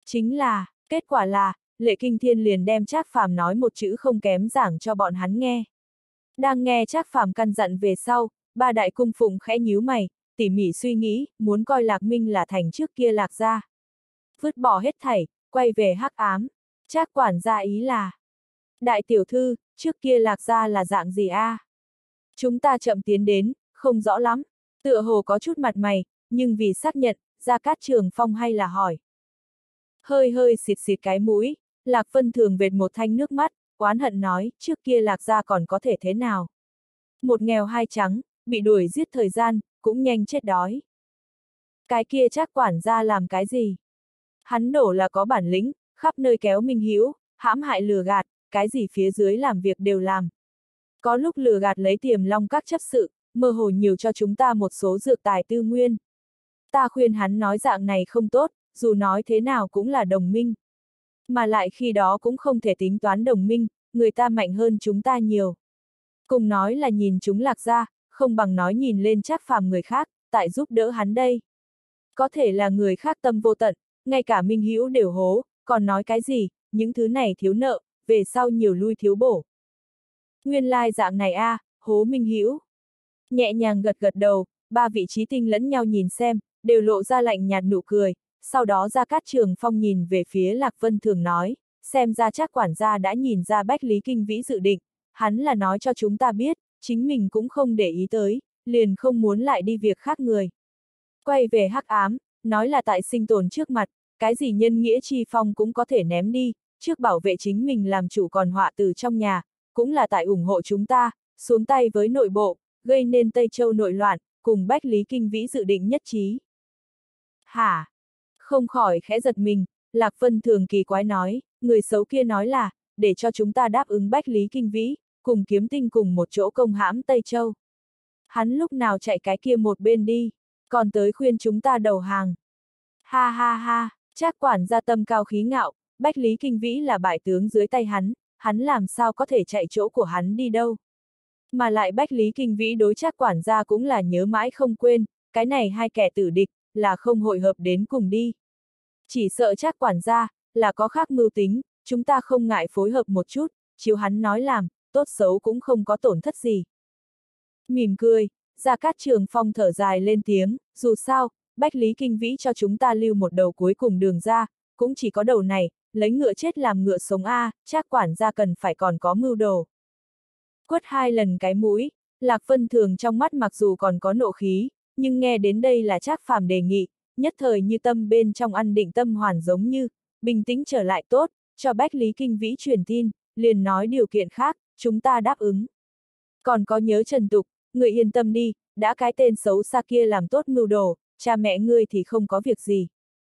Kết quả là, Lệ Kinh Thiên liền đem Trác Phàm nói một chữ không kém giảng cho bọn hắn nghe. Đang nghe Trác Phàm căn dặn về sau, ba đại cung phụng khẽ nhíu mày, tỉ mỉ suy nghĩ, muốn coi Lạc Minh là thành trước kia Lạc gia. Vứt bỏ hết thảy, quay về hắc ám. Trác quản gia ý là: đại tiểu thư, trước kia Lạc gia là dạng gì a? Chúng ta chậm tiến đến, không rõ lắm. Tựa hồ có chút mặt mày, nhưng vì xác nhận, Gia Cát Trường Phong hay là hỏi. Hơi hơi xịt xịt cái mũi, Lạc Vân Thường vệt một thanh nước mắt, oán hận nói, trước kia Lạc gia còn có thể thế nào? Một nghèo hai trắng, bị đuổi giết thời gian, cũng nhanh chết đói. Cái kia Trác quản gia làm cái gì? Hắn đổ là có bản lĩnh, khắp nơi kéo minh hữu, hãm hại lừa gạt, cái gì phía dưới làm việc đều làm. Có lúc lừa gạt lấy Tiềm Long các chấp sự, mơ hồ nhiều cho chúng ta một số dược tài tư nguyên. Ta khuyên hắn nói dạng này không tốt, dù nói thế nào cũng là đồng minh. Mà lại khi đó cũng không thể tính toán đồng minh, người ta mạnh hơn chúng ta nhiều. Cùng nói là nhìn chúng Lạc gia, không bằng nói nhìn lên Trác Phàm người khác, tại giúp đỡ hắn đây. Có thể là người khác tâm vô tận, ngay cả minh hữu đều hố, còn nói cái gì, những thứ này thiếu nợ, về sau nhiều lui thiếu bổ. Nguyên lai dạng này a, hố minh hữu. Nhẹ nhàng gật gật đầu, ba vị trí tinh lẫn nhau nhìn xem, đều lộ ra lạnh nhạt nụ cười, sau đó Gia Cát Trường Phong nhìn về phía Lạc Vân Thường nói, xem ra Trác quản gia đã nhìn ra Bách Lý Kinh Vĩ dự định, hắn là nói cho chúng ta biết, chính mình cũng không để ý tới, liền không muốn lại đi việc khác người. Quay về hắc ám, nói là tại sinh tồn trước mặt, cái gì nhân nghĩa chi phong cũng có thể ném đi, trước bảo vệ chính mình làm chủ còn họa từ trong nhà, cũng là tại ủng hộ chúng ta, xuống tay với nội bộ, gây nên Tây Châu nội loạn, cùng Bách Lý Kinh Vĩ dự định nhất trí. Hả? Không khỏi khẽ giật mình, Lạc Vân Thường kỳ quái nói, người xấu kia nói là, để cho chúng ta đáp ứng Bách Lý Kinh Vĩ, cùng Kiếm Tinh cùng một chỗ công hãm Tây Châu. Hắn lúc nào chạy cái kia một bên đi, còn tới khuyên chúng ta đầu hàng. Ha ha ha, Trác quản gia tâm cao khí ngạo, Bách Lý Kinh Vĩ là bại tướng dưới tay hắn làm sao có thể chạy chỗ của hắn đi đâu. Mà lại Bách Lý Kinh Vĩ đối Trác quản gia cũng là nhớ mãi không quên, cái này hai kẻ tử địch, là không hội hợp đến cùng đi. Chỉ sợ Trác quản gia, là có khác mưu tính, chúng ta không ngại phối hợp một chút, chiếu hắn nói làm, tốt xấu cũng không có tổn thất gì. Mỉm cười, Gia Cát Trường Phong thở dài lên tiếng, dù sao, Bách Lý Kinh Vĩ cho chúng ta lưu một đầu cuối cùng đường ra, cũng chỉ có đầu này, lấy ngựa chết làm ngựa sống a, Trác quản gia cần phải còn có mưu đồ. Quất hai lần cái mũi, Lạc Vân Thường trong mắt mặc dù còn có nộ khí, nhưng nghe đến đây là Trác Phàm đề nghị, nhất thời như tâm bên trong ăn định tâm hoàn giống như, bình tĩnh trở lại tốt, cho Bách Lý Kinh Vĩ truyền tin, liền nói điều kiện khác, chúng ta đáp ứng. Còn có nhớ Trần Tục, người yên tâm đi, đã cái tên xấu xa kia làm tốt mưu đồ, cha mẹ ngươi thì không có việc gì.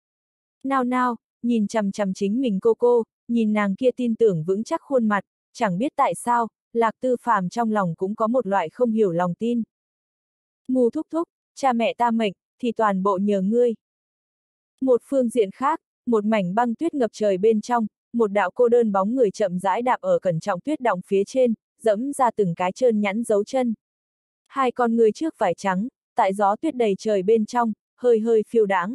Nào nào, nhìn chằm chằm chính mình cô, nhìn nàng kia tin tưởng vững chắc khuôn mặt, chẳng biết tại sao, Lạc Tư Phàm trong lòng cũng có một loại không hiểu lòng tin. Mù thúc thúc, cha mẹ ta mệnh, thì toàn bộ nhờ ngươi. Một phương diện khác, một mảnh băng tuyết ngập trời bên trong, một đạo cô đơn bóng người chậm rãi đạp ở cẩn trọng tuyết đọng phía trên, dẫm ra từng cái trơn nhẵn dấu chân. Hai con người trước vải trắng, tại gió tuyết đầy trời bên trong, hơi hơi phiêu đãng.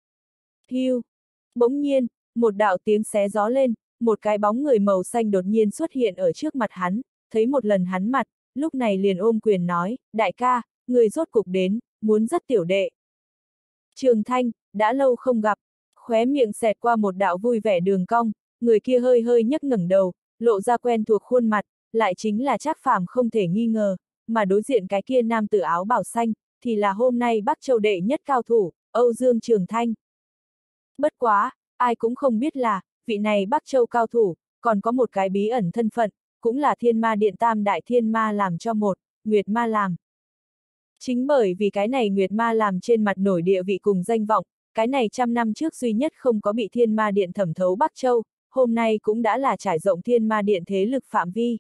Hiu! Bỗng nhiên, một đạo tiếng xé gió lên, một cái bóng người màu xanh đột nhiên xuất hiện ở trước mặt hắn, thấy một lần hắn mặt, lúc này liền ôm quyền nói, đại ca, người rốt cục đến, muốn rất tiểu đệ. Trường Thanh, đã lâu không gặp, khóe miệng xẹt qua một đạo vui vẻ đường cong, người kia hơi hơi nhấc ngẩng đầu, lộ ra quen thuộc khuôn mặt, lại chính là Trác Phàm không thể nghi ngờ, mà đối diện cái kia nam tử áo bảo xanh, thì là hôm nay Bắc Châu đệ nhất cao thủ, Âu Dương Trường Thanh. Bất quá, ai cũng không biết là, vị này Bắc Châu cao thủ, còn có một cái bí ẩn thân phận, cũng là Thiên Ma Điện Tam Đại Thiên Ma làm cho một, Nguyệt Ma làm. Chính bởi vì cái này Nguyệt Ma làm trên mặt nổi địa vị cùng danh vọng, cái này 100 năm trước duy nhất không có bị Thiên Ma Điện thẩm thấu Bắc Châu, hôm nay cũng đã là trải rộng Thiên Ma Điện thế lực phạm vi.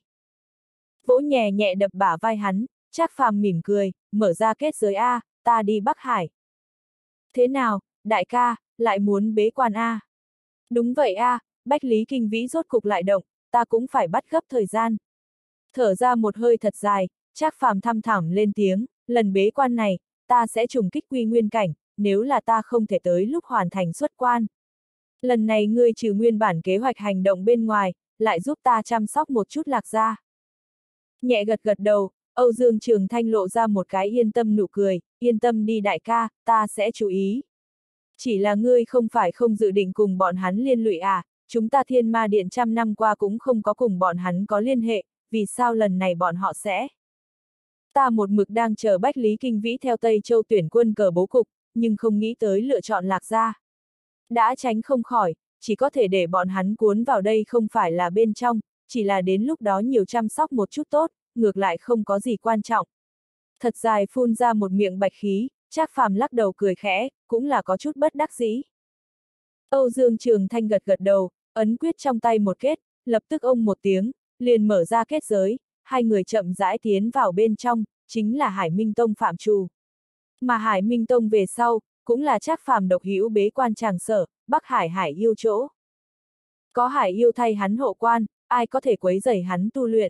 Vỗ nhẹ nhẹ đập bả vai hắn, Trác Phàm mỉm cười, mở ra kết giới A, ta đi Bắc Hải. Thế nào, đại ca, lại muốn bế quan A? Đúng vậy A, Bách Lý Kinh Vĩ rốt cục lại động, ta cũng phải bắt gấp thời gian. Thở ra một hơi thật dài, Trác Phàm thăm thẳm lên tiếng, lần bế quan này, ta sẽ trùng kích quy nguyên cảnh, nếu là ta không thể tới lúc hoàn thành xuất quan. Lần này ngươi trừ nguyên bản kế hoạch hành động bên ngoài, lại giúp ta chăm sóc một chút Lạc Gia. Nhẹ gật gật đầu, Âu Dương Trường Thanh lộ ra một cái yên tâm nụ cười, yên tâm đi đại ca, ta sẽ chú ý. Chỉ là ngươi không phải không dự định cùng bọn hắn liên lụy à, chúng ta Thiên Ma Điện trăm năm qua cũng không có cùng bọn hắn có liên hệ, vì sao lần này bọn họ sẽ? Ta một mực đang chờ Bách Lý Kinh Vĩ theo Tây Châu tuyển quân cờ bố cục, nhưng không nghĩ tới lựa chọn Lạc Gia. Đã tránh không khỏi, chỉ có thể để bọn hắn cuốn vào đây không phải là bên trong, chỉ là đến lúc đó nhiều chăm sóc một chút tốt, ngược lại không có gì quan trọng. Thật dài phun ra một miệng bạch khí, Trác Phàm lắc đầu cười khẽ, cũng là có chút bất đắc dĩ. Âu Dương Trường Thanh gật gật đầu, ấn quyết trong tay một kết, lập tức ông một tiếng, liền mở ra kết giới, hai người chậm rãi tiến vào bên trong, chính là Hải Minh Tông phạm trù. Mà Hải Minh Tông về sau, cũng là Trác Phàm độc hữu bế quan tràng sở, Bắc Hải Hải yêu chỗ. Có Hải yêu thay hắn hộ quan, ai có thể quấy rầy hắn tu luyện.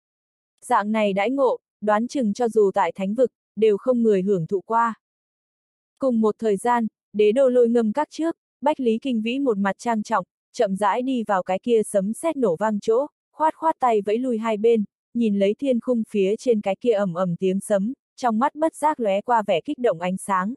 Dạng này đãi ngộ, đoán chừng cho dù tại thánh vực, đều không người hưởng thụ qua. Cùng một thời gian, đế đô Lôi Ngâm Các trước, Bách Lý Kinh Vĩ một mặt trang trọng, chậm rãi đi vào cái kia sấm sét nổ vang chỗ, khoát khoát tay vẫy lui hai bên, nhìn lấy thiên khung phía trên cái kia ầm ầm tiếng sấm, trong mắt bất giác lóe qua vẻ kích động ánh sáng.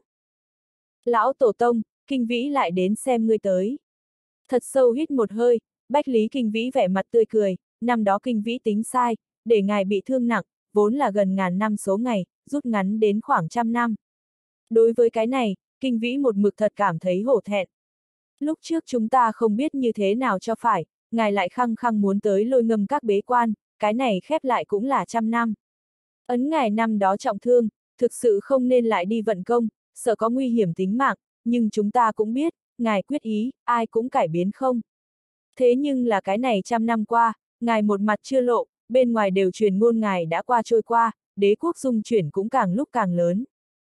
Lão Tổ Tông, Kinh Vĩ lại đến xem ngươi tới. Thật sâu hít một hơi, Bách Lý Kinh Vĩ vẻ mặt tươi cười, năm đó Kinh Vĩ tính sai, để ngài bị thương nặng, vốn là gần ngàn năm số ngày, rút ngắn đến khoảng 100 năm. Đối với cái này, Kinh Vĩ một mực thật cảm thấy hổ thẹn. Lúc trước chúng ta không biết như thế nào cho phải, ngài lại khăng khăng muốn tới Lôi Ngâm Các bế quan, cái này khép lại cũng là 100 năm. Ấn ngài năm đó trọng thương, thực sự không nên lại đi vận công, sợ có nguy hiểm tính mạng, nhưng chúng ta cũng biết, ngài quyết ý, ai cũng cải biến không. Thế nhưng là cái này 100 năm qua, ngài một mặt chưa lộ, bên ngoài đều truyền ngôn ngài đã qua trôi qua, đế quốc dung chuyển cũng càng lúc càng lớn.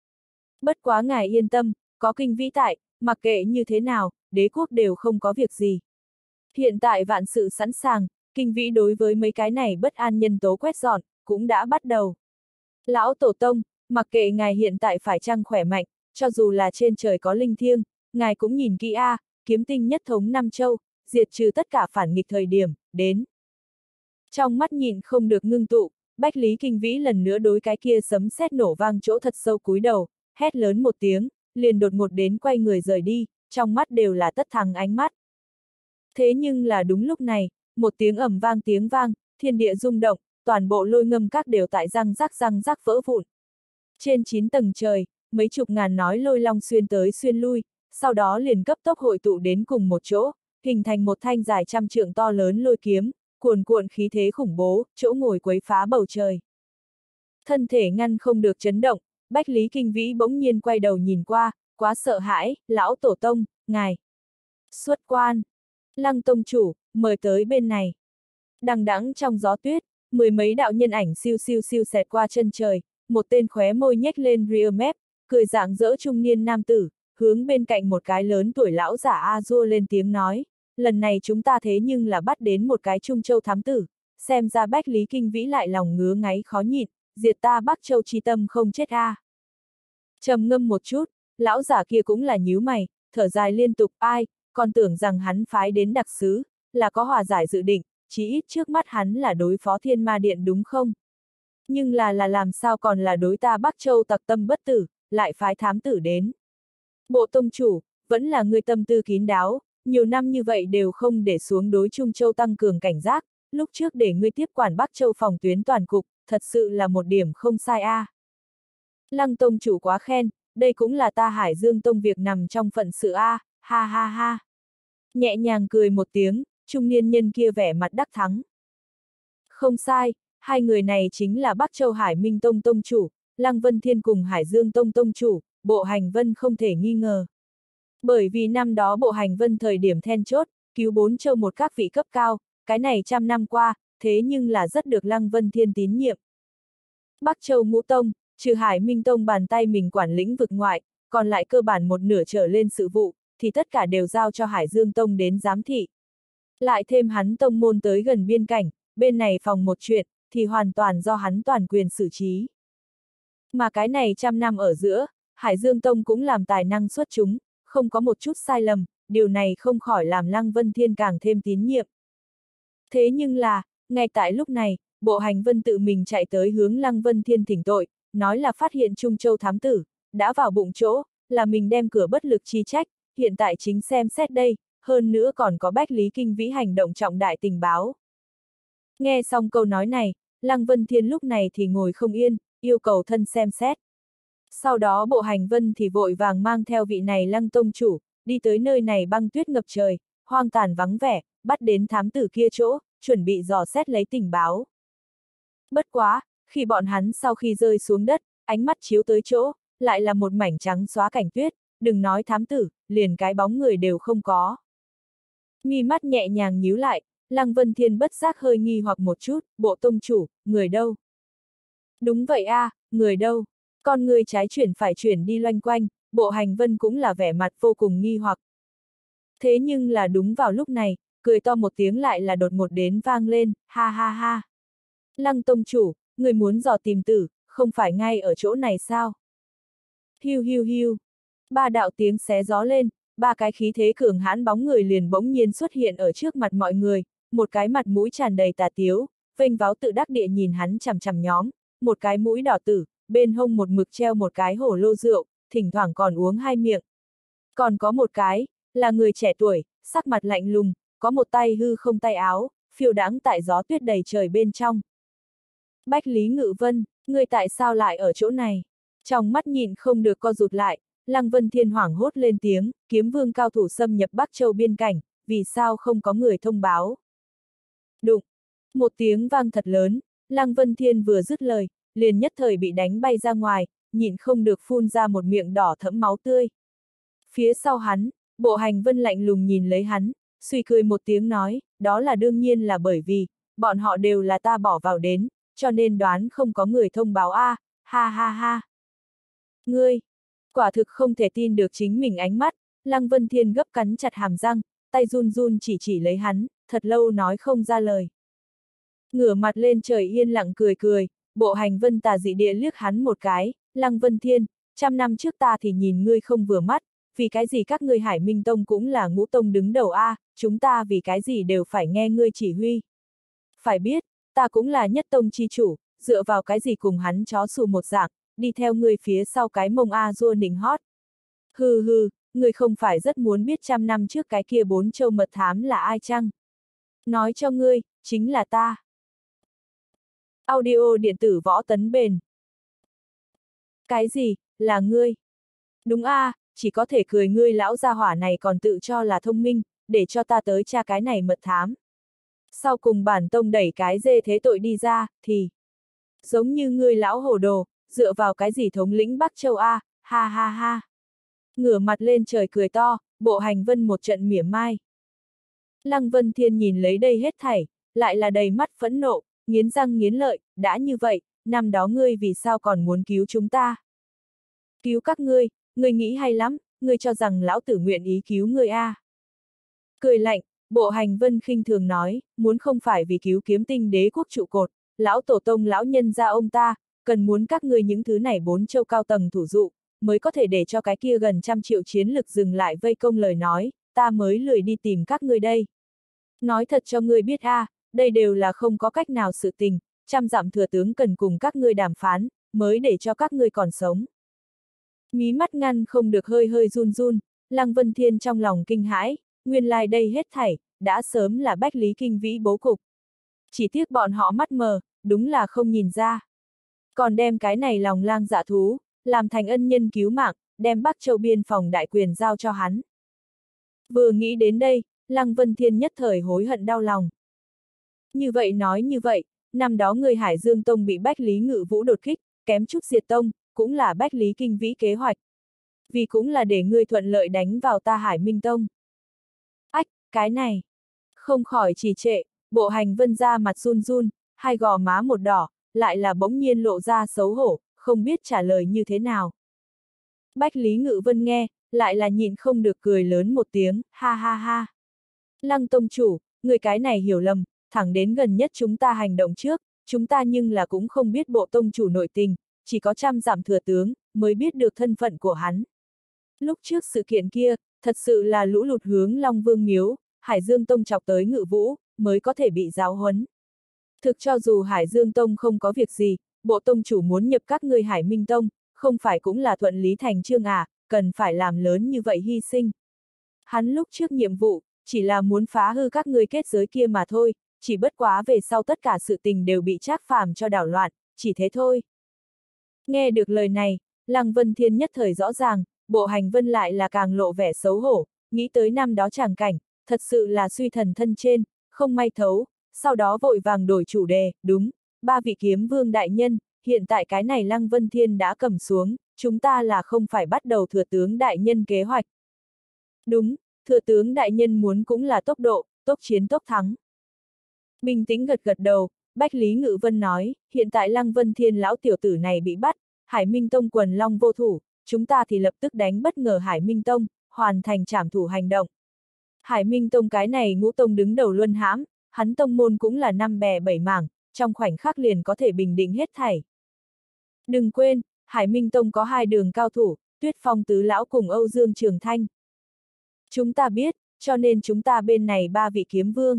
Bất quá ngài yên tâm, có Kinh Vĩ tại, mặc kệ như thế nào, đế quốc đều không có việc gì. Hiện tại vạn sự sẵn sàng, Kinh Vĩ đối với mấy cái này bất an nhân tố quét dọn, cũng đã bắt đầu. Lão Tổ Tông, mặc kệ ngài hiện tại phải chăng khỏe mạnh, cho dù là trên trời có linh thiêng, ngài cũng nhìn kỹ a, kiếm tinh nhất thống Nam Châu, diệt trừ tất cả phản nghịch thời điểm, đến. Trong mắt nhìn không được ngưng tụ, Bách Lý Kinh Vĩ lần nữa đối cái kia sấm sét nổ vang chỗ thật sâu cúi đầu, hét lớn một tiếng, liền đột ngột đến quay người rời đi, trong mắt đều là tất thắng ánh mắt. Thế nhưng là đúng lúc này, một tiếng ầm vang tiếng vang, thiên địa rung động, toàn bộ Lôi Ngâm Các đều tại răng rắc vỡ vụn. Trên 9 tầng trời, mấy chục ngàn nói lôi long xuyên tới xuyên lui, sau đó liền cấp tốc hội tụ đến cùng một chỗ, hình thành một thanh dài 100 trượng to lớn lôi kiếm, cuồn cuộn khí thế khủng bố, chỗ ngồi quấy phá bầu trời. Thân thể ngăn không được chấn động, Bách Lý Kinh Vĩ bỗng nhiên quay đầu nhìn qua, quá sợ hãi, lão Tổ Tông, ngài. Xuất quan. Lăng tông chủ, mời tới bên này. Đằng đẵng trong gió tuyết, mười mấy đạo nhân ảnh siêu siêu siêu xẹt qua chân trời, một tên khóe môi nhếch lên rear mép, cười rạng rỡ trung niên nam tử, hướng bên cạnh một cái lớn tuổi lão giả A-dua lên tiếng nói, lần này chúng ta thế nhưng là bắt đến một cái Trung Châu thám tử, xem ra Bách Lý Kinh Vĩ lại lòng ngứa ngáy khó nhịn, diệt ta Bắc Châu chi tâm không chết a. Trầm ngâm một chút, lão giả kia cũng là nhíu mày, thở dài liên tục, ai, còn tưởng rằng hắn phái đến đặc sứ, là có hòa giải dự định, chí ít trước mắt hắn là đối phó Thiên Ma Điện đúng không? Nhưng là làm sao còn là đối ta Bắc Châu tặc tâm bất tử, lại phái thám tử đến. Bộ tông chủ, vẫn là người tâm tư kín đáo, nhiều năm như vậy đều không để xuống đối Trung Châu tăng cường cảnh giác, lúc trước để ngươi tiếp quản Bắc Châu phòng tuyến toàn cục, thật sự là một điểm không sai a. Lăng tông chủ quá khen, đây cũng là ta Hải Dương Tông việc nằm trong phận sự a, ha ha ha. Nhẹ nhàng cười một tiếng, trung niên nhân kia vẻ mặt đắc thắng. Không sai, hai người này chính là Bắc Châu Hải Minh Tông Tông chủ, Lăng Vân Thiên cùng Hải Dương Tông Tông chủ, Bộ Hành Vân không thể nghi ngờ. Bởi vì năm đó Bộ Hành Vân thời điểm then chốt, cứu 4 châu một các vị cấp cao, cái này 100 năm qua, thế nhưng là rất được Lăng Vân Thiên tín nhiệm. Bắc Châu Ngũ Tông, trừ Hải Minh Tông bàn tay mình quản lĩnh vực ngoại, còn lại cơ bản một nửa trở lên sự vụ, thì tất cả đều giao cho Hải Dương Tông đến giám thị. Lại thêm hắn tông môn tới gần biên cảnh, bên này phòng một chuyện, thì hoàn toàn do hắn toàn quyền xử trí. Mà cái này 100 năm ở giữa, Hải Dương Tông cũng làm tài năng xuất chúng, không có một chút sai lầm, điều này không khỏi làm Lăng Vân Thiên càng thêm tín nhiệm. Thế nhưng là, ngay tại lúc này, Bộ Hành Vân tự mình chạy tới hướng Lăng Vân Thiên thỉnh tội, nói là phát hiện Trung Châu thám tử, đã vào bụng chỗ, là mình đem cửa bất lực chi trách, hiện tại chính xem xét đây, hơn nữa còn có Bách Lý Kinh Vĩ hành động trọng đại tình báo. Nghe xong câu nói này, Lăng Vân Thiên lúc này thì ngồi không yên, yêu cầu thân xem xét. Sau đó Bộ Hành Vân thì vội vàng mang theo vị này Lăng tông chủ, đi tới nơi này băng tuyết ngập trời, hoang tàn vắng vẻ, bắt đến thám tử kia chỗ, chuẩn bị dò xét lấy tình báo. Bất quá, khi bọn hắn sau khi rơi xuống đất, ánh mắt chiếu tới chỗ, lại là một mảnh trắng xóa cảnh tuyết, đừng nói thám tử, liền cái bóng người đều không có. Mi mắt nhẹ nhàng nhíu lại, Lăng Vân Thiên bất giác hơi nghi hoặc một chút, Bộ tông chủ, người đâu? Đúng vậy a, người đâu? Con người trái chuyển phải chuyển đi loanh quanh, Bộ Hành Vân cũng là vẻ mặt vô cùng nghi hoặc. Thế nhưng là đúng vào lúc này, cười to một tiếng lại là đột ngột đến vang lên, ha ha ha. Lăng tông chủ, người muốn dò tìm tử, không phải ngay ở chỗ này sao? Hiu hiu hiu. Ba đạo tiếng xé gió lên, ba cái khí thế cường hãn bóng người liền bỗng nhiên xuất hiện ở trước mặt mọi người, một cái mặt mũi tràn đầy tà tiếu, vênh váo tự đắc địa nhìn hắn chằm chằm nhóm, một cái mũi đỏ tử, bên hông một mực treo một cái hổ lô rượu, thỉnh thoảng còn uống hai miệng. Còn có một cái, là người trẻ tuổi, sắc mặt lạnh lùng, có một tay hư không tay áo, phiêu đãng tại gió tuyết đầy trời bên trong. Bách Lý Ngự Vân, người tại sao lại ở chỗ này? Trong mắt nhìn không được co rụt lại, Lăng Vân Thiên hoảng hốt lên tiếng, kiếm vương cao thủ xâm nhập Bắc Châu biên cảnh, vì sao không có người thông báo? Đụng! Một tiếng vang thật lớn, Lăng Vân Thiên vừa dứt lời, liền nhất thời bị đánh bay ra ngoài, nhịn không được phun ra một miệng đỏ thẫm máu tươi. Phía sau hắn, Bộ Hành Vân lạnh lùng nhìn lấy hắn, suy cười một tiếng nói, đó là đương nhiên là bởi vì, bọn họ đều là ta bỏ vào đến, cho nên đoán không có người thông báo a, ha ha ha. Ngươi! Quả thực không thể tin được chính mình ánh mắt, Lăng Vân Thiên gấp cắn chặt hàm răng, tay run run chỉ lấy hắn, thật lâu nói không ra lời. Ngửa mặt lên trời yên lặng cười cười, Bộ Hành Vân tà dị địa liếc hắn một cái, Lăng Vân Thiên, 100 năm trước ta thì nhìn ngươi không vừa mắt, vì cái gì các ngươi Hải Minh Tông cũng là ngũ tông đứng đầu a, chúng ta vì cái gì đều phải nghe ngươi chỉ huy. Phải biết, ta cũng là nhất tông chi chủ, dựa vào cái gì cùng hắn chó xù một dạng, đi theo ngươi phía sau cái mông a dua nịnh hót. Hừ hừ, ngươi không phải rất muốn biết 100 năm trước cái kia 4 châu mật thám là ai chăng? Nói cho ngươi, chính là ta. Audio điện tử Võ Tấn Bền. Cái gì, là ngươi? Đúng a, chỉ có thể cười ngươi lão gia hỏa này còn tự cho là thông minh, để cho ta tới tra cái này mật thám. Sau cùng bản tông đẩy cái dê thế tội đi ra, thì giống như ngươi lão hồ đồ, dựa vào cái gì thống lĩnh Bắc Châu a, ha ha ha. Ngửa mặt lên trời cười to, Bộ Hành Vân một trận mỉa mai. Lăng Vân Thiên nhìn lấy đây hết thảy, lại là đầy mắt phẫn nộ, nghiến răng nghiến lợi, đã như vậy, năm đó ngươi vì sao còn muốn cứu chúng ta? Cứu các ngươi nghĩ hay lắm, ngươi cho rằng lão tử nguyện ý cứu ngươi a? Cười lạnh, Bộ Hành Vân khinh thường nói, muốn không phải vì cứu Kiếm Tinh Đế quốc trụ cột, lão tổ tông lão nhân gia ông ta, cần muốn các ngươi những thứ này 4 châu cao tầng thủ dụ, mới có thể để cho cái kia gần 100 triệu chiến lực dừng lại vây công lời nói, ta mới lười đi tìm các ngươi đây. Nói thật cho ngươi biết a, đây đều là không có cách nào sự tình, 100 dặm thừa tướng cần cùng các ngươi đàm phán, mới để cho các ngươi còn sống. Mí mắt ngăn không được hơi hơi run run, Lăng Vân Thiên trong lòng kinh hãi, nguyên lai đây hết thảy, đã sớm là Bách Lý Kinh Vĩ bố cục. Chỉ tiếc bọn họ mắt mờ, đúng là không nhìn ra. Còn đem cái này lòng lang dạ thú, làm thành ân nhân cứu mạng, đem Bắc Châu biên phòng đại quyền giao cho hắn. Vừa nghĩ đến đây, Lăng Vân Thiên nhất thời hối hận đau lòng. Như vậy nói như vậy, năm đó người Hải Dương Tông bị Bách Lý Ngự Vũ đột kích, kém chút diệt tông, cũng là Bách Lý Kinh Vĩ kế hoạch. Vì cũng là để ngươi thuận lợi đánh vào ta Hải Minh Tông. Ách, cái này. Không khỏi trì trệ, Bộ Hành Vân ra mặt run run, hai gò má một đỏ, lại là bỗng nhiên lộ ra xấu hổ, không biết trả lời như thế nào. Bách Lý Ngự Vân nghe, lại là nhịn không được cười lớn một tiếng, ha ha ha. Lăng tông chủ, người cái này hiểu lầm, thẳng đến gần nhất chúng ta hành động trước, chúng ta nhưng là cũng không biết bộ tông chủ nội tình, chỉ có 100 dặm thừa tướng, mới biết được thân phận của hắn. Lúc trước sự kiện kia, thật sự là lũ lụt hướng Long Vương miếu, Hải Dương Tông chọc tới Ngự Vũ, mới có thể bị giáo huấn. Thực cho dù Hải Dương Tông không có việc gì, bộ tông chủ muốn nhập các ngươi Hải Minh Tông, không phải cũng là thuận lý thành chương à, cần phải làm lớn như vậy hy sinh. Hắn lúc trước nhiệm vụ, chỉ là muốn phá hư các ngươi kết giới kia mà thôi, chỉ bất quá về sau tất cả sự tình đều bị Trác Phàm cho đảo loạn, chỉ thế thôi. Nghe được lời này, Lăng Vân Thiên nhất thời rõ ràng, Bộ Hành Vân lại là càng lộ vẻ xấu hổ, nghĩ tới năm đó tràng cảnh, thật sự là suy thần thân trên, không may thấu, sau đó vội vàng đổi chủ đề, đúng, ba vị kiếm vương đại nhân, hiện tại cái này Lăng Vân Thiên đã cầm xuống, chúng ta là không phải bắt đầu thừa tướng đại nhân kế hoạch. Đúng, thừa tướng đại nhân muốn cũng là tốc độ, tốc chiến tốc thắng. Bình tĩnh gật gật đầu, Bách Lý Ngự Vân nói, hiện tại Lăng Vân Thiên lão tiểu tử này bị bắt, Hải Minh Tông quần long vô thủ, chúng ta thì lập tức đánh bất ngờ Hải Minh Tông, hoàn thành trảm thủ hành động. Hải Minh Tông cái này ngũ tông đứng đầu luân hãm, hắn tông môn cũng là năm bè bảy mảng, trong khoảnh khắc liền có thể bình định hết thảy. Đừng quên, Hải Minh Tông có hai đường cao thủ, Tuyết Phong tứ lão cùng Âu Dương Trường Thanh. Chúng ta biết, cho nên chúng ta bên này ba vị kiếm vương.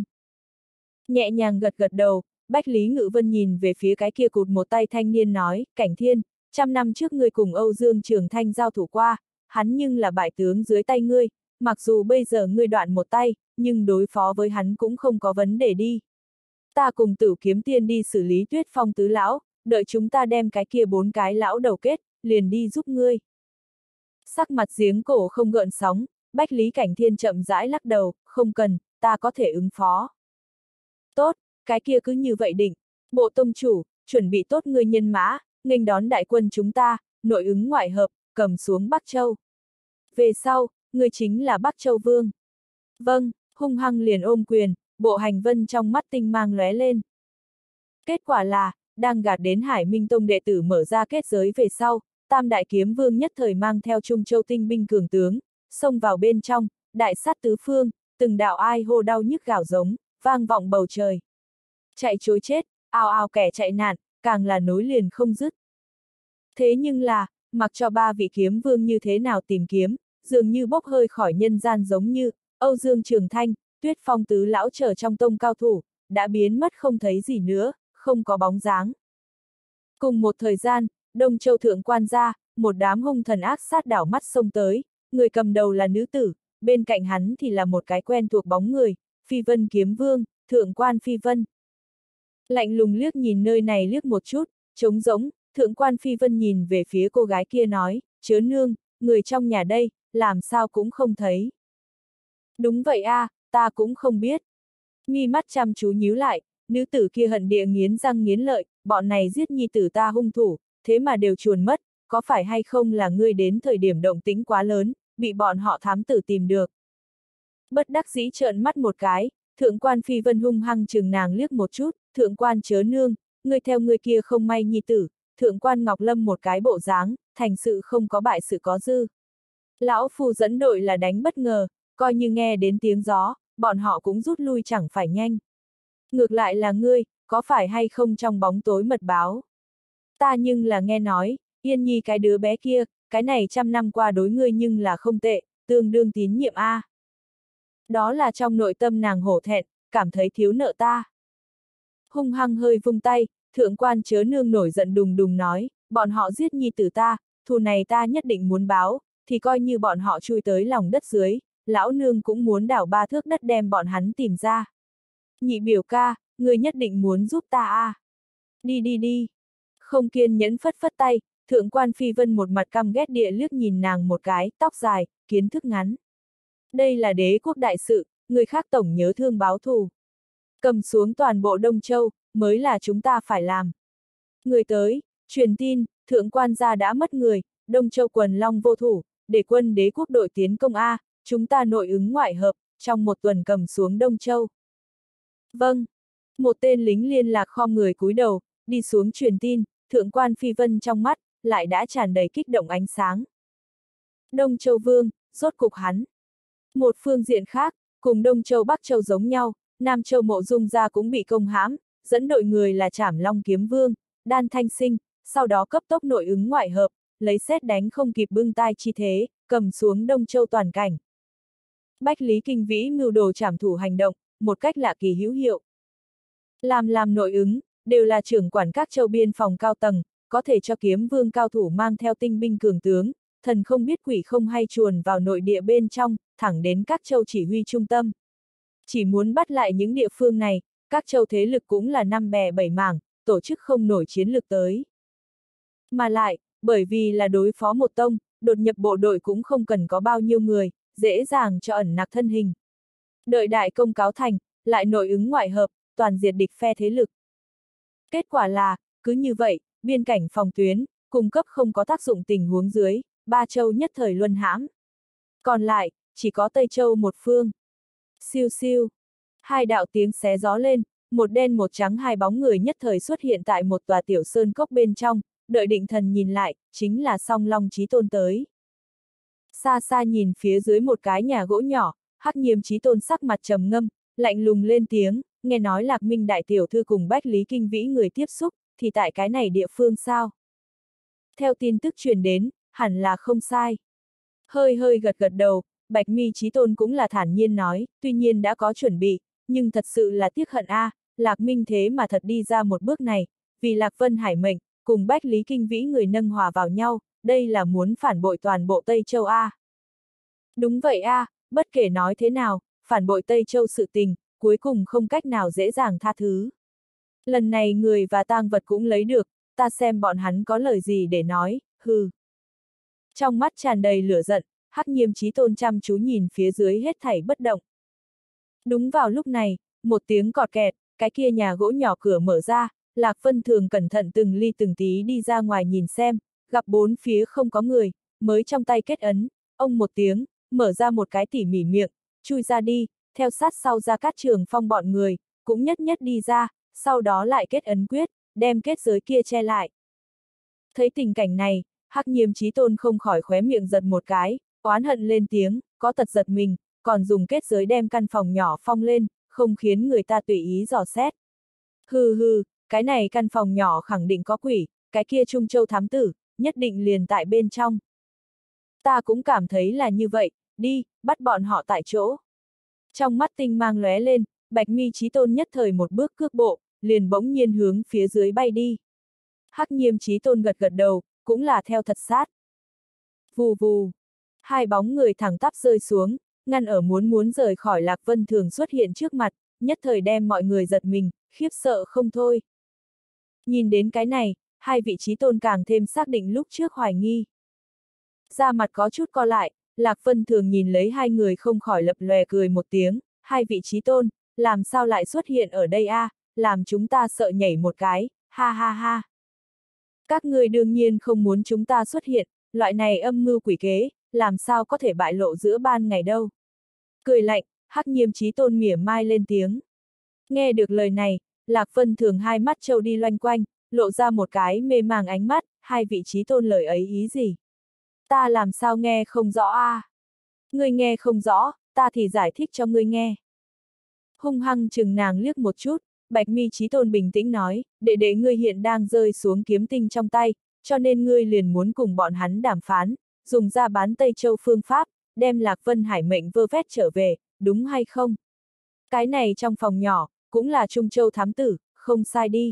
Nhẹ nhàng gật gật đầu, Bách Lý Ngự Vân nhìn về phía cái kia cụt một tay thanh niên nói, Cảnh Thiên, 100 năm trước ngươi cùng Âu Dương Trường Thanh giao thủ qua, hắn nhưng là bại tướng dưới tay ngươi, mặc dù bây giờ ngươi đoạn một tay, nhưng đối phó với hắn cũng không có vấn đề đi. Ta cùng Tử Kiếm Tiên đi xử lý Tuyết Phong tứ lão, đợi chúng ta đem cái kia 4 cái lão đầu kết, liền đi giúp ngươi. Sắc mặt giếng cổ không gợn sóng, Bách Lý Cảnh Thiên chậm rãi lắc đầu, không cần, ta có thể ứng phó. Tốt, cái kia cứ như vậy định, bộ tông chủ, chuẩn bị tốt ngươi nhân mã, nghênh đón đại quân chúng ta, nội ứng ngoại hợp, cầm xuống Bắc Châu. Về sau, ngươi chính là Bắc Châu Vương. Vâng, hung hăng liền ôm quyền, Bộ Hành Vân trong mắt tinh mang lóe lên. Kết quả là, đang gạt đến Hải Minh Tông đệ tử mở ra kết giới về sau, Tam Đại Kiếm Vương nhất thời mang theo Trung Châu tinh binh cường tướng, xông vào bên trong, đại sát tứ phương, từng đạo ai hô đau nhức gào giống, vang vọng bầu trời. Chạy trối chết, ào ào kẻ chạy nạn, càng là nối liền không dứt. Thế nhưng là, mặc cho ba vị kiếm vương như thế nào tìm kiếm, dường như bốc hơi khỏi nhân gian giống như, Âu Dương Trường Thanh, Tuyết Phong tứ lão trở trong tông cao thủ, đã biến mất không thấy gì nữa, không có bóng dáng. Cùng một thời gian, Đông Châu Thượng Quan gia, một đám hung thần ác sát đảo mắt xông tới, người cầm đầu là nữ tử, bên cạnh hắn thì là một cái quen thuộc bóng người, Phi Vân Kiếm Vương, Thượng Quan Phi Vân. Lạnh lùng liếc nhìn nơi này liếc một chút, trống rỗng, Thượng Quan Phi Vân nhìn về phía cô gái kia nói, chớ nương, người trong nhà đây, làm sao cũng không thấy. Đúng vậy a, ta cũng không biết. Mi mắt chăm chú nhíu lại, nữ tử kia hận địa nghiến răng nghiến lợi, bọn này giết nhi tử ta hung thủ, thế mà đều chuồn mất, có phải hay không là ngươi đến thời điểm động tĩnh quá lớn, bị bọn họ thám tử tìm được. Bất đắc dĩ trợn mắt một cái, Thượng Quan Phi Vân hung hăng chừng nàng liếc một chút, Thượng Quan chớ nương, ngươi theo ngươi kia không may nhi tử, Thượng Quan Ngọc Lâm một cái bộ dáng, thành sự không có bại sự có dư. Lão phu dẫn đội là đánh bất ngờ, coi như nghe đến tiếng gió, bọn họ cũng rút lui chẳng phải nhanh. Ngược lại là ngươi, có phải hay không trong bóng tối mật báo? Ta nhưng là nghe nói, Yên Nhi cái đứa bé kia, cái này 100 năm qua đối ngươi nhưng là không tệ, tương đương tín nhiệm a. Đó là trong nội tâm nàng hổ thẹn, cảm thấy thiếu nợ ta. Hung hăng hơi vung tay, Thượng Quan chớ nương nổi giận đùng đùng nói, bọn họ giết nhi tử ta, thù này ta nhất định muốn báo, thì coi như bọn họ chui tới lòng đất dưới, lão nương cũng muốn đào 3 thước đất đem bọn hắn tìm ra. Nhị biểu ca, người nhất định muốn giúp ta a. Đi đi đi. Không kiên nhẫn phất phất tay, Thượng Quan Phi Vân một mặt căm ghét địa liếc nhìn nàng một cái, tóc dài, kiến thức ngắn. Đây là đế quốc đại sự, người khác tổng nhớ thương báo thù. Cầm xuống toàn bộ Đông Châu, mới là chúng ta phải làm. Người tới, truyền tin, Thượng Quan gia đã mất người, Đông Châu quần long vô thủ, để quân đế quốc đội tiến công A, chúng ta nội ứng ngoại hợp, trong 1 tuần cầm xuống Đông Châu. Vâng. Một tên lính liên lạc khom người cúi đầu, đi xuống truyền tin, Thượng Quan Phi Vân trong mắt, lại đã tràn đầy kích động ánh sáng. Đông Châu Vương, rốt cục hắn. Một phương diện khác, cùng Đông Châu Bắc Châu giống nhau, Nam Châu Mộ Dung gia cũng bị công hãm, dẫn đội người là Trảm Long Kiếm Vương, Đan Thanh Sinh, sau đó cấp tốc nội ứng ngoại hợp, lấy sét đánh không kịp bưng tai chi thế, cầm xuống Đông Châu toàn cảnh. Bách Lý Kinh Vĩ mưu đồ trảm thủ hành động, một cách lạ kỳ hữu hiệu. Làm nội ứng, đều là trưởng quản các châu biên phòng cao tầng, có thể cho kiếm vương cao thủ mang theo tinh binh cường tướng, thần không biết quỷ không hay chuồn vào nội địa bên trong, thẳng đến các châu chỉ huy trung tâm. Chỉ muốn bắt lại những địa phương này, các châu thế lực cũng là năm bè bảy mảng, tổ chức không nổi chiến lược tới. Mà lại, bởi vì là đối phó một tông, đột nhập bộ đội cũng không cần có bao nhiêu người, dễ dàng cho ẩn nặc thân hình. Đợi đại công cáo thành, lại nội ứng ngoại hợp, toàn diệt địch phe thế lực. Kết quả là, cứ như vậy, biên cảnh phòng tuyến, cung cấp không có tác dụng tình huống dưới, ba châu nhất thời luân hãm. Còn lại, chỉ có Tây Châu một phương. Siêu siêu. Hai đạo tiếng xé gió lên, một đen một trắng hai bóng người nhất thời xuất hiện tại một tòa tiểu sơn cốc bên trong, đợi định thần nhìn lại, chính là Song Long Chí Tôn tới. Xa xa nhìn phía dưới một cái nhà gỗ nhỏ, Hắc Nhiêm Chí Tôn sắc mặt trầm ngâm, lạnh lùng lên tiếng, nghe nói Lạc Minh đại tiểu thư cùng Bách Lý Kinh Vĩ người tiếp xúc, thì tại cái này địa phương sao? Theo tin tức truyền đến, hẳn là không sai. Hơi hơi gật gật đầu, Bạch Mi Chí Tôn cũng là thản nhiên nói, tuy nhiên đã có chuẩn bị, nhưng thật sự là tiếc hận a, Lạc Minh thế mà thật đi ra một bước này, vì Lạc Vân Hải mệnh, cùng Bách Lý Kinh Vĩ người nâng hòa vào nhau, đây là muốn phản bội toàn bộ Tây Châu a. Đúng vậy a, bất kể nói thế nào, phản bội Tây Châu sự tình, cuối cùng không cách nào dễ dàng tha thứ. Lần này người và tang vật cũng lấy được, ta xem bọn hắn có lời gì để nói, hừ. Trong mắt tràn đầy lửa giận, Hắc Nhiêm Chí Tôn chăm chú nhìn phía dưới hết thảy bất động. Đúng vào lúc này, một tiếng cọt kẹt, cái kia nhà gỗ nhỏ cửa mở ra, Lạc Vân Thường cẩn thận từng ly từng tí đi ra ngoài nhìn xem, gặp bốn phía không có người, mới trong tay kết ấn, ông một tiếng, mở ra một cái tỉ mỉ miệng, chui ra đi, theo sát sau Gia Cát Trường Phong bọn người, cũng nhất nhất đi ra, sau đó lại kết ấn quyết, đem kết giới kia che lại. Thấy tình cảnh này, Hắc Nhiêm Chí Tôn không khỏi khóe miệng giật một cái, oán hận lên tiếng, có tật giật mình, còn dùng kết giới đem căn phòng nhỏ phong lên, không khiến người ta tùy ý dò xét. Hừ hừ, cái này căn phòng nhỏ khẳng định có quỷ, cái kia Trung Châu thám tử, nhất định liền tại bên trong. Ta cũng cảm thấy là như vậy, đi, bắt bọn họ tại chỗ. Trong mắt tinh mang lóe lên, Bạch Mi Chí Tôn nhất thời một bước cước bộ, liền bỗng nhiên hướng phía dưới bay đi. Hắc Nhiêm Chí Tôn gật gật đầu, cũng là theo thật sát. Vù vù, hai bóng người thẳng tắp rơi xuống, ngăn ở muốn rời khỏi Lạc Vân Thường xuất hiện trước mặt, nhất thời đem mọi người giật mình, khiếp sợ không thôi. Nhìn đến cái này, hai vị Chí Tôn càng thêm xác định lúc trước hoài nghi. Da mặt có chút co lại, Lạc Vân Thường nhìn lấy hai người không khỏi lập lòe cười một tiếng, hai vị Chí Tôn, làm sao lại xuất hiện ở đây a, làm chúng ta sợ nhảy một cái, ha ha ha. Các ngươi đương nhiên không muốn chúng ta xuất hiện, loại này âm mưu quỷ kế, làm sao có thể bại lộ giữa ban ngày đâu. Cười lạnh, Hắc Nhiêm Chí Tôn mỉa mai lên tiếng. Nghe được lời này, Lạc Vân Thường hai mắt trâu đi loanh quanh, lộ ra một cái mê màng ánh mắt, hai vị Chí Tôn lời ấy ý gì? Ta làm sao nghe không rõ a? Ngươi nghe không rõ, ta thì giải thích cho ngươi nghe. Hung hăng chừng nàng liếc một chút, Bạch Mi Chí Tôn bình tĩnh nói, đệ đệ ngươi hiện đang rơi xuống kiếm tinh trong tay, cho nên ngươi liền muốn cùng bọn hắn đàm phán, dùng ra bán Tây Châu phương pháp, đem Lạc Vân Hải mệnh vơ vét trở về, đúng hay không? Cái này trong phòng nhỏ, cũng là Trung Châu thám tử, không sai đi.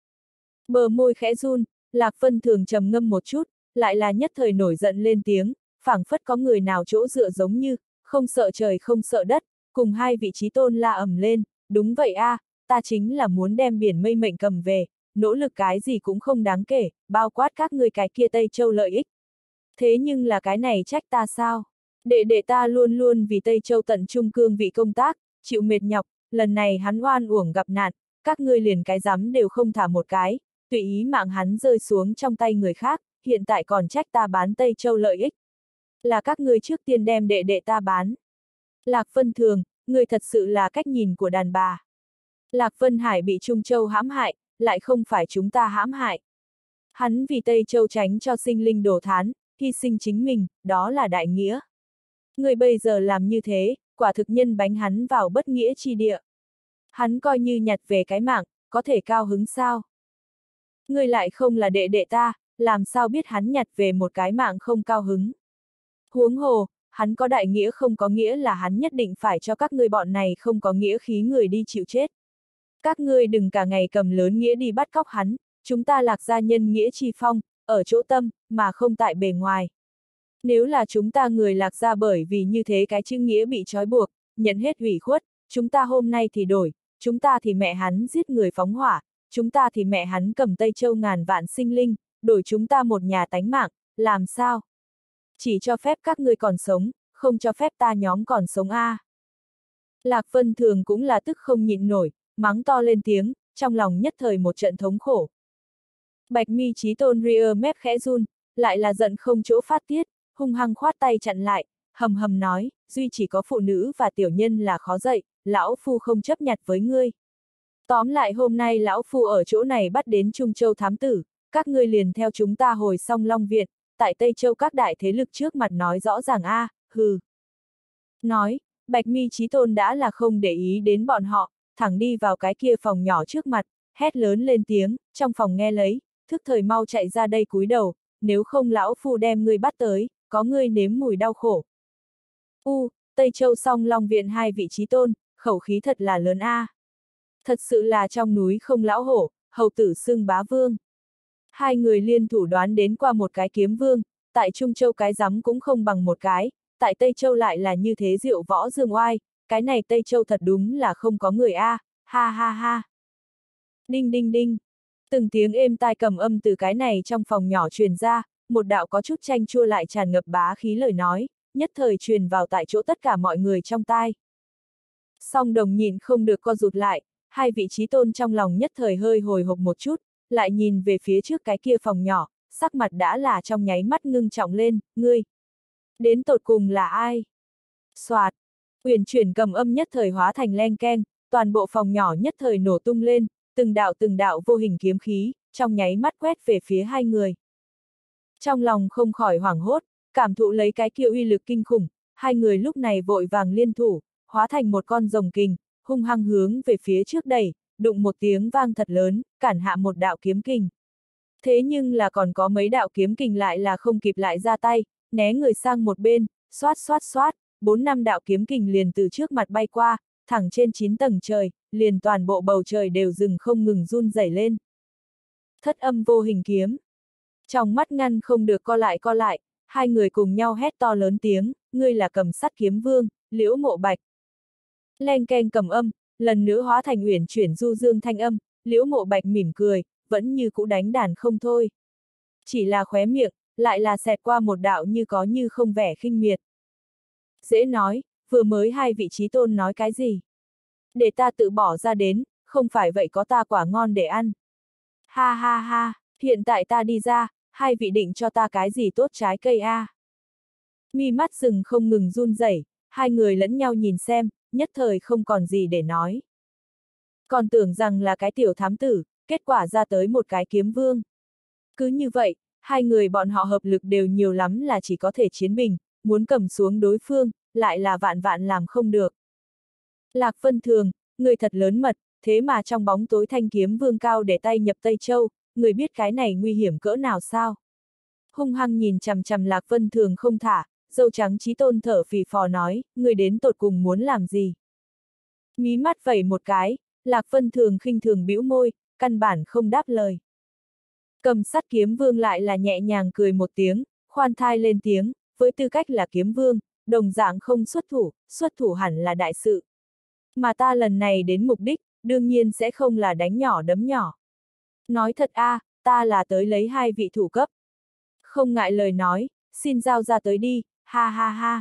Bờ môi khẽ run, Lạc Vân Thường trầm ngâm một chút, lại là nhất thời nổi giận lên tiếng, phảng phất có người nào chỗ dựa giống như, không sợ trời không sợ đất, cùng hai vị Chí Tôn la ầm lên, đúng vậy a, ta chính là muốn đem biển mây mệnh cầm về, nỗ lực cái gì cũng không đáng kể, bao quát các ngươi cái kia Tây Châu lợi ích. Thế nhưng là cái này trách ta sao? Đệ đệ ta luôn luôn vì Tây Châu tận trung cương vị công tác, chịu mệt nhọc, lần này hắn oan uổng gặp nạn, các ngươi liền cái rắm đều không thả một cái, tùy ý mạng hắn rơi xuống trong tay người khác, hiện tại còn trách ta bán Tây Châu lợi ích. Là các ngươi trước tiên đem đệ đệ ta bán. Lạc Vân Thường, ngươi thật sự là cách nhìn của đàn bà. Lạc Vân Hải bị Trung Châu hãm hại, lại không phải chúng ta hãm hại. Hắn vì Tây Châu tránh cho sinh linh đổ thán, hy sinh chính mình, đó là đại nghĩa. Ngươi bây giờ làm như thế, quả thực nhân bánh hắn vào bất nghĩa chi địa. Hắn coi như nhặt về cái mạng, có thể cao hứng sao? Ngươi lại không là đệ đệ ta, làm sao biết hắn nhặt về một cái mạng không cao hứng? Huống hồ, hắn có đại nghĩa không có nghĩa là hắn nhất định phải cho các ngươi bọn này không có nghĩa khí người đi chịu chết. Các ngươi đừng cả ngày cầm lớn nghĩa đi bắt cóc hắn, chúng ta Lạc gia nhân nghĩa chi phong, ở chỗ tâm, mà không tại bề ngoài. Nếu là chúng ta người Lạc gia bởi vì như thế cái chữ nghĩa bị trói buộc, nhận hết ủy khuất, chúng ta hôm nay thì đổi, chúng ta thì mẹ hắn giết người phóng hỏa, chúng ta thì mẹ hắn cầm Tây Châu ngàn vạn sinh linh, đổi chúng ta một nhà tánh mạng, làm sao? Chỉ cho phép các ngươi còn sống, không cho phép ta nhóm còn sống a. Lạc Vân Thường cũng là tức không nhịn nổi, mắng to lên tiếng, trong lòng nhất thời một trận thống khổ. Bạch Mi Chí Tôn ria mép khẽ run, lại là giận không chỗ phát tiết, hung hăng khoát tay chặn lại, hầm hầm nói, duy chỉ có phụ nữ và tiểu nhân là khó dạy, lão phu không chấp nhặt với ngươi. Tóm lại hôm nay lão phu ở chỗ này bắt đến Trung Châu thám tử, các ngươi liền theo chúng ta hồi Song Long Viện, tại Tây Châu các đại thế lực trước mặt nói rõ ràng a, hừ. Nói, Bạch Mi Chí Tôn đã là không để ý đến bọn họ, thẳng đi vào cái kia phòng nhỏ trước mặt, hét lớn lên tiếng, trong phòng nghe lấy, thức thời mau chạy ra đây cúi đầu, nếu không lão phu đem ngươi bắt tới, có ngươi nếm mùi đau khổ. Tây Châu Song Long Viện hai vị chí tôn, khẩu khí thật là lớn a. Thật sự là trong núi không lão hổ, hầu tử xưng bá vương. Hai người liên thủ đoán đến qua một cái kiếm vương, tại Trung Châu cái rắm cũng không bằng một cái, tại Tây Châu lại là như thế diệu võ dương oai, cái này Tây Châu thật đúng là không có người a, ha ha ha. Đinh đinh đinh. Từng tiếng êm tai cầm âm từ cái này trong phòng nhỏ truyền ra, một đạo có chút chanh chua lại tràn ngập bá khí lời nói, nhất thời truyền vào tại chỗ tất cả mọi người trong tai. Song Đồng nhìn không được co rụt lại, hai vị chí tôn trong lòng nhất thời hơi hồi hộp một chút, lại nhìn về phía trước cái kia phòng nhỏ, sắc mặt đã là trong nháy mắt ngưng trọng lên, ngươi. Đến tột cùng là ai? Soạt, uyển chuyển cầm âm nhất thời hóa thành len keng, toàn bộ phòng nhỏ nhất thời nổ tung lên, từng đạo vô hình kiếm khí, trong nháy mắt quét về phía hai người. Trong lòng không khỏi hoảng hốt, cảm thụ lấy cái kia uy lực kinh khủng, hai người lúc này vội vàng liên thủ, hóa thành một con rồng kình, hung hăng hướng về phía trước đẩy, đụng một tiếng vang thật lớn, cản hạ một đạo kiếm kình. Thế nhưng là còn có mấy đạo kiếm kình lại là không kịp lại ra tay, né người sang một bên, xoát xoát xoát, 4-5 đạo kiếm kình liền từ trước mặt bay qua, thẳng trên 9 tầng trời, liền toàn bộ bầu trời đều dừng không ngừng run rẩy lên. Thất âm vô hình kiếm. Trong mắt ngăn không được co lại, hai người cùng nhau hét to lớn tiếng, ngươi là Cầm Sắt Kiếm Vương, Liễu Mộ Bạch. Len keng cầm âm, lần nữa hóa thành uyển chuyển du dương thanh âm, Liễu Mộ Bạch mỉm cười, vẫn như cũ đánh đàn không thôi. Chỉ là khóe miệng, lại là xẹt qua một đạo như có như không vẻ khinh miệt. Dễ nói, vừa mới hai vị chí tôn nói cái gì? Để ta tự bỏ ra đến, không phải vậy có ta quả ngon để ăn. Ha ha ha, hiện tại ta đi ra, hai vị định cho ta cái gì tốt trái cây a? Mi mắt rừng không ngừng run rẩy, hai người lẫn nhau nhìn xem, nhất thời không còn gì để nói. Còn tưởng rằng là cái tiểu thám tử, kết quả ra tới một cái kiếm vương. Cứ như vậy, hai người bọn họ hợp lực đều nhiều lắm là chỉ có thể chiến bình, muốn cầm xuống đối phương, lại là vạn vạn làm không được. Lạc Vân Thường, người thật lớn mật, thế mà trong bóng tối thanh kiếm vương cao để tay nhập Tây Châu, người biết cái này nguy hiểm cỡ nào sao? Hung hăng nhìn chằm chằm Lạc Vân Thường không thả, dâu trắng chí tôn thở phì phò nói, người đến tột cùng muốn làm gì? Mí mắt vẩy một cái, Lạc Vân Thường khinh thường bĩu môi, căn bản không đáp lời. Cầm Sắt Kiếm Vương lại là nhẹ nhàng cười một tiếng, khoan thai lên tiếng, với tư cách là kiếm vương, đồng dạng không xuất thủ hẳn là đại sự. Mà ta lần này đến mục đích, đương nhiên sẽ không là đánh nhỏ đấm nhỏ. Nói thật a, ta là tới lấy hai vị thủ cấp. Không ngại lời nói, xin giao ra tới đi, ha ha ha.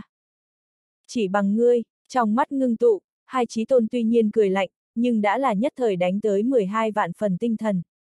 Chỉ bằng ngươi, trong mắt ngưng tụ, hai chí tôn tuy nhiên cười lạnh, nhưng đã là nhất thời đánh tới 12 vạn phần tinh thần.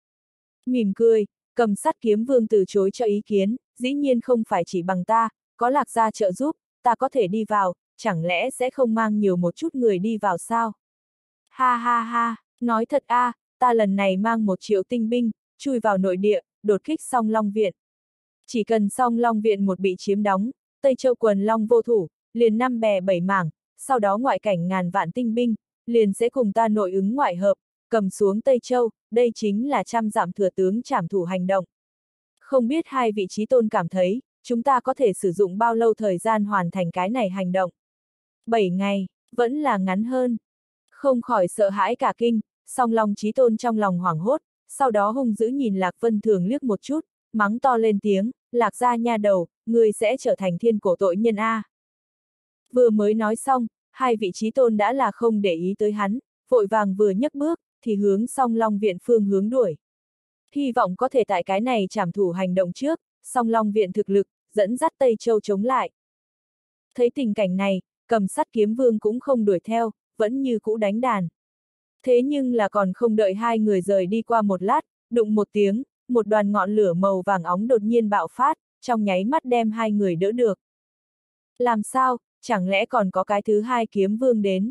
Mỉm cười, Cầm Sắt Kiếm Vương từ chối cho ý kiến, dĩ nhiên không phải chỉ bằng ta, có Lạc gia trợ giúp, ta có thể đi vào, chẳng lẽ sẽ không mang nhiều một chút người đi vào sao? Ha ha ha, nói thật a, ta lần này mang 1 triệu tinh binh, chui vào nội địa, đột kích Song Long Viện. Chỉ cần Song Long Viện một bị chiếm đóng, Tây Châu quần long vô thủ, liền 5 bè 7 mảng, sau đó ngoại cảnh ngàn vạn tinh binh, liền sẽ cùng ta nội ứng ngoại hợp, cầm xuống Tây Châu, đây chính là trăm dặm thừa tướng trảm thủ hành động. Không biết hai vị chí tôn cảm thấy, chúng ta có thể sử dụng bao lâu thời gian hoàn thành cái này hành động? 7 ngày, vẫn là ngắn hơn. Không khỏi sợ hãi cả kinh, song Long Chí Tôn trong lòng hoảng hốt, sau đó hung dữ nhìn Lạc Vân Thường liếc một chút, mắng to lên tiếng, Lạc gia nha đầu, ngươi sẽ trở thành thiên cổ tội nhân a. Vừa mới nói xong, hai vị Chí Tôn đã là không để ý tới hắn, vội vàng vừa nhấc bước, thì hướng Song Long Viện phương hướng đuổi. Hy vọng có thể tại cái này trảm thủ hành động trước, Song Long Viện thực lực, dẫn dắt Tây Châu chống lại. Thấy tình cảnh này, Cầm Sắt Kiếm Vương cũng không đuổi theo, vẫn như cũ đánh đàn. Thế nhưng là còn không đợi hai người rời đi qua một lát, đụng một tiếng, một đoàn ngọn lửa màu vàng óng đột nhiên bạo phát, trong nháy mắt đem hai người đỡ được. Làm sao, chẳng lẽ còn có cái thứ hai kiếm vương đến?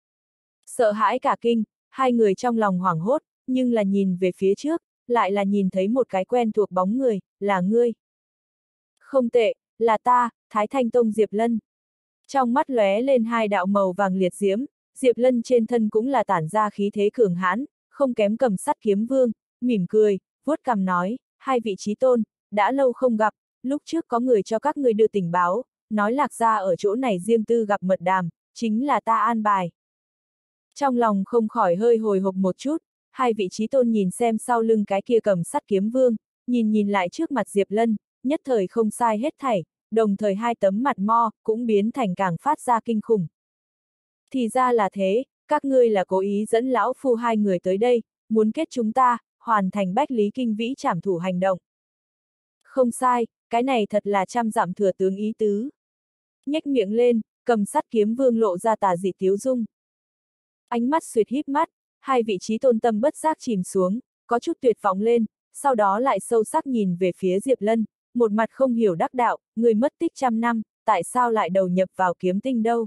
Sợ hãi cả kinh, hai người trong lòng hoảng hốt, nhưng là nhìn về phía trước, lại là nhìn thấy một cái quen thuộc bóng người, là ngươi. Không tệ, là ta, Thái Thanh Tông Diệp Lân. Trong mắt lóe lên hai đạo màu vàng liệt diễm, Diệp Lân trên thân cũng là tản ra khí thế cường hãn, không kém Cầm Sắt Kiếm Vương, mỉm cười, vuốt cằm nói, hai vị Chí Tôn, đã lâu không gặp, lúc trước có người cho các ngươi đưa tình báo, nói Lạc gia ở chỗ này riêng tư gặp mật đàm, chính là ta an bài. Trong lòng không khỏi hơi hồi hộp một chút, hai vị Chí Tôn nhìn xem sau lưng cái kia Cầm Sắt Kiếm Vương, nhìn lại trước mặt Diệp Lân, nhất thời không sai hết thảy, đồng thời hai tấm mặt mo cũng biến thành càng phát ra kinh khủng. Thì ra là thế, các ngươi là cố ý dẫn lão phu hai người tới đây, muốn kết chúng ta, hoàn thành bách lý kinh vĩ trảm thủ hành động. Không sai, cái này thật là trăm dặm thừa tướng ý tứ. Nhếch miệng lên, Cầm Sắt Kiếm Vương lộ ra tà dị tiếu dung. Ánh mắt xuyệt híp mắt, hai vị Chí Tôn tâm bất giác chìm xuống, có chút tuyệt vọng lên, sau đó lại sâu sắc nhìn về phía Diệp Lân, một mặt không hiểu đắc đạo, người mất tích trăm năm, tại sao lại đầu nhập vào kiếm tinh đâu?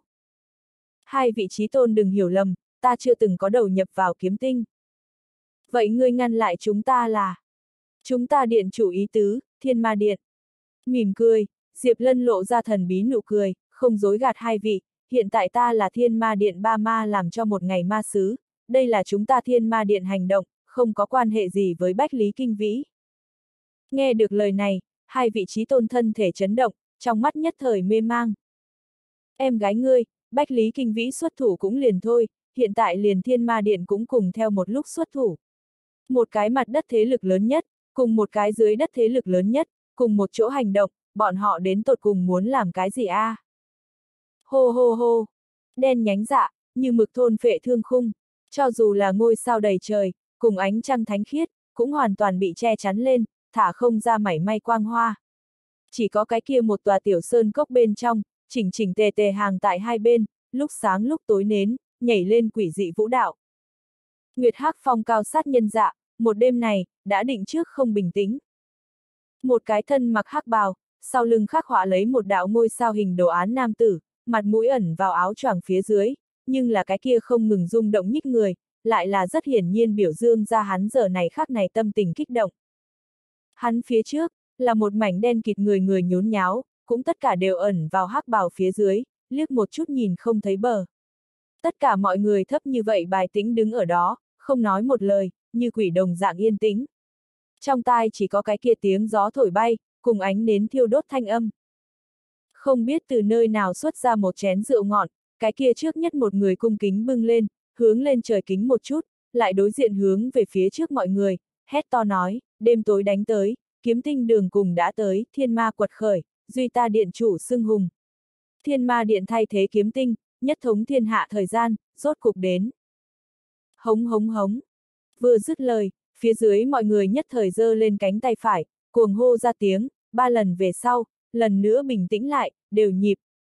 Hai vị Chí Tôn đừng hiểu lầm, ta chưa từng có đầu nhập vào kiếm tinh. Vậy ngươi ngăn lại chúng ta là? Chúng ta điện chủ ý tứ, Thiên Ma Điện. Mỉm cười, Diệp Lân lộ ra thần bí nụ cười, không dối gạt hai vị, hiện tại ta là Thiên Ma Điện ba ma làm cho một ngày ma sứ, đây là chúng ta Thiên Ma Điện hành động, không có quan hệ gì với Bách Lý Kinh Vĩ. Nghe được lời này, hai vị Chí Tôn thân thể chấn động, trong mắt nhất thời mê mang. Em gái ngươi, Bách Lý Kinh Vĩ xuất thủ cũng liền thôi, hiện tại liền Thiên Ma Điện cũng cùng theo một lúc xuất thủ. Một cái mặt đất thế lực lớn nhất, cùng một cái dưới đất thế lực lớn nhất, cùng một chỗ hành động, bọn họ đến tột cùng muốn làm cái gì a? Hô hô hô, đen nhánh dạ, như mực thôn phệ thương khung, cho dù là ngôi sao đầy trời, cùng ánh trăng thánh khiết, cũng hoàn toàn bị che chắn lên, thả không ra mảy may quang hoa. Chỉ có cái kia một tòa tiểu sơn cốc bên trong, chỉnh chỉnh tề tề hàng tại hai bên, lúc sáng lúc tối nến, nhảy lên quỷ dị vũ đạo. Nguyệt Hắc Phong cao sát nhân dạ, một đêm này, đã định trước không bình tĩnh. Một cái thân mặc hắc bào, sau lưng khắc họa lấy một đạo ngôi sao hình đồ án nam tử, mặt mũi ẩn vào áo choàng phía dưới, nhưng là cái kia không ngừng rung động nhích người, lại là rất hiển nhiên biểu dương ra hắn giờ này khắc này tâm tình kích động. Hắn phía trước, là một mảnh đen kịt người người nhốn nháo, cũng tất cả đều ẩn vào hắc bào phía dưới, liếc một chút nhìn không thấy bờ. Tất cả mọi người thấp như vậy bài tĩnh đứng ở đó, không nói một lời, như quỷ đồng dạng yên tĩnh. Trong tai chỉ có cái kia tiếng gió thổi bay, cùng ánh nến thiêu đốt thanh âm. Không biết từ nơi nào xuất ra một chén rượu ngọt, cái kia trước nhất một người cung kính bưng lên, hướng lên trời kính một chút, lại đối diện hướng về phía trước mọi người, hét to nói, đêm tối đánh tới, kiếm tinh đường cùng đã tới, thiên ma quật khởi, duy ta điện chủ xưng hùng. Thiên ma điện thay thế kiếm tinh, nhất thống thiên hạ thời gian, rốt cục đến. Hống hống hống. Vừa dứt lời, phía dưới mọi người nhất thời giơ lên cánh tay phải, cuồng hô ra tiếng, 3 lần về sau, lần nữa bình tĩnh lại, đều nhịp.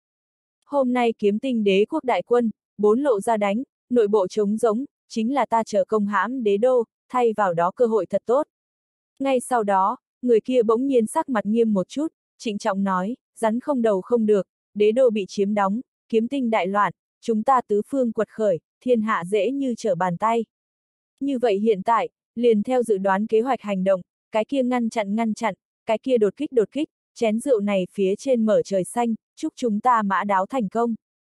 Hôm nay kiếm tinh đế quốc đại quân, 4 lộ ra đánh, nội bộ trống rỗng, chính là ta trợ công hãm đế đô, thay vào đó cơ hội thật tốt. Ngay sau đó, người kia bỗng nhiên sắc mặt nghiêm một chút, trịnh trọng nói, rắn không đầu không được, đế đô bị chiếm đóng, kiếm tinh đại loạn, chúng ta tứ phương quật khởi, thiên hạ dễ như trở bàn tay. Như vậy hiện tại, liền theo dự đoán kế hoạch hành động, cái kia ngăn chặn, cái kia đột kích, chén rượu này phía trên mở trời xanh, chúc chúng ta mã đáo thành công.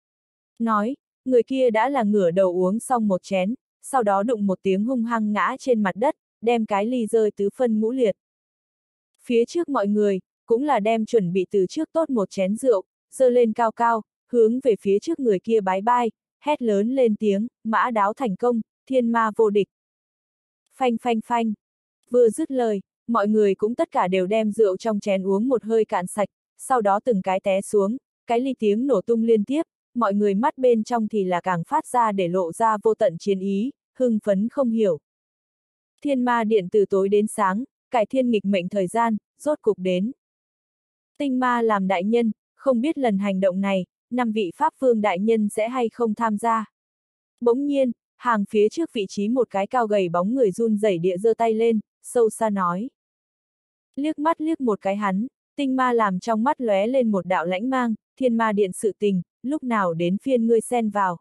Nói, người kia đã là ngửa đầu uống xong một chén, sau đó đụng một tiếng hung hăng ngã trên mặt đất, đem cái ly rơi tứ phân ngũ liệt. Phía trước mọi người, cũng là đem chuẩn bị từ trước tốt một chén rượu, giơ lên cao cao, hướng về phía trước người kia bái bai, hét lớn lên tiếng, mã đáo thành công, thiên ma vô địch. Phanh phanh phanh. Vừa dứt lời, mọi người cũng tất cả đều đem rượu trong chén uống một hơi cạn sạch, sau đó từng cái té xuống, cái ly tiếng nổ tung liên tiếp, mọi người mắt bên trong thì là càng phát ra để lộ ra vô tận chiến ý, hưng phấn không hiểu. Thiên ma điện từ tối đến sáng, cải thiên nghịch mệnh thời gian, rốt cục đến. Tinh ma làm đại nhân, không biết lần hành động này, 5 vị Pháp Vương đại nhân sẽ hay không tham gia. Bỗng nhiên, hàng phía trước vị trí một cái cao gầy bóng người run rẩy địa giơ tay lên, sâu xa nói. Liếc mắt liếc một cái hắn, tinh ma làm trong mắt lóe lên một đạo lãnh mang, thiên ma điện sự tình, lúc nào đến phiên ngươi xen vào.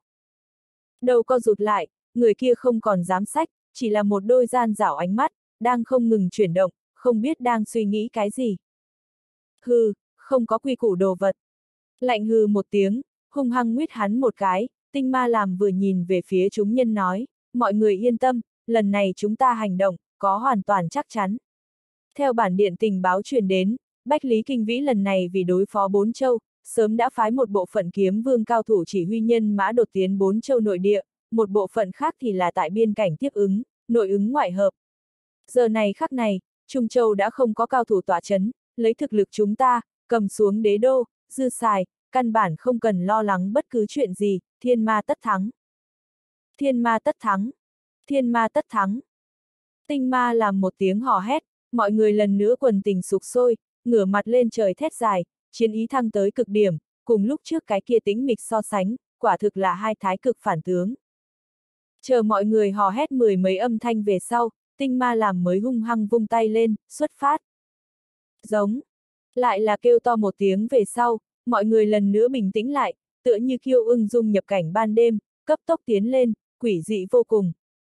Đầu co rụt lại, người kia không còn dám sách, chỉ là một đôi gian dảo ánh mắt, đang không ngừng chuyển động, không biết đang suy nghĩ cái gì. Hừ, không có quy củ đồ vật. Lạnh hừ một tiếng, hung hăng nguyết hắn một cái, tinh ma làm vừa nhìn về phía chúng nhân nói, mọi người yên tâm, lần này chúng ta hành động, có hoàn toàn chắc chắn. Theo bản điện tình báo truyền đến, Bách Lý Kinh Vĩ lần này vì đối phó 4 châu, sớm đã phái một bộ phận kiếm vương cao thủ chỉ huy nhân mã đột tiến 4 châu nội địa, một bộ phận khác thì là tại biên cảnh tiếp ứng, nội ứng ngoại hợp. Giờ này khắc này, Trung Châu đã không có cao thủ tọa chấn, lấy thực lực chúng ta, cầm xuống đế đô, dư xài, căn bản không cần lo lắng bất cứ chuyện gì, thiên ma tất thắng. Thiên ma tất thắng. Thiên ma tất thắng. Tinh ma làm một tiếng hò hét, mọi người lần nữa quần tình sục sôi, ngửa mặt lên trời thét dài, chiến ý thăng tới cực điểm, cùng lúc trước cái kia tĩnh mịch so sánh, quả thực là hai thái cực phản tướng. Chờ mọi người hò hét 10 mấy âm thanh về sau, tinh ma làm mới hung hăng vung tay lên, xuất phát. Giống. Lại là kêu to một tiếng về sau, mọi người lần nữa bình tĩnh lại, tựa như kiêu ưng dung nhập cảnh ban đêm, cấp tốc tiến lên, quỷ dị vô cùng.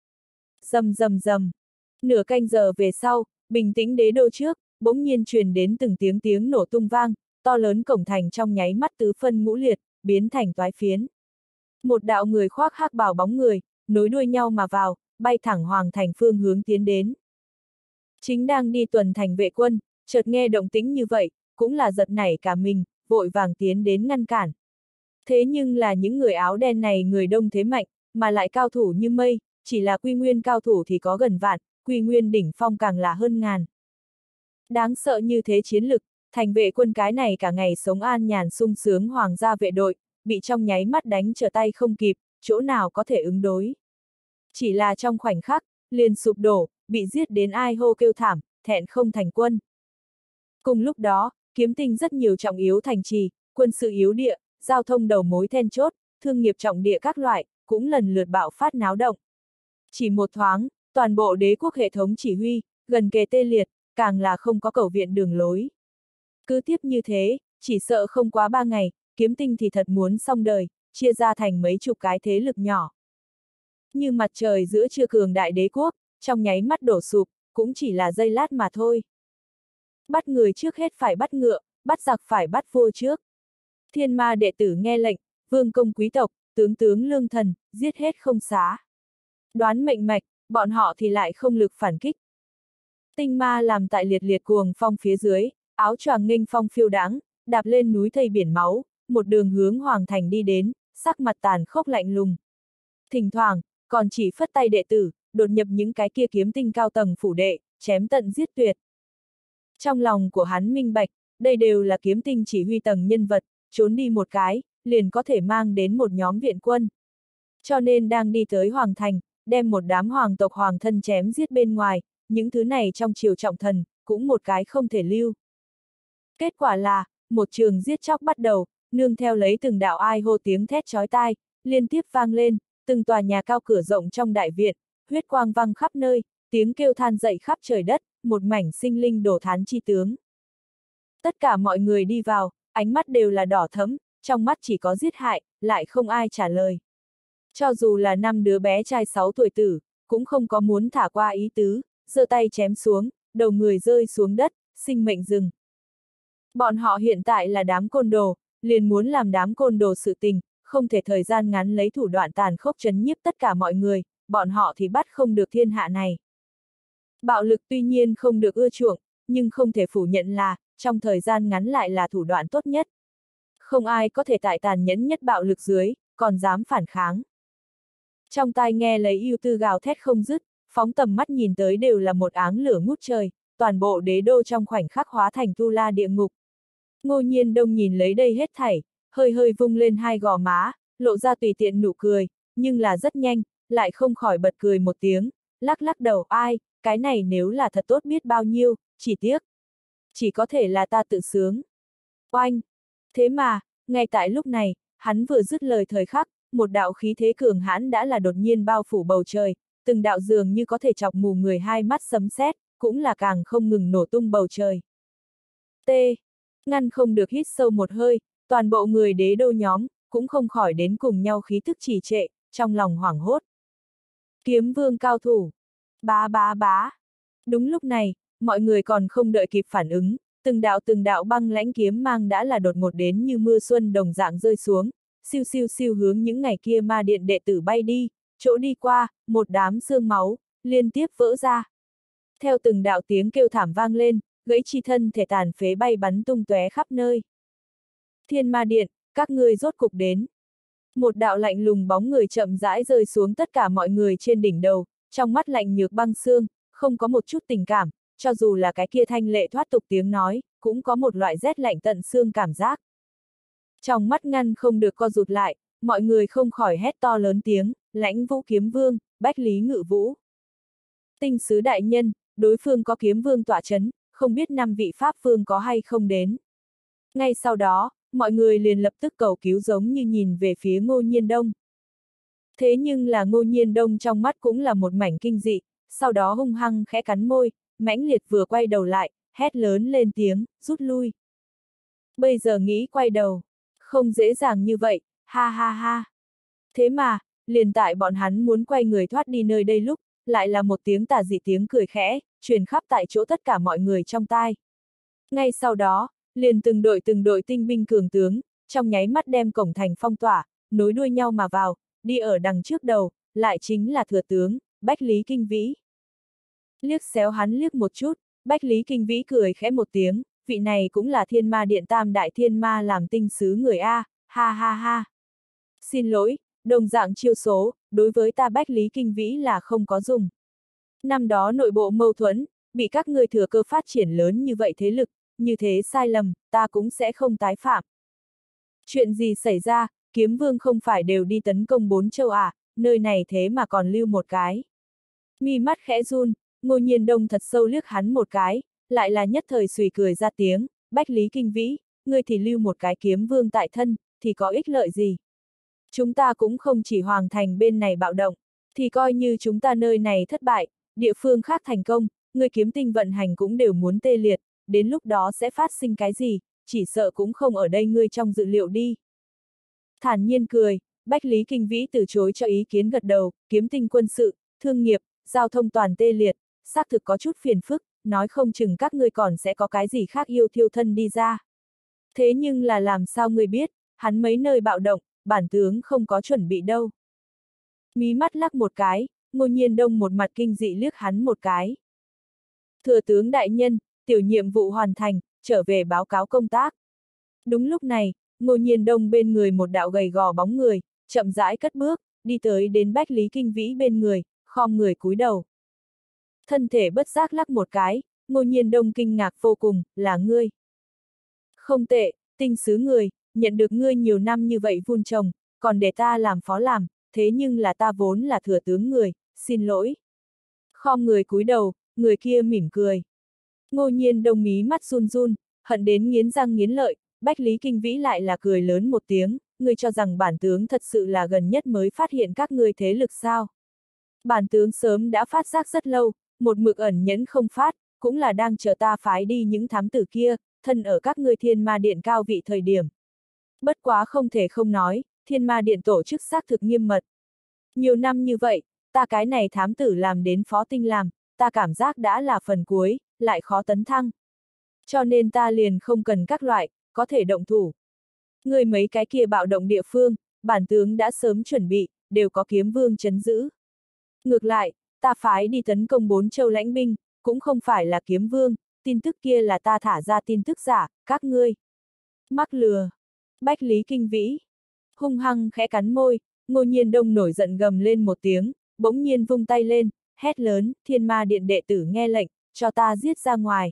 Rầm rầm rầm. Nửa canh giờ về sau, bình tĩnh đế đô trước, bỗng nhiên truyền đến từng tiếng nổ tung vang, to lớn cổng thành trong nháy mắt tứ phân ngũ liệt, biến thành toái phiến. Một đạo người khoác hắc bào bóng người, nối đuôi nhau mà vào, bay thẳng hoàng thành phương hướng tiến đến. Chính đang đi tuần thành vệ quân, chợt nghe động tĩnh như vậy, cũng là giật nảy cả mình, vội vàng tiến đến ngăn cản. Thế nhưng là những người áo đen này người đông thế mạnh, mà lại cao thủ như mây, chỉ là quy nguyên cao thủ thì có gần vạn, quy nguyên đỉnh phong càng là hơn ngàn. Đáng sợ như thế chiến lực, thành vệ quân cái này cả ngày sống an nhàn sung sướng hoàng gia vệ đội, bị trong nháy mắt đánh trở tay không kịp, chỗ nào có thể ứng đối. Chỉ là trong khoảnh khắc, liền sụp đổ, bị giết đến ai hô kêu thảm, thẹn không thành quân. Cùng lúc đó, kiếm tinh rất nhiều trọng yếu thành trì, quân sự yếu địa, giao thông đầu mối then chốt, thương nghiệp trọng địa các loại, cũng lần lượt bạo phát náo động. Chỉ một thoáng, toàn bộ đế quốc hệ thống chỉ huy, gần kề tê liệt, càng là không có cầu viện đường lối. Cứ tiếp như thế, chỉ sợ không quá 3 ngày, kiếm tinh thì thật muốn xong đời, chia ra thành mấy chục cái thế lực nhỏ. Như mặt trời giữa trưa cường đại đế quốc, trong nháy mắt đổ sụp, cũng chỉ là giây lát mà thôi. Bắt người trước hết phải bắt ngựa, bắt giặc phải bắt vua trước. Thiên ma đệ tử nghe lệnh, vương công quý tộc, tướng lương thần, giết hết không xá. Đoán mệnh mạch, bọn họ thì lại không lực phản kích. Tinh ma làm tại liệt liệt cuồng phong phía dưới, áo choàng nghênh phong phiêu đãng, đạp lên núi thây biển máu, một đường hướng hoàng thành đi đến, sắc mặt tàn khốc lạnh lùng. Thỉnh thoảng, còn chỉ phất tay đệ tử, đột nhập những cái kia kiếm tinh cao tầng phủ đệ, chém tận giết tuyệt. Trong lòng của hắn minh bạch, đây đều là kiếm tinh chỉ huy tầng nhân vật, trốn đi một cái, liền có thể mang đến một nhóm viện quân. Cho nên đang đi tới hoàng thành, đem một đám hoàng tộc hoàng thân chém giết bên ngoài, những thứ này trong triều trọng thần, cũng một cái không thể lưu. Kết quả là, một trường giết chóc bắt đầu, nương theo lấy từng đạo ai hô tiếng thét chói tai, liên tiếp vang lên, từng tòa nhà cao cửa rộng trong đại viện, huyết quang văng khắp nơi, tiếng kêu than dậy khắp trời đất, một mảnh sinh linh đổ thán chi tướng. Tất cả mọi người đi vào, ánh mắt đều là đỏ thẫm, trong mắt chỉ có giết hại, lại không ai trả lời. Cho dù là 5 đứa bé trai 6 tuổi tử, cũng không có muốn thả qua ý tứ, giơ tay chém xuống, đầu người rơi xuống đất, sinh mệnh dừng. Bọn họ hiện tại là đám côn đồ, liền muốn làm đám côn đồ sự tình, không thể thời gian ngắn lấy thủ đoạn tàn khốc trấn nhiếp tất cả mọi người, bọn họ thì bắt không được thiên hạ này. Bạo lực tuy nhiên không được ưa chuộng, nhưng không thể phủ nhận là, trong thời gian ngắn lại là thủ đoạn tốt nhất. Không ai có thể tại tàn nhẫn nhất bạo lực dưới, còn dám phản kháng. Trong tai nghe lấy yêu tư gào thét không dứt, phóng tầm mắt nhìn tới đều là một áng lửa ngút trời, toàn bộ đế đô trong khoảnh khắc hóa thành tu la địa ngục. Ngô Nhiên Đông nhìn lấy đây hết thảy, hơi hơi vung lên hai gò má, lộ ra tùy tiện nụ cười, nhưng là rất nhanh, lại không khỏi bật cười một tiếng, lắc lắc đầu, ai, cái này nếu là thật tốt biết bao nhiêu, chỉ tiếc. Chỉ có thể là ta tự sướng. Oanh! Thế mà, ngay tại lúc này, hắn vừa dứt lời thời khắc, một đạo khí thế cường hãn đã là đột nhiên bao phủ bầu trời, từng đạo dường như có thể chọc mù người hai mắt sấm sét, cũng là càng không ngừng nổ tung bầu trời. T. Ngăn không được hít sâu một hơi, toàn bộ người đế đô nhóm, cũng không khỏi đến cùng nhau khí thức trì trệ, trong lòng hoảng hốt. Kiếm vương cao thủ. Bá bá bá. Đúng lúc này, mọi người còn không đợi kịp phản ứng, từng đạo băng lãnh kiếm mang đã là đột ngột đến như mưa xuân đồng dạng rơi xuống, siêu siêu siêu hướng những ngày kia ma điện đệ tử bay đi, chỗ đi qua, một đám xương máu, liên tiếp vỡ ra. Theo từng đạo tiếng kêu thảm vang lên, gãy chi thân thể tàn phế bay bắn tung tóe khắp nơi. Thiên ma điện, các ngươi rốt cục đến. Một đạo lạnh lùng bóng người chậm rãi rơi xuống tất cả mọi người trên đỉnh đầu, trong mắt lạnh nhược băng xương, không có một chút tình cảm, cho dù là cái kia thanh lệ thoát tục tiếng nói, cũng có một loại rét lạnh tận xương cảm giác. Trong mắt ngăn không được co rụt lại, mọi người không khỏi hét to lớn tiếng, Lãnh Vũ kiếm vương, Bách Lý Ngự Vũ. Tinh sứ đại nhân, đối phương có kiếm vương tọa chấn, không biết 5 vị pháp vương có hay không đến. Ngay sau đó, mọi người liền lập tức cầu cứu giống như nhìn về phía Ngô Nhiên Đông. Thế nhưng là Ngô Nhiên Đông trong mắt cũng là một mảnh kinh dị, sau đó hung hăng khẽ cắn môi, mãnh liệt vừa quay đầu lại, hét lớn lên tiếng, rút lui. Bây giờ nghĩ quay đầu, không dễ dàng như vậy, ha ha ha. Thế mà, liền tại bọn hắn muốn quay người thoát đi nơi đây lúc, lại là một tiếng tà dị tiếng cười khẽ, truyền khắp tại chỗ tất cả mọi người trong tai. Ngay sau đó, liền từng đội tinh binh cường tướng, trong nháy mắt đem cổng thành phong tỏa, nối đuôi nhau mà vào, đi ở đằng trước đầu, lại chính là thừa tướng, Bách Lý Kinh Vĩ. Liếc xéo hắn liếc một chút, Bách Lý Kinh Vĩ cười khẽ một tiếng, vị này cũng là Thiên Ma Điện Tam Đại Thiên Ma làm tinh sứ người A, ha ha ha. Xin lỗi, đồng dạng chiêu số, đối với ta Bách Lý Kinh Vĩ là không có dùng. Năm đó nội bộ mâu thuẫn, bị các ngươi thừa cơ phát triển lớn như vậy thế lực, như thế sai lầm, ta cũng sẽ không tái phạm. Chuyện gì xảy ra, kiếm vương không phải đều đi tấn công 4 châu à, nơi này thế mà còn lưu một cái. Mi mắt khẽ run, Ngô Nhiên Đông thật sâu liếc hắn một cái, lại là nhất thời xùy cười ra tiếng, Bách Lý Kinh Vĩ, ngươi thì lưu một cái kiếm vương tại thân, thì có ích lợi gì? Chúng ta cũng không chỉ hoàng thành bên này bạo động, thì coi như chúng ta nơi này thất bại, địa phương khác thành công, người kiếm tinh vận hành cũng đều muốn tê liệt, đến lúc đó sẽ phát sinh cái gì, chỉ sợ cũng không ở đây ngươi trong dự liệu đi. Thản nhiên cười, Bách Lý Kinh Vĩ từ chối cho ý kiến gật đầu, kiếm tinh quân sự, thương nghiệp, giao thông toàn tê liệt, xác thực có chút phiền phức, nói không chừng các ngươi còn sẽ có cái gì khác yêu thiêu thân đi ra. Thế nhưng là làm sao ngươi biết, hắn mấy nơi bạo động, bản tướng không có chuẩn bị đâu. Mí mắt lắc một cái, Ngô Nhiên Đông một mặt kinh dị liếc hắn một cái. Thừa tướng đại nhân, tiểu nhiệm vụ hoàn thành, trở về báo cáo công tác. Đúng lúc này, Ngô Nhiên Đông bên người một đạo gầy gò bóng người, chậm rãi cất bước, đi tới đến Bách Lý Kinh Vĩ bên người, khom người cúi đầu. Thân thể bất giác lắc một cái, Ngô Nhiên Đông kinh ngạc vô cùng, là ngươi. Không tệ, tinh sứ người, nhận được ngươi nhiều năm như vậy vun trồng, còn để ta làm phó làm, thế nhưng là ta vốn là thừa tướng người, xin lỗi. Khom người cúi đầu, người kia mỉm cười. Ngô Nhiên Đông mí mắt run run, hận đến nghiến răng nghiến lợi, Bách Lý Kinh Vĩ lại là cười lớn một tiếng, ngươi cho rằng bản tướng thật sự là gần nhất mới phát hiện các ngươi thế lực sao. Bản tướng sớm đã phát giác rất lâu, một mực ẩn nhẫn không phát, cũng là đang chờ ta phái đi những thám tử kia, thân ở các ngươi Thiên Ma Điện cao vị thời điểm. Bất quá không thể không nói, Thiên Ma Điện tổ chức xác thực nghiêm mật. Nhiều năm như vậy, ta cái này thám tử làm đến phó tinh làm, ta cảm giác đã là phần cuối, lại khó tấn thăng. Cho nên ta liền không cần các loại, có thể động thủ. Người mấy cái kia bạo động địa phương, bản tướng đã sớm chuẩn bị, đều có kiếm vương trấn giữ. Ngược lại, ta phái đi tấn công 4 châu lãnh binh, cũng không phải là kiếm vương, tin tức kia là ta thả ra tin tức giả, các ngươi mắc lừa. Bách Lý Kinh Vĩ hung hăng khẽ cắn môi, Ngô Nhiên Đông nổi giận gầm lên một tiếng, bỗng nhiên vung tay lên, hét lớn, Thiên Ma Điện đệ tử nghe lệnh, cho ta giết ra ngoài.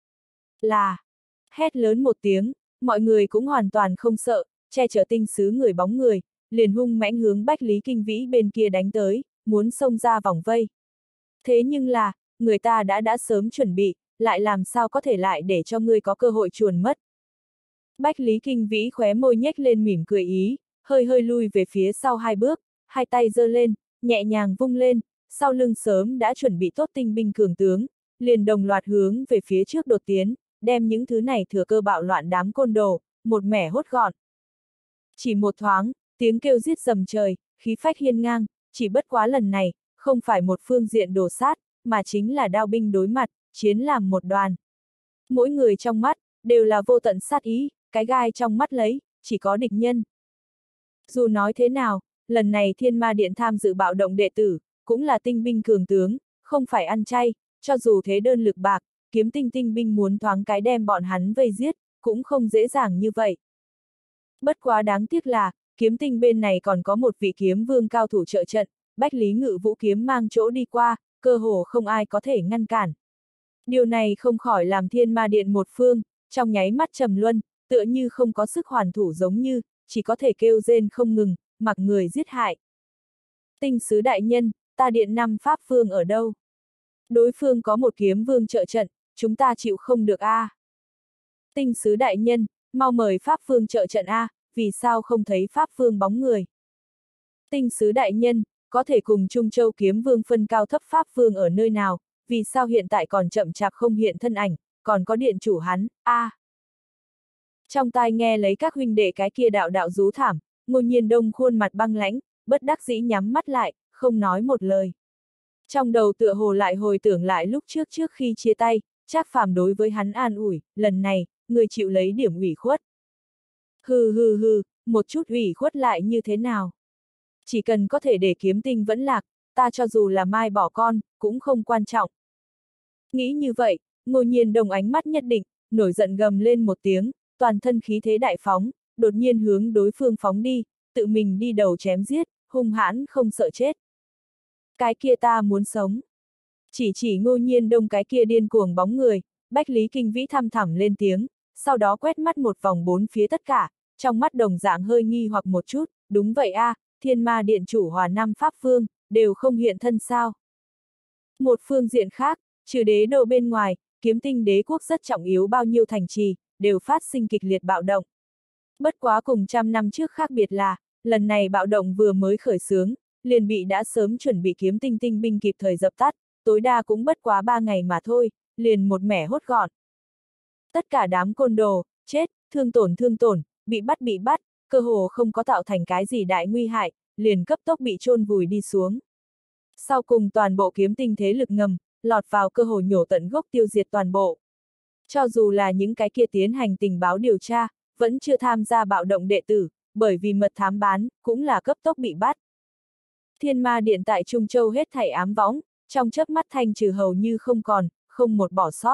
Là, hét lớn một tiếng, mọi người cũng hoàn toàn không sợ, che chở tinh sứ người bóng người, liền hung mãnh hướng Bách Lý Kinh Vĩ bên kia đánh tới, muốn xông ra vòng vây. Thế nhưng là, người ta đã sớm chuẩn bị, lại làm sao có thể lại để cho ngươi có cơ hội chuồn mất. Bách Lý Kinh Vĩ khóe môi nhếch lên mỉm cười ý, hơi hơi lui về phía sau 2 bước, hai tay giơ lên, nhẹ nhàng vung lên, sau lưng sớm đã chuẩn bị tốt tinh binh cường tướng, liền đồng loạt hướng về phía trước đột tiến, đem những thứ này thừa cơ bạo loạn đám côn đồ, một mẻ hốt gọn. Chỉ một thoáng, tiếng kêu giết rầm trời, khí phách hiên ngang, chỉ bất quá lần này, không phải một phương diện đồ sát, mà chính là đao binh đối mặt, chiến làm một đoàn. Mỗi người trong mắt, đều là vô tận sát ý, cái gai trong mắt lấy, chỉ có địch nhân. Dù nói thế nào, lần này Thiên Ma Điện tham dự bạo động đệ tử, cũng là tinh binh cường tướng, không phải ăn chay, cho dù thế đơn lực bạc, kiếm tinh binh muốn thoáng cái đem bọn hắn vây giết, cũng không dễ dàng như vậy. Bất quá đáng tiếc là, kiếm tinh bên này còn có một vị kiếm vương cao thủ trợ trận, Bách Lý Ngự Vũ kiếm mang chỗ đi qua, cơ hồ không ai có thể ngăn cản. Điều này không khỏi làm Thiên Ma Điện một phương, trong nháy mắt trầm luân, tựa như không có sức hoàn thủ giống như, chỉ có thể kêu rên không ngừng, mặc người giết hại. Tinh sứ đại nhân, ta điện 5 pháp phương ở đâu? Đối phương có một kiếm vương trợ trận, chúng ta chịu không được a. Tinh sứ đại nhân, mau mời pháp phương trợ trận a, vì sao không thấy pháp phương bóng người? Tinh sứ đại nhân, có thể cùng Trung Châu kiếm vương phân cao thấp pháp phương ở nơi nào, vì sao hiện tại còn chậm chạp không hiện thân ảnh, còn có điện chủ hắn, a. Trong tai nghe lấy các huynh đệ cái kia đạo đạo rú thảm, Ngô Nhiên Đông khuôn mặt băng lãnh, bất đắc dĩ nhắm mắt lại, không nói một lời. Trong đầu tựa hồ lại hồi tưởng lại lúc trước khi chia tay, Trác Phàm đối với hắn an ủi, lần này, người chịu lấy điểm ủy khuất. Hừ, một chút ủy khuất lại như thế nào? Chỉ cần có thể để kiếm tinh vẫn lạc, ta cho dù là mai bỏ con, cũng không quan trọng. Nghĩ như vậy, Ngô Nhiên Đông ánh mắt nhất định, nổi giận gầm lên một tiếng, toàn thân khí thế đại phóng, đột nhiên hướng đối phương phóng đi, tự mình đi đầu chém giết, hung hãn không sợ chết. Cái kia ta muốn sống. Chỉ Ngô Nhiên Đông cái kia điên cuồng bóng người, Bách Lý Kinh Vĩ thăm thẳm lên tiếng, sau đó quét mắt một vòng bốn phía tất cả, trong mắt đồng dạng hơi nghi hoặc một chút, đúng vậy a, Thiên Ma Điện chủ Hòa Năm Pháp Phương, đều không hiện thân sao. Một phương diện khác, trừ đế đô bên ngoài, kiếm tinh đế quốc rất trọng yếu bao nhiêu thành trì, đều phát sinh kịch liệt bạo động. Bất quá cùng 100 năm trước khác biệt là, lần này bạo động vừa mới khởi xướng, liền bị đã sớm chuẩn bị kiếm tinh binh kịp thời dập tắt, tối đa cũng bất quá 3 ngày mà thôi, liền một mẻ hốt gọn. Tất cả đám côn đồ, chết, thương tổn, bị bắt, cơ hồ không có tạo thành cái gì đại nguy hại, liền cấp tốc bị chôn vùi đi xuống. Sau cùng toàn bộ kiếm tinh thế lực ngầm, lọt vào cơ hồ nhổ tận gốc tiêu diệt toàn bộ. Cho dù là những cái kia tiến hành tình báo điều tra, vẫn chưa tham gia bạo động đệ tử, bởi vì mật thám bán, cũng là cấp tốc bị bắt. Thiên Ma Điện tại Trung Châu hết thảy ám võng, trong chớp mắt thanh trừ hầu như không còn, không một bỏ sót.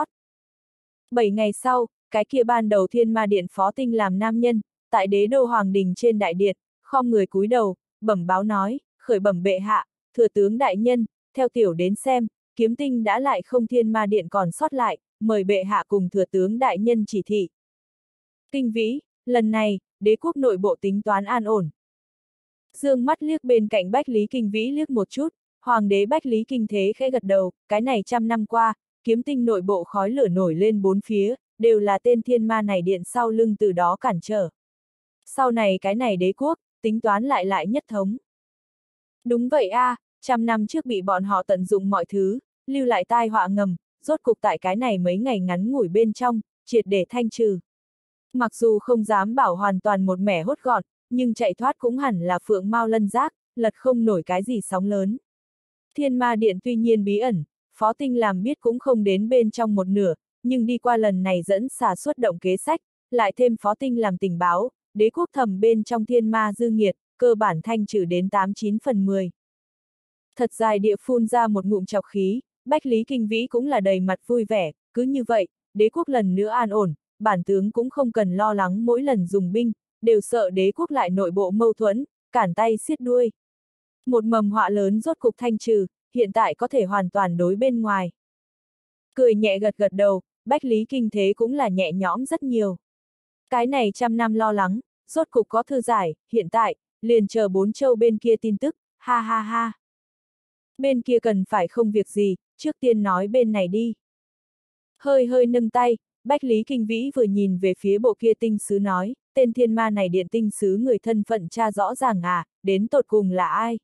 7 ngày sau, cái kia ban đầu Thiên Ma Điện phó tinh làm nam nhân, tại đế đô Hoàng Đình trên đại điện, khom người cúi đầu, bẩm báo nói, khởi bẩm bệ hạ, thừa tướng đại nhân, theo tiểu đến xem, kiếm tinh đã lại không Thiên Ma Điện còn sót lại, mời bệ hạ cùng thừa tướng đại nhân chỉ thị. Kinh Vĩ, lần này, đế quốc nội bộ tính toán an ổn. Dương mắt liếc bên cạnh Bách Lý Kinh Vĩ liếc một chút, Hoàng đế Bách Lý Kinh Thế khẽ gật đầu, cái này 100 năm qua, kiếm tinh nội bộ khói lửa nổi lên bốn phía, đều là tên thiên ma này điện sau lưng từ đó cản trở. Sau này cái này đế quốc, tính toán lại nhất thống. Đúng vậy a, 100 năm trước bị bọn họ tận dụng mọi thứ, lưu lại tai họa ngầm, rốt cục tại cái này mấy ngày ngắn ngủi bên trong, triệt để thanh trừ. Mặc dù không dám bảo hoàn toàn một mẻ hốt gọn, nhưng chạy thoát cũng hẳn là phượng mao lân giác, lật không nổi cái gì sóng lớn. Thiên Ma Điện tuy nhiên bí ẩn, phó tinh làm biết cũng không đến bên trong một nửa, nhưng đi qua lần này dẫn xà xuất động kế sách, lại thêm phó tinh làm tình báo, đế quốc thầm bên trong thiên ma dư nghiệt, cơ bản thanh trừ đến 89 phần 10. Thật dài địa phun ra một ngụm chọc khí, Bách Lý Kinh Vĩ cũng là đầy mặt vui vẻ, cứ như vậy, đế quốc lần nữa an ổn, bản tướng cũng không cần lo lắng mỗi lần dùng binh, đều sợ đế quốc lại nội bộ mâu thuẫn, cản tay xiết đuôi. Một mầm họa lớn rốt cục thanh trừ, hiện tại có thể hoàn toàn đối bên ngoài. Cười nhẹ gật gật đầu, Bách Lý Kinh thế cũng là nhẹ nhõm rất nhiều. Cái này trăm năm lo lắng, rốt cục có thư giải, hiện tại, liền chờ 4 châu bên kia tin tức, ha ha ha. Bên kia cần phải không việc gì, trước tiên nói bên này đi. Hơi hơi nâng tay, Bách Lý Kinh Vĩ vừa nhìn về phía bộ kia tinh sứ nói, tên thiên ma này điện tinh sứ người thân phận tra rõ ràng à, đến tột cùng là ai?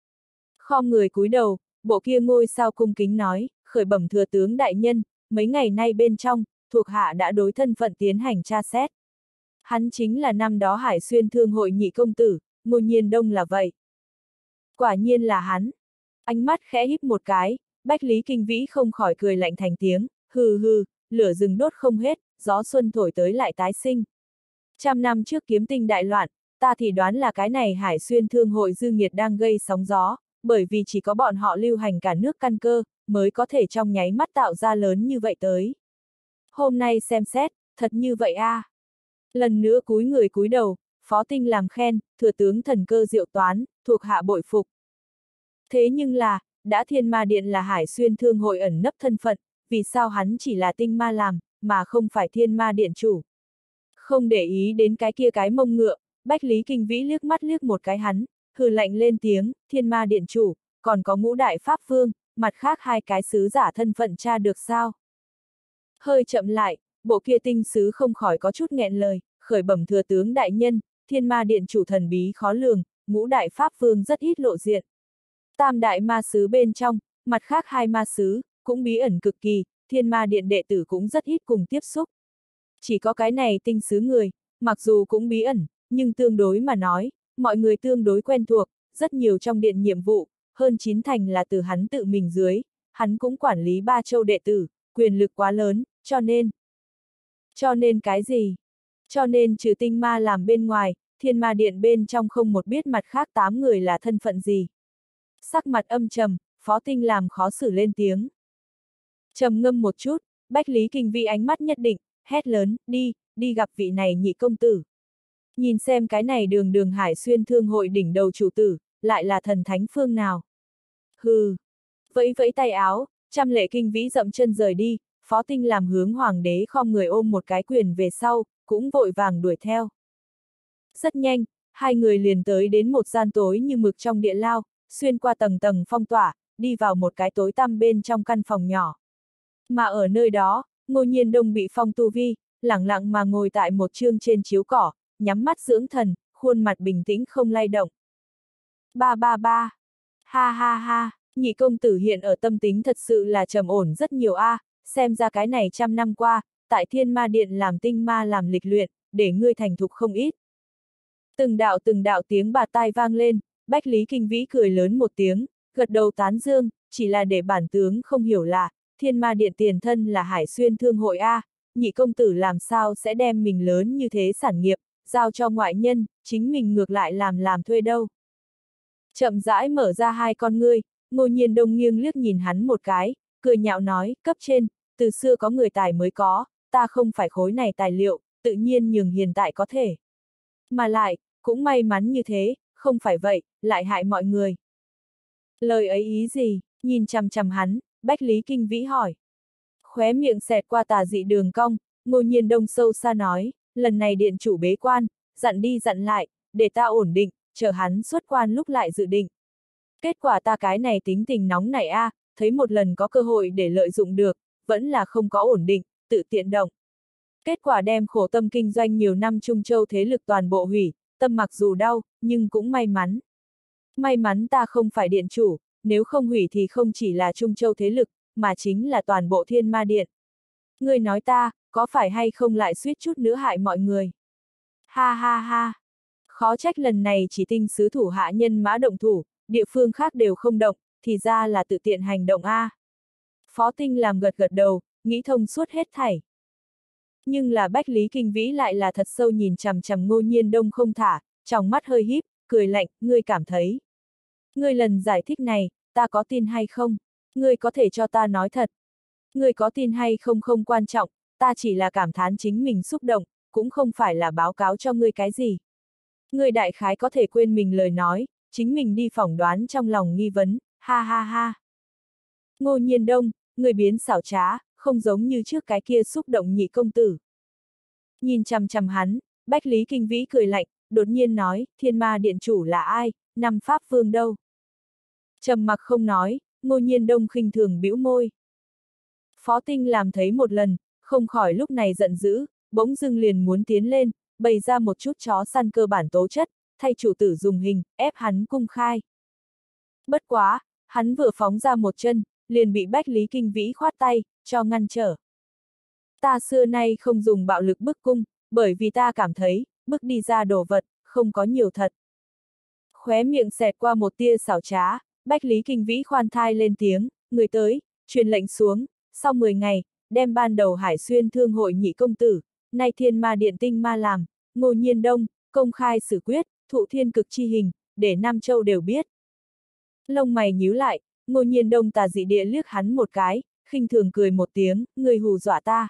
Khom người cúi đầu, bộ kia ngôi sao cung kính nói, khởi bẩm thừa tướng đại nhân, mấy ngày nay bên trong, thuộc hạ đã đối thân phận tiến hành tra xét. Hắn chính là năm đó Hải Xuyên Thương hội nhị công tử, Ngô Nhiên Đông là vậy. Quả nhiên là hắn. Ánh mắt khẽ híp một cái, Bách Lý Kinh Vĩ không khỏi cười lạnh thành tiếng, hừ hừ, lửa rừng đốt không hết, gió xuân thổi tới lại tái sinh. 100 năm trước kiếm tinh đại loạn, ta thì đoán là cái này Hải Xuyên Thương hội dư nghiệt đang gây sóng gió, bởi vì chỉ có bọn họ lưu hành cả nước căn cơ, mới có thể trong nháy mắt tạo ra lớn như vậy tới. Hôm nay xem xét, thật như vậy a. Lần nữa cúi người cúi đầu, Phó Tinh làm khen, thừa tướng thần cơ diệu toán, thuộc hạ bội phục. Thế nhưng là, đã Thiên Ma Điện là Hải Xuyên Thương hội ẩn nấp thân phận, vì sao hắn chỉ là tinh ma làm, mà không phải Thiên Ma Điện chủ? Không để ý đến cái kia cái mông ngựa, Bách Lý Kinh Vĩ liếc mắt liếc một cái hắn, hừ lạnh lên tiếng, Thiên Ma Điện chủ, còn có ngũ đại pháp vương, mặt khác hai cái sứ giả thân phận tra được sao? Hơi chậm lại, bộ kia tinh sứ không khỏi có chút nghẹn lời, khởi bẩm thừa tướng đại nhân, Thiên Ma Điện chủ thần bí khó lường, ngũ đại pháp vương rất ít lộ diện. Tam đại ma sứ bên trong, mặt khác hai ma sứ, cũng bí ẩn cực kỳ, Thiên Ma Điện đệ tử cũng rất ít cùng tiếp xúc. Chỉ có cái này tinh sứ người, mặc dù cũng bí ẩn, nhưng tương đối mà nói, mọi người tương đối quen thuộc, rất nhiều trong điện nhiệm vụ, hơn 9 thành là từ hắn tự mình dưới, hắn cũng quản lý 3 châu đệ tử, quyền lực quá lớn, cho nên. Cho nên cái gì? Cho nên trừ tinh ma làm bên ngoài, Thiên Ma Điện bên trong không một biết mặt khác 8 người là thân phận gì. Sắc mặt âm trầm, Phó Tinh làm khó xử lên tiếng. Trầm ngâm một chút, Bách Lý Kinh Vĩ ánh mắt nhất định, hét lớn, đi gặp vị này nhị công tử. Nhìn xem cái này đường đường Hải Xuyên Thương hội đỉnh đầu chủ tử, lại là thần thánh phương nào. Hừ, vẫy vẫy tay áo, trăm lệ Kinh Vĩ dậm chân rời đi, Phó Tinh làm hướng hoàng đế khom người ôm một cái quyền về sau, cũng vội vàng đuổi theo. Rất nhanh, hai người liền tới đến một gian tối như mực trong địa lao, xuyên qua tầng tầng phong tỏa, đi vào một cái tối tăm bên trong căn phòng nhỏ. Mà ở nơi đó, Ngô Nhiên Đông bị phong tu vi, lẳng lặng mà ngồi tại một chương trên chiếu cỏ, nhắm mắt dưỡng thần, khuôn mặt bình tĩnh không lay động. Ba ba ba, ha ha ha, nhị công tử hiện ở tâm tính thật sự là trầm ổn rất nhiều a, xem ra cái này 100 năm qua, tại Thiên Ma Điện làm tinh ma làm lịch luyện, để ngươi thành thục không ít. Từng đạo tiếng bạt tai vang lên, Bách Lý Kinh Vĩ cười lớn một tiếng, gật đầu tán dương, chỉ là để bản tướng không hiểu là, Thiên Ma Điện tiền thân là Hải Xuyên Thương hội a, nhị công tử làm sao sẽ đem mình lớn như thế sản nghiệp, giao cho ngoại nhân, chính mình ngược lại làm thuê đâu. Chậm rãi mở ra hai con ngươi, Ngô Nhiên Đông nghiêng liếc nhìn hắn một cái, cười nhạo nói, cấp trên, từ xưa có người tài mới có, ta không phải khối này tài liệu, tự nhiên nhường hiện tại có thể. Mà lại, cũng may mắn như thế, không phải vậy, lại hại mọi người. Lời ấy ý gì, nhìn chằm chằm hắn, Bách Lý Kinh Vĩ hỏi. Khóe miệng xẹt qua tà dị đường cong, Ngô Nhiên Đông sâu xa nói, lần này điện chủ bế quan, dặn đi dặn lại, để ta ổn định, chờ hắn xuất quan lúc lại dự định. Kết quả ta cái này tính tình nóng nảy a, thấy một lần có cơ hội để lợi dụng được, vẫn là không có ổn định, tự tiện động. Kết quả đem khổ tâm kinh doanh nhiều năm Trung Châu thế lực toàn bộ hủy, tâm mặc dù đau, nhưng cũng may mắn. May mắn ta không phải điện chủ, nếu không hủy thì không chỉ là Trung Châu thế lực, mà chính là toàn bộ Thiên Ma Điện. Ngươi nói ta, có phải hay không lại suýt chút nữa hại mọi người? Ha ha ha! Khó trách lần này chỉ tinh sứ thủ hạ nhân mã động thủ, địa phương khác đều không động, thì ra là tự tiện hành động a. Phó Tinh làm gật gật đầu, nghĩ thông suốt hết thảy. Nhưng là Bách Lý Kinh Vĩ lại là thật sâu nhìn chằm chằm Ngô Nhiên Đông không thả, trong mắt hơi híp, cười lạnh, ngươi cảm thấy. Ngươi lần giải thích này, ta có tin hay không? Ngươi có thể cho ta nói thật. Ngươi có tin hay không không quan trọng, ta chỉ là cảm thán chính mình xúc động, cũng không phải là báo cáo cho ngươi cái gì. Ngươi đại khái có thể quên mình lời nói, chính mình đi phỏng đoán trong lòng nghi vấn, ha ha ha. Ngô Nhiên Đông, người biến xảo trá, không giống như trước cái kia xúc động nhị công tử. Nhìn chằm chằm hắn, Bách Lý Kinh Vĩ cười lạnh, đột nhiên nói, Thiên Ma Điện chủ là ai, năm Pháp Vương đâu? Trầm mặc không nói, Ngô Nhiên Đông khinh thường bĩu môi. Phó Tinh làm thấy một lần, không khỏi lúc này giận dữ, bỗng dưng liền muốn tiến lên, bày ra một chút chó săn cơ bản tố chất, thay chủ tử dùng hình, ép hắn cung khai. Bất quá, hắn vừa phóng ra một chân, liền bị Bách Lý Kinh Vĩ khoát tay, cho ngăn trở. Ta xưa nay không dùng bạo lực bức cung, bởi vì ta cảm thấy, bức đi ra đồ vật, không có nhiều thật. Khóe miệng xẹt qua một tia xảo trá, Bách Lý Kinh Vĩ khoan thai lên tiếng, người tới, truyền lệnh xuống, sau 10 ngày, đem ban đầu Hải Xuyên Thương hội nhị công tử, nay Thiên Ma Điện tinh ma làm, Ngô Nhiên Đông, công khai xử quyết, thụ thiên cực chi hình, để Nam Châu đều biết. Lông mày nhíu lại, Ngô Nhiên Đông tà dị địa liếc hắn một cái, khinh thường cười một tiếng, ngươi hù dọa ta.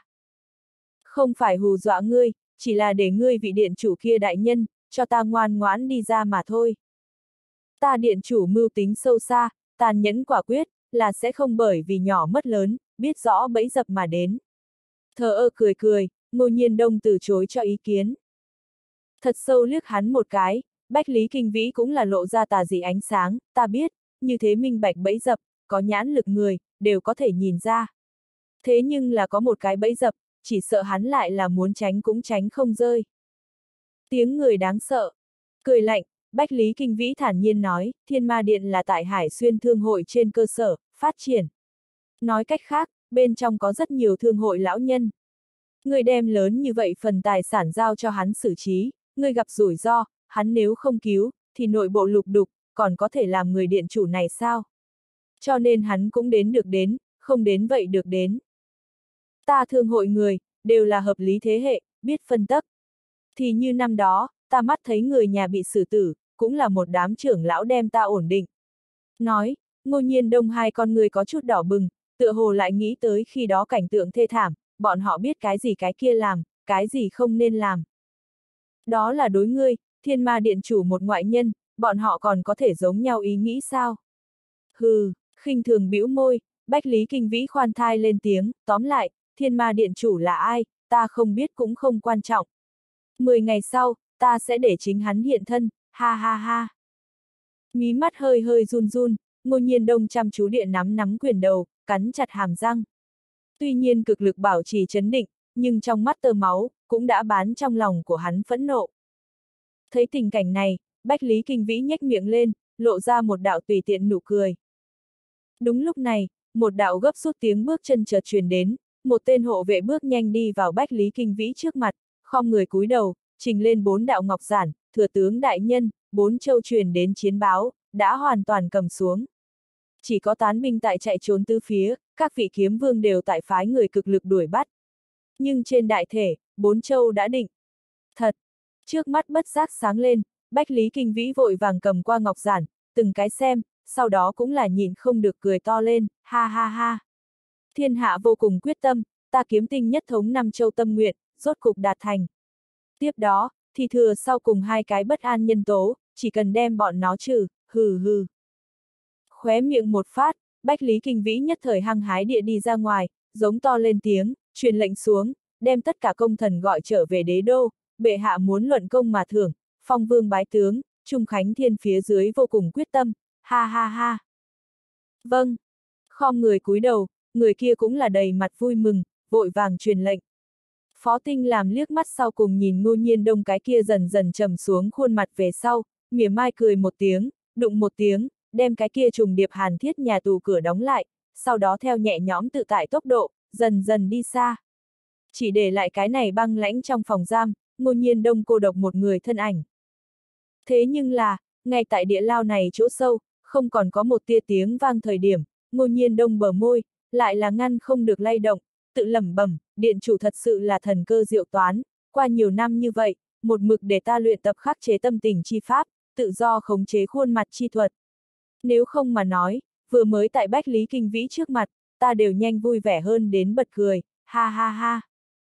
Không phải hù dọa ngươi, chỉ là để ngươi vị điện chủ kia đại nhân, cho ta ngoan ngoãn đi ra mà thôi. Ta điện chủ mưu tính sâu xa, tàn nhẫn quả quyết, là sẽ không bởi vì nhỏ mất lớn, biết rõ bẫy dập mà đến. Thờ ơ cười cười, Ngô Nhiên Đông từ chối cho ý kiến. Thật sâu liếc hắn một cái, Bách Lý Kinh Vĩ cũng là lộ ra tà dị ánh sáng, ta biết, như thế minh bạch bẫy dập, có nhãn lực người, đều có thể nhìn ra. Thế nhưng là có một cái bẫy dập, chỉ sợ hắn lại là muốn tránh cũng tránh không rơi. Tiếng người đáng sợ. Cười lạnh, Bách Lý Kinh Vĩ thản nhiên nói, Thiên Ma Điện là tại Hải Xuyên Thương hội trên cơ sở, phát triển. Nói cách khác, bên trong có rất nhiều thương hội lão nhân. Người đem lớn như vậy phần tài sản giao cho hắn xử trí, người gặp rủi ro, hắn nếu không cứu, thì nội bộ lục đục, còn có thể làm người điện chủ này sao? Cho nên hắn cũng đến được đến, không đến vậy được đến. Ta thương hội người, đều là hợp lý thế hệ, biết phân tắc. Thì như năm đó, ta mắt thấy người nhà bị xử tử, cũng là một đám trưởng lão đem ta ổn định. Nói, Ngô Nhiên Đông hai con người có chút đỏ bừng, tựa hồ lại nghĩ tới khi đó cảnh tượng thê thảm, bọn họ biết cái gì cái kia làm, cái gì không nên làm. Đó là đối ngươi, Thiên Ma Điện chủ một ngoại nhân, bọn họ còn có thể giống nhau ý nghĩ sao? Hừ, khinh thường bĩu môi, Bách Lý Kinh Vĩ khoan thai lên tiếng, tóm lại, Thiên Ma Điện chủ là ai, ta không biết cũng không quan trọng. 10 ngày sau, ta sẽ để chính hắn hiện thân, ha ha ha. Mí mắt hơi hơi run run, Ngô Nhiên Đông chăm chú địa nắm quyền đầu, cắn chặt hàm răng. Tuy nhiên cực lực bảo trì trấn định, nhưng trong mắt tơ máu, cũng đã bán trong lòng của hắn phẫn nộ. Thấy tình cảnh này, Bách Lý Kinh Vĩ nhếch miệng lên, lộ ra một đạo tùy tiện nụ cười. Đúng lúc này, một đạo gấp rút tiếng bước chân chợt truyền đến, một tên hộ vệ bước nhanh đi vào Bách Lý Kinh Vĩ trước mặt, khom người cúi đầu, trình lên 4 đạo ngọc giản, thừa tướng đại nhân, 4 châu truyền đến chiến báo, đã hoàn toàn cầm xuống. Chỉ có tán binh tại chạy trốn tứ phía, các vị kiếm vương đều tại phái người cực lực đuổi bắt. Nhưng trên đại thể, 4 châu đã định. Thật! Trước mắt bất giác sáng lên, Bách Lý Kinh Vĩ vội vàng cầm qua ngọc giản, từng cái xem, sau đó cũng là nhịn không được cười to lên, ha ha ha. Thiên hạ vô cùng quyết tâm, ta kiếm tinh nhất thống 5 châu tâm nguyện, rốt cục đạt thành. Tiếp đó, thì thừa sau cùng 2 cái bất an nhân tố, chỉ cần đem bọn nó trừ, hừ hừ. Khóe miệng một phát, Bách Lý Kinh Vĩ nhất thời hăng hái địa đi ra ngoài, giống to lên tiếng, truyền lệnh xuống, đem tất cả công thần gọi trở về đế đô, bệ hạ muốn luận công mà thưởng, phong vương bái tướng, Trung Khánh Thiên phía dưới vô cùng quyết tâm, ha ha ha. Vâng. Khom người cúi đầu, người kia cũng là đầy mặt vui mừng, vội vàng truyền lệnh. Phó Tinh làm liếc mắt sau cùng nhìn Ngô Nhiên Đông cái kia dần dần trầm xuống khuôn mặt về sau, mỉa mai cười một tiếng, đụng một tiếng, đem cái kia trùng điệp hàn thiết nhà tù cửa đóng lại, sau đó theo nhẹ nhõm tự tại tốc độ, dần dần đi xa. Chỉ để lại cái này băng lãnh trong phòng giam, Ngô Nhiên Đông cô độc một người thân ảnh. Thế nhưng là, ngay tại địa lao này chỗ sâu, không còn có một tia tiếng vang thời điểm, Ngô Nhiên Đông bờ môi, lại là ngăn không được lay động, tự lẩm bẩm, điện chủ thật sự là thần cơ diệu toán, qua nhiều năm như vậy, một mực để ta luyện tập khắc chế tâm tình chi pháp, tự do khống chế khuôn mặt chi thuật. Nếu không mà nói, vừa mới tại Bách Lý Kinh Vĩ trước mặt, ta đều nhanh vui vẻ hơn đến bật cười, ha ha ha.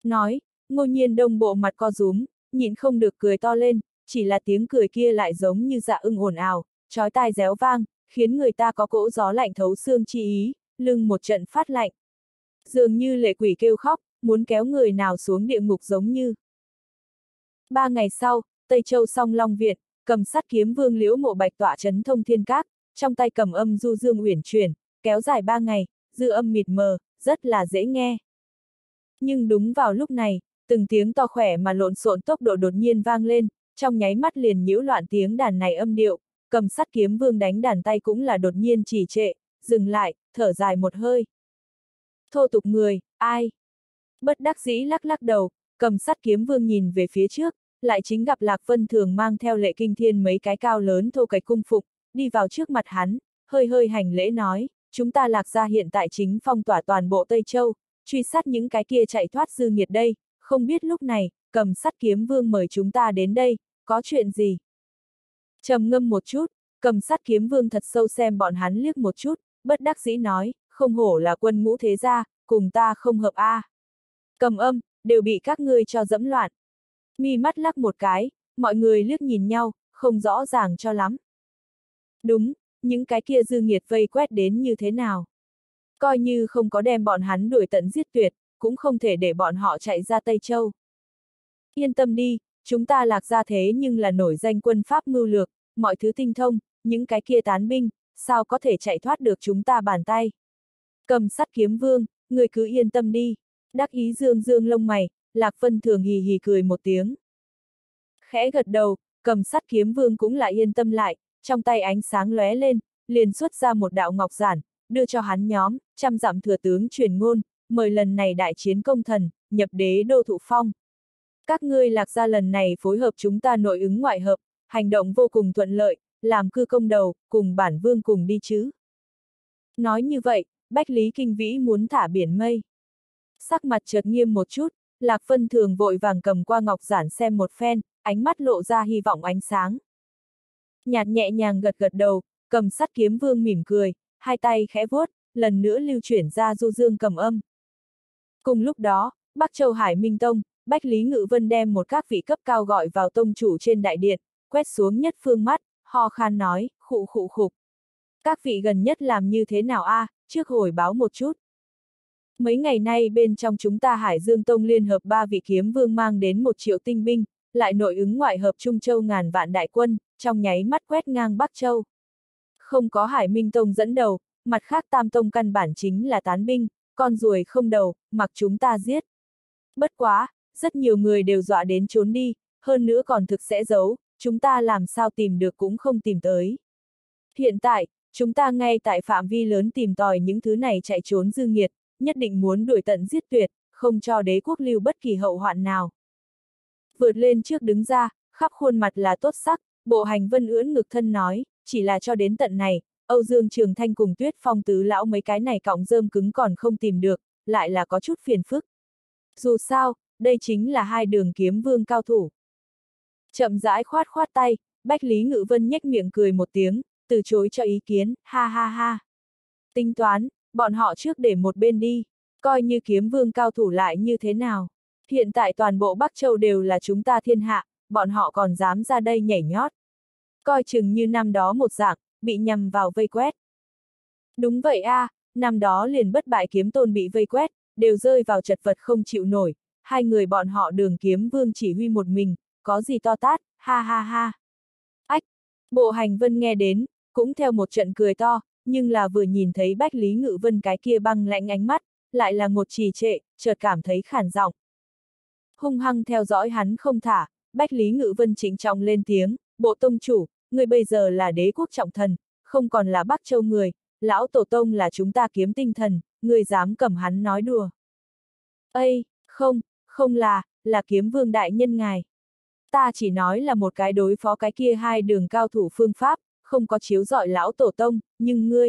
Nói, Ngô Nhiên Đông bộ mặt co rúm, nhịn không được cười to lên, chỉ là tiếng cười kia lại giống như dạ ưng ồn ào, chói tai réo vang, khiến người ta có cỗ gió lạnh thấu xương chi ý, lưng một trận phát lạnh. Dường như lệ quỷ kêu khóc, muốn kéo người nào xuống địa ngục giống như. 3 ngày sau, Tây Châu Song Long Viện, cầm sắt kiếm vương Liễu Mộ Bạch tọa chấn thông thiên các, trong tay cầm âm du dương uyển chuyển, kéo dài 3 ngày, dư âm mịt mờ, rất là dễ nghe. Nhưng đúng vào lúc này, từng tiếng to khỏe mà lộn xộn tốc độ đột nhiên vang lên, trong nháy mắt liền nhiễu loạn tiếng đàn này âm điệu, cầm sắt kiếm vương đánh đàn tay cũng là đột nhiên trì trệ, dừng lại, thở dài một hơi. Thô tục người, ai? Bất đắc dĩ lắc lắc đầu, cầm sắt kiếm vương nhìn về phía trước, lại chính gặp Lạc Vân Thường mang theo Lệ Kinh Thiên mấy cái cao lớn thô cạch cung phục, đi vào trước mặt hắn, hơi hơi hành lễ nói, chúng ta Lạc gia hiện tại chính phong tỏa toàn bộ Tây Châu, truy sát những cái kia chạy thoát dư nghiệt đây, không biết lúc này, cầm sắt kiếm vương mời chúng ta đến đây, có chuyện gì? Trầm ngâm một chút, cầm sắt kiếm vương thật sâu xem bọn hắn liếc một chút, bất đắc dĩ nói, không hổ là quân ngũ thế gia, cùng ta không hợp a. Cầm âm, đều bị các ngươi cho dẫm loạn. Mi mắt lắc một cái, mọi người liếc nhìn nhau, không rõ ràng cho lắm. Đúng, những cái kia dư nghiệt vây quét đến như thế nào? Coi như không có đem bọn hắn đuổi tận giết tuyệt, cũng không thể để bọn họ chạy ra Tây Châu. Yên tâm đi, chúng ta Lạc gia thế nhưng là nổi danh quân pháp mưu lược, mọi thứ tinh thông, những cái kia tán binh, sao có thể chạy thoát được chúng ta bàn tay. Cầm sắt kiếm vương, người cứ yên tâm đi. Đắc ý dương dương lông mày, Lạc Vân Thường hì hì cười một tiếng. Khẽ gật đầu, cầm sắt kiếm vương cũng lại yên tâm lại, trong tay ánh sáng lóe lên, liền xuất ra một đạo ngọc giản, đưa cho hắn nhóm, 100 dặm thừa tướng truyền ngôn, mời lần này đại chiến công thần, nhập đế đô thụ phong. Các ngươi Lạc gia lần này phối hợp chúng ta nội ứng ngoại hợp, hành động vô cùng thuận lợi, làm cư công đầu, cùng bản vương cùng đi chứ. Nói như vậy, Bách Lý Kinh Vĩ muốn thả biển mây. Sắc mặt chợt nghiêm một chút, Lạc Vân Thường vội vàng cầm qua ngọc giản xem một phen, ánh mắt lộ ra hy vọng ánh sáng. Nhạt nhẹ nhàng gật gật đầu, cầm sắt kiếm vương mỉm cười, hai tay khẽ vuốt, lần nữa lưu chuyển ra du dương cầm âm. Cùng lúc đó, Bắc Châu Hải Minh Tông, Bách Lý Ngự Vân đem một các vị cấp cao gọi vào tông chủ trên đại điện, quét xuống nhất phương mắt, ho khan nói, khụ khụ khục. Các vị gần nhất làm như thế nào a? Trước hồi báo một chút. Mấy ngày nay bên trong chúng ta Hải Dương Tông liên hợp 3 vị kiếm vương mang đến 1 triệu tinh binh, lại nội ứng ngoại hợp Trung Châu ngàn vạn đại quân, trong nháy mắt quét ngang Bắc Châu. Không có Hải Minh Tông dẫn đầu, mặt khác Tam Tông căn bản chính là tán binh, con ruồi không đầu, mặc chúng ta giết. Bất quá, rất nhiều người đều dọa đến trốn đi, hơn nữa còn thực sẽ giấu, chúng ta làm sao tìm được cũng không tìm tới. Hiện tại, chúng ta ngay tại phạm vi lớn tìm tòi những thứ này chạy trốn dư nghiệt, nhất định muốn đuổi tận giết tuyệt, không cho đế quốc lưu bất kỳ hậu hoạn nào. Vượt lên trước đứng ra, khắp khuôn mặt là tốt sắc, Bộ Hành Vân ưỡn ngực thân nói, chỉ là cho đến tận này, Âu Dương Trường Thanh cùng Tuyết Phong tứ lão mấy cái này cọng rơm cứng còn không tìm được, lại là có chút phiền phức. Dù sao, đây chính là 2 đường kiếm vương cao thủ. Chậm rãi khoát khoát tay, Bách Lý Ngự Vân nhếch miệng cười một tiếng, từ chối cho ý kiến, ha ha ha. Tính toán, bọn họ trước để một bên đi, coi như kiếm vương cao thủ lại như thế nào. Hiện tại toàn bộ Bắc Châu đều là chúng ta thiên hạ, bọn họ còn dám ra đây nhảy nhót. Coi chừng như năm đó một dạng, bị nhằm vào vây quét. Đúng vậy a, năm đó liền bất bại kiếm tôn bị vây quét, đều rơi vào chật vật không chịu nổi, 2 người bọn họ đường kiếm vương chỉ huy một mình, có gì to tát, ha ha ha. Ách, Bộ Hành Vân nghe đến, cũng theo một trận cười to, nhưng là vừa nhìn thấy Bách Lý Ngự Vân cái kia băng lãnh ánh mắt, lại là một trì trệ, chợt cảm thấy khản giọng. Hung hăng theo dõi hắn không thả, Bách Lý Ngự Vân trịnh trọng lên tiếng, Bộ tông chủ, người bây giờ là đế quốc trọng thần, không còn là Bắc Châu người, lão tổ tông là chúng ta kiếm tinh thần, người dám cầm hắn nói đùa. Ây, không là kiếm vương đại nhân ngài. Ta chỉ nói là một cái đối phó cái kia 2 đường cao thủ phương pháp, không có chiếu rọi lão tổ tông, nhưng ngươi.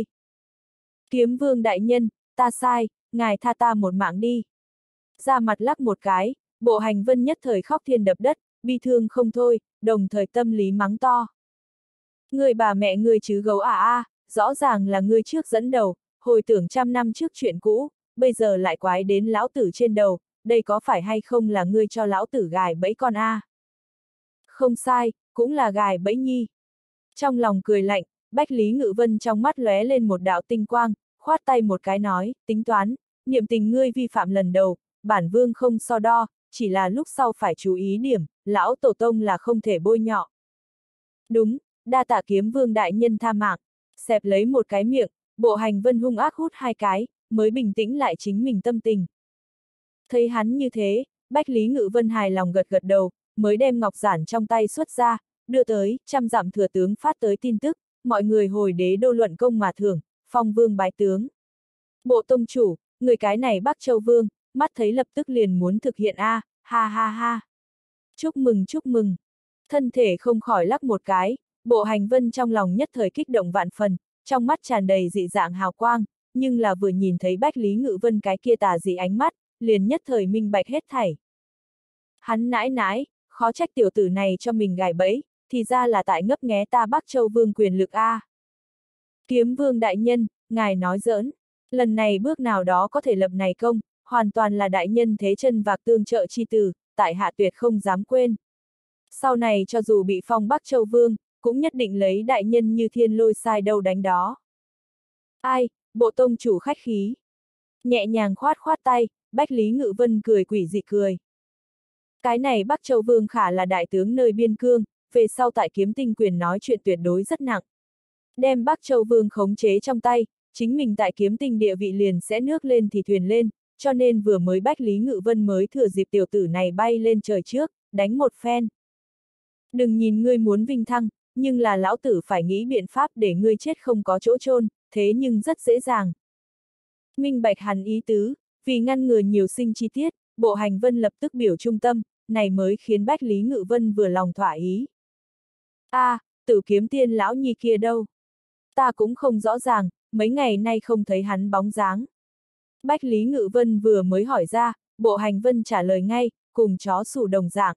Kiếm vương đại nhân, ta sai, ngài tha ta một mạng đi. Ra mặt lắc một cái, Bộ Hành Vân nhất thời khóc thiên đập đất, bi thương không thôi, đồng thời tâm lý mắng to. Người bà mẹ ngươi chứ gấu rõ ràng là ngươi trước dẫn đầu, hồi tưởng 100 năm trước chuyện cũ, bây giờ lại quái đến lão tử trên đầu, đây có phải hay không là ngươi cho lão tử gài bẫy con a? Không sai, cũng là gài bẫy nhi. Trong lòng cười lạnh, Bách Lý Ngự Vân trong mắt lóe lên một đạo tinh quang, khoát tay một cái nói, tính toán, niệm tình ngươi vi phạm lần đầu, bản vương không so đo, chỉ là lúc sau phải chú ý điểm, lão tổ tông là không thể bôi nhọ. Đúng, đa tạ kiếm vương đại nhân tha mạng, xẹp lấy một cái miệng, Bộ Hành Vân hung ác hút hai cái, mới bình tĩnh lại chính mình tâm tình. Thấy hắn như thế, Bách Lý Ngự Vân hài lòng gật gật đầu, mới đem ngọc giản trong tay xuất ra, đưa tới, 100 dặm thừa tướng phát tới tin tức, mọi người hồi đế đô luận công mà thưởng, phong vương bái tướng. Bộ tông chủ, người cái này Bắc Châu Vương, mắt thấy lập tức liền muốn thực hiện a, ha ha ha. Chúc mừng chúc mừng. Thân thể không khỏi lắc một cái, Bộ Hành Vân trong lòng nhất thời kích động vạn phần, trong mắt tràn đầy dị dạng hào quang, nhưng là vừa nhìn thấy Bách Lý Ngự Vân cái kia tà dị ánh mắt, liền nhất thời minh bạch hết thảy. Hắn nãi nãi, khó trách tiểu tử này cho mình gài bẫy, thì ra là tại ngấp nghé ta Bắc Châu Vương quyền lực a. Kiếm Vương đại nhân, ngài nói giỡn, lần này bước nào đó có thể lập này công, hoàn toàn là đại nhân thế chân vạc tương trợ chi từ, tại hạ tuyệt không dám quên. Sau này cho dù bị phong Bắc Châu Vương, cũng nhất định lấy đại nhân như thiên lôi sai đâu đánh đó. Ai, bộ tông chủ khách khí. Nhẹ nhàng khoát khoát tay, Bách Lý Ngự Vân cười quỷ dị cười. Cái này Bắc Châu Vương khả là đại tướng nơi biên cương, về sau tại Kiếm Tinh quyền nói chuyện tuyệt đối rất nặng. Đem Bắc Châu Vương khống chế trong tay, chính mình tại Kiếm Tinh địa vị liền sẽ nước lên thì thuyền lên, cho nên vừa mới Bách Lý Ngự Vân mới thừa dịp tiểu tử này bay lên trời trước, đánh một phen. Đừng nhìn ngươi muốn vinh thăng, nhưng là lão tử phải nghĩ biện pháp để ngươi chết không có chỗ chôn, thế nhưng rất dễ dàng. Minh bạch hắn ý tứ, vì ngăn ngừa nhiều sinh chi tiết, Bộ Hành Vân lập tức biểu trung tâm, này mới khiến Bách Lý Ngự Vân vừa lòng thỏa ý. Tử Kiếm Tiên lão nhi kia đâu? Ta cũng không rõ ràng, mấy ngày nay không thấy hắn bóng dáng. Bách Lý Ngự Vân vừa mới hỏi ra, Bộ Hành Vân trả lời ngay, cùng chó sủ đồng dạng.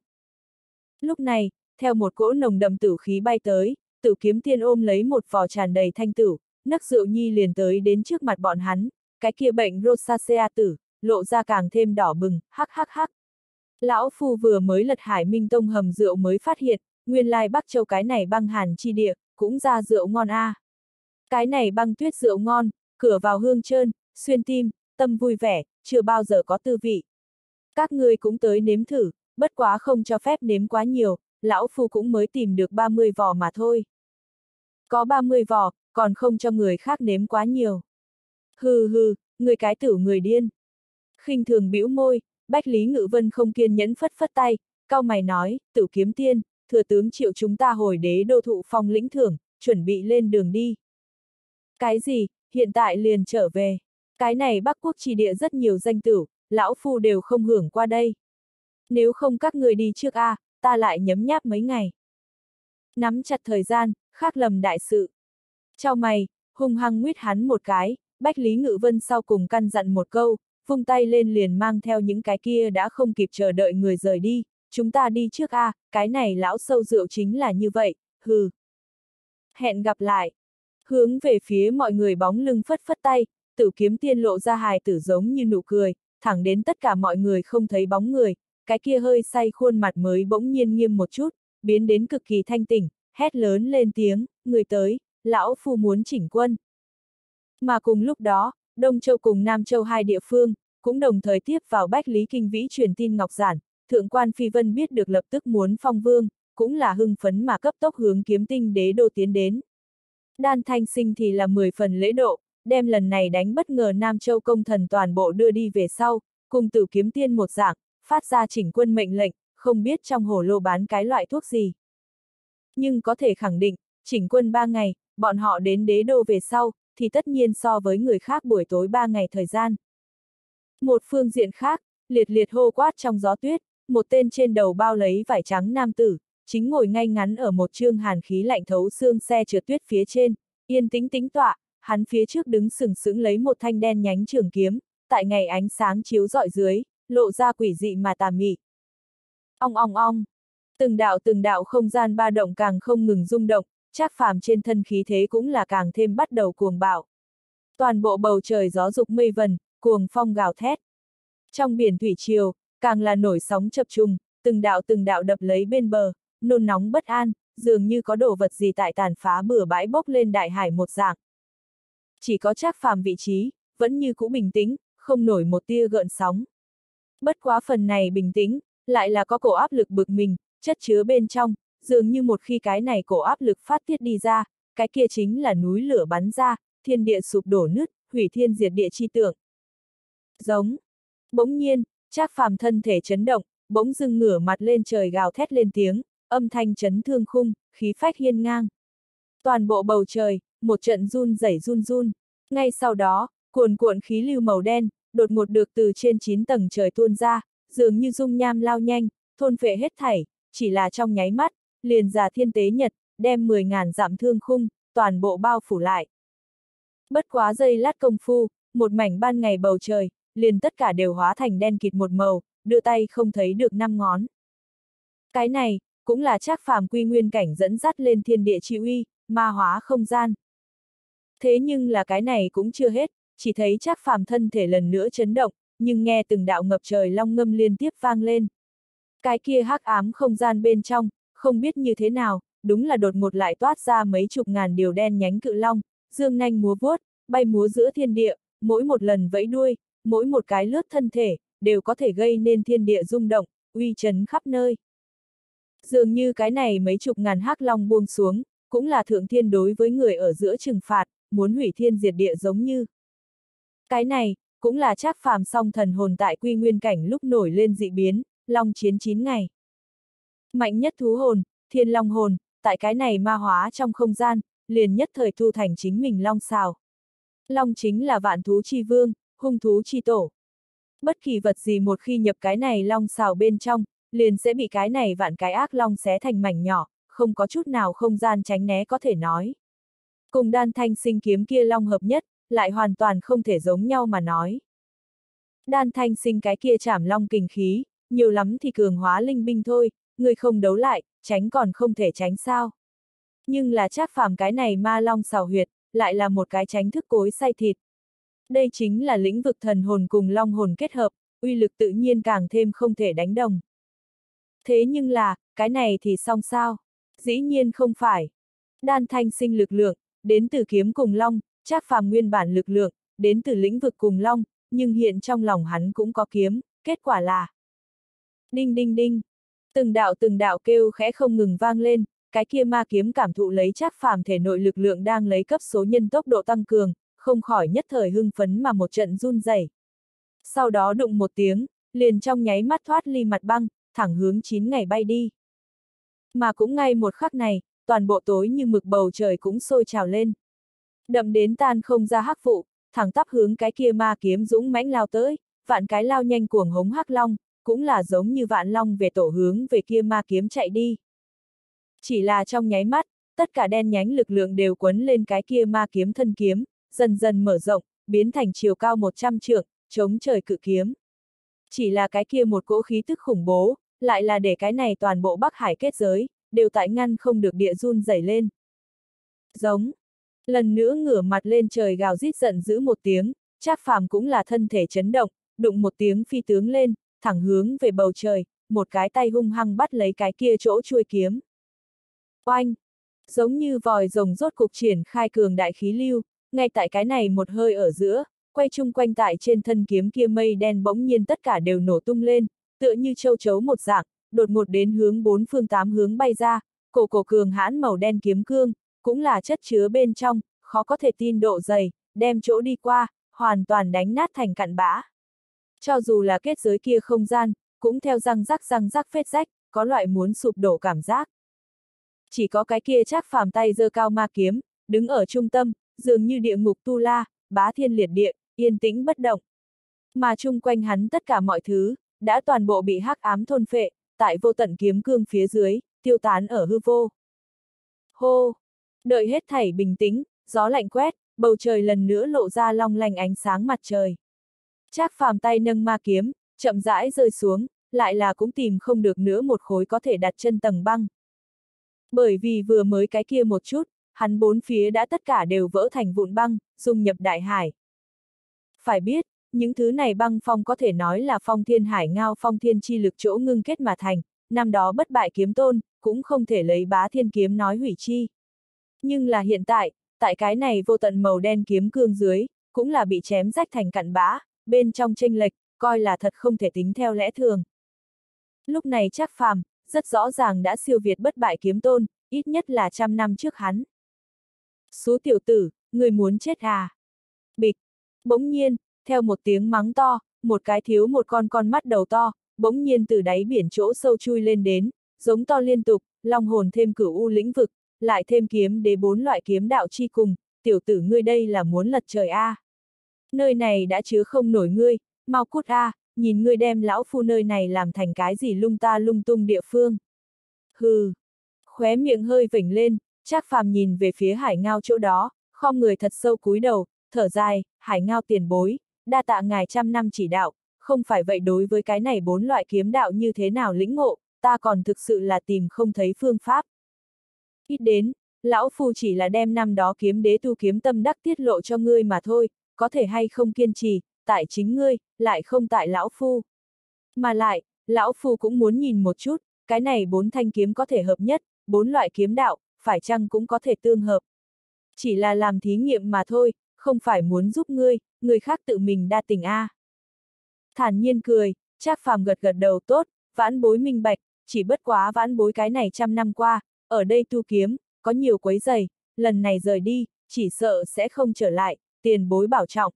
Lúc này, theo một cỗ nồng đậm tử khí bay tới, Tử Kiếm Tiên ôm lấy một vò tràn đầy thanh tử, nấc rượu nhi liền tới đến trước mặt bọn hắn, cái kia bệnh rosacea tử, lộ ra càng thêm đỏ bừng, hắc hắc hắc. Lão Phu vừa mới lật Hải Minh Tông hầm rượu mới phát hiện, nguyên lai Bắc Châu cái này băng hàn chi địa, cũng ra rượu ngon a. Cái này băng tuyết rượu ngon, cửa vào hương trơn, xuyên tim, tâm vui vẻ, chưa bao giờ có tư vị. Các ngươi cũng tới nếm thử, bất quá không cho phép nếm quá nhiều, lão Phu cũng mới tìm được 30 vò mà thôi. Có 30 vò, còn không cho người khác nếm quá nhiều. Hừ hừ, người cái tử người điên. Khinh thường bĩu môi, Bách Lý Ngự Vân không kiên nhẫn phất phất tay, cau mày nói, Tử Kiếm Tiên, thừa tướng triệu chúng ta hồi đế đô thụ phong lĩnh thưởng, chuẩn bị lên đường đi. Cái gì, hiện tại liền trở về. Cái này Bắc Quốc trì địa rất nhiều danh tử, lão Phu đều không hưởng qua đây. Nếu không các người đi trước a, ta lại nhấm nháp mấy ngày. Nắm chặt thời gian, khác lầm đại sự. Chau mày, hung hăng nguyết hắn một cái, Bách Lý Ngự Vân sau cùng căn dặn một câu, vung tay lên liền mang theo những cái kia đã không kịp chờ đợi người rời đi, chúng ta đi trước a, cái này lão sâu rượu chính là như vậy, hừ. Hẹn gặp lại. Hướng về phía mọi người bóng lưng phất phất tay, Tử Kiếm Tiên lộ ra hài tử giống như nụ cười, thẳng đến tất cả mọi người không thấy bóng người, cái kia hơi say khuôn mặt mới bỗng nhiên nghiêm một chút, biến đến cực kỳ thanh tỉnh, hét lớn lên tiếng, người tới, lão Phu muốn chỉnh quân. Mà cùng lúc đó, Đông Châu cùng Nam Châu hai địa phương, cũng đồng thời tiếp vào Bách Lý Kinh Vĩ truyền tin ngọc giản, Thượng quan Phi Vân biết được lập tức muốn phong vương, cũng là hưng phấn mà cấp tốc hướng Kiếm Tinh đế đô tiến đến. Đan Thanh Sinh thì là 10 phần lễ độ, đem lần này đánh bất ngờ Nam Châu công thần toàn bộ đưa đi về sau, cùng Tử Kiếm Tiên một dạng, phát ra chỉnh quân mệnh lệnh, không biết trong hồ lô bán cái loại thuốc gì. Nhưng có thể khẳng định, chỉnh quân 3 ngày, bọn họ đến đế đô về sau, thì tất nhiên so với người khác buổi tối 3 ngày thời gian. Một phương diện khác, liệt liệt hô quát trong gió tuyết, một tên trên đầu bao lấy vải trắng nam tử, chính ngồi ngay ngắn ở một chương hàn khí lạnh thấu xương xe trượt tuyết phía trên, yên tĩnh tĩnh tọa, hắn phía trước đứng sừng sững lấy một thanh đen nhánh trường kiếm, tại ngày ánh sáng chiếu rọi dưới, lộ ra quỷ dị mà tà mị. Ong ong ong, từng đạo không gian ba động càng không ngừng rung động, Trác Phàm trên thân khí thế cũng là càng thêm bắt đầu cuồng bạo. Toàn bộ bầu trời gió dục mây vần, cuồng phong gào thét. Trong biển thủy triều, càng là nổi sóng chập trùng, từng đạo đập lấy bên bờ, nôn nóng bất an, dường như có đồ vật gì tại tàn phá bừa bãi bốc lên đại hải một dạng. Chỉ có Trác Phàm vị trí, vẫn như cũ bình tĩnh, không nổi một tia gợn sóng. Bất quá phần này bình tĩnh, lại là có cổ áp lực bực mình, chất chứa bên trong, dường như một khi cái này cổ áp lực phát tiết đi ra, cái kia chính là núi lửa bắn ra, thiên địa sụp đổ nứt, hủy thiên diệt địa chi tượng. Giống. Bỗng nhiên, Trác Phàm thân thể chấn động, bỗng dưng ngửa mặt lên trời gào thét lên tiếng, âm thanh chấn thương khung, khí phách hiên ngang. Toàn bộ bầu trời, một trận run rẩy run run. Ngay sau đó, cuồn cuộn khí lưu màu đen, đột ngột được từ trên 9 tầng trời tuôn ra, dường như dung nham lao nhanh, thôn phệ hết thảy, chỉ là trong nháy mắt, liền già thiên tế nhật, đem 10.000 dặm thương khung, toàn bộ bao phủ lại. Bất quá giây lát công phu, một mảnh ban ngày bầu trời, liền tất cả đều hóa thành đen kịt một màu, đưa tay không thấy được 5 ngón. Cái này, cũng là Trác Phàm quy nguyên cảnh dẫn dắt lên thiên địa chi uy, ma hóa không gian. Thế nhưng là cái này cũng chưa hết, chỉ thấy Trác Phàm thân thể lần nữa chấn động, nhưng nghe từng đạo ngập trời long ngâm liên tiếp vang lên. Cái kia hắc ám không gian bên trong, không biết như thế nào, đúng là đột ngột lại toát ra mấy chục ngàn điều đen nhánh cự long, dương nanh múa vuốt, bay múa giữa thiên địa, mỗi một lần vẫy đuôi, mỗi một cái lướt thân thể, đều có thể gây nên thiên địa rung động, uy chấn khắp nơi. Dường như cái này mấy chục ngàn hắc long buông xuống, cũng là thượng thiên đối với người ở giữa trừng phạt, muốn hủy thiên diệt địa giống như. Cái này, cũng là Trác Phàm song thần hồn tại quy nguyên cảnh lúc nổi lên dị biến, long chiến 9 ngày. Mạnh nhất thú hồn, thiên long hồn, tại cái này ma hóa trong không gian, liền nhất thời thu thành chính mình long xào. Long chính là vạn thú chi vương, hung thú chi tổ. Bất kỳ vật gì một khi nhập cái này long xào bên trong, liền sẽ bị cái này vạn cái ác long xé thành mảnh nhỏ, không có chút nào không gian tránh né có thể nói. Cùng Đan Thanh Sinh kiếm kia long hợp nhất, lại hoàn toàn không thể giống nhau mà nói. Đan Thanh Sinh cái kia chảm long kình khí, nhiều lắm thì cường hóa linh binh thôi, người không đấu lại, tránh còn không thể tránh sao. Nhưng là Trác Phàm cái này ma long xào huyệt, lại là một cái tránh thức cối xay thịt. Đây chính là lĩnh vực thần hồn cùng long hồn kết hợp, uy lực tự nhiên càng thêm không thể đánh đồng. Thế nhưng là, cái này thì xong sao? Dĩ nhiên không phải. Đan Thanh Sinh lực lượng, đến từ kiếm cùng long, Trác Phàm nguyên bản lực lượng, đến từ lĩnh vực cùng long, nhưng hiện trong lòng hắn cũng có kiếm, kết quả là đinh đinh đinh. Từng đạo kêu khẽ không ngừng vang lên, cái kia ma kiếm cảm thụ lấy Trác Phàm thể nội lực lượng đang lấy cấp số nhân tốc độ tăng cường, không khỏi nhất thời hưng phấn mà một trận run rẩy. Sau đó đụng một tiếng, liền trong nháy mắt thoát ly mặt băng, thẳng hướng 9 ngày bay đi. Mà cũng ngay một khắc này, toàn bộ tối như mực bầu trời cũng sôi trào lên. Đậm đến tan không ra hắc vụ, thẳng tắp hướng cái kia ma kiếm dũng mãnh lao tới, vạn cái lao nhanh cuồng hống hắc long, cũng là giống như vạn long về tổ hướng về kia ma kiếm chạy đi. Chỉ là trong nháy mắt, tất cả đen nhánh lực lượng đều quấn lên cái kia ma kiếm thân kiếm, dần dần mở rộng, biến thành chiều cao 100 trượng, chống trời cự kiếm. Chỉ là cái kia một cỗ khí tức khủng bố, lại là để cái này toàn bộ Bắc Hải kết giới, đều tại ngăn không được địa run rẩy lên. Giống. Lần nữa ngửa mặt lên trời gào rít giận dữ một tiếng, Trác Phàm cũng là thân thể chấn động, đụng một tiếng phi tướng lên, thẳng hướng về bầu trời, một cái tay hung hăng bắt lấy cái kia chỗ chuôi kiếm. Oanh! Giống như vòi rồng rốt cục triển khai cường đại khí lưu, ngay tại cái này một hơi ở giữa, quay chung quanh tại trên thân kiếm kia mây đen bỗng nhiên tất cả đều nổ tung lên, tựa như châu chấu một dạng, đột ngột đến hướng 4 phương 8 hướng bay ra, cổ cường hãn màu đen kiếm cương, cũng là chất chứa bên trong, khó có thể tin độ dày, đem chỗ đi qua, hoàn toàn đánh nát thành cặn bã. Cho dù là kết giới kia không gian, cũng theo răng rắc phết rách, có loại muốn sụp đổ cảm giác. Chỉ có cái kia Trác Phàm tay giơ cao ma kiếm, đứng ở trung tâm, dường như địa ngục tu la, bá thiên liệt địa, yên tĩnh bất động. Mà chung quanh hắn tất cả mọi thứ, đã toàn bộ bị hắc ám thôn phệ, tại vô tận kiếm cương phía dưới, tiêu tán ở hư vô. Hô! Đợi hết thảy bình tĩnh, gió lạnh quét, bầu trời lần nữa lộ ra long lanh ánh sáng mặt trời. Trác Phàm tay nâng ma kiếm, chậm rãi rơi xuống, lại là cũng tìm không được nữa một khối có thể đặt chân tầng băng. Bởi vì vừa mới cái kia một chút, hắn bốn phía đã tất cả đều vỡ thành vụn băng, dung nhập đại hải. Phải biết, những thứ này băng phong có thể nói là phong thiên hải ngao phong thiên chi lực chỗ ngưng kết mà thành, năm đó bất bại kiếm tôn, cũng không thể lấy bá thiên kiếm nói hủy chi. Nhưng là hiện tại, tại cái này vô tận màu đen kiếm cương dưới, cũng là bị chém rách thành cặn bã, bên trong chênh lệch, coi là thật không thể tính theo lẽ thường. Lúc này Trác Phàm, rất rõ ràng đã siêu việt bất bại kiếm tôn, ít nhất là 100 năm trước hắn. Số tiểu tử, người muốn chết à? Bịch! Bỗng nhiên, theo một tiếng mắng to, một cái thiếu một con mắt đầu to, bỗng nhiên từ đáy biển chỗ sâu chui lên đến, giống to liên tục, long hồn thêm cửu u lĩnh vực, lại thêm kiếm đế 4 loại kiếm đạo chi cùng, tiểu tử ngươi đây là muốn lật trời a. Nơi này đã chứa không nổi ngươi, mau cút a, nhìn ngươi đem lão phu nơi này làm thành cái gì lung ta lung tung địa phương. Hừ. Khóe miệng hơi vểnh lên, Trác Phàm nhìn về phía Hải Ngao chỗ đó, khom người thật sâu cúi đầu, thở dài, Hải Ngao tiền bối, đa tạ ngài 100 năm chỉ đạo, không phải vậy đối với cái này 4 loại kiếm đạo như thế nào lĩnh ngộ, ta còn thực sự là tìm không thấy phương pháp. Ít đến, lão phu chỉ là đem năm đó kiếm đế tu kiếm tâm đắc tiết lộ cho ngươi mà thôi, có thể hay không kiên trì, tại chính ngươi, lại không tại lão phu. Mà lại, lão phu cũng muốn nhìn một chút, cái này 4 thanh kiếm có thể hợp nhất, 4 loại kiếm đạo, phải chăng cũng có thể tương hợp. Chỉ là làm thí nghiệm mà thôi, không phải muốn giúp ngươi, người khác tự mình đa tình a. Thản nhiên cười, Trác Phàm gật gật đầu tốt, vãn bối minh bạch, chỉ bất quá vãn bối cái này 100 năm qua, ở đây tu kiếm, có nhiều quấy rầy, lần này rời đi, chỉ sợ sẽ không trở lại, tiền bối bảo trọng.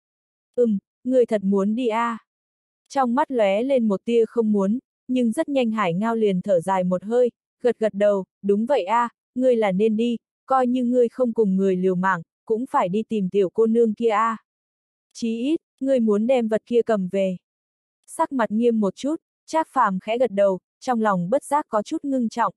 Người thật muốn đi a. Trong mắt lóe lên một tia không muốn, nhưng rất nhanh Hải Ngao liền thở dài một hơi, gật gật đầu, đúng vậy a, ngươi là nên đi, coi như ngươi không cùng người liều mạng, cũng phải đi tìm tiểu cô nương kia a. Chí ít, ngươi muốn đem vật kia cầm về. Sắc mặt nghiêm một chút, Trác Phàm khẽ gật đầu, trong lòng bất giác có chút ngưng trọng.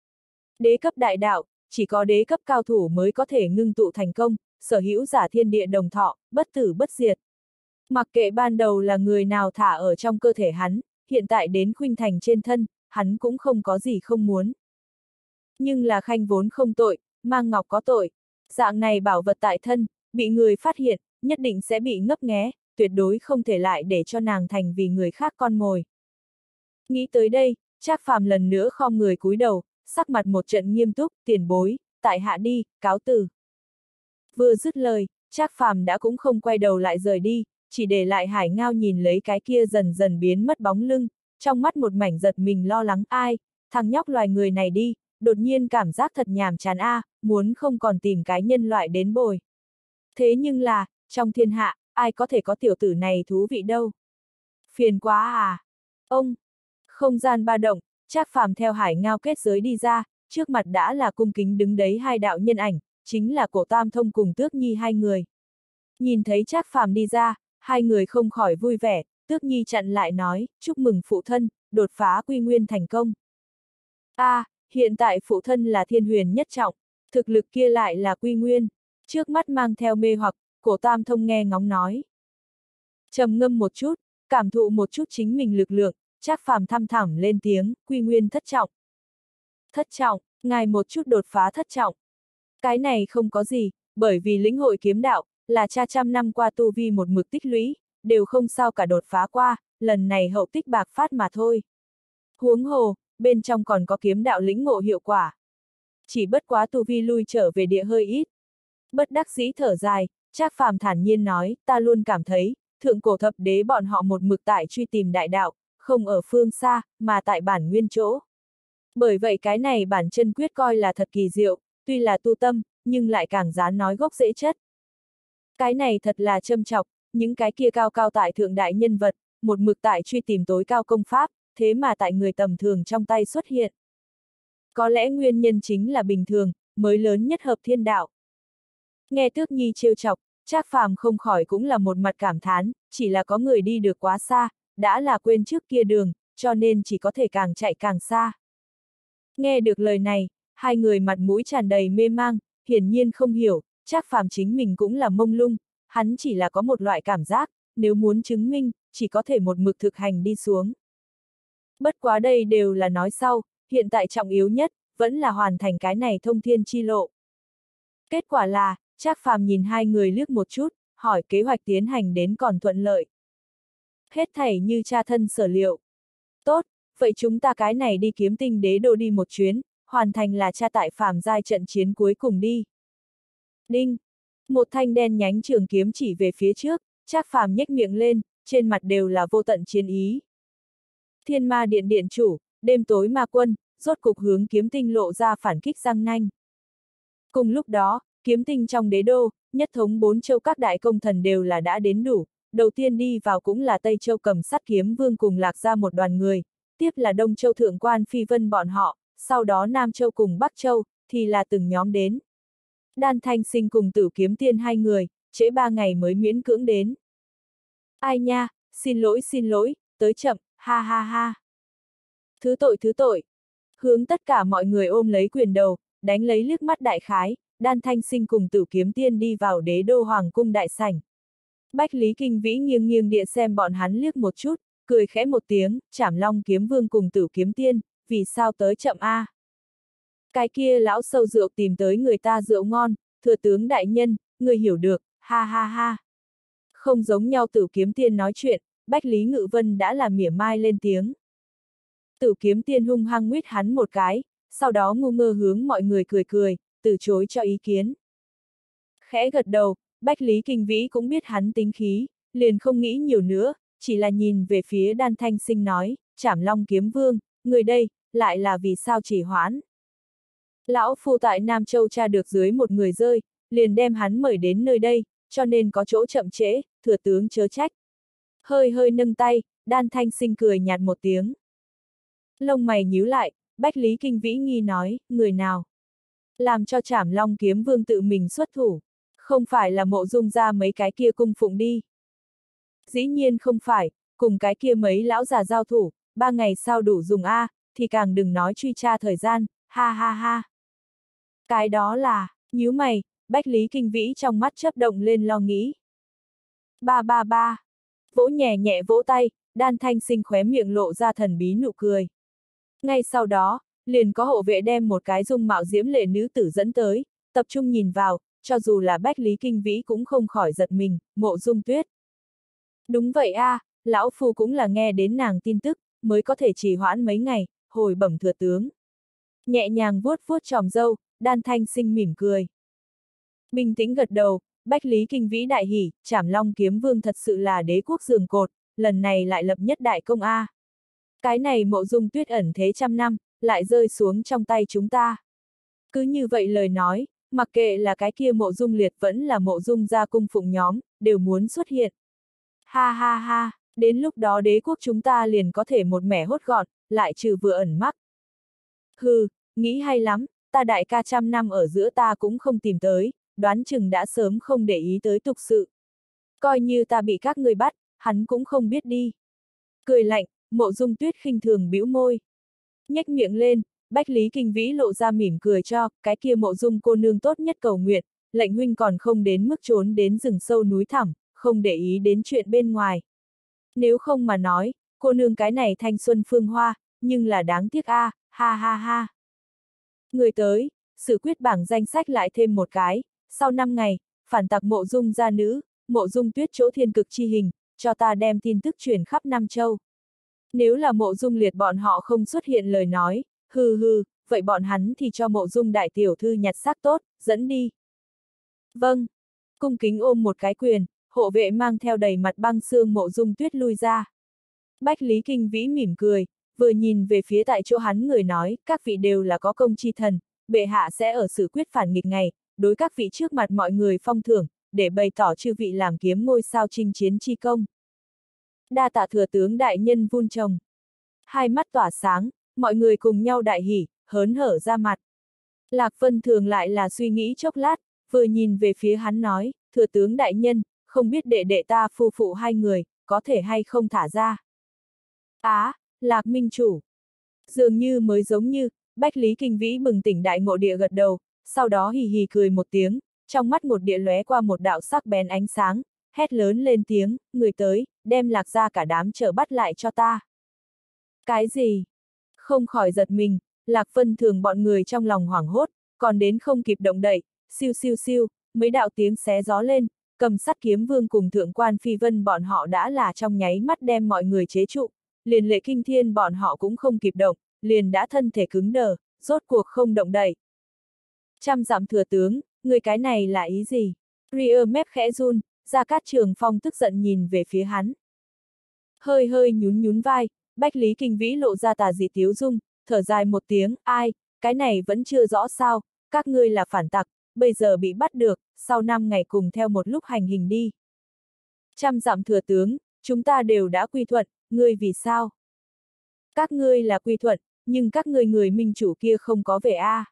Đế cấp đại đạo, chỉ có đế cấp cao thủ mới có thể ngưng tụ thành công, sở hữu giả thiên địa đồng thọ, bất tử bất diệt. Mặc kệ ban đầu là người nào thả ở trong cơ thể hắn, hiện tại đến khuynh thành trên thân, hắn cũng không có gì không muốn. Nhưng là Khanh vốn không tội, mang ngọc có tội. Dạng này bảo vật tại thân, bị người phát hiện, nhất định sẽ bị ngấp nghé, tuyệt đối không thể lại để cho nàng thành vì người khác con mồi. Nghĩ tới đây, Trác Phàm lần nữa khom người cúi đầu, sắc mặt một trận nghiêm túc, tiền bối, tại hạ đi, cáo từ. Vừa dứt lời, Trác Phàm đã cũng không quay đầu lại rời đi, chỉ để lại Hải Ngao nhìn lấy cái kia dần dần biến mất bóng lưng, trong mắt một mảnh giật mình lo lắng ai, thằng nhóc loài người này đi, đột nhiên cảm giác thật nhàm chán a, muốn không còn tìm cái nhân loại đến bồi. Thế nhưng là, trong thiên hạ, ai có thể có tiểu tử này thú vị đâu. Phiền quá à. Ông, không gian ba động, Trác Phàm theo Hải Ngao kết giới đi ra, trước mặt đã là cung kính đứng đấy hai đạo nhân ảnh, chính là Cổ Tam Thông cùng Tước Nhi hai người. Nhìn thấy Trác Phàm đi ra, hai người không khỏi vui vẻ, Tước Nhi chặn lại nói, chúc mừng phụ thân, đột phá quy nguyên thành công. Hiện tại phụ thân là thiên huyền nhất trọng, thực lực kia lại là quy nguyên, trước mắt mang theo mê hoặc, Cổ Tam Thông nghe ngóng nói. Trầm ngâm một chút, cảm thụ một chút chính mình lực lượng, Trác Phàm thăm thẳm lên tiếng, quy nguyên thất trọng. Thất trọng, ngài một chút đột phá thất trọng. Cái này không có gì, bởi vì lĩnh hội kiếm đạo, là cha 100 năm qua tu vi một mực tích lũy, đều không sao cả đột phá qua, lần này hậu tích bạc phát mà thôi. Huống hồ, bên trong còn có kiếm đạo lĩnh ngộ hiệu quả. Chỉ bất quá tu vi lui trở về địa hơi ít. Bất đắc dĩ thở dài, Trác Phàm thản nhiên nói, ta luôn cảm thấy, thượng cổ thập đế bọn họ một mực tại truy tìm đại đạo, không ở phương xa, mà tại bản nguyên chỗ. Bởi vậy cái này bản chân quyết coi là thật kỳ diệu, tuy là tu tâm, nhưng lại càng dán nói gốc rễ chất. Cái này thật là châm chọc, những cái kia cao cao tại thượng đại nhân vật, một mực tại truy tìm tối cao công pháp, thế mà tại người tầm thường trong tay xuất hiện. Có lẽ nguyên nhân chính là bình thường, mới lớn nhất hợp thiên đạo. Nghe Tước Nhi trêu chọc, Trác Phàm không khỏi cũng là một mặt cảm thán, chỉ là có người đi được quá xa, đã là quên trước kia đường, cho nên chỉ có thể càng chạy càng xa. Nghe được lời này, hai người mặt mũi tràn đầy mê mang, hiển nhiên không hiểu, Trác Phàm chính mình cũng là mông lung, hắn chỉ là có một loại cảm giác, nếu muốn chứng minh, chỉ có thể một mực thực hành đi xuống. Bất quá đây đều là nói sau, hiện tại trọng yếu nhất, vẫn là hoàn thành cái này thông thiên chi lộ. Kết quả là, Trác Phàm nhìn hai người liếc một chút, hỏi kế hoạch tiến hành đến còn thuận lợi. Hết thảy như cha thân sở liệu. Tốt, vậy chúng ta cái này đi Kiếm Tinh Đế đô đi một chuyến, hoàn thành là cha tại Phàm giai trận chiến cuối cùng đi. Đinh! Một thanh đen nhánh trường kiếm chỉ về phía trước, Trác Phàm nhếch miệng lên, trên mặt đều là vô tận chiến ý. Thiên Ma Điện điện chủ, đêm tối ma quân, rốt cục hướng Kiếm Tinh lộ ra phản kích răng nanh. Cùng lúc đó, Kiếm Tinh trong đế đô, nhất thống 4 châu các đại công thần đều là đã đến đủ, đầu tiên đi vào cũng là Tây Châu Cầm Sắt Kiếm Vương cùng Lạc Gia một đoàn người, tiếp là Đông Châu Thượng Quan Phi Vân bọn họ, sau đó Nam Châu cùng Bắc Châu, thì là từng nhóm đến. Đan Thanh Sinh cùng Tử Kiếm Tiên hai người, trễ 3 ngày mới miễn cưỡng đến. Ai nha, xin lỗi, tới chậm, ha ha ha. Thứ tội. Hướng tất cả mọi người ôm lấy quyền đầu, đánh lấy liếc mắt đại khái, Đan Thanh Sinh cùng Tử Kiếm Tiên đi vào đế đô hoàng cung đại sảnh. Bách Lý Kinh Vĩ nghiêng địa xem bọn hắn liếc một chút, cười khẽ một tiếng, Trảm Long Kiếm Vương cùng Tử Kiếm Tiên, vì sao tới chậm a? Cái kia lão sâu rượu tìm tới người ta rượu ngon, thừa tướng đại nhân, người hiểu được, ha ha ha. Không giống nhau Tử Kiếm Tiên nói chuyện, Bách Lý Ngự Vân đã là mỉa mai lên tiếng. Tử Kiếm Tiên hung hăng nguyết hắn một cái, sau đó ngu ngơ hướng mọi người cười, từ chối cho ý kiến. Khẽ gật đầu, Bách Lý Kinh Vĩ cũng biết hắn tính khí, liền không nghĩ nhiều nữa, chỉ là nhìn về phía Đan Thanh Sinh nói, Trảm Long Kiếm Vương, người đây, lại là vì sao chỉ hoãn. Lão phu tại Nam Châu tra được dưới một người rơi, liền đem hắn mời đến nơi đây, cho nên có chỗ chậm trễ, thừa tướng chớ trách. Hơi nâng tay, Đan Thanh Sinh cười nhạt một tiếng. Lông mày nhíu lại, Bách Lý Kinh Vĩ nghi nói, người nào? Làm cho Trảm Long Kiếm Vương tự mình xuất thủ, không phải là Mộ Dung ra mấy cái kia cung phụng đi. Dĩ nhiên không phải, cùng cái kia mấy lão già giao thủ, 3 ngày sau đủ dùng a, thì càng đừng nói truy tra thời gian, ha ha ha. Cái đó là, nhíu mày, Bách Lý Kinh Vĩ trong mắt chớp động lên lo nghĩ. Ba. Vỗ nhẹ vỗ tay, Đan Thanh Sinh khóe miệng lộ ra thần bí nụ cười. Ngay sau đó, liền có hộ vệ đem một cái dung mạo diễm lệ nữ tử dẫn tới, tập trung nhìn vào, cho dù là Bách Lý Kinh Vĩ cũng không khỏi giật mình, Mộ Dung Tuyết. Đúng vậy a, lão phu cũng là nghe đến nàng tin tức, mới có thể trì hoãn mấy ngày, hồi bẩm thừa tướng. Nhẹ nhàng vuốt tròm râu, Đan Thanh Sinh mỉm cười. Bình tĩnh gật đầu, Bách Lý Kinh Vĩ đại hỉ, Trảm Long Kiếm Vương thật sự là đế quốc giường cột, lần này lại lập nhất đại công a. Cái này Mộ Dung Tuyết ẩn thế trăm năm, lại rơi xuống trong tay chúng ta. Cứ như vậy lời nói, mặc kệ là cái kia Mộ Dung Liệt vẫn là Mộ Dung gia cung phụng nhóm, đều muốn xuất hiện. Ha ha ha, đến lúc đó đế quốc chúng ta liền có thể một mẻ hốt gọn, lại trừ vừa ẩn mắc. Hừ, nghĩ hay lắm, ta đại ca trăm năm ở giữa ta cũng không tìm tới, đoán chừng đã sớm không để ý tới tục sự. Coi như ta bị các người bắt, hắn cũng không biết đi. Cười lạnh, Mộ Dung Tuyết khinh thường bĩu môi. Nhếch miệng lên, Bách Lý Kinh Vĩ lộ ra mỉm cười cho, cái kia Mộ Dung cô nương tốt nhất cầu nguyện, lệnh huynh còn không đến mức trốn đến rừng sâu núi thẳm, không để ý đến chuyện bên ngoài. Nếu không mà nói, cô nương cái này thanh xuân phương hoa, nhưng là đáng tiếc a, ha ha ha. Người tới, sự quyết bảng danh sách lại thêm một cái, sau 5 ngày, phản tặc Mộ Dung gia nữ, Mộ Dung Tuyết chỗ thiên cực chi hình, cho ta đem tin tức truyền khắp Nam Châu. Nếu là Mộ Dung Liệt bọn họ không xuất hiện lời nói, hừ, vậy bọn hắn thì cho Mộ Dung đại tiểu thư nhặt xác tốt, dẫn đi. Vâng. Cung kính ôm một cái quyền, hộ vệ mang theo đầy mặt băng xương Mộ Dung Tuyết lui ra. Bách Lý Kinh Vĩ mỉm cười, vừa nhìn về phía tại chỗ hắn người nói, các vị đều là có công chi thần, bệ hạ sẽ ở sự quyết phản nghịch ngày, đối các vị trước mặt mọi người phong thưởng, để bày tỏ chư vị làm kiếm ngôi sao chinh chiến chi công. Đa tạ thừa tướng đại nhân vun trồng. Hai mắt tỏa sáng, mọi người cùng nhau đại hỉ, hớn hở ra mặt. Lạc Vân Thường lại là suy nghĩ chốc lát, vừa nhìn về phía hắn nói, thừa tướng đại nhân, không biết đệ đệ ta phu phụ hai người, có thể hay không thả ra. Lạc minh chủ. Dường như mới giống như, Bách Lý Kinh Vĩ bừng tỉnh đại ngộ địa gật đầu, sau đó hì hì cười một tiếng, trong mắt một địa lóe qua một đạo sắc bén ánh sáng, hét lớn lên tiếng, người tới, đem Lạc ra cả đám trở bắt lại cho ta. Cái gì? Không khỏi giật mình, Lạc Vân Thường bọn người trong lòng hoảng hốt, còn đến không kịp động đậy, siêu, mấy đạo tiếng xé gió lên, Cầm Sắt Kiếm Vương cùng Thượng quan Phi Vân bọn họ đã là trong nháy mắt đem mọi người chế trụ, liền Lệ Kinh Thiên bọn họ cũng không kịp động, liền đã thân thể cứng đờ, rốt cuộc không động đậy. Trăm dặm thừa tướng, người cái này là ý gì? Ria mép khẽ run, Gia Cát Trường Phong tức giận nhìn về phía hắn. Hơi hơi nhún nhún vai, Bách Lý Kinh Vĩ lộ ra tà dị tiếu dung, thở dài một tiếng, ai, cái này vẫn chưa rõ sao, các ngươi là phản tặc, bây giờ bị bắt được, sau 5 ngày cùng theo một lúc hành hình đi. Trăm dặm thừa tướng, chúng ta đều đã quy thuận, ngươi vì sao? Các ngươi là quy thuận, nhưng các ngươi người minh chủ kia không có về a.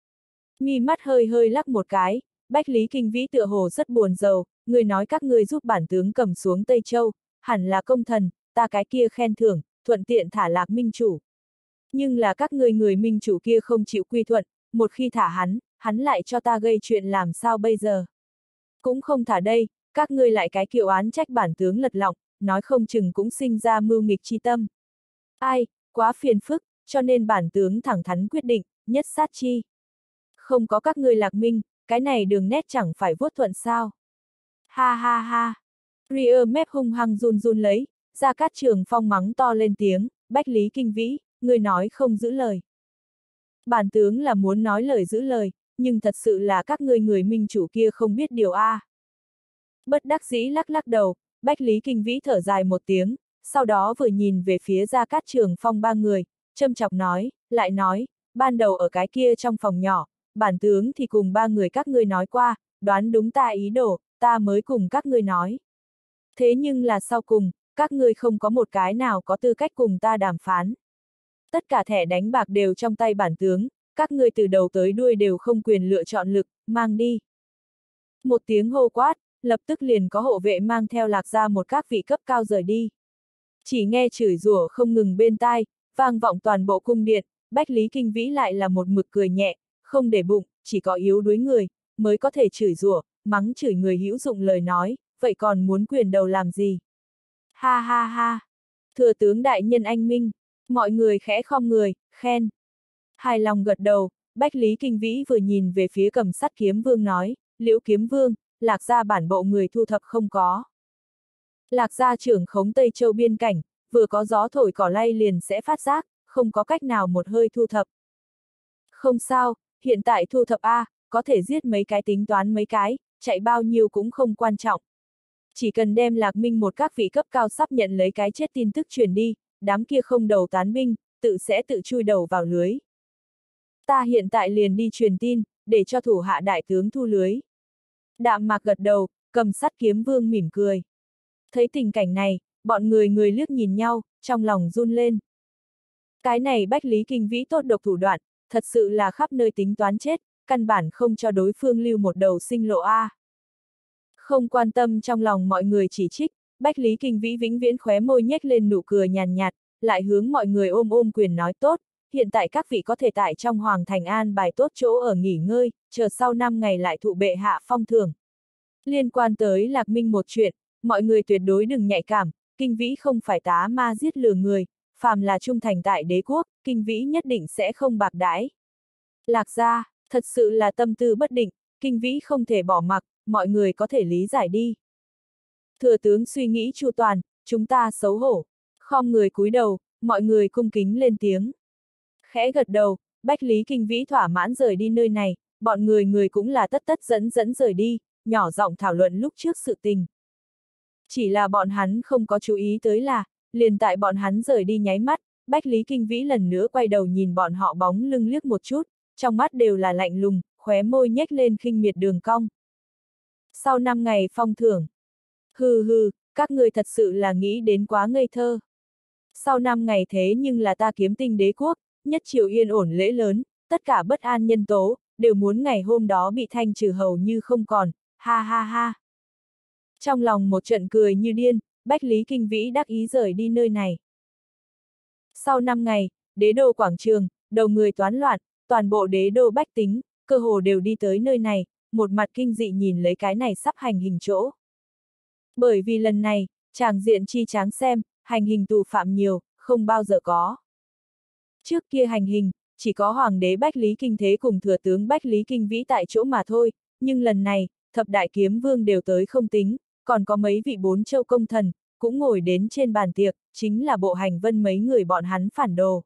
Mi mắt hơi hơi lắc một cái, Bách Lý Kinh Vĩ tựa hồ rất buồn rầu, người nói các ngươi giúp bản tướng cầm xuống Tây Châu, hẳn là công thần, ta cái kia khen thưởng, thuận tiện thả lạc minh chủ. Nhưng là các ngươi người minh chủ kia không chịu quy thuận, một khi thả hắn lại cho ta gây chuyện làm sao bây giờ? Cũng không thả đây, các ngươi lại cái kiểu án trách bản tướng lật lọng, nói không chừng cũng sinh ra mưu nghịch chi tâm. Ai, quá phiền phức, cho nên bản tướng thẳng thắn quyết định, nhất sát chi. Không có các ngươi lạc minh, cái này đường nét chẳng phải vuốt thuận sao. Ha ha ha. Ria mép hung hăng run run lấy, Gia Cát Trường Phong mắng to lên tiếng, Bách Lý Kinh Vĩ, ngươi nói không giữ lời. Bản tướng là muốn nói lời giữ lời, nhưng thật sự là các ngươi người minh chủ kia không biết điều a. Bất đắc dĩ lắc lắc đầu, Bách Lý Kinh Vĩ thở dài một tiếng, sau đó vừa nhìn về phía Gia Cát Trường Phong ba người, châm chọc nói, lại nói, ban đầu ở cái kia trong phòng nhỏ, bản tướng thì cùng ba người các ngươi nói qua, đoán đúng ta ý đồ, ta mới cùng các ngươi nói. Thế nhưng là sau cùng, các ngươi không có một cái nào có tư cách cùng ta đàm phán. Tất cả thẻ đánh bạc đều trong tay bản tướng, các ngươi từ đầu tới đuôi đều không quyền lựa chọn lực, mang đi. Một tiếng hô quát, lập tức liền có hộ vệ mang theo Lạc Gia một các vị cấp cao rời đi. Chỉ nghe chửi rủa không ngừng bên tai, vang vọng toàn bộ cung điện, Bách Lý Kinh Vĩ lại là một mực cười nhẹ, không để bụng, chỉ có yếu đuối người, mới có thể chửi rủa, mắng chửi người hữu dụng lời nói, vậy còn muốn quyền đầu làm gì? Ha ha ha! Thừa tướng đại nhân anh minh, mọi người khẽ khom người, khen. Hài lòng gật đầu, Bách Lý Kinh Vĩ vừa nhìn về phía Cầm Sắt Kiếm Vương nói, Liễu Kiếm Vương, Lạc Gia bản bộ người thu thập không có. Lạc Gia trưởng khống Tây Châu biên cảnh, vừa có gió thổi cỏ lay liền sẽ phát giác, không có cách nào một hơi thu thập. Không sao, hiện tại thu thập A, có thể giết mấy cái tính toán mấy cái, chạy bao nhiêu cũng không quan trọng. Chỉ cần đem Lạc Minh một các vị cấp cao sắp nhận lấy cái chết tin tức truyền đi, đám kia không đầu tán binh, sẽ tự chui đầu vào lưới. Ta hiện tại liền đi truyền tin, để cho thủ hạ đại tướng thu lưới. Đạm Mạc gật đầu, Cầm Sắt Kiếm Vương mỉm cười. Thấy tình cảnh này, bọn người liếc nhìn nhau, trong lòng run lên. Cái này Bách Lý Kinh Vĩ tốt độc thủ đoạn, thật sự là khắp nơi tính toán chết, căn bản không cho đối phương lưu một đầu sinh lộ A. Không quan tâm trong lòng mọi người chỉ trích, Bách Lý Kinh Vĩ vĩnh viễn khóe môi nhếch lên nụ cười nhàn nhạt, lại hướng mọi người ôm quyền nói tốt, hiện tại các vị có thể tại trong Hoàng Thành an bài tốt chỗ ở nghỉ ngơi, chờ sau 5 ngày lại thụ bệ hạ phong thưởng. Liên quan tới Lạc Minh một chuyện, mọi người tuyệt đối đừng nhạy cảm, Kinh Vĩ không phải tá ma giết lừa người, phàm là trung thành tại đế quốc, Kinh Vĩ nhất định sẽ không bạc đãi. Lạc Gia, thật sự là tâm tư bất định, Kinh Vĩ không thể bỏ mặc, mọi người có thể lý giải đi. Thừa tướng suy nghĩ chu toàn, chúng ta xấu hổ. Khom người cúi đầu, mọi người cung kính lên tiếng. Khẽ gật đầu, Bách Lý Kinh Vĩ thỏa mãn rời đi nơi này, bọn người cũng là tất dẫn rời đi, nhỏ giọng thảo luận lúc trước sự tình. Chỉ là bọn hắn không có chú ý tới là, liền tại bọn hắn rời đi nháy mắt, Bách Lý Kinh Vĩ lần nữa quay đầu nhìn bọn họ bóng lưng liếc một chút, trong mắt đều là lạnh lùng, khóe môi nhếch lên khinh miệt đường cong. Sau 5 ngày phong thưởng. Hừ hừ, các người thật sự là nghĩ đến quá ngây thơ. Sau 5 ngày thế nhưng là ta Kiếm Tinh đế quốc, nhất triều yên ổn lễ lớn, tất cả bất an nhân tố, đều muốn ngày hôm đó bị thanh trừ hầu như không còn, ha ha ha. Trong lòng một trận cười như điên, Bách Lý Kinh Vĩ đắc ý rời đi nơi này. Sau 5 ngày, đế đô quảng trường, đầu người toán loạn, toàn bộ đế đô bách tính, cơ hồ đều đi tới nơi này, một mặt kinh dị nhìn lấy cái này sắp hành hình chỗ. Bởi vì lần này, tràng diện chi tráng xem, hành hình tù phạm nhiều, không bao giờ có. Trước kia hành hình, chỉ có Hoàng đế Bách Lý Kinh Thế cùng Thừa tướng Bách Lý Kinh Vĩ tại chỗ mà thôi, nhưng lần này, thập đại kiếm vương đều tới không tính, còn có mấy vị 4 châu công thần, cũng ngồi đến trên bàn tiệc, chính là Bộ Hành Vân mấy người bọn hắn phản đồ.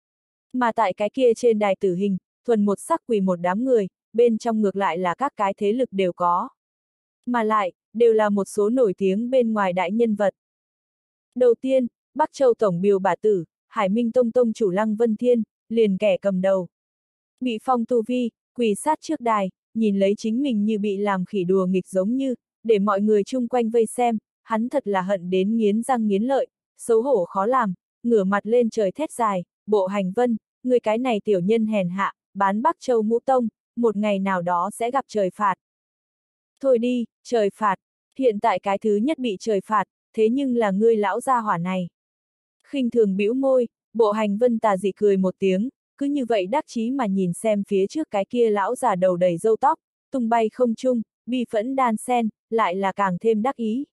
Mà tại cái kia trên đài tử hình, thuần một sắc quỳ một đám người, bên trong ngược lại là các cái thế lực đều có. Mà lại, đều là một số nổi tiếng bên ngoài đại nhân vật. Đầu tiên, Bắc Châu Tổng Biều Bả Tử, Hải Minh Tông Tông chủ Lăng Vân Thiên, liền kẻ cầm đầu. Bị phong tu vi, quỳ sát trước đài, nhìn lấy chính mình như bị làm khỉ đùa nghịch giống như, để mọi người chung quanh vây xem, hắn thật là hận đến nghiến răng nghiến lợi, xấu hổ khó làm, ngửa mặt lên trời thét dài, Bộ Hành Vân, người cái này tiểu nhân hèn hạ, bán Bắc Châu Ngũ Tông, một ngày nào đó sẽ gặp trời phạt. Thôi đi, trời phạt, hiện tại cái thứ nhất bị trời phạt, thế nhưng là ngươi lão gia hỏa này. Khinh thường bĩu môi, Bộ Hành Vân tà dị cười một tiếng, cứ như vậy đắc chí mà nhìn xem phía trước cái kia lão già đầu đầy râu tóc, tung bay không trung, bi phẫn đan sen, lại là càng thêm đắc ý.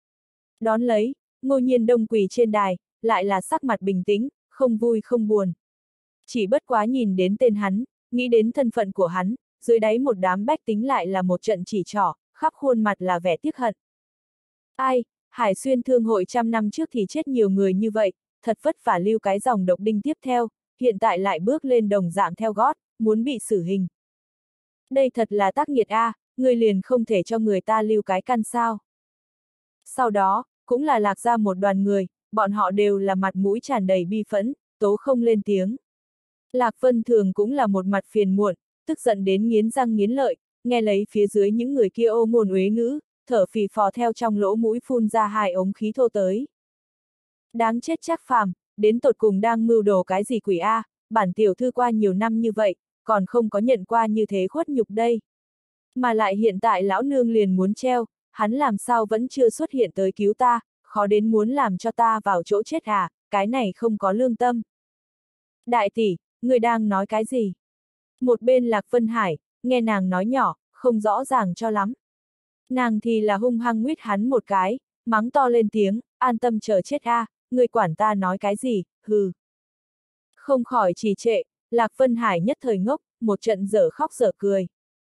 Đón lấy, Ngô Nhiên Đông quỳ trên đài, lại là sắc mặt bình tĩnh, không vui không buồn. Chỉ bất quá nhìn đến tên hắn, nghĩ đến thân phận của hắn, dưới đáy một đám bách tính lại là một trận chỉ trỏ, khắp khuôn mặt là vẻ tiếc hận. Ai, Hải Xuyên Thương hội 100 năm trước thì chết nhiều người như vậy, thật vất vả lưu cái dòng độc đinh tiếp theo, hiện tại lại bước lên đồng dạng theo gót, muốn bị xử hình. Đây thật là tác nghiệt a, người liền không thể cho người ta lưu cái căn sao. Sau đó, cũng là lạc ra một đoàn người, bọn họ đều là mặt mũi tràn đầy bi phẫn, tố không lên tiếng. Lạc Vân Thường cũng là một mặt phiền muộn, tức giận đến nghiến răng nghiến lợi, nghe lấy phía dưới những người kia ô ngôn uế ngữ, thở phì phò theo trong lỗ mũi phun ra 2 ống khí thô tới. Đáng chết Trác Phàm, đến tột cùng đang mưu đồ cái gì quỷ a, bản tiểu thư qua nhiều năm như vậy, còn không có nhận qua như thế khuất nhục đây. Mà lại hiện tại lão nương liền muốn treo, hắn làm sao vẫn chưa xuất hiện tới cứu ta, khó đến muốn làm cho ta vào chỗ chết à, cái này không có lương tâm. Đại tỷ, người đang nói cái gì? Một bên Lạc Vân Hải, nghe nàng nói nhỏ, không rõ ràng cho lắm. Nàng thì là hung hăng nguyết hắn một cái, mắng to lên tiếng, an tâm chờ chết a, người quản ta nói cái gì, hừ. Không khỏi trì trệ, Lạc Vân Hải nhất thời ngốc, một trận dở khóc dở cười.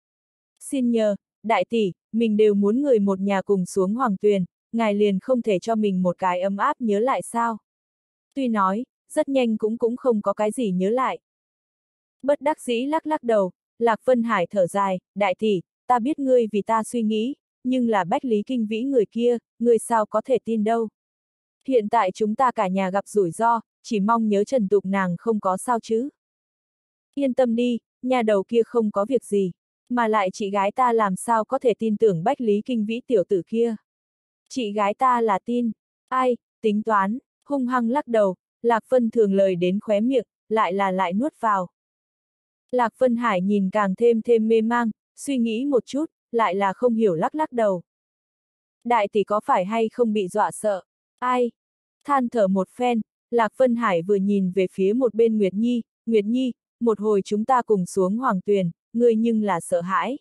Xin nhờ, đại tỷ, mình đều muốn người một nhà cùng xuống Hoàng Tuyền, ngài liền không thể cho mình một cái ấm áp nhớ lại sao? Tuy nói, rất nhanh cũng không có cái gì nhớ lại. Bất đắc dĩ lắc lắc đầu, Lạc Vân Hải thở dài, đại tỷ, ta biết ngươi vì ta suy nghĩ, nhưng là Bách Lý Kinh Vĩ người kia, ngươi sao có thể tin đâu. Hiện tại chúng ta cả nhà gặp rủi ro, chỉ mong nhớ Trần Tục nàng không có sao chứ. Yên tâm đi, nhà đầu kia không có việc gì, mà lại chị gái ta làm sao có thể tin tưởng Bách Lý Kinh Vĩ tiểu tử kia. Chị gái ta là tin, ai, tính toán, hung hăng lắc đầu, Lạc Vân Thường lời đến khóe miệng, lại nuốt vào. Lạc Vân Hải nhìn càng thêm mê mang, suy nghĩ một chút, lại là không hiểu lắc lắc đầu. Đại tỷ có phải hay không bị dọa sợ? Ai? Than thở một phen, Lạc Vân Hải vừa nhìn về phía một bên Nguyệt Nhi, một hồi chúng ta cùng xuống Hoàng Tuyền, ngươi nhưng là sợ hãi.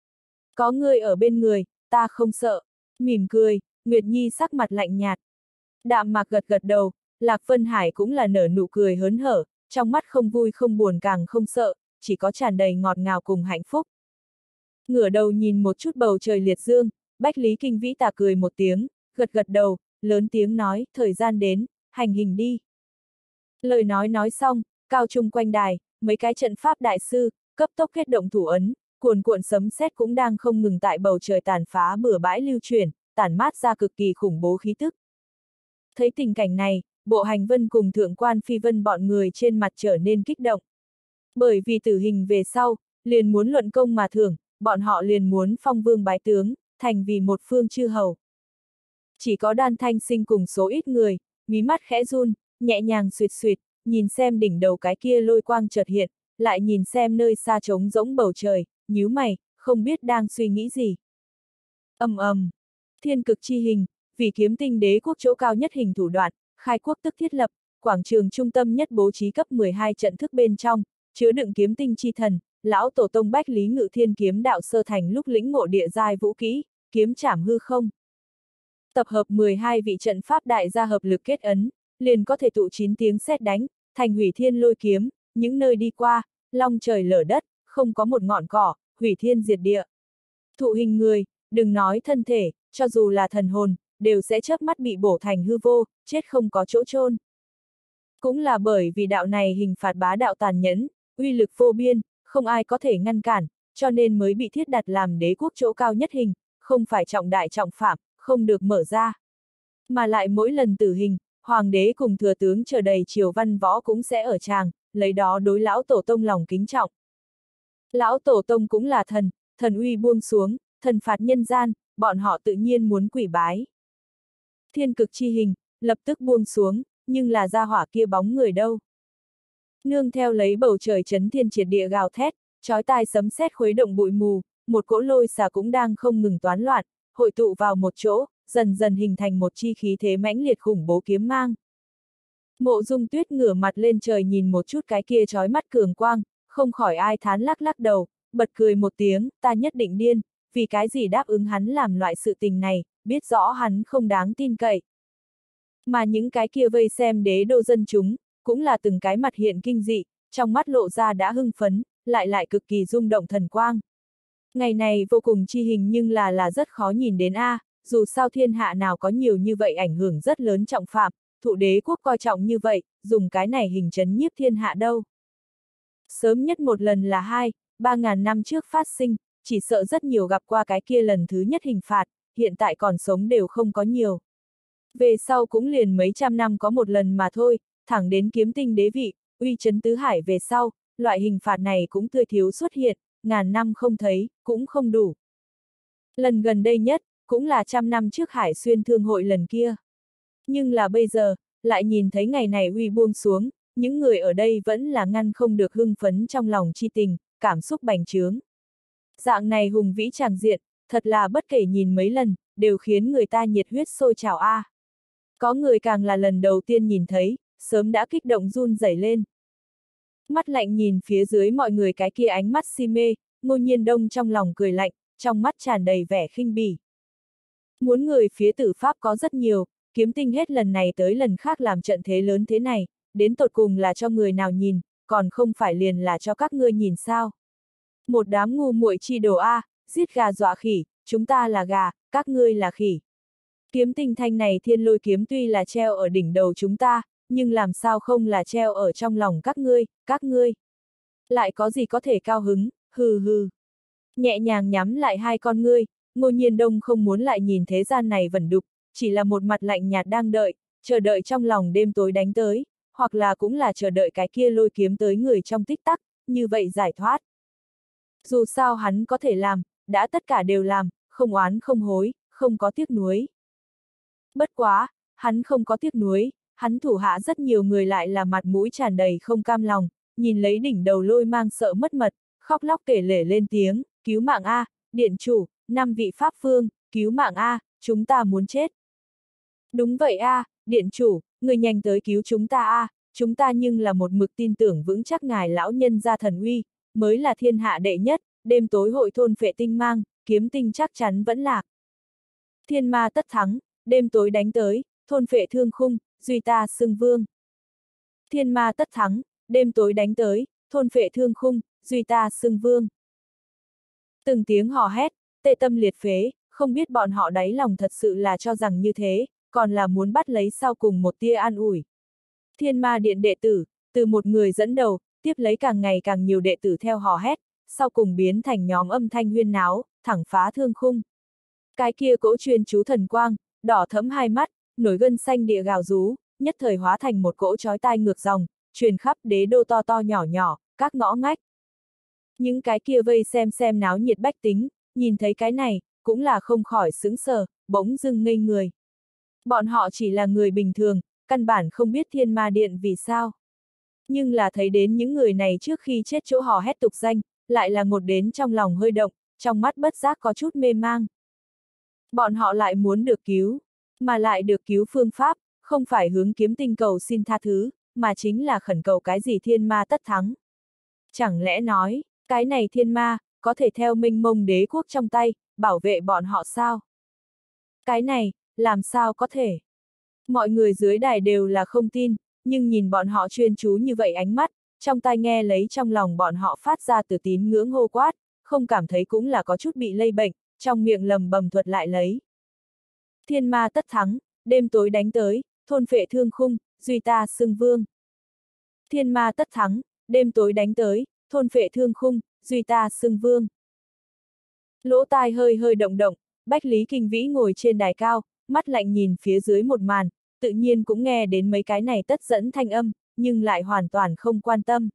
Có ngươi ở bên người, ta không sợ. Mỉm cười, Nguyệt Nhi sắc mặt lạnh nhạt. Đạm Mạc gật gật đầu, Lạc Vân Hải cũng là nở nụ cười hớn hở, trong mắt không vui không buồn càng không sợ, chỉ có tràn đầy ngọt ngào cùng hạnh phúc. Ngửa đầu nhìn một chút bầu trời liệt dương, Bách Lý Kinh Vĩ tà cười một tiếng, gật gật đầu, lớn tiếng nói, thời gian đến, hành hình đi. Lời nói xong, cao trung quanh đài, mấy cái trận pháp đại sư, cấp tốc kết động thủ ấn, cuồn cuộn sấm sét cũng đang không ngừng tại bầu trời tàn phá bừa bãi lưu chuyển, tản mát ra cực kỳ khủng bố khí tức. Thấy tình cảnh này, Bộ Hành Vân cùng Thượng quan Phi Vân bọn người trên mặt trở nên kích động. Bởi vì tử hình về sau, liền muốn luận công mà thưởng, bọn họ liền muốn phong vương bái tướng, thành vì một phương chư hầu. Chỉ có Đan Thanh Sinh cùng số ít người, mí mắt khẽ run, nhẹ nhàng xuyệt xuyệt, nhìn xem đỉnh đầu cái kia lôi quang chợt hiện, lại nhìn xem nơi xa trống rỗng bầu trời, nhíu mày, không biết đang suy nghĩ gì. Ầm, thiên cực chi hình, vì kiếm tinh đế quốc chỗ cao nhất hình thủ đoạn, khai quốc tức thiết lập, quảng trường trung tâm nhất bố trí cấp 12 trận thức bên trong, chứa đựng kiếm tinh chi thần, lão tổ tông Bách Lý Ngự Thiên kiếm đạo sơ thành lúc lĩnh ngộ địa giai vũ kỹ, kiếm trảm hư không. Tập hợp 12 vị trận pháp đại gia hợp lực kết ấn, liền có thể tụ 9 tiếng sét đánh, thành hủy thiên lôi kiếm, những nơi đi qua, long trời lở đất, không có một ngọn cỏ, hủy thiên diệt địa. Thụ hình người, đừng nói thân thể, cho dù là thần hồn, đều sẽ chớp mắt bị bổ thành hư vô, chết không có chỗ chôn. Cũng là bởi vì đạo này hình phạt bá đạo tàn nhẫn, uy lực vô biên, không ai có thể ngăn cản, cho nên mới bị thiết đặt làm đế quốc chỗ cao nhất hình, không phải trọng đại trọng phạm, không được mở ra. Mà lại mỗi lần tử hình, hoàng đế cùng thừa tướng chờ đầy triều văn võ cũng sẽ ở tràng, lấy đó đối lão tổ tông lòng kính trọng. Lão tổ tông cũng là thần, thần uy buông xuống, thần phạt nhân gian, bọn họ tự nhiên muốn quỷ bái. Thiên cực chi hình, lập tức buông xuống, nhưng là gia hỏa kia bóng người đâu. Nương theo lấy bầu trời chấn thiên triệt địa gào thét, chói tai sấm sét khuấy động bụi mù, một cỗ lôi xà cũng đang không ngừng toán loạn, hội tụ vào một chỗ, dần dần hình thành một chi khí thế mãnh liệt khủng bố kiếm mang. Mộ Dung Tuyết ngửa mặt lên trời nhìn một chút cái kia chói mắt cường quang, không khỏi ai thán lắc lắc đầu, bật cười một tiếng, ta nhất định điên, vì cái gì đáp ứng hắn làm loại sự tình này, biết rõ hắn không đáng tin cậy. Mà những cái kia vây xem đế đô dân chúng, cũng là từng cái mặt hiện kinh dị, trong mắt lộ ra đã hưng phấn, lại cực kỳ rung động thần quang. Ngày này vô cùng chi hình nhưng là rất khó nhìn đến a, dù sao thiên hạ nào có nhiều như vậy ảnh hưởng rất lớn trọng phạm, thụ đế quốc coi trọng như vậy, dùng cái này hình trấn nhiếp thiên hạ đâu. Sớm nhất một lần là 3.000 năm trước phát sinh, chỉ sợ rất nhiều gặp qua cái kia lần thứ nhất hình phạt, hiện tại còn sống đều không có nhiều. Về sau cũng liền mấy trăm năm có một lần mà thôi, thẳng đến kiếm tinh đế vị, uy chấn tứ hải về sau, loại hình phạt này cũng tươi thiếu xuất hiện, ngàn năm không thấy, cũng không đủ. Lần gần đây nhất, cũng là 100 năm trước Hải Xuyên Thương hội lần kia. Nhưng là bây giờ, lại nhìn thấy ngày này uy buông xuống, những người ở đây vẫn là ngăn không được hưng phấn trong lòng chi tình, cảm xúc bành trướng. Dạng này hùng vĩ tràng diện, thật là bất kể nhìn mấy lần, đều khiến người ta nhiệt huyết sôi trào a. Có người càng là lần đầu tiên nhìn thấy, sớm đã kích động run rẩy lên. Mắt lạnh nhìn phía dưới mọi người cái kia ánh mắt si mê, Ngô Nhiên Đông trong lòng cười lạnh, trong mắt tràn đầy vẻ khinh bỉ. Muốn người phía tử pháp có rất nhiều, kiếm tinh hết lần này tới lần khác làm trận thế lớn thế này, đến tột cùng là cho người nào nhìn, còn không phải liền là cho các ngươi nhìn sao. Một đám ngu muội chi đồ a, giết gà dọa khỉ, chúng ta là gà, các ngươi là khỉ. Kiếm tinh thanh này thiên lôi kiếm tuy là treo ở đỉnh đầu chúng ta, nhưng làm sao không là treo ở trong lòng các ngươi. Lại có gì có thể cao hứng, hừ hừ. Nhẹ nhàng nhắm lại hai con ngươi, Ngô Nhiên Đông không muốn lại nhìn thế gian này vẩn đục, chỉ là một mặt lạnh nhạt đang đợi, chờ đợi trong lòng đêm tối đánh tới, hoặc là cũng là chờ đợi cái kia lôi kiếm tới người trong tích tắc, như vậy giải thoát. Dù sao hắn có thể làm, đã tất cả đều làm, không oán không hối, không có tiếc nuối. Bất quá, hắn không có tiếc nuối, hắn thủ hạ rất nhiều người lại là mặt mũi tràn đầy không cam lòng, nhìn lấy đỉnh đầu lôi mang sợ mất mật, khóc lóc kể lể lên tiếng, cứu mạng a, điện chủ, 5 vị pháp phương, cứu mạng a, chúng ta muốn chết. Đúng vậy a, điện chủ, người nhanh tới cứu chúng ta a, chúng ta nhưng là một mực tin tưởng vững chắc ngài lão nhân gia thần uy, mới là thiên hạ đệ nhất, đêm tối hội thôn phệ tinh mang, kiếm tinh chắc chắn vẫn lạc. Thiên ma tất thắng, đêm tối đánh tới, thôn phệ thương khung, duy ta xưng vương. Thiên ma tất thắng, đêm tối đánh tới, thôn phệ thương khung, duy ta xưng vương. Từng tiếng hò hét, tê tâm liệt phế, không biết bọn họ đáy lòng thật sự là cho rằng như thế, còn là muốn bắt lấy sau cùng một tia an ủi. Thiên ma điện đệ tử, từ một người dẫn đầu, tiếp lấy càng ngày càng nhiều đệ tử theo hò hét, sau cùng biến thành nhóm âm thanh huyên náo, thẳng phá thương khung. Cái kia cỗ chuyên chú thần quang, đỏ thẫm hai mắt, nổi gân xanh địa gào rú, nhất thời hóa thành một cỗ chói tai ngược dòng, truyền khắp đế đô to to nhỏ nhỏ, các ngõ ngách. Những cái kia vây xem náo nhiệt bách tính, nhìn thấy cái này, cũng là không khỏi sững sờ, bỗng dưng ngây người. Bọn họ chỉ là người bình thường, căn bản không biết thiên ma điện vì sao. Nhưng là thấy đến những người này trước khi chết chỗ hò hét tục danh, lại là ngột đến trong lòng hơi động, trong mắt bất giác có chút mê mang. Bọn họ lại muốn được cứu, mà lại được cứu phương pháp, không phải hướng kiếm tinh cầu xin tha thứ, mà chính là khẩn cầu cái gì thiên ma tất thắng. Chẳng lẽ nói, cái này thiên ma, có thể theo Minh Mông đế quốc trong tay, bảo vệ bọn họ sao? Cái này, làm sao có thể? Mọi người dưới đài đều là không tin, nhưng nhìn bọn họ chuyên chú như vậy ánh mắt, trong tai nghe lấy trong lòng bọn họ phát ra từ tín ngưỡng hô quát, không cảm thấy cũng là có chút bị lây bệnh, trong miệng lầm bầm thuật lại lấy. Thiên ma tất thắng, đêm tối đánh tới, thôn phệ thương khung, duy ta xưng vương. Thiên ma tất thắng, đêm tối đánh tới, thôn phệ thương khung, duy ta xưng vương. Lỗ tai hơi hơi động động, Bách Lý Kinh Vĩ ngồi trên đài cao, mắt lạnh nhìn phía dưới một màn, tự nhiên cũng nghe đến mấy cái này tất dẫn thanh âm, nhưng lại hoàn toàn không quan tâm.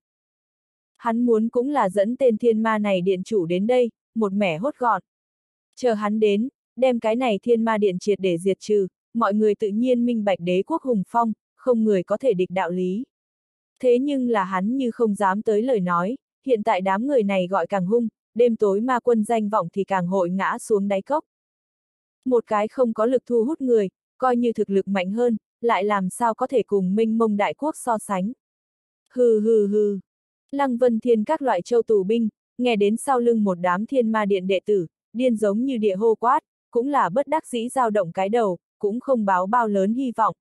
Hắn muốn cũng là dẫn tên thiên ma này điện chủ đến đây, một mẻ hốt gọn. Chờ hắn đến, đem cái này thiên ma điện triệt để diệt trừ, mọi người tự nhiên minh bạch đế quốc hùng phong, không người có thể địch đạo lý. Thế nhưng là hắn như không dám tới lời nói, hiện tại đám người này gọi càng hung, đêm tối ma quân danh vọng thì càng hội ngã xuống đáy cốc. Một cái không có lực thu hút người, coi như thực lực mạnh hơn, lại làm sao có thể cùng Minh Mông đại quốc so sánh. Hừ hừ hừ. Lăng Vân Thiên các loại châu tù binh, nghe đến sau lưng một đám thiên ma điện đệ tử, điên giống như địa hô quát, cũng là bất đắc dĩ dao động cái đầu, cũng không báo bao lớn hy vọng.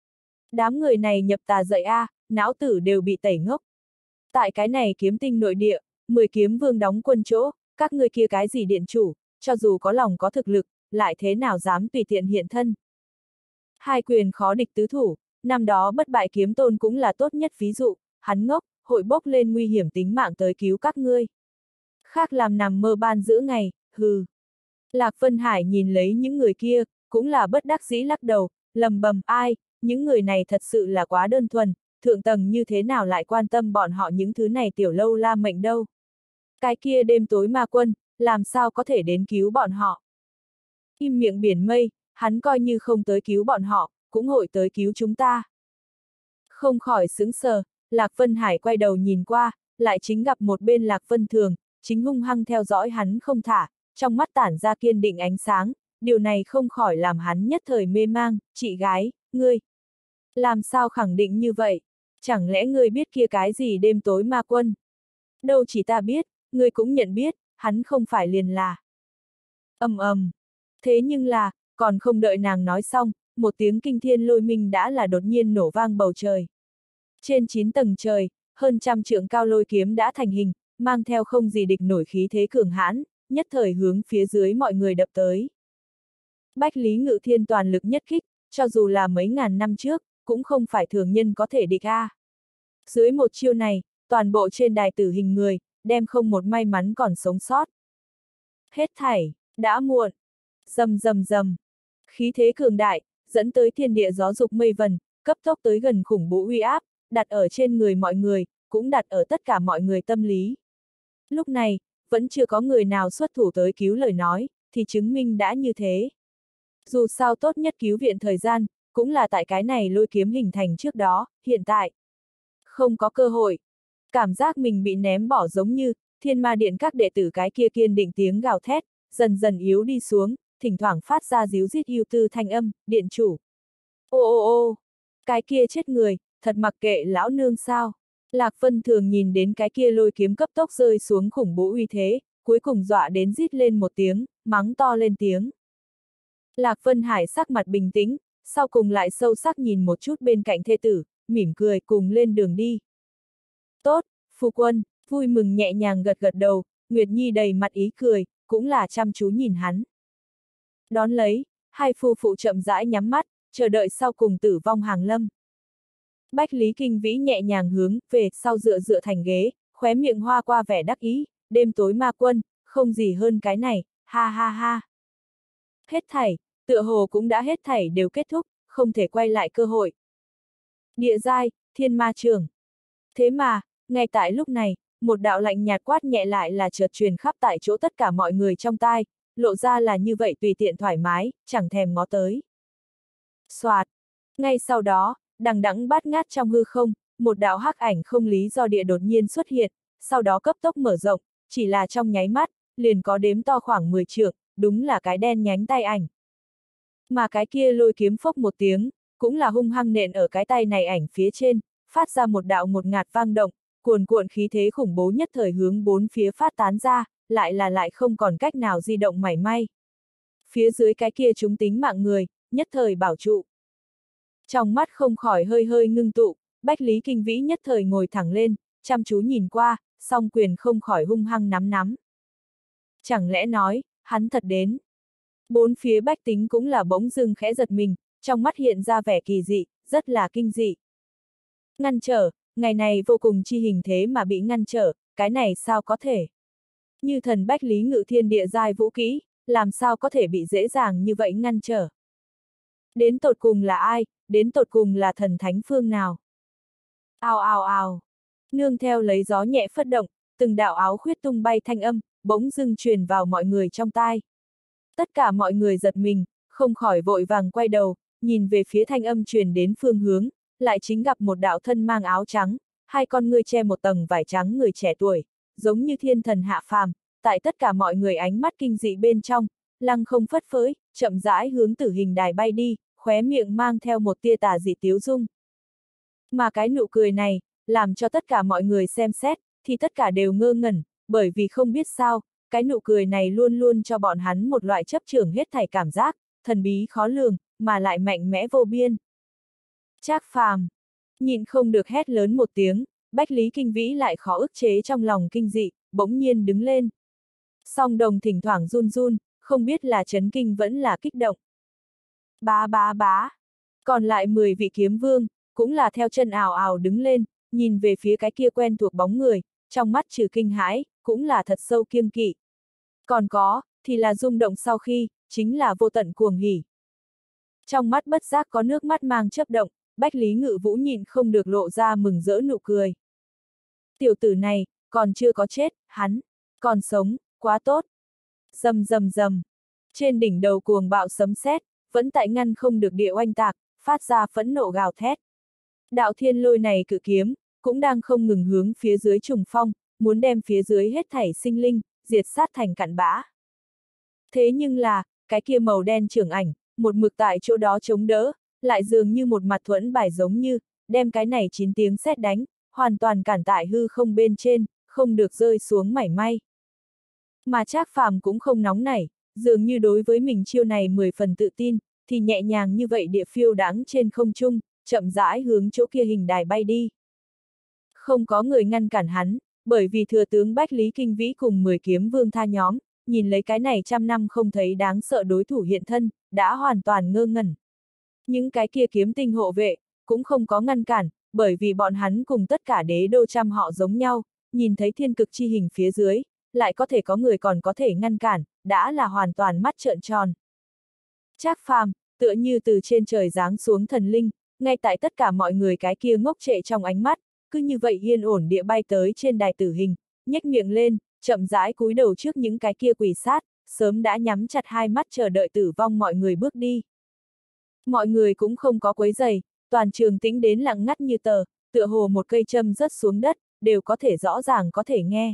Đám người này nhập tà dậy a, não tử đều bị tẩy ngốc. Tại cái này kiếm tinh nội địa, 10 kiếm vương đóng quân chỗ, các ngươi kia cái gì điện chủ, cho dù có lòng có thực lực, lại thế nào dám tùy tiện hiện thân. Hai quyền khó địch tứ thủ, năm đó bất bại kiếm tôn cũng là tốt nhất ví dụ, hắn ngốc, hội bốc lên nguy hiểm tính mạng tới cứu các ngươi. Khác làm nằm mơ ban giữa ngày, hừ. Lạc Vân Hải nhìn lấy những người kia, cũng là bất đắc dĩ lắc đầu, lầm bầm ai, những người này thật sự là quá đơn thuần, thượng tầng như thế nào lại quan tâm bọn họ những thứ này tiểu lâu la mệnh đâu. Cái kia đêm tối ma quân, làm sao có thể đến cứu bọn họ. Im miệng biển mây, hắn coi như không tới cứu bọn họ, cũng hội tới cứu chúng ta. Không khỏi sững sờ, Lạc Vân Hải quay đầu nhìn qua, lại chính gặp một bên Lạc Vân Thường, chính hung hăng theo dõi hắn không thả, trong mắt tản ra kiên định ánh sáng, điều này không khỏi làm hắn nhất thời mê mang, chị gái, ngươi. Làm sao khẳng định như vậy? Chẳng lẽ ngươi biết kia cái gì đêm tối ma quân? Đâu chỉ ta biết, ngươi cũng nhận biết, hắn không phải liền là. Ầm. Thế nhưng là, còn không đợi nàng nói xong, một tiếng kinh thiên lôi minh đã là đột nhiên nổ vang bầu trời. Trên 9 tầng trời, hơn trăm trượng cao lôi kiếm đã thành hình, mang theo không gì địch nổi khí thế cường hãn, nhất thời hướng phía dưới mọi người đập tới. Bách Lý Ngự Thiên toàn lực nhất kích, cho dù là mấy ngàn năm trước, cũng không phải thường nhân có thể địch a. Dưới một chiêu này, toàn bộ trên đài tử hình người, đem không một may mắn còn sống sót. Hết thảy, đã muộn. Rầm. Khí thế cường đại, dẫn tới thiên địa gió dục mây vần, cấp tốc tới gần khủng bố uy áp, đặt ở trên người mọi người, cũng đặt ở tất cả mọi người tâm lý. Lúc này, vẫn chưa có người nào xuất thủ tới cứu lời nói, thì chứng minh đã như thế. Dù sao tốt nhất cứu viện thời gian, cũng là tại cái này lôi kiếm hình thành trước đó, hiện tại. Không có cơ hội. Cảm giác mình bị ném bỏ giống như, thiên ma điện các đệ tử cái kia kiên định tiếng gào thét, dần dần yếu đi xuống, thỉnh thoảng phát ra díu rít yêu tư thanh âm, điện chủ. Ô, cái kia chết người, thật mặc kệ lão nương sao. Lạc Vân Thường nhìn đến cái kia lôi kiếm cấp tốc rơi xuống khủng bố uy thế, cuối cùng dọa đến rít lên một tiếng, mắng to lên tiếng. Lạc Vân Hải sắc mặt bình tĩnh, sau cùng lại sâu sắc nhìn một chút bên cạnh thê tử, mỉm cười cùng lên đường đi. Tốt, phu quân, vui mừng nhẹ nhàng gật gật đầu, Nguyệt Nhi đầy mặt ý cười, cũng là chăm chú nhìn hắn. Đón lấy, hai phu phụ chậm rãi nhắm mắt, chờ đợi sau cùng tử vong hàng lâm. Bách Lý Kinh Vĩ nhẹ nhàng hướng về sau dựa thành ghế, khóe miệng hoa qua vẻ đắc ý, đêm tối ma quân, không gì hơn cái này, ha ha ha. Hết thảy, tựa hồ cũng đã hết thảy đều kết thúc, không thể quay lại cơ hội. Địa giai, thiên ma trường. Thế mà, ngay tại lúc này, một đạo lạnh nhạt quát nhẹ lại là chợt truyền khắp tại chỗ tất cả mọi người trong tai, lộ ra là như vậy tùy tiện thoải mái, chẳng thèm ngó tới. Soạt. Ngay sau đó, đằng đẵng bát ngát trong hư không, một đạo hắc ảnh không lý do địa đột nhiên xuất hiện, sau đó cấp tốc mở rộng, chỉ là trong nháy mắt, liền có đếm to khoảng 10 trượng, đúng là cái đen nhánh tay ảnh. Mà cái kia lôi kiếm phốc một tiếng, cũng là hung hăng nện ở cái tay này ảnh phía trên, phát ra một đạo một ngạt vang động, cuồn cuộn khí thế khủng bố nhất thời hướng bốn phía phát tán ra, lại không còn cách nào di động mảy may. Phía dưới cái kia chúng tính mạng người, nhất thời bảo trụ. Trong mắt không khỏi hơi hơi ngưng tụ, Bách Lý Kinh Vĩ nhất thời ngồi thẳng lên, chăm chú nhìn qua, song quyền không khỏi hung hăng nắm. Chẳng lẽ nói, hắn thật đến. Bốn phía bách tính cũng là bỗng dưng khẽ giật mình, trong mắt hiện ra vẻ kỳ dị, rất là kinh dị. Ngăn trở, ngày này vô cùng chi hình thế mà bị ngăn trở, cái này sao có thể? Như thần bách lý ngự thiên địa giai vũ kỹ, làm sao có thể bị dễ dàng như vậy ngăn trở? Đến tột cùng là ai, đến tột cùng là thần thánh phương nào? Ào ào ào, nương theo lấy gió nhẹ phất động, từng đạo áo khuyết tung bay thanh âm, bỗng dưng truyền vào mọi người trong tai. Tất cả mọi người giật mình, không khỏi vội vàng quay đầu, nhìn về phía thanh âm truyền đến phương hướng, lại chính gặp một đạo thân mang áo trắng, hai con ngươi che một tầng vải trắng người trẻ tuổi, giống như thiên thần hạ phàm, tại tất cả mọi người ánh mắt kinh dị bên trong, lăng không phất phới, chậm rãi hướng tử hình đài bay đi, khóe miệng mang theo một tia tà dị tiếu dung. Mà cái nụ cười này, làm cho tất cả mọi người xem xét, thì tất cả đều ngơ ngẩn, bởi vì không biết sao, cái nụ cười này luôn luôn cho bọn hắn một loại chấp chưởng hết thảy cảm giác, thần bí khó lường, mà lại mạnh mẽ vô biên. Trác Phàm, nhịn không được hét lớn một tiếng, Bách Lý Kinh Vĩ lại khó ức chế trong lòng kinh dị, bỗng nhiên đứng lên. Song đồng thỉnh thoảng run run, không biết là chấn kinh vẫn là kích động. Bá bá bá, còn lại 10 vị kiếm vương, cũng là theo chân ào ào đứng lên, nhìn về phía cái kia quen thuộc bóng người, trong mắt trừ kinh hãi, cũng là thật sâu kiêng kỵ. Còn có, thì là rung động sau khi, chính là vô tận cuồng hỉ. Trong mắt bất giác có nước mắt mang chớp động, Bách Lý Ngự Vũ nhịn không được lộ ra mừng rỡ nụ cười. Tiểu tử này, còn chưa có chết, hắn, còn sống, quá tốt. Rầm rầm rầm, trên đỉnh đầu cuồng bạo sấm sét, vẫn tại ngăn không được địa oanh tạc, phát ra phẫn nộ gào thét. Đạo thiên lôi này cự kiếm, cũng đang không ngừng hướng phía dưới trùng phong, muốn đem phía dưới hết thảy sinh linh, diệt sát thành cặn bã. Thế nhưng là, cái kia màu đen trưởng ảnh, một mực tại chỗ đó chống đỡ, lại dường như một mặt thuẫn bài giống như, đem cái này 9 tiếng sét đánh, hoàn toàn cản tại hư không bên trên, không được rơi xuống mảy may. Mà Trác Phàm cũng không nóng nảy, dường như đối với mình chiêu này 10 phần tự tin, thì nhẹ nhàng như vậy địa phiêu đãng trên không trung, chậm rãi hướng chỗ kia hình đài bay đi. Không có người ngăn cản hắn, bởi vì thừa tướng Bách Lý Kinh Vĩ cùng 10 kiếm vương tha nhóm, nhìn lấy cái này trăm năm không thấy đáng sợ đối thủ hiện thân, đã hoàn toàn ngơ ngẩn. Những cái kia kiếm tinh hộ vệ, cũng không có ngăn cản, bởi vì bọn hắn cùng tất cả đế đô trăm họ giống nhau, nhìn thấy thiên cực chi hình phía dưới, lại có thể có người còn có thể ngăn cản, đã là hoàn toàn mắt trợn tròn. Trác Phàm, tựa như từ trên trời giáng xuống thần linh, ngay tại tất cả mọi người cái kia ngốc trệ trong ánh mắt, cứ như vậy yên ổn địa bay tới trên đài tử hình, nhếch miệng lên, chậm rãi cúi đầu trước những cái kia quỷ sát, sớm đã nhắm chặt hai mắt chờ đợi tử vong mọi người bước đi. Mọi người cũng không có quấy giày, toàn trường tĩnh đến lặng ngắt như tờ, tựa hồ một cây châm rớt xuống đất, đều có thể rõ ràng có thể nghe.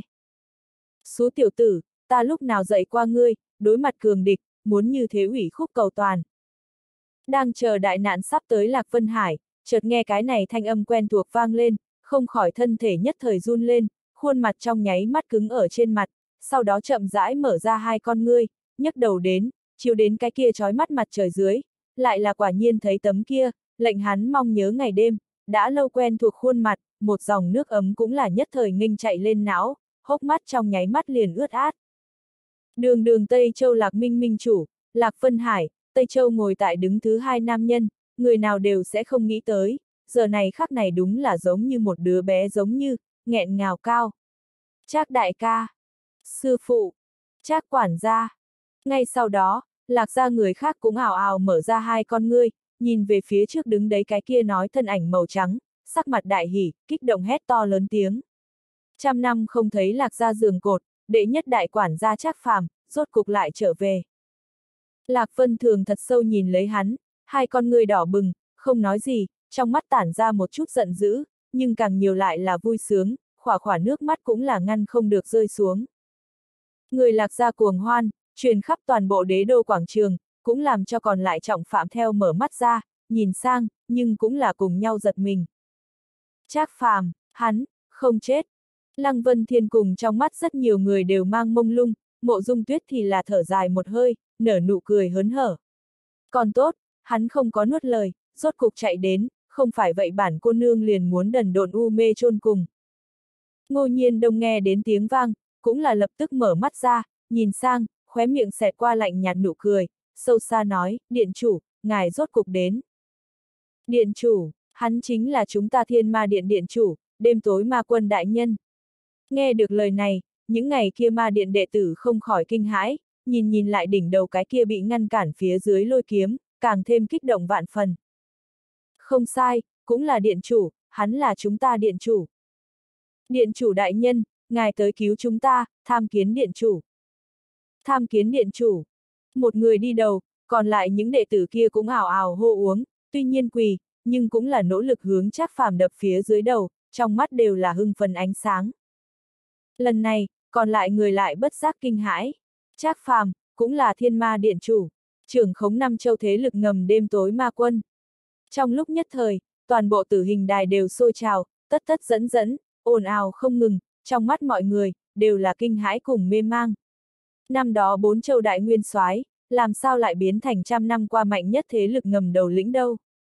Số tiểu tử, ta lúc nào dạy qua ngươi, đối mặt cường địch, muốn như thế ủy khúc cầu toàn. Đang chờ đại nạn sắp tới Lạc Vân Hải, chợt nghe cái này thanh âm quen thuộc vang lên, không khỏi thân thể nhất thời run lên, khuôn mặt trong nháy mắt cứng ở trên mặt, sau đó chậm rãi mở ra hai con ngươi, nhấc đầu đến, chiếu đến cái kia chói mắt mặt trời dưới, lại là quả nhiên thấy tấm kia, lệnh hắn mong nhớ ngày đêm, đã lâu quen thuộc khuôn mặt, một dòng nước ấm cũng là nhất thời nghênh chạy lên não, hốc mắt trong nháy mắt liền ướt át. Đường đường Tây Châu Lạc Minh Minh chủ, Lạc Vân Hải, Tây Châu ngồi tại đứng thứ hai nam nhân, người nào đều sẽ không nghĩ tới, giờ này khắc này đúng là giống như một đứa bé giống như, nghẹn ngào cao. Trác đại ca, sư phụ, Trác quản gia. Ngay sau đó, Lạc gia người khác cũng ào ào mở ra hai con ngươi, nhìn về phía trước đứng đấy cái kia nói thân ảnh màu trắng, sắc mặt đại hỉ, kích động hét to lớn tiếng. Trăm năm không thấy Lạc gia giường cột, đệ nhất đại quản gia Trác Phàm, rốt cục lại trở về. Lạc Vân Thường thật sâu nhìn lấy hắn, hai con ngươi đỏ bừng, không nói gì, trong mắt tản ra một chút giận dữ, nhưng càng nhiều lại là vui sướng, khỏa khỏa nước mắt cũng là ngăn không được rơi xuống. Người Lạc gia cuồng hoan, truyền khắp toàn bộ đế đô quảng trường, cũng làm cho còn lại trọng phạm theo mở mắt ra, nhìn sang, nhưng cũng là cùng nhau giật mình. Trác Phàm, hắn, không chết. Lăng Vân Thiên cùng trong mắt rất nhiều người đều mang mông lung, Mộ Dung Tuyết thì là thở dài một hơi, nở nụ cười hớn hở. Còn tốt, hắn không có nuốt lời, rốt cục chạy đến, không phải vậy bản cô nương liền muốn đần độn u mê chôn cùng. Ngô Nhiên Đông nghe đến tiếng vang, cũng là lập tức mở mắt ra, nhìn sang, khóe miệng xẹt qua lạnh nhạt nụ cười, sâu xa nói, điện chủ, ngài rốt cục đến. Điện chủ, hắn chính là chúng ta Thiên Ma Điện điện chủ, đêm tối ma quân đại nhân. Nghe được lời này, những ngày kia ma điện đệ tử không khỏi kinh hãi, nhìn lại đỉnh đầu cái kia bị ngăn cản phía dưới lôi kiếm, càng thêm kích động vạn phần. Không sai, cũng là điện chủ, hắn là chúng ta điện chủ. Điện chủ đại nhân, ngài tới cứu chúng ta, tham kiến điện chủ. Tham kiến điện chủ. Một người đi đầu, còn lại những đệ tử kia cũng ào ào hô uống, tuy nhiên quỳ, nhưng cũng là nỗ lực hướng Trác Phàm đập phía dưới đầu, trong mắt đều là hưng phấn ánh sáng. Lần này, còn lại người lại bất giác kinh hãi. Trác Phàm cũng là Thiên Ma điện chủ, trưởng khống 5 châu thế lực ngầm đêm tối ma quân. Trong lúc nhất thời, toàn bộ tử hình đài đều sôi trào, tất dẫn, ồn ào không ngừng, trong mắt mọi người, đều là kinh hãi cùng mê mang. Năm đó 4 châu đại nguyên soái, làm sao lại biến thành trăm năm qua mạnh nhất thế lực ngầm đầu lĩnh đâu.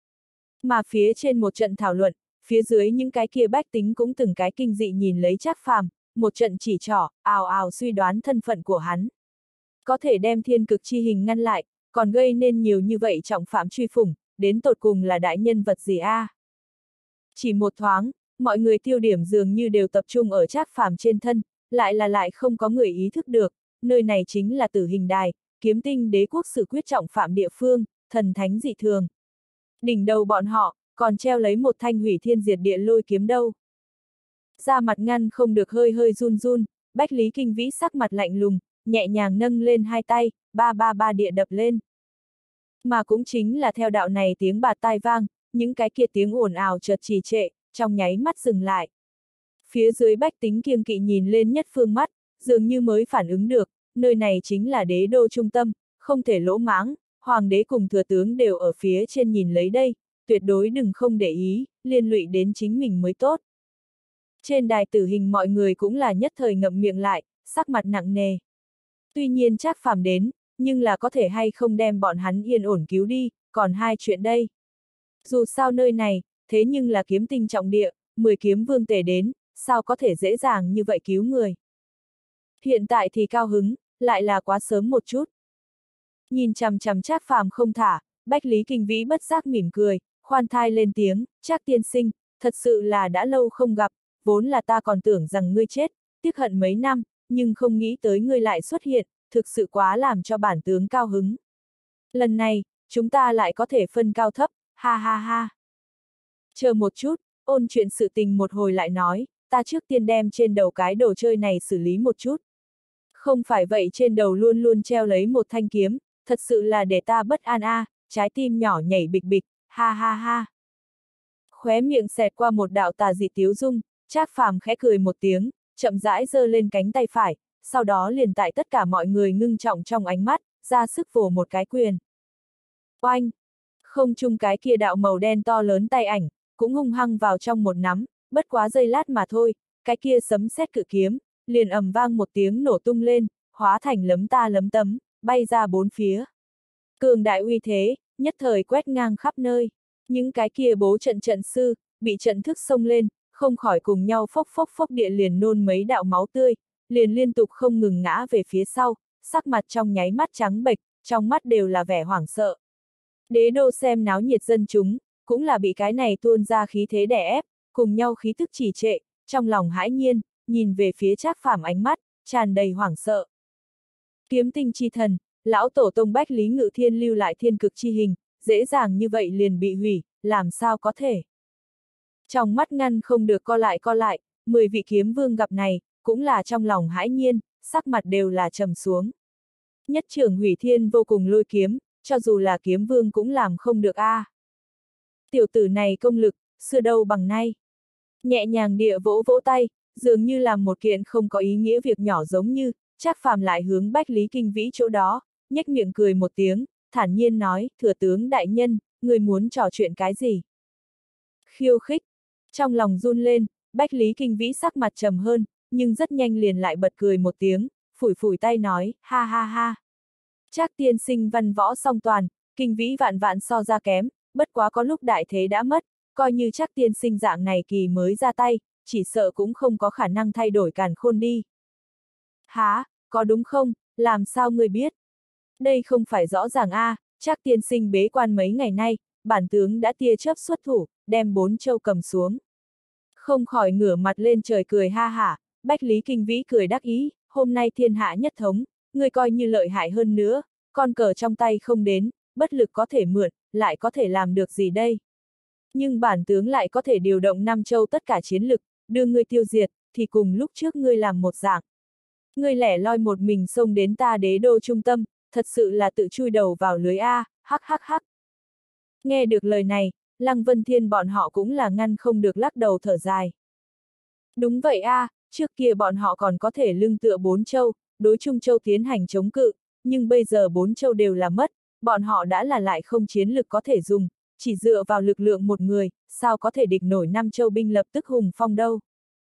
Mà phía trên một trận thảo luận, phía dưới những cái kia bách tính cũng từng cái kinh dị nhìn lấy Trác Phàm, một trận chỉ trỏ, ào ào suy đoán thân phận của hắn. Có thể đem thiên cực chi hình ngăn lại, còn gây nên nhiều như vậy trọng phạm truy phủng, đến tột cùng là đại nhân vật gì a? Chỉ một thoáng, mọi người tiêu điểm dường như đều tập trung ở Trác Phàm trên thân, lại không có người ý thức được, nơi này chính là tử hình đài, kiếm tinh đế quốc xử quyết trọng phạm địa phương, thần thánh dị thường. Đỉnh đầu bọn họ, còn treo lấy một thanh hủy thiên diệt địa lôi kiếm đâu. Da mặt ngăn không được hơi run run, Bách Lý Kinh Vĩ sắc mặt lạnh lùng, nhẹ nhàng nâng lên hai tay, ba địa đập lên. Mà cũng chính là theo đạo này tiếng bạt tai vang, những cái kia tiếng ồn ào chợt trì trệ, trong nháy mắt dừng lại. Phía dưới bách tính kiêng kỵ nhìn lên nhất phương mắt, dường như mới phản ứng được, nơi này chính là đế đô trung tâm, không thể lỗ mãng, hoàng đế cùng thừa tướng đều ở phía trên nhìn lấy đây, tuyệt đối đừng không để ý, liên lụy đến chính mình mới tốt. Trên đài tử hình mọi người cũng là nhất thời ngậm miệng lại, sắc mặt nặng nề. Tuy nhiên Trác Phàm đến, nhưng là có thể hay không đem bọn hắn yên ổn cứu đi, còn hai chuyện đây. Dù sao nơi này, thế nhưng là kiếm tinh trọng địa, 10 kiếm vương tề đến, sao có thể dễ dàng như vậy cứu người. Hiện tại thì cao hứng, lại là quá sớm một chút. Nhìn chằm chằm Trác Phàm không thả, Bách Lý Kinh Vĩ bất giác mỉm cười, khoan thai lên tiếng, Trác tiên sinh, thật sự là đã lâu không gặp, vốn là ta còn tưởng rằng ngươi chết, tiếc hận mấy năm, nhưng không nghĩ tới ngươi lại xuất hiện, thực sự quá làm cho bản tướng cao hứng. Lần này, chúng ta lại có thể phân cao thấp, ha ha ha. Chờ một chút, ôn chuyện sự tình một hồi lại nói, ta trước tiên đem trên đầu cái đồ chơi này xử lý một chút. Không phải vậy trên đầu luôn luôn treo lấy một thanh kiếm, thật sự là để ta bất an a, trái tim nhỏ nhảy bịch bịch, ha ha ha. Khóe miệng xẹt qua một đạo tà dị tiếu dung, Trác Phàm khẽ cười một tiếng, chậm rãi giơ lên cánh tay phải, sau đó liền tại tất cả mọi người ngưng trọng trong ánh mắt, ra sức vồ một cái quyền. Oanh! Không chung cái kia đạo màu đen to lớn tay ảnh, cũng hung hăng vào trong một nắm, bất quá giây lát mà thôi, cái kia sấm sét cự kiếm, liền ầm vang một tiếng nổ tung lên, hóa thành lấm ta lấm tấm, bay ra bốn phía. Cường đại uy thế, nhất thời quét ngang khắp nơi. Những cái kia bố trận sư, bị trận thức xông lên, không khỏi cùng nhau phốc địa liền nôn mấy đạo máu tươi, liền liên tục không ngừng ngã về phía sau, sắc mặt trong nháy mắt trắng bệch, trong mắt đều là vẻ hoảng sợ. Đế đô xem náo nhiệt dân chúng, cũng là bị cái này tuôn ra khí thế đè ép, cùng nhau khí tức trì trệ, trong lòng hãi nhiên, nhìn về phía Trác Phàm ánh mắt, tràn đầy hoảng sợ. Kiếm tinh chi thần, lão tổ tông Bách Lý Ngự Thiên lưu lại thiên cực chi hình, dễ dàng như vậy liền bị hủy, làm sao có thể. Trong mắt ngăn không được co lại, 10 vị kiếm vương gặp này, cũng là trong lòng hãi nhiên, sắc mặt đều là trầm xuống. Nhất trưởng hủy thiên vô cùng lôi kiếm, cho dù là kiếm vương cũng làm không được a. Tiểu tử này công lực, xưa đâu bằng nay. Nhẹ nhàng địa vỗ tay, dường như làm một kiện không có ý nghĩa việc nhỏ giống như, Trác Phàm lại hướng Bách Lý Kinh Vĩ chỗ đó, nhếch miệng cười một tiếng, thản nhiên nói, thừa tướng đại nhân, người muốn trò chuyện cái gì? Khiêu khích. Trong lòng run lên, Bách Lý Kinh Vĩ sắc mặt trầm hơn, nhưng rất nhanh liền lại bật cười một tiếng, phủi tay nói, ha ha ha. Trác tiên sinh văn võ song toàn, Kinh Vĩ vạn so ra kém, bất quá có lúc đại thế đã mất, coi như Trác tiên sinh dạng này kỳ mới ra tay, chỉ sợ cũng không có khả năng thay đổi càn khôn đi. Há, có đúng không, Làm sao ngươi biết? Đây không phải rõ ràng a, Trác tiên sinh bế quan mấy ngày nay, bản tướng đã tia chớp xuất thủ, đem 4 châu cầm xuống. Không khỏi ngửa mặt lên trời cười ha hả, Bách Lý Kinh Vĩ cười đắc ý, hôm nay thiên hạ nhất thống, ngươi coi như lợi hại hơn nữa, con cờ trong tay không đến, bất lực có thể mượn, lại có thể làm được gì đây? Nhưng bản tướng lại có thể điều động 5 châu tất cả chiến lực, đưa ngươi tiêu diệt, thì cùng lúc trước ngươi làm một dạng. Ngươi lẻ loi một mình xông đến ta đế đô trung tâm, thật sự là tự chui đầu vào lưới A, hắc hắc hắc. Nghe được lời này, Lăng Vân Thiên bọn họ cũng là ngăn không được lắc đầu thở dài. Đúng vậy a, trước kia bọn họ còn có thể lưng tựa 4 châu, đối Trung Châu tiến hành chống cự, nhưng bây giờ 4 châu đều là mất, bọn họ đã là lại không chiến lực có thể dùng, chỉ dựa vào lực lượng một người, sao có thể địch nổi 5 châu binh lập tức hùng phong đâu.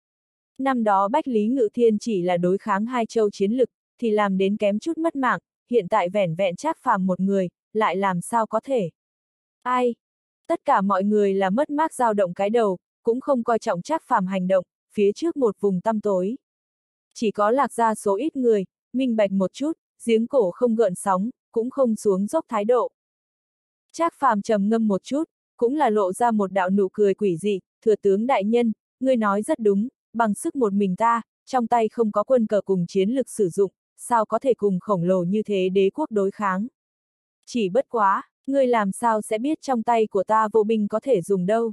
Năm đó Bách Lý Ngự Thiên chỉ là đối kháng 2 châu chiến lực, thì làm đến kém chút mất mạng, hiện tại vẻn vẹn Trác Phàm một người, lại làm sao có thể. Ai? Tất cả mọi người là mất mát dao động cái đầu, cũng không coi trọng Trác Phàm hành động, phía trước một vùng tăm tối. Chỉ có Lạc Gia số ít người, minh bạch một chút, giếng cổ không gợn sóng, cũng không xuống dốc thái độ. Trác Phàm trầm ngâm một chút, cũng là lộ ra một đạo nụ cười quỷ dị, thừa tướng đại nhân, ngươi nói rất đúng, bằng sức một mình ta, trong tay không có quân cờ cùng chiến lực sử dụng, sao có thể cùng khổng lồ như thế đế quốc đối kháng. Chỉ bất quá, ngươi làm sao sẽ biết trong tay của ta vô binh có thể dùng đâu.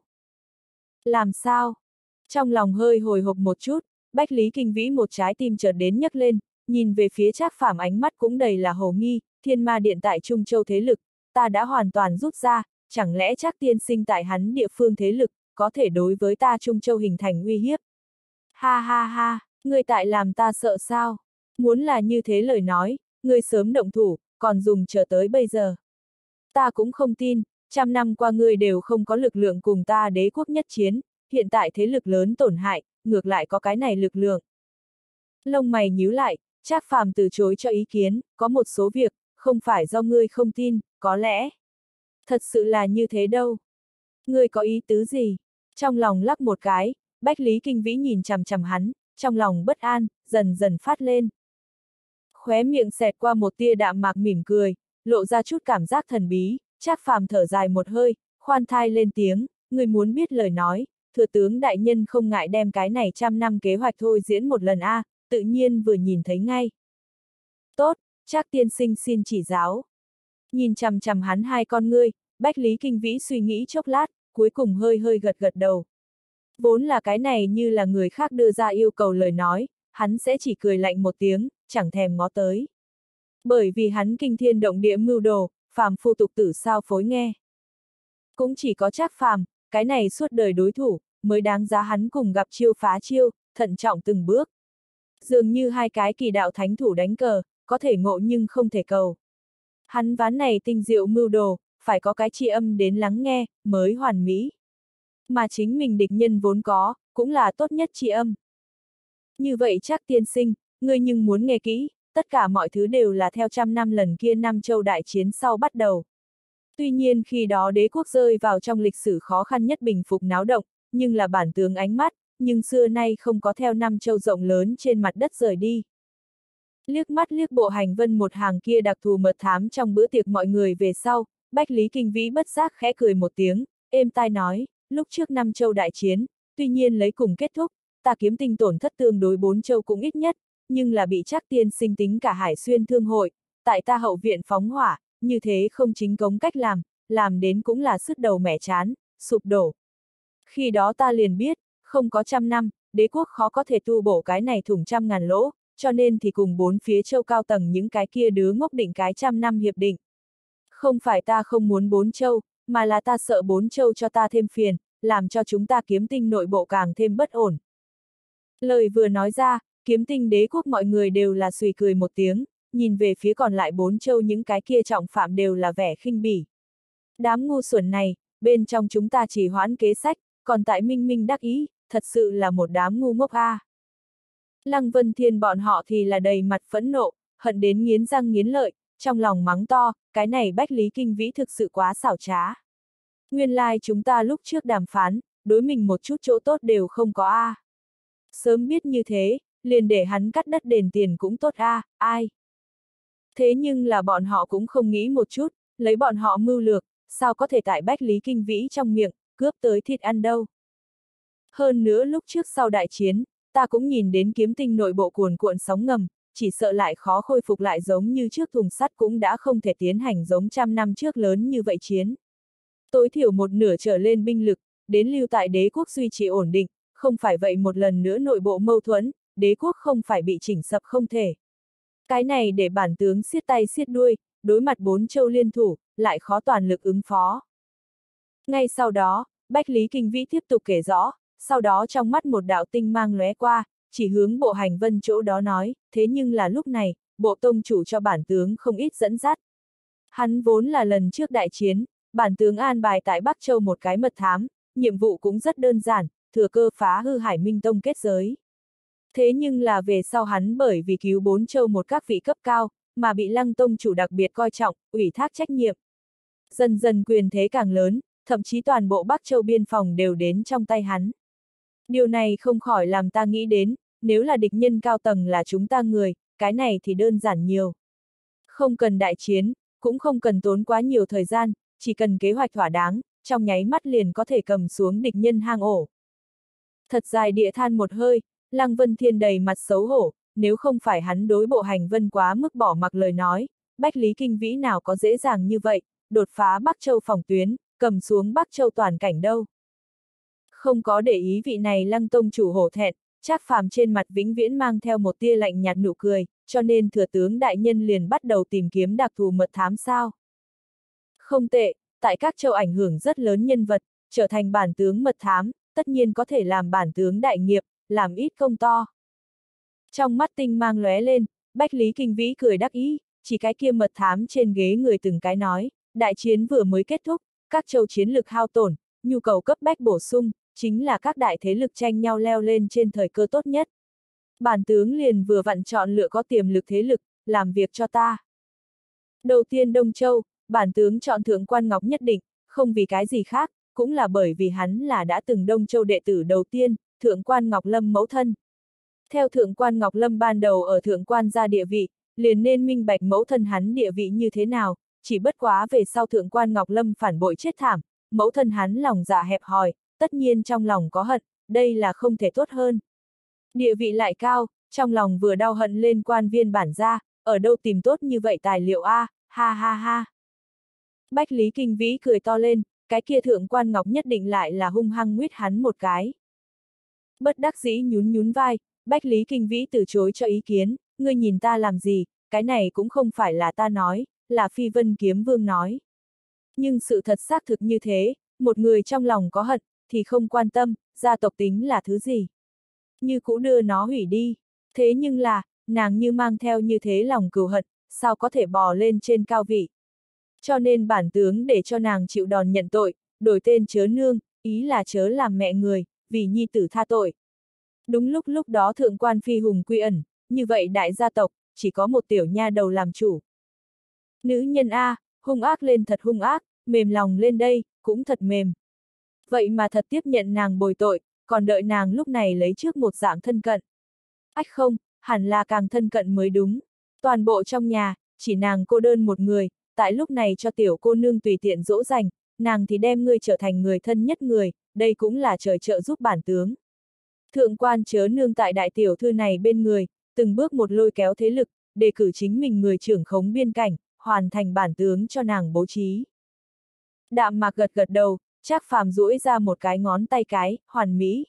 Làm sao? Trong lòng hơi hồi hộp một chút, Bách Lý Kinh Vĩ một trái tim chợt đến nhấc lên, nhìn về phía Trác Phàm ánh mắt cũng đầy là hồ nghi, Thiên Ma Điện tại Trung Châu thế lực, ta đã hoàn toàn rút ra, chẳng lẽ Trác tiên sinh tại hắn địa phương thế lực, có thể đối với ta Trung Châu hình thành uy hiếp. Ha ha ha, ngươi tại làm ta sợ sao? Muốn là như thế lời nói, ngươi sớm động thủ, còn dùng chờ tới bây giờ. Ta cũng không tin, 100 năm qua ngươi đều không có lực lượng cùng ta đế quốc nhất chiến, hiện tại thế lực lớn tổn hại, ngược lại có cái này lực lượng. Lông mày nhíu lại, Trác Phàm từ chối cho ý kiến, có một số việc, không phải do ngươi không tin, có lẽ. Thật sự là như thế đâu. Ngươi có ý tứ gì? Trong lòng lắc một cái, Bách Lý Kinh Vĩ nhìn chằm chằm hắn, trong lòng bất an, dần dần phát lên. Khóe miệng xẹt qua một tia đạm mạc mỉm cười, lộ ra chút cảm giác thần bí, Trác Phàm thở dài một hơi, khoan thai lên tiếng, người muốn biết lời nói, thừa tướng đại nhân không ngại đem cái này 100 năm kế hoạch thôi diễn một lần a, tự nhiên vừa nhìn thấy ngay. Tốt, Trác tiên sinh xin chỉ giáo. Nhìn chằm chằm hắn hai con ngươi, Bách Lý Kinh Vĩ suy nghĩ chốc lát, cuối cùng hơi hơi gật gật đầu. Vốn là cái này như là người khác đưa ra yêu cầu lời nói, hắn sẽ chỉ cười lạnh một tiếng, chẳng thèm ngó tới. Bởi vì hắn kinh thiên động địa mưu đồ, phàm phu tục tử sao phối nghe. Cũng chỉ có Trác Phàm, cái này suốt đời đối thủ, mới đáng giá hắn cùng gặp chiêu phá chiêu, thận trọng từng bước. Dường như hai cái kỳ đạo thánh thủ đánh cờ, có thể ngộ nhưng không thể cầu. Hắn ván này tinh diệu mưu đồ, phải có cái tri âm đến lắng nghe, mới hoàn mỹ. Mà chính mình địch nhân vốn có, cũng là tốt nhất tri âm. Như vậy Trác tiên sinh, ngươi nhưng muốn nghe kỹ, tất cả mọi thứ đều là theo 100 năm lần kia Nam Châu đại chiến sau bắt đầu. Tuy nhiên khi đó đế quốc rơi vào trong lịch sử khó khăn nhất bình phục náo động, nhưng là bản tướng ánh mắt, nhưng xưa nay không có theo Nam Châu rộng lớn trên mặt đất rời đi. Liếc mắt liếc bộ hành vân một hàng kia đặc thù mật thám trong bữa tiệc mọi người về sau, Bách Lý Kinh Vĩ bất giác khẽ cười một tiếng, êm tai nói, lúc trước Nam Châu đại chiến, tuy nhiên lấy cùng kết thúc, ta kiếm tinh tổn thất tương đối 4 châu cũng ít nhất, nhưng là bị Trác tiên sinh tính cả Hải Xuyên thương hội, tại ta hậu viện phóng hỏa, như thế không chính cống cách làm đến cũng là sứt đầu mẻ chán, sụp đổ. Khi đó ta liền biết, không có 100 năm, đế quốc khó có thể tu bổ cái này thủng 100.000 lỗ, cho nên thì cùng 4 phía châu cao tầng những cái kia đứa ngốc định cái 100 năm hiệp định. Không phải ta không muốn 4 châu, mà là ta sợ 4 châu cho ta thêm phiền, làm cho chúng ta kiếm tinh nội bộ càng thêm bất ổn. Lời vừa nói ra, kiếm tinh đế quốc mọi người đều là suy cười một tiếng, nhìn về phía còn lại 4 châu những cái kia trọng phạm đều là vẻ khinh bỉ. Đám ngu xuẩn này, bên trong chúng ta chỉ hoãn kế sách, còn tại minh minh đắc ý, thật sự là một đám ngu ngốc a. Lăng Vân Thiên bọn họ thì là đầy mặt phẫn nộ, hận đến nghiến răng nghiến lợi, trong lòng mắng to, cái này Bách Lý Kinh Vĩ thực sự quá xảo trá. Nguyên lai chúng ta lúc trước đàm phán, đối mình một chút chỗ tốt đều không có a. Sớm biết như thế, liền để hắn cắt đất đền tiền cũng tốt a, ai. Thế nhưng là bọn họ cũng không nghĩ một chút, lấy bọn họ mưu lược, sao có thể tại Bách Lý Kinh Vĩ trong miệng, cướp tới thịt ăn đâu. Hơn nữa lúc trước sau đại chiến, ta cũng nhìn đến kiếm tinh nội bộ cuồn cuộn sóng ngầm, chỉ sợ lại khó khôi phục lại giống như trước thùng sắt cũng đã không thể tiến hành giống 100 năm trước lớn như vậy chiến. Tối thiểu một nửa trở lên binh lực, đến lưu tại đế quốc duy trì ổn định, không phải vậy một lần nữa nội bộ mâu thuẫn, đế quốc không phải bị chỉnh sập không thể. Cái này để bản tướng siết tay siết đuôi, đối mặt 4 châu liên thủ, lại khó toàn lực ứng phó. Ngay sau đó, Bách Lý Kinh Vĩ tiếp tục kể rõ, sau đó trong mắt một đạo tinh mang lóe qua, chỉ hướng bộ hành vân chỗ đó nói, thế nhưng là lúc này, bộ tông chủ cho bản tướng không ít dẫn dắt. Hắn vốn là lần trước đại chiến, bản tướng an bài tại Bắc Châu một cái mật thám, nhiệm vụ cũng rất đơn giản, thừa cơ phá hư Hải Minh Tông kết giới. Thế nhưng là về sau hắn bởi vì cứu 4 châu một các vị cấp cao, mà bị Lăng Tông chủ đặc biệt coi trọng, ủy thác trách nhiệm. Dần dần quyền thế càng lớn, thậm chí toàn bộ Bắc Châu biên phòng đều đến trong tay hắn. Điều này không khỏi làm ta nghĩ đến, nếu là địch nhân cao tầng là chúng ta người, cái này thì đơn giản nhiều. Không cần đại chiến, cũng không cần tốn quá nhiều thời gian, chỉ cần kế hoạch thỏa đáng, trong nháy mắt liền có thể cầm xuống địch nhân hang ổ. Thật dài địa than một hơi, Lăng Vân Thiên đầy mặt xấu hổ, nếu không phải hắn đối bộ hành vân quá mức bỏ mặc lời nói, Bách Lý Kinh Vĩ nào có dễ dàng như vậy, đột phá Bắc Châu phòng tuyến, cầm xuống Bắc Châu toàn cảnh đâu. Không có để ý vị này Lăng tông chủ hổ thẹn, Trác Phàm trên mặt vĩnh viễn mang theo một tia lạnh nhạt nụ cười, cho nên thừa tướng đại nhân liền bắt đầu tìm kiếm đặc thù mật thám sao. Không tệ, tại các châu ảnh hưởng rất lớn nhân vật, trở thành bản tướng mật thám, tất nhiên có thể làm bản tướng đại nghiệp, làm ít công to. Trong mắt tinh mang lóe lên, Bách Lý Kinh Vĩ cười đắc ý, chỉ cái kia mật thám trên ghế người từng cái nói, đại chiến vừa mới kết thúc, các châu chiến lực hao tổn, nhu cầu cấp bách bổ sung, chính là các đại thế lực tranh nhau leo lên trên thời cơ tốt nhất. Bản tướng liền vừa vặn chọn lựa có tiềm lực thế lực, làm việc cho ta. Đầu tiên Đông Châu, bản tướng chọn Thượng Quan Ngọc nhất định, không vì cái gì khác, cũng là bởi vì hắn là đã từng Đông Châu đệ tử đầu tiên, Thượng Quan Ngọc Lâm mẫu thân. Theo Thượng Quan Ngọc Lâm ban đầu ở Thượng Quan gia địa vị, liền nên minh bạch mẫu thân hắn địa vị như thế nào, chỉ bất quá về sau Thượng Quan Ngọc Lâm phản bội chết thảm, mẫu thân hắn lòng dạ hẹp hòi, tất nhiên trong lòng có hận, đây là không thể tốt hơn. Địa vị lại cao, trong lòng vừa đau hận lên quan viên bản gia, ở đâu tìm tốt như vậy tài liệu a, ha ha ha. Bách Lý Kinh Vĩ cười to lên, cái kia Thượng Quan Ngọc nhất định lại là hung hăng nguyết hắn một cái. Bất đắc dĩ nhún nhún vai, Bách Lý Kinh Vĩ từ chối cho ý kiến, ngươi nhìn ta làm gì, cái này cũng không phải là ta nói, là Phi Vân Kiếm Vương nói. Nhưng sự thật xác thực như thế, một người trong lòng có hận, thì không quan tâm, gia tộc tính là thứ gì. Như cũ đưa nó hủy đi. Thế nhưng là, nàng như mang theo như thế lòng cừu hận, sao có thể bò lên trên cao vị. Cho nên bản tướng để cho nàng chịu đòn nhận tội, đổi tên chớ nương, ý là chớ làm mẹ người, vì nhi tử tha tội. Đúng lúc đó Thượng Quan Phi hùng quy ẩn, như vậy đại gia tộc, chỉ có một tiểu nha đầu làm chủ. Nữ nhân A, hung ác lên thật hung ác, mềm lòng lên đây, cũng thật mềm. Vậy mà thật tiếp nhận nàng bồi tội, còn đợi nàng lúc này lấy trước một dạng thân cận. Ách không, hẳn là càng thân cận mới đúng. Toàn bộ trong nhà, chỉ nàng cô đơn một người, tại lúc này cho tiểu cô nương tùy tiện dỗ dành, nàng thì đem ngươi trở thành người thân nhất người, đây cũng là trời trợ giúp bản tướng. Thượng quan chớ nương tại đại tiểu thư này bên người, từng bước một lôi kéo thế lực, đề cử chính mình người trưởng khống biên cảnh, hoàn thành bản tướng cho nàng bố trí. Đạm Mạc gật gật đầu, Trác Phàm duỗi ra một cái ngón tay cái, hoàn mỹ.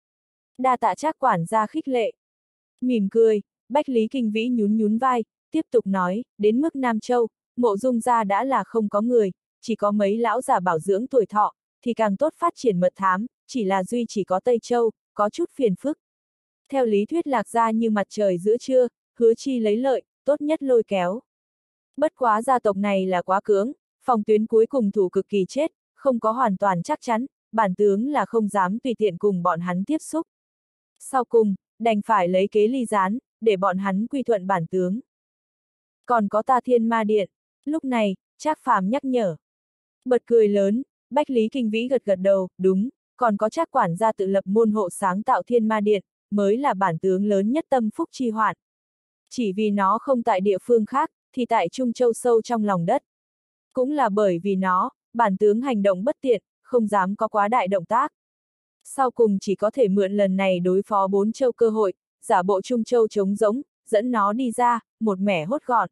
Đa tạ Trác quản gia khích lệ. Mỉm cười, Bách Lý Kinh Vĩ nhún nhún vai, tiếp tục nói, đến mức Nam Châu, Mộ Dung gia đã là không có người, chỉ có mấy lão già bảo dưỡng tuổi thọ, thì càng tốt phát triển mật thám, chỉ là duy chỉ có Tây Châu, có chút phiền phức. Theo lý thuyết Lạc gia như mặt trời giữa trưa, hứa chi lấy lợi, tốt nhất lôi kéo. Bất quá gia tộc này là quá cưỡng, phòng tuyến cuối cùng thủ cực kỳ chết, không có hoàn toàn chắc chắn, bản tướng là không dám tùy tiện cùng bọn hắn tiếp xúc. Sau cùng, đành phải lấy kế ly gián, để bọn hắn quy thuận bản tướng. Còn có ta Thiên Ma Điện, lúc này, Trác Phàm nhắc nhở. Bật cười lớn, Bách Lý Kinh Vĩ gật gật đầu, đúng, còn có Trác quản gia tự lập môn hộ sáng tạo Thiên Ma Điện, mới là bản tướng lớn nhất tâm phúc chi hoạn. Chỉ vì nó không tại địa phương khác, thì tại Trung Châu sâu trong lòng đất. Cũng là bởi vì nó, bản tướng hành động bất tiện, không dám có quá đại động tác. Sau cùng chỉ có thể mượn lần này đối phó 4 châu cơ hội, giả bộ Trung Châu trống rỗng, dẫn nó đi ra, một mẻ hốt gọn.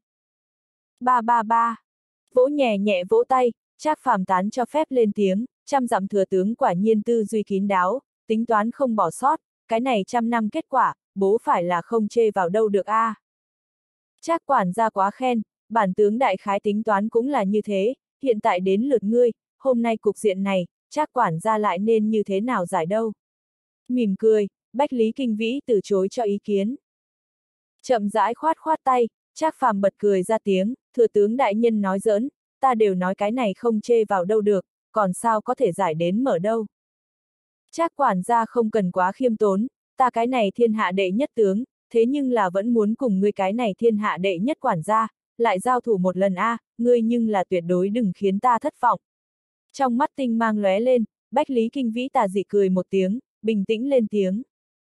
Ba ba ba. Vỗ nhẹ nhẹ vỗ tay, Trác Phàm tán cho phép lên tiếng, trăm dặm thừa tướng quả nhiên tư duy kín đáo, tính toán không bỏ sót, cái này trăm năm kết quả, bố phải là không chê vào đâu được a. Trác quản gia quá khen, bản tướng đại khái tính toán cũng là như thế, hiện tại đến lượt ngươi, hôm nay cục diện này, Trác quản gia lại nên như thế nào giải đâu. Mỉm cười, Bách Lý Kinh Vĩ từ chối cho ý kiến. Chậm rãi khoát khoát tay, Trác Phàm bật cười ra tiếng, thừa tướng đại nhân nói giỡn, ta đều nói cái này không chê vào đâu được, còn sao có thể giải đến mở đâu. Trác quản gia không cần quá khiêm tốn, ta cái này thiên hạ đệ nhất tướng, thế nhưng là vẫn muốn cùng ngươi cái này thiên hạ đệ nhất quản gia, lại giao thủ một lần a, ngươi nhưng là tuyệt đối đừng khiến ta thất vọng. Trong mắt tinh mang lóe lên, Bách Lý Kinh Vĩ tà dị cười một tiếng, bình tĩnh lên tiếng.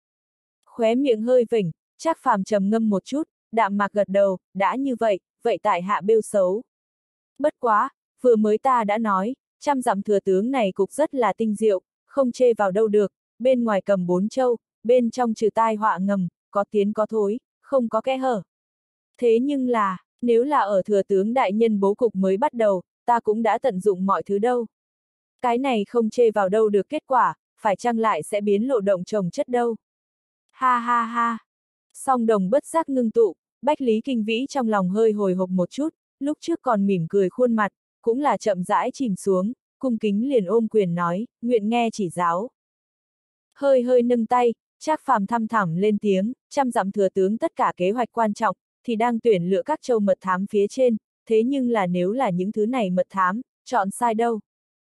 Khóe miệng hơi vểnh, Trác Phàm trầm ngâm một chút, đạm mạc gật đầu, đã như vậy, vậy tại hạ bêu xấu. Bất quá, vừa mới ta đã nói, trăm dặm thừa tướng này cục rất là tinh diệu, không chê vào đâu được, bên ngoài cầm 4 châu, bên trong trừ tai họa ngầm, có tiến có thối, không có kẽ hở. Thế nhưng là, nếu là ở thừa tướng đại nhân bố cục mới bắt đầu, ta cũng đã tận dụng mọi thứ đâu. Cái này không chê vào đâu được kết quả, phải chăng lại sẽ biến lộ động trồng chất đâu. Ha ha ha. Song đồng bất giác ngưng tụ, Bách Lý Kinh Vĩ trong lòng hơi hồi hộp một chút, lúc trước còn mỉm cười khuôn mặt, cũng là chậm rãi chìm xuống, cung kính liền ôm quyền nói, nguyện nghe chỉ giáo. Hơi hơi nâng tay, Trác Phàm thăm thẳm lên tiếng, trăm dặm thừa tướng tất cả kế hoạch quan trọng, thì đang tuyển lựa các châu mật thám phía trên, thế nhưng là nếu là những thứ này mật thám, chọn sai đâu.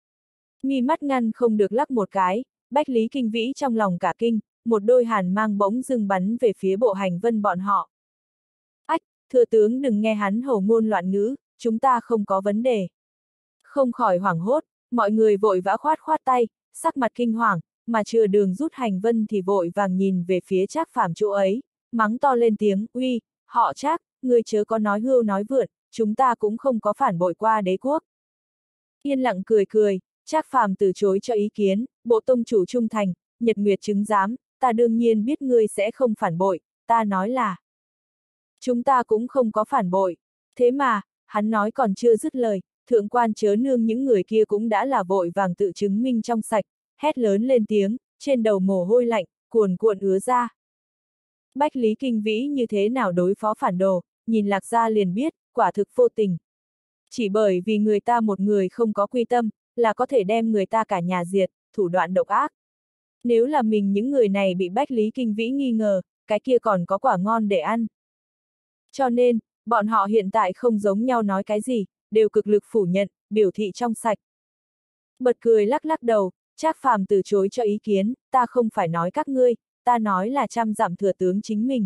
Mi mắt ngăn không được lắc một cái, Bách Lý Kinh Vĩ trong lòng cả kinh, một đôi hàn mang bỗng dưng bắn về phía Bộ Hành Vân bọn họ. Ách, thừa tướng đừng nghe hắn hầu ngôn loạn ngữ, chúng ta không có vấn đề. Không khỏi hoảng hốt, mọi người vội vã khoát khoát tay, sắc mặt kinh hoàng, mà chưa đường rút Hành Vân thì vội vàng nhìn về phía Trác Phàm chỗ ấy, mắng to lên tiếng, uy, họ Trác, ngươi chớ có nói hưu nói vượn, chúng ta cũng không có phản bội qua đế quốc. Yên lặng cười cười, Trác Phàm từ chối cho ý kiến, bộ tông chủ trung thành, nhật nguyệt chứng giám, ta đương nhiên biết ngươi sẽ không phản bội, ta nói là. Chúng ta cũng không có phản bội, thế mà, hắn nói còn chưa dứt lời, thượng quan chớ nương những người kia cũng đã là vội vàng tự chứng minh trong sạch, hét lớn lên tiếng, trên đầu mồ hôi lạnh, cuồn cuộn ứa ra. Bách Lý Kinh Vĩ như thế nào đối phó phản đồ, nhìn Lạc Gia liền biết, quả thực vô tình. Chỉ bởi vì người ta một người không có quy tâm, là có thể đem người ta cả nhà diệt, thủ đoạn độc ác. Nếu là mình những người này bị Bách Lý Kinh Vĩ nghi ngờ, cái kia còn có quả ngon để ăn. Cho nên, bọn họ hiện tại không giống nhau nói cái gì, đều cực lực phủ nhận, biểu thị trong sạch. Bật cười lắc lắc đầu, Trác Phàm từ chối cho ý kiến, ta không phải nói các ngươi, ta nói là trăm dặm thừa tướng chính mình.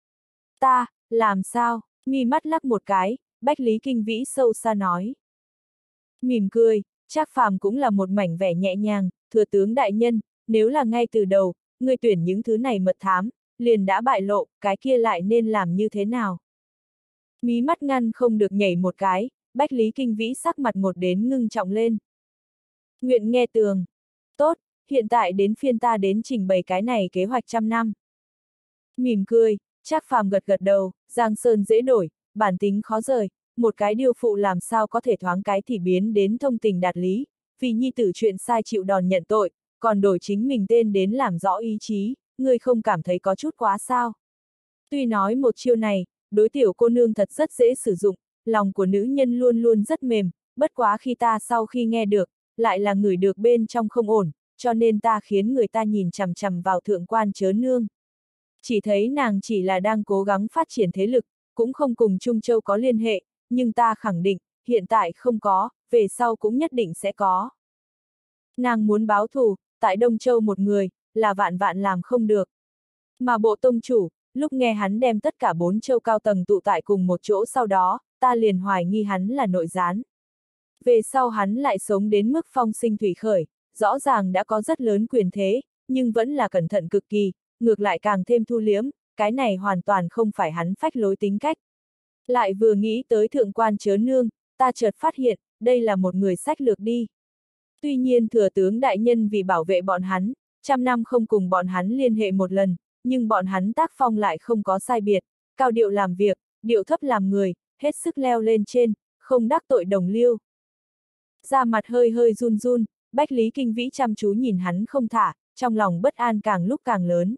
Ta, làm sao, mi mắt lắc một cái, Bách Lý Kinh Vĩ sâu xa nói. Mỉm cười, Trác Phàm cũng là một mảnh vẻ nhẹ nhàng, thừa tướng đại nhân, nếu là ngay từ đầu, ngươi tuyển những thứ này mật thám, liền đã bại lộ, cái kia lại nên làm như thế nào? Mí mắt ngăn không được nhảy một cái, Bách Lý Kinh Vĩ sắc mặt một đến ngưng trọng lên. Nguyện nghe tường. Tốt, hiện tại đến phiên ta đến trình bày cái này kế hoạch trăm năm. Mỉm cười, Trác Phàm gật gật đầu, giang sơn dễ đổi, bản tính khó rời, một cái điều phụ làm sao có thể thoáng cái thì biến đến thông tình đạt lý, vì nhi tử chuyện sai chịu đòn nhận tội, còn đổi chính mình tên đến làm rõ ý chí, ngươi không cảm thấy có chút quá sao? Tuy nói một chiêu này, đối tiểu cô nương thật rất dễ sử dụng, lòng của nữ nhân luôn luôn rất mềm, bất quá khi ta sau khi nghe được, lại là ngửi được bên trong không ổn, cho nên ta khiến người ta nhìn chằm chằm vào thượng quan chớ nương. Chỉ thấy nàng chỉ là đang cố gắng phát triển thế lực, cũng không cùng Trung Châu có liên hệ, nhưng ta khẳng định, hiện tại không có, về sau cũng nhất định sẽ có. Nàng muốn báo thù, tại Đông Châu một người, là vạn vạn làm không được. Mà bộ tông chủ, lúc nghe hắn đem tất cả 4 châu cao tầng tụ tại cùng một chỗ sau đó, ta liền hoài nghi hắn là nội gián. Về sau hắn lại sống đến mức phong sinh thủy khởi, rõ ràng đã có rất lớn quyền thế, nhưng vẫn là cẩn thận cực kỳ, ngược lại càng thêm thu liếm, cái này hoàn toàn không phải hắn phách lối tính cách. Lại vừa nghĩ tới thượng quan chớ nương, ta chợt phát hiện, đây là một người sách lược đi. Tuy nhiên thừa tướng đại nhân vì bảo vệ bọn hắn, trăm năm không cùng bọn hắn liên hệ một lần, nhưng bọn hắn tác phong lại không có sai biệt, cao điệu làm việc, điệu thấp làm người, hết sức leo lên trên, không đắc tội đồng liêu. Da mặt hơi hơi run run, Bách Lý Kinh Vĩ chăm chú nhìn hắn không thả, trong lòng bất an càng lúc càng lớn.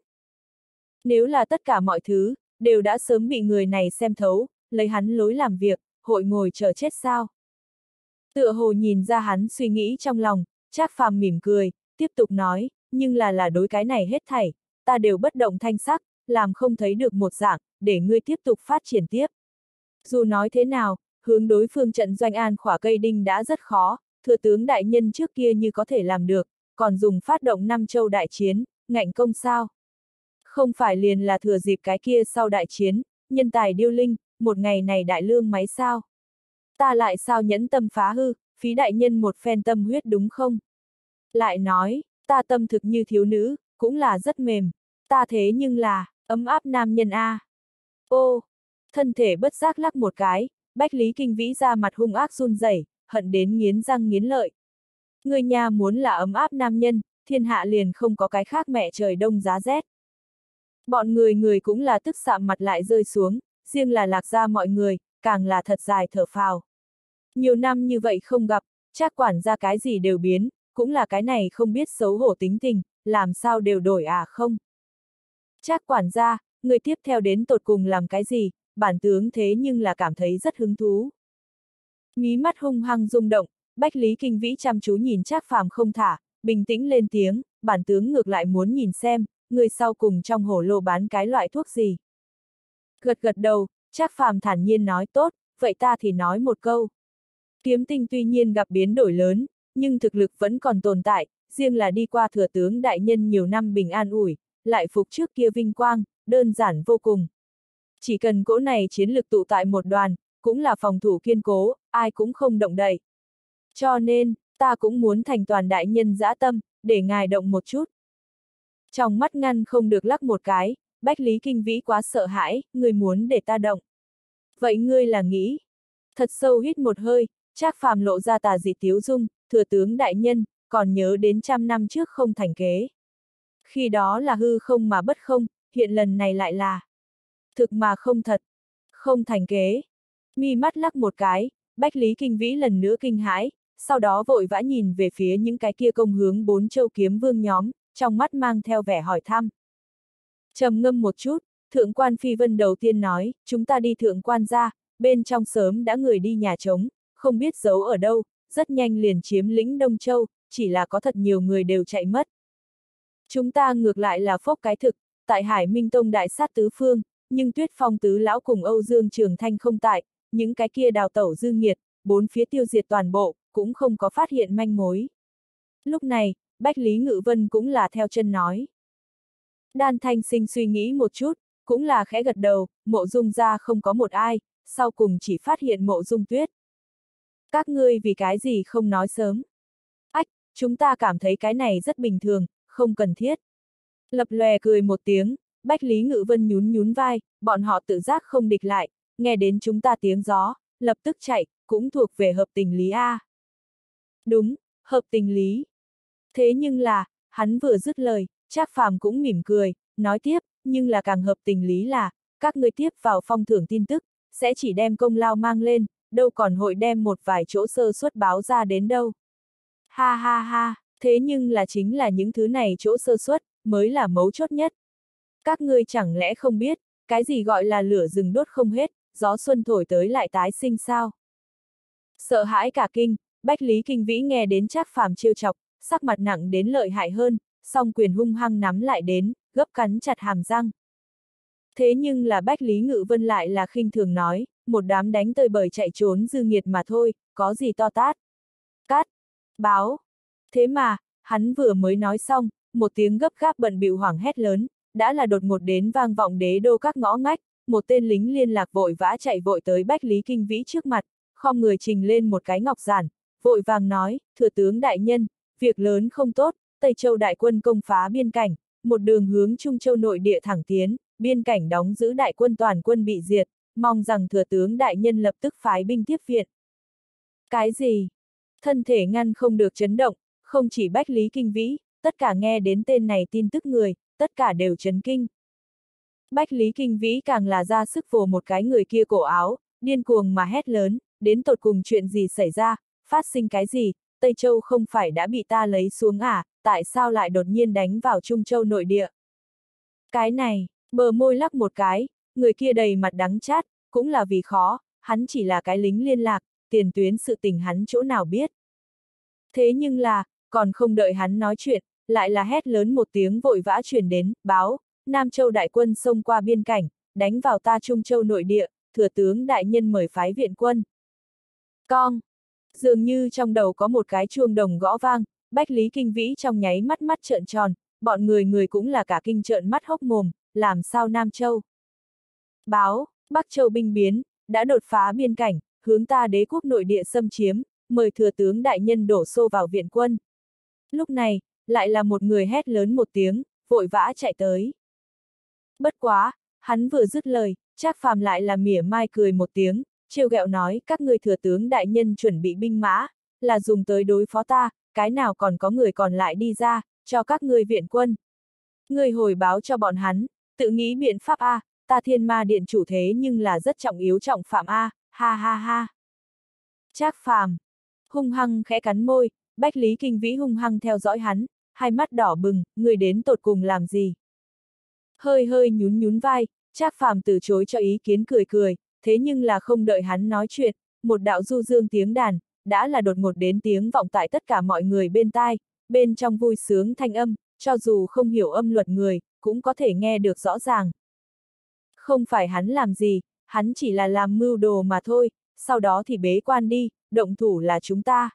Nếu là tất cả mọi thứ, đều đã sớm bị người này xem thấu, lấy hắn lối làm việc, hội ngồi chờ chết sao? Tựa hồ nhìn ra hắn suy nghĩ trong lòng, Trác Phàm mỉm cười, tiếp tục nói, nhưng là đối cái này hết thảy, ta đều bất động thanh sắc, làm không thấy được một dạng, để ngươi tiếp tục phát triển tiếp. Dù nói thế nào, hướng đối phương trận doanh an khỏa cây đinh đã rất khó, thừa tướng đại nhân trước kia như có thể làm được, còn dùng phát động năm châu đại chiến, ngạnh công sao? Không phải liền là thừa dịp cái kia sau đại chiến, nhân tài điêu linh, một ngày này đại lương máy sao? Ta lại sao nhẫn tâm phá hư, phí đại nhân một phen tâm huyết đúng không? Lại nói, ta tâm thực như thiếu nữ, cũng là rất mềm, ta thế nhưng là, ấm áp nam nhân a. Ô, thân thể bất giác lắc một cái, Bách Lý Kinh Vĩ ra mặt hung ác run rẩy, hận đến nghiến răng nghiến lợi. Người nhà muốn là ấm áp nam nhân, thiên hạ liền không có cái khác mẹ trời đông giá rét. Bọn người cũng là tức sạm mặt lại rơi xuống, riêng là Lạc gia mọi người, càng là thật dài thở phào. Nhiều năm như vậy không gặp, Trác quản gia cái gì đều biến, cũng là cái này không biết xấu hổ tính tình, làm sao đều đổi à không? Trác quản gia, người tiếp theo đến tột cùng làm cái gì, bản tướng thế nhưng là cảm thấy rất hứng thú. Mí mắt hung hăng rung động, Bách Lý Kinh Vĩ chăm chú nhìn Trác Phàm không thả, bình tĩnh lên tiếng, bản tướng ngược lại muốn nhìn xem, người sau cùng trong hổ lô bán cái loại thuốc gì. Gật gật đầu, Trác Phàm thản nhiên nói tốt, vậy ta thì nói một câu. Kiếm Tinh tuy nhiên gặp biến đổi lớn, nhưng thực lực vẫn còn tồn tại, riêng là đi qua thừa tướng đại nhân nhiều năm bình an ủi, lại phục trước kia vinh quang, đơn giản vô cùng. Chỉ cần cỗ này chiến lực tụ tại một đoàn, cũng là phòng thủ kiên cố, ai cũng không động đậy. Cho nên, ta cũng muốn thành toàn đại nhân dã tâm, để ngài động một chút. Trong mắt ngăn không được lắc một cái, Bách Lý Kinh Vĩ quá sợ hãi, ngươi muốn để ta động. Vậy ngươi là nghĩ? Thật sâu hít một hơi, Trác Phàm lộ ra tà dị tiếu dung, thừa tướng đại nhân, còn nhớ đến 100 năm trước không thành kế. Khi đó là hư không mà bất không, hiện lần này lại là thực mà không thật, không thành kế. Mi mắt lắc một cái, Bách Lý Kinh Vĩ lần nữa kinh hãi, sau đó vội vã nhìn về phía những cái kia công hướng 4 châu kiếm vương nhóm, trong mắt mang theo vẻ hỏi thăm. Trầm ngâm một chút, thượng quan Phi Vân đầu tiên nói, chúng ta đi thượng quan ra, bên trong sớm đã người đi nhà trống, không biết giấu ở đâu, rất nhanh liền chiếm lĩnh Đông Châu, chỉ là có thật nhiều người đều chạy mất. Chúng ta ngược lại là phốc cái thực, tại Hải Minh Tông đại sát tứ phương, nhưng Tuyết Phong tứ lão cùng Âu Dương Trường Thanh không tại, những cái kia đào tẩu dư nghiệt, bốn phía tiêu diệt toàn bộ, cũng không có phát hiện manh mối. Lúc này, Bách Lý Ngự Vân cũng là theo chân nói. Đan Thanh Sinh suy nghĩ một chút, cũng là khẽ gật đầu, Mộ Dung gia không có một ai, sau cùng chỉ phát hiện Mộ Dung Tuyết. Các ngươi vì cái gì không nói sớm? Ách, chúng ta cảm thấy cái này rất bình thường, không cần thiết. Lập lòe cười một tiếng, Bách Lý Ngự Vân nhún nhún vai, bọn họ tự giác không địch lại, nghe đến chúng ta tiếng gió, lập tức chạy, cũng thuộc về hợp tình lý A. Đúng, hợp tình lý. Thế nhưng là, hắn vừa dứt lời, Trác Phàm cũng mỉm cười, nói tiếp, nhưng là càng hợp tình lý là, các ngươi tiếp vào phong thưởng tin tức, sẽ chỉ đem công lao mang lên, đâu còn hội đem một vài chỗ sơ suất báo ra đến đâu. Ha ha ha, thế nhưng là chính là những thứ này chỗ sơ suất, mới là mấu chốt nhất. Các ngươi chẳng lẽ không biết, cái gì gọi là lửa rừng đốt không hết, gió xuân thổi tới lại tái sinh sao? Sợ hãi cả kinh, Bách Lý Kinh Vĩ nghe đến Trác Phàm trêu chọc, sắc mặt nặng đến lợi hại hơn, song quyền hung hăng nắm lại đến, gấp cắn chặt hàm răng. Thế nhưng là Bách Lý Ngự Vân lại là khinh thường nói, một đám đánh tơi bời chạy trốn dư nghiệt mà thôi, có gì to tát. Cát, báo. Thế mà, hắn vừa mới nói xong, một tiếng gấp gáp bận bịu hoảng hét lớn, đã là đột ngột đến vang vọng đế đô các ngõ ngách, một tên lính liên lạc vội vã chạy vội tới Bách Lý Kinh Vĩ trước mặt, khom người trình lên một cái ngọc giản, vội vàng nói, thừa tướng đại nhân, việc lớn không tốt, Tây Châu đại quân công phá biên cảnh, một đường hướng Trung Châu nội địa thẳng tiến, biên cảnh đóng giữ đại quân toàn quân bị diệt, mong rằng thừa tướng đại nhân lập tức phái binh tiếp viện. Cái gì? Thân thể ngăn không được chấn động, không chỉ Bách Lý Kinh Vĩ, tất cả nghe đến tên này tin tức người, tất cả đều chấn kinh. Bách Lý Kinh Vĩ càng là ra sức vồ một cái người kia cổ áo, điên cuồng mà hét lớn, đến tột cùng chuyện gì xảy ra, phát sinh cái gì, Tây Châu không phải đã bị ta lấy xuống à, tại sao lại đột nhiên đánh vào Trung Châu nội địa? Cái này, bờ môi lắc một cái, người kia đầy mặt đắng chát, cũng là vì khó, hắn chỉ là cái lính liên lạc, tiền tuyến sự tình hắn chỗ nào biết. Thế nhưng là, còn không đợi hắn nói chuyện, lại là hét lớn một tiếng vội vã truyền đến, báo, Nam Châu đại quân xông qua biên cảnh, đánh vào ta Trung Châu nội địa, thừa tướng đại nhân mời phái viện quân. Cong! Dường như trong đầu có một cái chuông đồng gõ vang, Bách Lý Kinh Vĩ trong nháy mắt mắt trợn tròn, bọn người cũng là cả kinh trợn mắt hốc mồm, làm sao Nam Châu? Báo, Bắc Châu binh biến, đã đột phá biên cảnh, hướng ta đế quốc nội địa xâm chiếm, mời thừa tướng đại nhân đổ xô vào viện quân. Lúc này, lại là một người hét lớn một tiếng, vội vã chạy tới. Bất quá, hắn vừa dứt lời, Trác Phàm lại là mỉa mai cười một tiếng, trêu ghẹo nói các ngươi thừa tướng đại nhân chuẩn bị binh mã, là dùng tới đối phó ta, cái nào còn có người còn lại đi ra, cho các ngươi viện quân. Ngươi hồi báo cho bọn hắn, tự nghĩ biện pháp A, ta Thiên Ma Điện chủ thế nhưng là rất trọng yếu trọng phạm A, ha ha ha. Trác Phàm hung hăng khẽ cắn môi, Bách Lý Kinh Vĩ hung hăng theo dõi hắn, hai mắt đỏ bừng, ngươi đến tột cùng làm gì? Hơi hơi nhún nhún vai, Trác Phàm từ chối cho ý kiến cười cười, thế nhưng là không đợi hắn nói chuyện, một đạo du dương tiếng đàn, đã là đột ngột đến tiếng vọng tại tất cả mọi người bên tai, bên trong vui sướng thanh âm, cho dù không hiểu âm luật người, cũng có thể nghe được rõ ràng. Không phải hắn làm gì, hắn chỉ là làm mưu đồ mà thôi, sau đó thì bế quan đi, động thủ là chúng ta.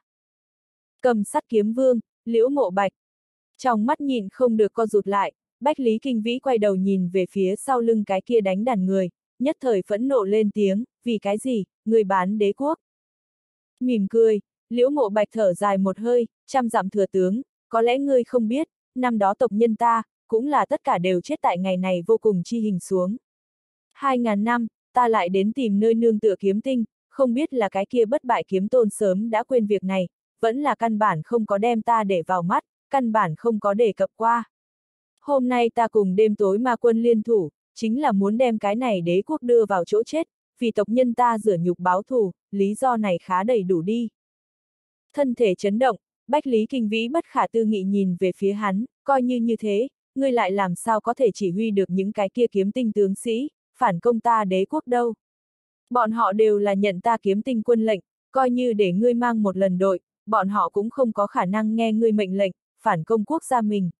Cầm sắt kiếm vương, Liễu Mộ Bạch. Trong mắt nhìn không được co rụt lại, Bách Lý Kinh Vĩ quay đầu nhìn về phía sau lưng cái kia đánh đàn người, nhất thời phẫn nộ lên tiếng, vì cái gì, người bán đế quốc. Mỉm cười, Liễu Mộ Bạch thở dài một hơi, trăm dặm thừa tướng, có lẽ ngươi không biết, năm đó tộc nhân ta, cũng là tất cả đều chết tại ngày này vô cùng chi hình xuống. 2000 năm, ta lại đến tìm nơi nương tựa kiếm tinh, không biết là cái kia bất bại kiếm tôn sớm đã quên việc này, vẫn là căn bản không có đem ta để vào mắt, căn bản không có đề cập qua. Hôm nay ta cùng đêm tối ma quân liên thủ, chính là muốn đem cái này đế quốc đưa vào chỗ chết, vì tộc nhân ta rửa nhục báo thù, lý do này khá đầy đủ đi. Thân thể chấn động, Bách Lý Kinh Vĩ bất khả tư nghị nhìn về phía hắn, coi như thế, ngươi lại làm sao có thể chỉ huy được những cái kia kiếm tinh tướng sĩ, phản công ta đế quốc đâu. Bọn họ đều là nhận ta kiếm tinh quân lệnh, coi như để ngươi mang một lần đội, bọn họ cũng không có khả năng nghe ngươi mệnh lệnh, phản công quốc gia mình.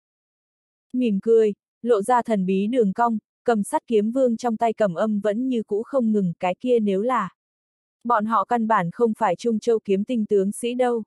Mỉm cười, lộ ra thần bí đường cong, cầm sắt kiếm vương trong tay cầm âm vẫn như cũ không ngừng, cái kia nếu là. Bọn họ căn bản không phải Trung Châu kiếm tinh tướng sĩ đâu.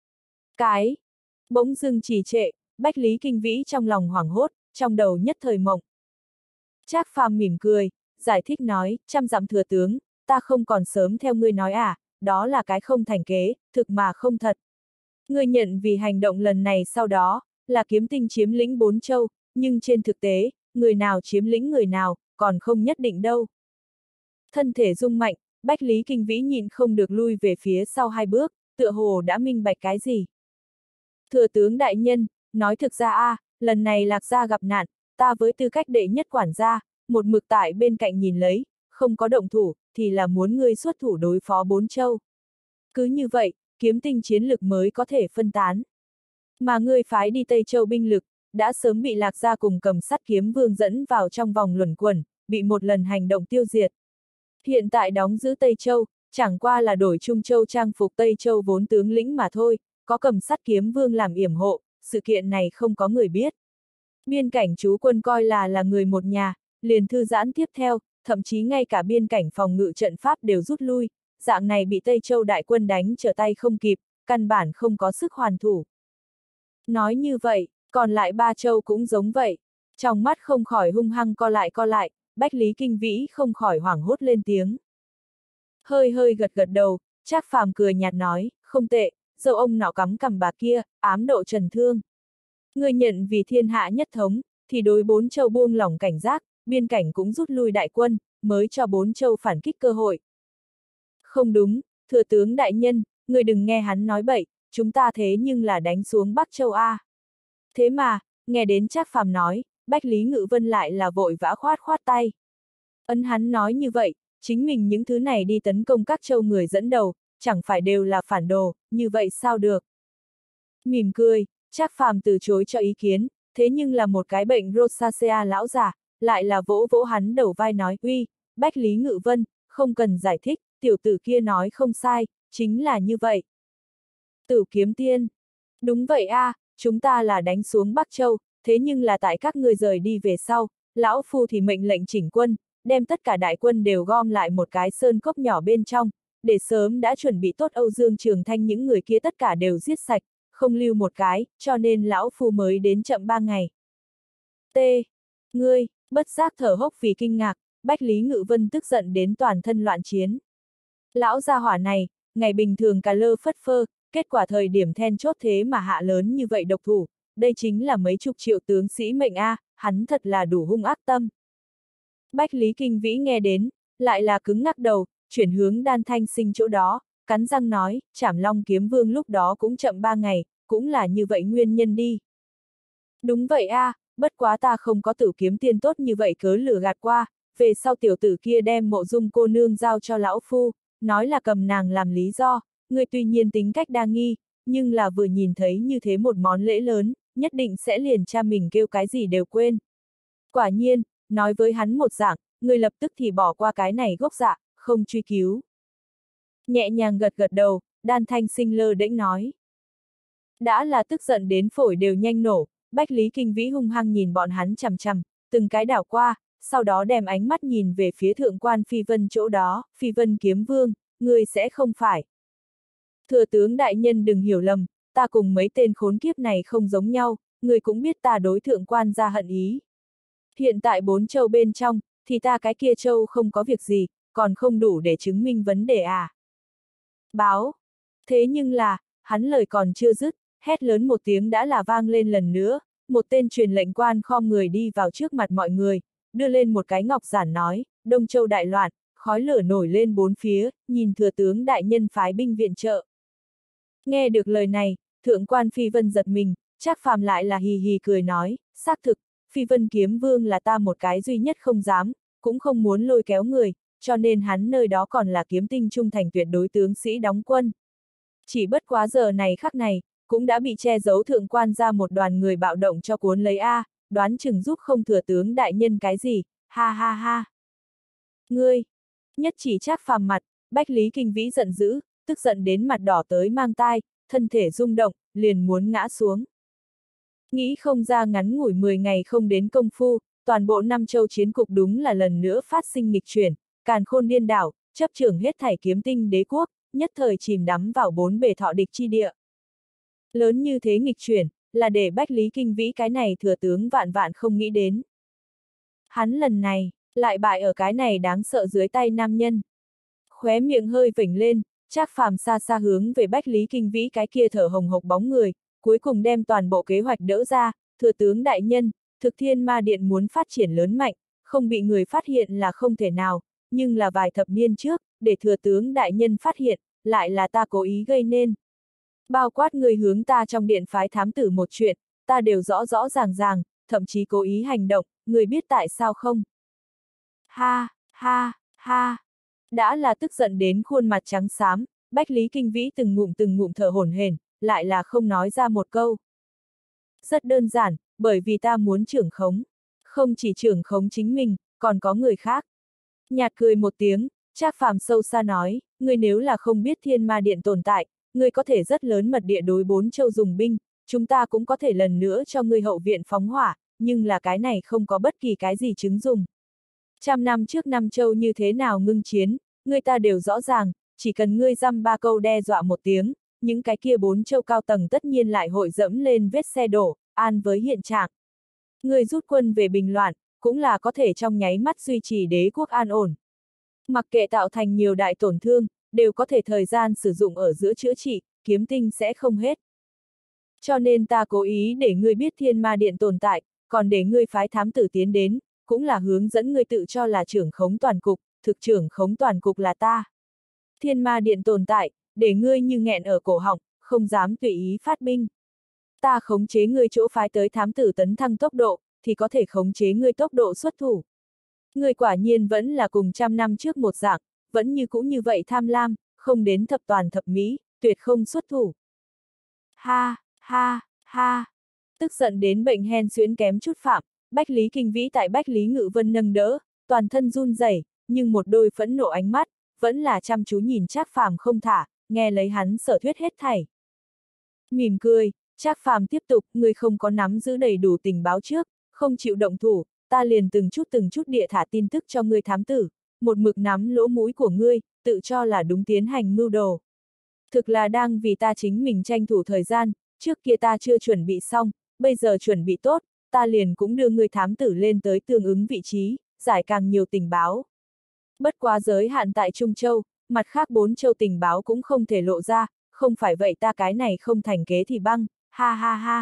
Cái, bỗng dưng trì trệ, Bách Lý Kinh Vĩ trong lòng hoảng hốt, trong đầu nhất thời mộng. Trác Phàm mỉm cười, giải thích nói, trăm dặm thừa tướng, ta không còn sớm theo ngươi nói à, đó là cái không thành kế, thực mà không thật. Ngươi nhận vì hành động lần này sau đó, là kiếm tinh chiếm lĩnh 4 châu, nhưng trên thực tế, người nào chiếm lĩnh người nào, còn không nhất định đâu. Thân thể rung mạnh, Bách Lý Kinh Vĩ nhịn không được lui về phía sau 2 bước, tựa hồ đã minh bạch cái gì. Thừa tướng đại nhân, nói thực ra lần này Lạc gia gặp nạn, ta với tư cách đệ nhất quản gia, một mực tại bên cạnh nhìn lấy, không có động thủ, thì là muốn ngươi xuất thủ đối phó 4 châu. Cứ như vậy, kiếm tinh chiến lực mới có thể phân tán. Mà ngươi phái đi Tây Châu binh lực, đã sớm bị Lạc gia cùng cầm sắt kiếm vương dẫn vào trong vòng luẩn quẩn, bị một lần hành động tiêu diệt. Hiện tại đóng giữ Tây Châu, chẳng qua là đổi Trung Châu trang phục Tây Châu vốn tướng lĩnh mà thôi, có cầm sắt kiếm vương làm yểm hộ, sự kiện này không có người biết. Biên cảnh chú quân coi là người một nhà, liền thư giãn tiếp theo, thậm chí ngay cả biên cảnh phòng ngự trận pháp đều rút lui, dạng này bị Tây Châu đại quân đánh trở tay không kịp, căn bản không có sức hoàn thủ. Nói như vậy, còn lại 3 châu cũng giống vậy, trong mắt không khỏi hung hăng co lại, Bách Lý Kinh Vĩ không khỏi hoảng hốt lên tiếng. Hơi hơi gật gật đầu, Trác Phàm cười nhạt nói, không tệ, dâu ông nọ cắm cằm bà kia, ám độ trần thương. Người nhận vì thiên hạ nhất thống, thì đối 4 châu buông lỏng cảnh giác, biên cảnh cũng rút lui đại quân, mới cho 4 châu phản kích cơ hội. Không đúng, thừa tướng đại nhân, người đừng nghe hắn nói bậy, chúng ta thế nhưng là đánh xuống Bắc Châu A. Thế mà, nghe đến Trác Phàm nói, Bách Lý Ngự Vân lại là vội vã khoát khoát tay. Hắn nói như vậy, chính mình những thứ này đi tấn công các châu người dẫn đầu, chẳng phải đều là phản đồ, như vậy sao được? Mỉm cười, Trác Phàm từ chối cho ý kiến, thế nhưng là một cái bệnh rosacea lão già, lại là vỗ vỗ hắn đầu vai nói, uy, Bách Lý Ngự Vân, không cần giải thích, tiểu tử kia nói không sai, chính là như vậy. Tử Kiếm Tiên. Đúng vậy a, chúng ta là đánh xuống Bắc Châu, thế nhưng là tại các ngươi rời đi về sau, lão phu thì mệnh lệnh chỉnh quân, đem tất cả đại quân đều gom lại một cái sơn cốc nhỏ bên trong, để sớm đã chuẩn bị tốt Âu Dương Trường Thanh những người kia tất cả đều giết sạch, không lưu một cái, cho nên lão phu mới đến chậm 3 ngày. T. Ngươi, bất giác thở hốc vì kinh ngạc, Bách Lý Ngự Vân tức giận đến toàn thân loạn chiến. Lão gia hỏa này, ngày bình thường cà lơ phất phơ, kết quả thời điểm then chốt thế mà hạ lớn như vậy độc thủ, đây chính là mấy chục triệu tướng sĩ mệnh a, hắn thật là đủ hung ác tâm. Bách Lý Kinh Vĩ nghe đến, lại là cứng ngắc đầu, chuyển hướng Đan Thanh Sinh chỗ đó, cắn răng nói, Trảm Long Kiếm Vương lúc đó cũng chậm 3 ngày, cũng là như vậy nguyên nhân đi. Đúng vậy a, bất quá ta không có Tử Kiếm Tiên tốt như vậy cớ lừa gạt qua, về sau tiểu tử kia đem Mộ Dung cô nương giao cho lão phu, nói là cầm nàng làm lý do, người tuy nhiên tính cách đa nghi, nhưng là vừa nhìn thấy như thế một món lễ lớn, nhất định sẽ liền cha mình kêu cái gì đều quên. Quả nhiên, nói với hắn một dạng, người lập tức thì bỏ qua cái này gốc dạ, không truy cứu. Nhẹ nhàng gật gật đầu, Đan Thanh Sinh lơ đễnh nói. Đã là tức giận đến phổi đều nhanh nổ, Bách Lý Kinh Vĩ hung hăng nhìn bọn hắn chằm chằm, từng cái đảo qua, sau đó đem ánh mắt nhìn về phía thượng quan Phi Vân chỗ đó, Phi Vân Kiếm Vương, người sẽ không phải. Thừa tướng đại nhân đừng hiểu lầm, ta cùng mấy tên khốn kiếp này không giống nhau, người cũng biết ta đối thượng quan ra hận ý. Hiện tại 4 châu bên trong, thì ta cái kia châu không có việc gì, còn không đủ để chứng minh vấn đề à. Báo. Thế nhưng là, hắn lời còn chưa dứt, hét lớn một tiếng đã là vang lên lần nữa, một tên truyền lệnh quan khom người đi vào trước mặt mọi người, đưa lên một cái ngọc giản nói, Đông Châu đại loạn, khói lửa nổi lên bốn phía, nhìn thừa tướng đại nhân phái binh viện trợ. Nghe được lời này, thượng quan Phi Vân giật mình, Trác Phàm lại là hì hì cười nói, xác thực, Phi Vân Kiếm Vương là ta một cái duy nhất không dám, cũng không muốn lôi kéo người, cho nên hắn nơi đó còn là kiếm tinh trung thành tuyệt đối tướng sĩ đóng quân. Chỉ bất quá giờ này khắc này, cũng đã bị che giấu thượng quan ra một đoàn người bạo động cho cuốn lấy A, đoán chừng giúp không thừa tướng đại nhân cái gì, ha ha ha. Ngươi! Nhất chỉ Trác Phàm mặt, Bách Lý Kinh Vĩ giận dữ, tức giận đến mặt đỏ tới mang tai, thân thể rung động, liền muốn ngã xuống. Nghĩ không ra ngắn ngủi 10 ngày không đến công phu, toàn bộ Nam Châu chiến cục đúng là lần nữa phát sinh nghịch chuyển, càn khôn điên đảo, chấp trưởng hết thảy kiếm tinh đế quốc, nhất thời chìm đắm vào 4 bề thọ địch chi địa. Lớn như thế nghịch chuyển, là để Bách Lý Kinh Vĩ cái này thừa tướng vạn vạn không nghĩ đến. Hắn lần này, lại bại ở cái này đáng sợ dưới tay nam nhân. Khóe miệng hơi vểnh lên, Trác Phàm xa xa hướng về Bách Lý Kinh Vĩ cái kia thở hồng hộc bóng người, cuối cùng đem toàn bộ kế hoạch đỡ ra, thừa tướng đại nhân, Thực Thiên Ma Điện muốn phát triển lớn mạnh, không bị người phát hiện là không thể nào, nhưng là vài thập niên trước, để thừa tướng đại nhân phát hiện, lại là ta cố ý gây nên. Bao quát người hướng ta trong điện phái thám tử một chuyện, ta đều rõ rõ ràng ràng, thậm chí cố ý hành động, người biết tại sao không? Ha, ha, ha. Đã là tức giận đến khuôn mặt trắng xám, Bách Lý Kinh Vĩ từng ngụm thở hổn hển, lại là không nói ra một câu. Rất đơn giản, bởi vì ta muốn trưởng khống. Không chỉ trưởng khống chính mình, còn có người khác. Nhạt cười một tiếng, Trác Phàm sâu xa nói, ngươi nếu là không biết Thiên Ma Điện tồn tại, ngươi có thể rất lớn mật địa đối 4 châu dùng binh, chúng ta cũng có thể lần nữa cho ngươi hậu viện phóng hỏa, nhưng là cái này không có bất kỳ cái gì chứng dùng. 100 năm trước Nam Châu như thế nào ngưng chiến, người ta đều rõ ràng, chỉ cần ngươi dăm ba câu đe dọa một tiếng, những cái kia 4 châu cao tầng tất nhiên lại hội dẫm lên vết xe đổ, an với hiện trạng. Ngươi rút quân về bình loạn, cũng là có thể trong nháy mắt duy trì đế quốc an ổn. Mặc kệ tạo thành nhiều đại tổn thương, đều có thể thời gian sử dụng ở giữa chữa trị, kiếm tinh sẽ không hết. Cho nên ta cố ý để ngươi biết Thiên Ma Điện tồn tại, còn để ngươi phái thám tử tiến đến, cũng là hướng dẫn ngươi tự cho là trưởng khống toàn cục, thực trưởng khống toàn cục là ta. Thiên ma điện tồn tại, để ngươi như nghẹn ở cổ họng, không dám tùy ý phát binh. Ta khống chế ngươi chỗ phái tới thám tử tấn thăng tốc độ, thì có thể khống chế ngươi tốc độ xuất thủ. Ngươi quả nhiên vẫn là cùng 100 năm trước một dạng, vẫn như cũ như vậy tham lam, không đến thập toàn thập mỹ, tuyệt không xuất thủ. Ha, ha, ha. Tức giận đến bệnh hen suyễn kém chút phạm, Bách Lý Kinh Vĩ tại Bách Lý Ngự Vân nâng đỡ, toàn thân run rẩy, nhưng một đôi phẫn nộ ánh mắt, vẫn là chăm chú nhìn Trác Phàm không thả, nghe lấy hắn sở thuyết hết thảy. Mỉm cười, Trác Phàm tiếp tục, ngươi không có nắm giữ đầy đủ tình báo trước, không chịu động thủ, ta liền từng chút địa thả tin tức cho ngươi thám tử, một mực nắm lỗ mũi của ngươi, tự cho là đúng tiến hành mưu đồ. Thực là đang vì ta chính mình tranh thủ thời gian, trước kia ta chưa chuẩn bị xong, bây giờ chuẩn bị tốt, ta liền cũng đưa ngươi thám tử lên tới tương ứng vị trí, giải càng nhiều tình báo. Bất quá giới hạn tại Trung Châu, mặt khác 4 châu tình báo cũng không thể lộ ra, không phải vậy ta cái này không thành kế thì băng, ha ha ha.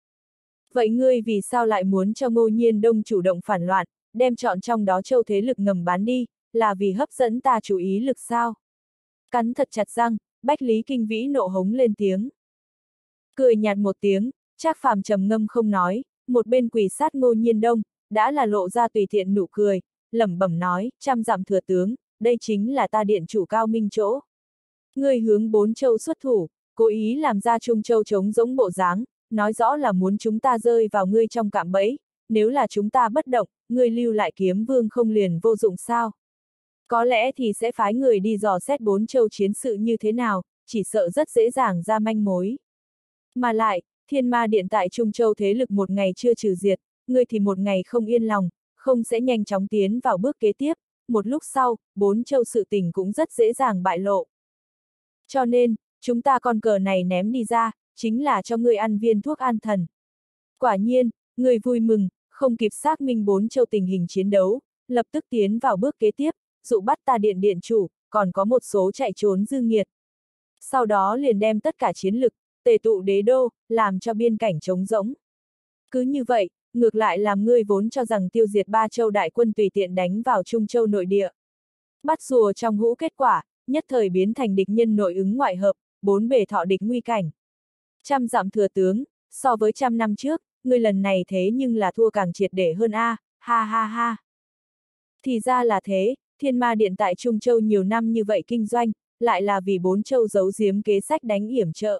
Vậy ngươi vì sao lại muốn cho Ngô Nhiên Đông chủ động phản loạn, đem chọn trong đó châu thế lực ngầm bán đi, là vì hấp dẫn ta chú ý lực sao? Cắn thật chặt răng, Bách Lý Kinh Vĩ nộ hống lên tiếng. Cười nhạt một tiếng, Trác Phàm trầm ngâm không nói, một bên quỳ sát Ngô Nhiên Đông, đã là lộ ra tùy thiện nụ cười, lẩm bẩm nói, 100 dặm thừa tướng, đây chính là ta điện chủ Cao Minh chỗ. Ngươi hướng 4 châu xuất thủ, cố ý làm ra Trung Châu trống rỗng bộ dáng, nói rõ là muốn chúng ta rơi vào ngươi trong cạm bẫy, nếu là chúng ta bất động, ngươi lưu lại Kiếm Vương không liền vô dụng sao? Có lẽ thì sẽ phái người đi dò xét 4 châu chiến sự như thế nào, chỉ sợ rất dễ dàng ra manh mối. Mà lại, Thiên Ma Điện tại Trung Châu thế lực một ngày chưa trừ diệt, ngươi thì một ngày không yên lòng, không sẽ nhanh chóng tiến vào bước kế tiếp, một lúc sau, 4 châu sự tình cũng rất dễ dàng bại lộ. Cho nên, chúng ta con cờ này ném đi ra, chính là cho ngươi ăn viên thuốc an thần. Quả nhiên, ngươi vui mừng, không kịp xác minh 4 châu tình hình chiến đấu, lập tức tiến vào bước kế tiếp, dụ bắt ta điện điện chủ, còn có một số chạy trốn dư nghiệt. Sau đó liền đem tất cả chiến lực, tề tụ đế đô, làm cho biên cảnh trống rỗng. Cứ như vậy, ngược lại làm ngươi vốn cho rằng tiêu diệt 3 châu đại quân tùy tiện đánh vào Trung Châu nội địa. Bắt rùa trong hũ kết quả, nhất thời biến thành địch nhân nội ứng ngoại hợp, 4 bề thọ địch nguy cảnh. 100 dặm thừa tướng, so với 100 năm trước, ngươi lần này thế nhưng là thua càng triệt để hơn a, ha ha ha. Thì ra là thế, Thiên Ma Điện tại Trung Châu nhiều năm như vậy kinh doanh, lại là vì 4 châu giấu giếm kế sách đánh yểm trợ.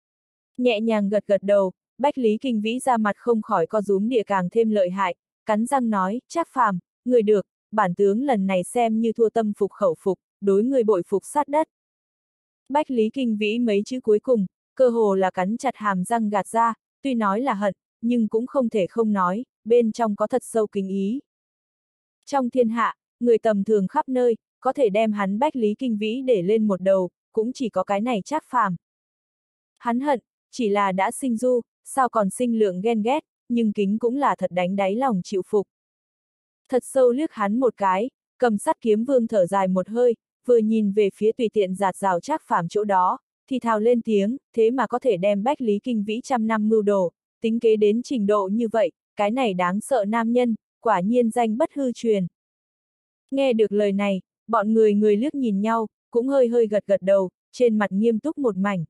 Nhẹ nhàng gật gật đầu, Bách Lý Kinh Vĩ ra mặt không khỏi co rúm địa càng thêm lợi hại, cắn răng nói, Trác Phàm, người được, bản tướng lần này xem như thua tâm phục khẩu phục, đối người bội phục sát đất. Bách Lý Kinh Vĩ mấy chữ cuối cùng, cơ hồ là cắn chặt hàm răng gạt ra, tuy nói là hận, nhưng cũng không thể không nói, bên trong có thật sâu kính ý. Trong thiên hạ, người tầm thường khắp nơi, có thể đem hắn Bách Lý Kinh Vĩ để lên một đầu, cũng chỉ có cái này Trác Phàm. Hắn hận, chỉ là đã sinh du, sao còn sinh lượng ghen ghét, nhưng kính cũng là thật đánh đáy lòng chịu phục. Thật sâu liếc hắn một cái, cầm sắt kiếm vương thở dài một hơi, vừa nhìn về phía tùy tiện giạt rào Trác Phàm chỗ đó, thì thào lên tiếng, thế mà có thể đem Bách Lý Kinh Vĩ 100 năm mưu đồ, tính kế đến trình độ như vậy, cái này đáng sợ nam nhân, quả nhiên danh bất hư truyền. Nghe được lời này, bọn người liếc nhìn nhau, cũng hơi gật gật đầu, trên mặt nghiêm túc một mảnh.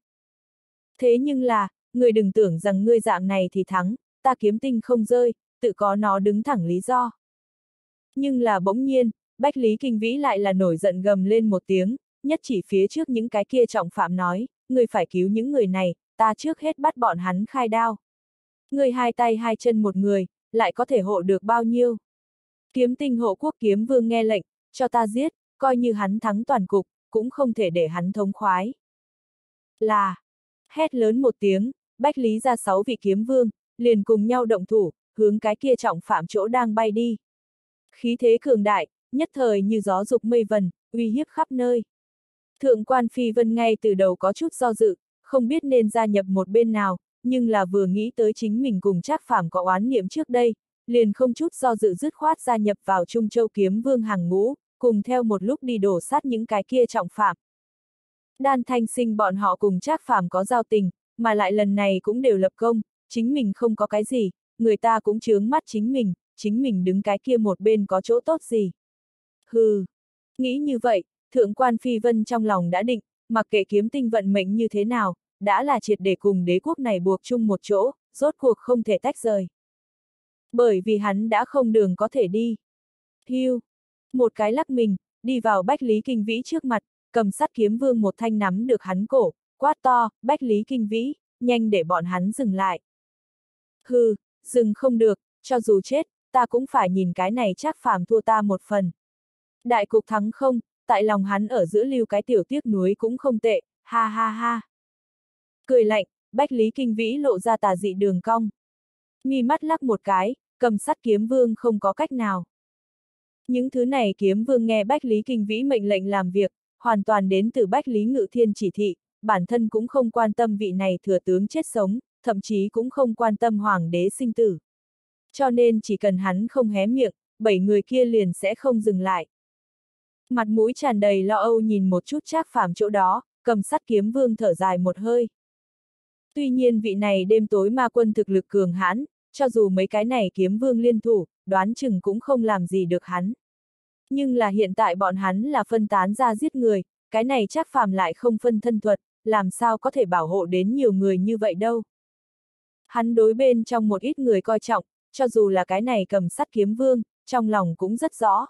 Thế nhưng là, người đừng tưởng rằng ngươi dạng này thì thắng, ta kiếm tinh không rơi, tự có nó đứng thẳng lý do. Nhưng là bỗng nhiên, Bách Lý Kinh Vĩ lại là nổi giận gầm lên một tiếng, nhất chỉ phía trước những cái kia trọng phạm nói, ngươi phải cứu những người này, ta trước hết bắt bọn hắn khai đao. Ngươi hai tay hai chân một người, lại có thể hộ được bao nhiêu? Kiếm tinh hộ quốc kiếm vương nghe lệnh, cho ta giết, coi như hắn thắng toàn cục, cũng không thể để hắn thống khoái. Là, hét lớn một tiếng, Bách Lý ra 6 vị kiếm vương, liền cùng nhau động thủ, hướng cái kia trọng phạm chỗ đang bay đi. Khí thế cường đại, nhất thời như gió dục mây vần, uy hiếp khắp nơi. Thượng quan Phi Vân ngay từ đầu có chút do dự, không biết nên gia nhập một bên nào, nhưng là vừa nghĩ tới chính mình cùng Trác Phàm có oán niệm trước đây, liền không chút do dự dứt khoát gia nhập vào Trung Châu kiếm vương hàng ngũ, cùng theo một lúc đi đổ sát những cái kia trọng phạm. Đan Thanh Sinh bọn họ cùng Trác Phàm có giao tình, mà lại lần này cũng đều lập công, chính mình không có cái gì, người ta cũng chướng mắt chính mình, chính mình đứng cái kia một bên có chỗ tốt gì. Hừ, nghĩ như vậy, thượng quan Phi Vân trong lòng đã định, mặc kệ kiếm tinh vận mệnh như thế nào, đã là triệt để cùng đế quốc này buộc chung một chỗ, rốt cuộc không thể tách rời. Bởi vì hắn đã không đường có thể đi. Hưu, một cái lắc mình, đi vào Bách Lý Kinh Vĩ trước mặt, cầm sắt kiếm vương một thanh nắm được hắn cổ, quát to, Bách Lý Kinh Vĩ, nhanh để bọn hắn dừng lại. Hừ, dừng không được, cho dù chết, ta cũng phải nhìn cái này Trác Phàm thua ta một phần. Đại cục thắng không, tại lòng hắn ở giữa lưu cái tiểu tiếc nuối cũng không tệ, ha ha ha. Cười lạnh, Bách Lý Kinh Vĩ lộ ra tà dị đường cong. Mi mắt lắc một cái, cầm sắt kiếm vương không có cách nào. Những thứ này kiếm vương nghe Bách Lý Kinh Vĩ mệnh lệnh làm việc, hoàn toàn đến từ Bách Lý Ngự Thiên chỉ thị, bản thân cũng không quan tâm vị này thừa tướng chết sống, thậm chí cũng không quan tâm hoàng đế sinh tử. Cho nên chỉ cần hắn không hé miệng, 7 người kia liền sẽ không dừng lại. Mặt mũi tràn đầy lo âu nhìn một chút Trác Phàm chỗ đó, cầm sắt kiếm vương thở dài một hơi. Tuy nhiên vị này đêm tối ma quân thực lực cường hãn, cho dù mấy cái này kiếm vương liên thủ, đoán chừng cũng không làm gì được hắn. Nhưng là hiện tại bọn hắn là phân tán ra giết người, cái này Trác Phàm lại không phân thân thuật, làm sao có thể bảo hộ đến nhiều người như vậy đâu. Hắn đối bên trong một ít người coi trọng, cho dù là cái này cầm sắt kiếm vương, trong lòng cũng rất rõ.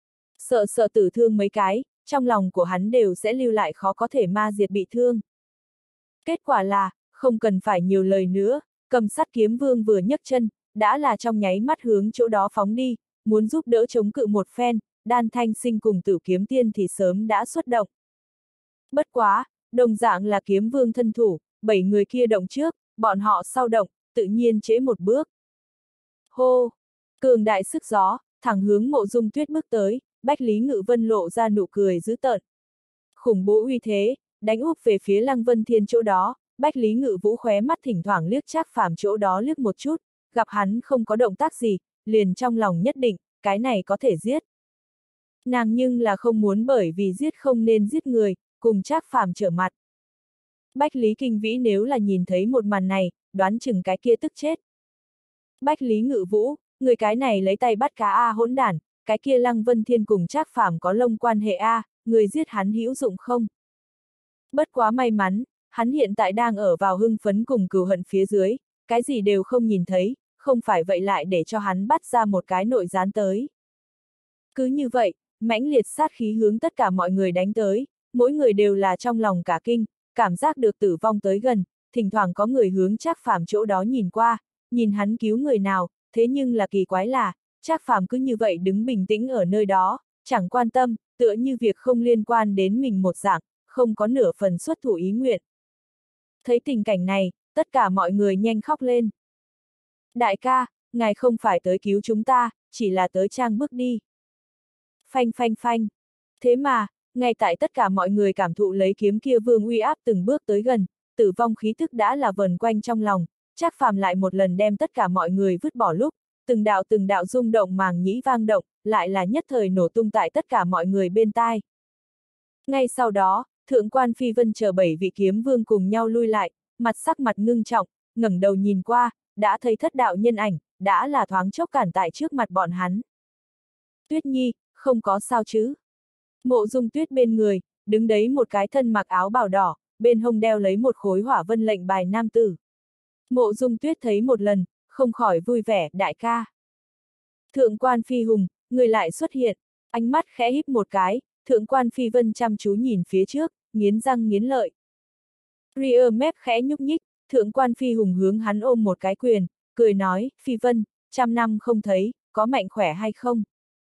Sợ tử thương mấy cái, trong lòng của hắn đều sẽ lưu lại khó có thể ma diệt bị thương. Kết quả là, không cần phải nhiều lời nữa, cầm sắt kiếm vương vừa nhấc chân, đã là trong nháy mắt hướng chỗ đó phóng đi, muốn giúp đỡ chống cự một phen, Đan Thanh Sinh cùng Tử Kiếm Tiên thì sớm đã xuất động. Bất quá, đồng dạng là kiếm vương thân thủ, 7 người kia động trước, bọn họ sau động, tự nhiên trễ một bước. Hô! Cường đại sức gió, thẳng hướng Mộ Dung Tuyết bước tới, Bách Lý Ngự Vân lộ ra nụ cười dữ tợn. Khủng bố uy thế, đánh úp về phía Lăng Vân Thiên chỗ đó, Bách Lý Ngự Vũ khóe mắt thỉnh thoảng liếc Trác Phàm chỗ đó liếc một chút, gặp hắn không có động tác gì, liền trong lòng nhất định, cái này có thể giết. Nàng nhưng là không muốn bởi vì giết không nên giết người, cùng Trác Phàm trở mặt. Bách Lý Kinh Vĩ nếu là nhìn thấy một màn này, đoán chừng cái kia tức chết. Bách Lý Ngự Vũ, người cái này lấy tay bắt cá a hỗn đản, cái kia Lăng Vân Thiên cùng Trác Phàm có lông quan hệ a, người giết hắn hữu dụng không? Bất quá may mắn, hắn hiện tại đang ở vào hưng phấn cùng cừu hận phía dưới, cái gì đều không nhìn thấy, không phải vậy lại để cho hắn bắt ra một cái nội gián tới. Cứ như vậy, mãnh liệt sát khí hướng tất cả mọi người đánh tới, mỗi người đều là trong lòng cả kinh, cảm giác được tử vong tới gần, thỉnh thoảng có người hướng Trác Phàm chỗ đó nhìn qua, nhìn hắn cứu người nào, thế nhưng là kỳ quái là, Trác Phàm cứ như vậy đứng bình tĩnh ở nơi đó, chẳng quan tâm, tựa như việc không liên quan đến mình một dạng, không có nửa phần xuất thủ ý nguyện. Thấy tình cảnh này, tất cả mọi người nhanh khóc lên. Đại ca, ngài không phải tới cứu chúng ta, chỉ là tới trang bước đi. Phanh phanh phanh. Thế mà, ngay tại tất cả mọi người cảm thụ lấy kiếm kia vương uy áp từng bước tới gần, tử vong khí tức đã là vờn quanh trong lòng, Trác Phàm lại một lần đem tất cả mọi người vứt bỏ lúc, từng đạo rung động màng nhĩ vang động, lại là nhất thời nổ tung tại tất cả mọi người bên tai. Ngay sau đó, Thượng quan Phi Vân chờ 7 vị kiếm vương cùng nhau lui lại, sắc mặt ngưng trọng, ngẩng đầu nhìn qua, đã thấy thất đạo nhân ảnh, đã là thoáng chốc cản tại trước mặt bọn hắn. Tuyết Nhi, không có sao chứ? Mộ Dung Tuyết bên người, đứng đấy một cái thân mặc áo bào đỏ, bên hông đeo lấy một khối hỏa vân lệnh bài nam tử. Mộ Dung Tuyết thấy một lần, không khỏi vui vẻ, đại ca. Thượng quan Phi Hùng, người lại xuất hiện, ánh mắt khẽ híp một cái, Thượng quan Phi Vân chăm chú nhìn phía trước, nghiến răng nghiến lợi. Ria mép khẽ nhúc nhích, Thượng quan Phi Hùng hướng hắn ôm một cái quyền, cười nói, Phi Vân, 100 năm không thấy, có mạnh khỏe hay không?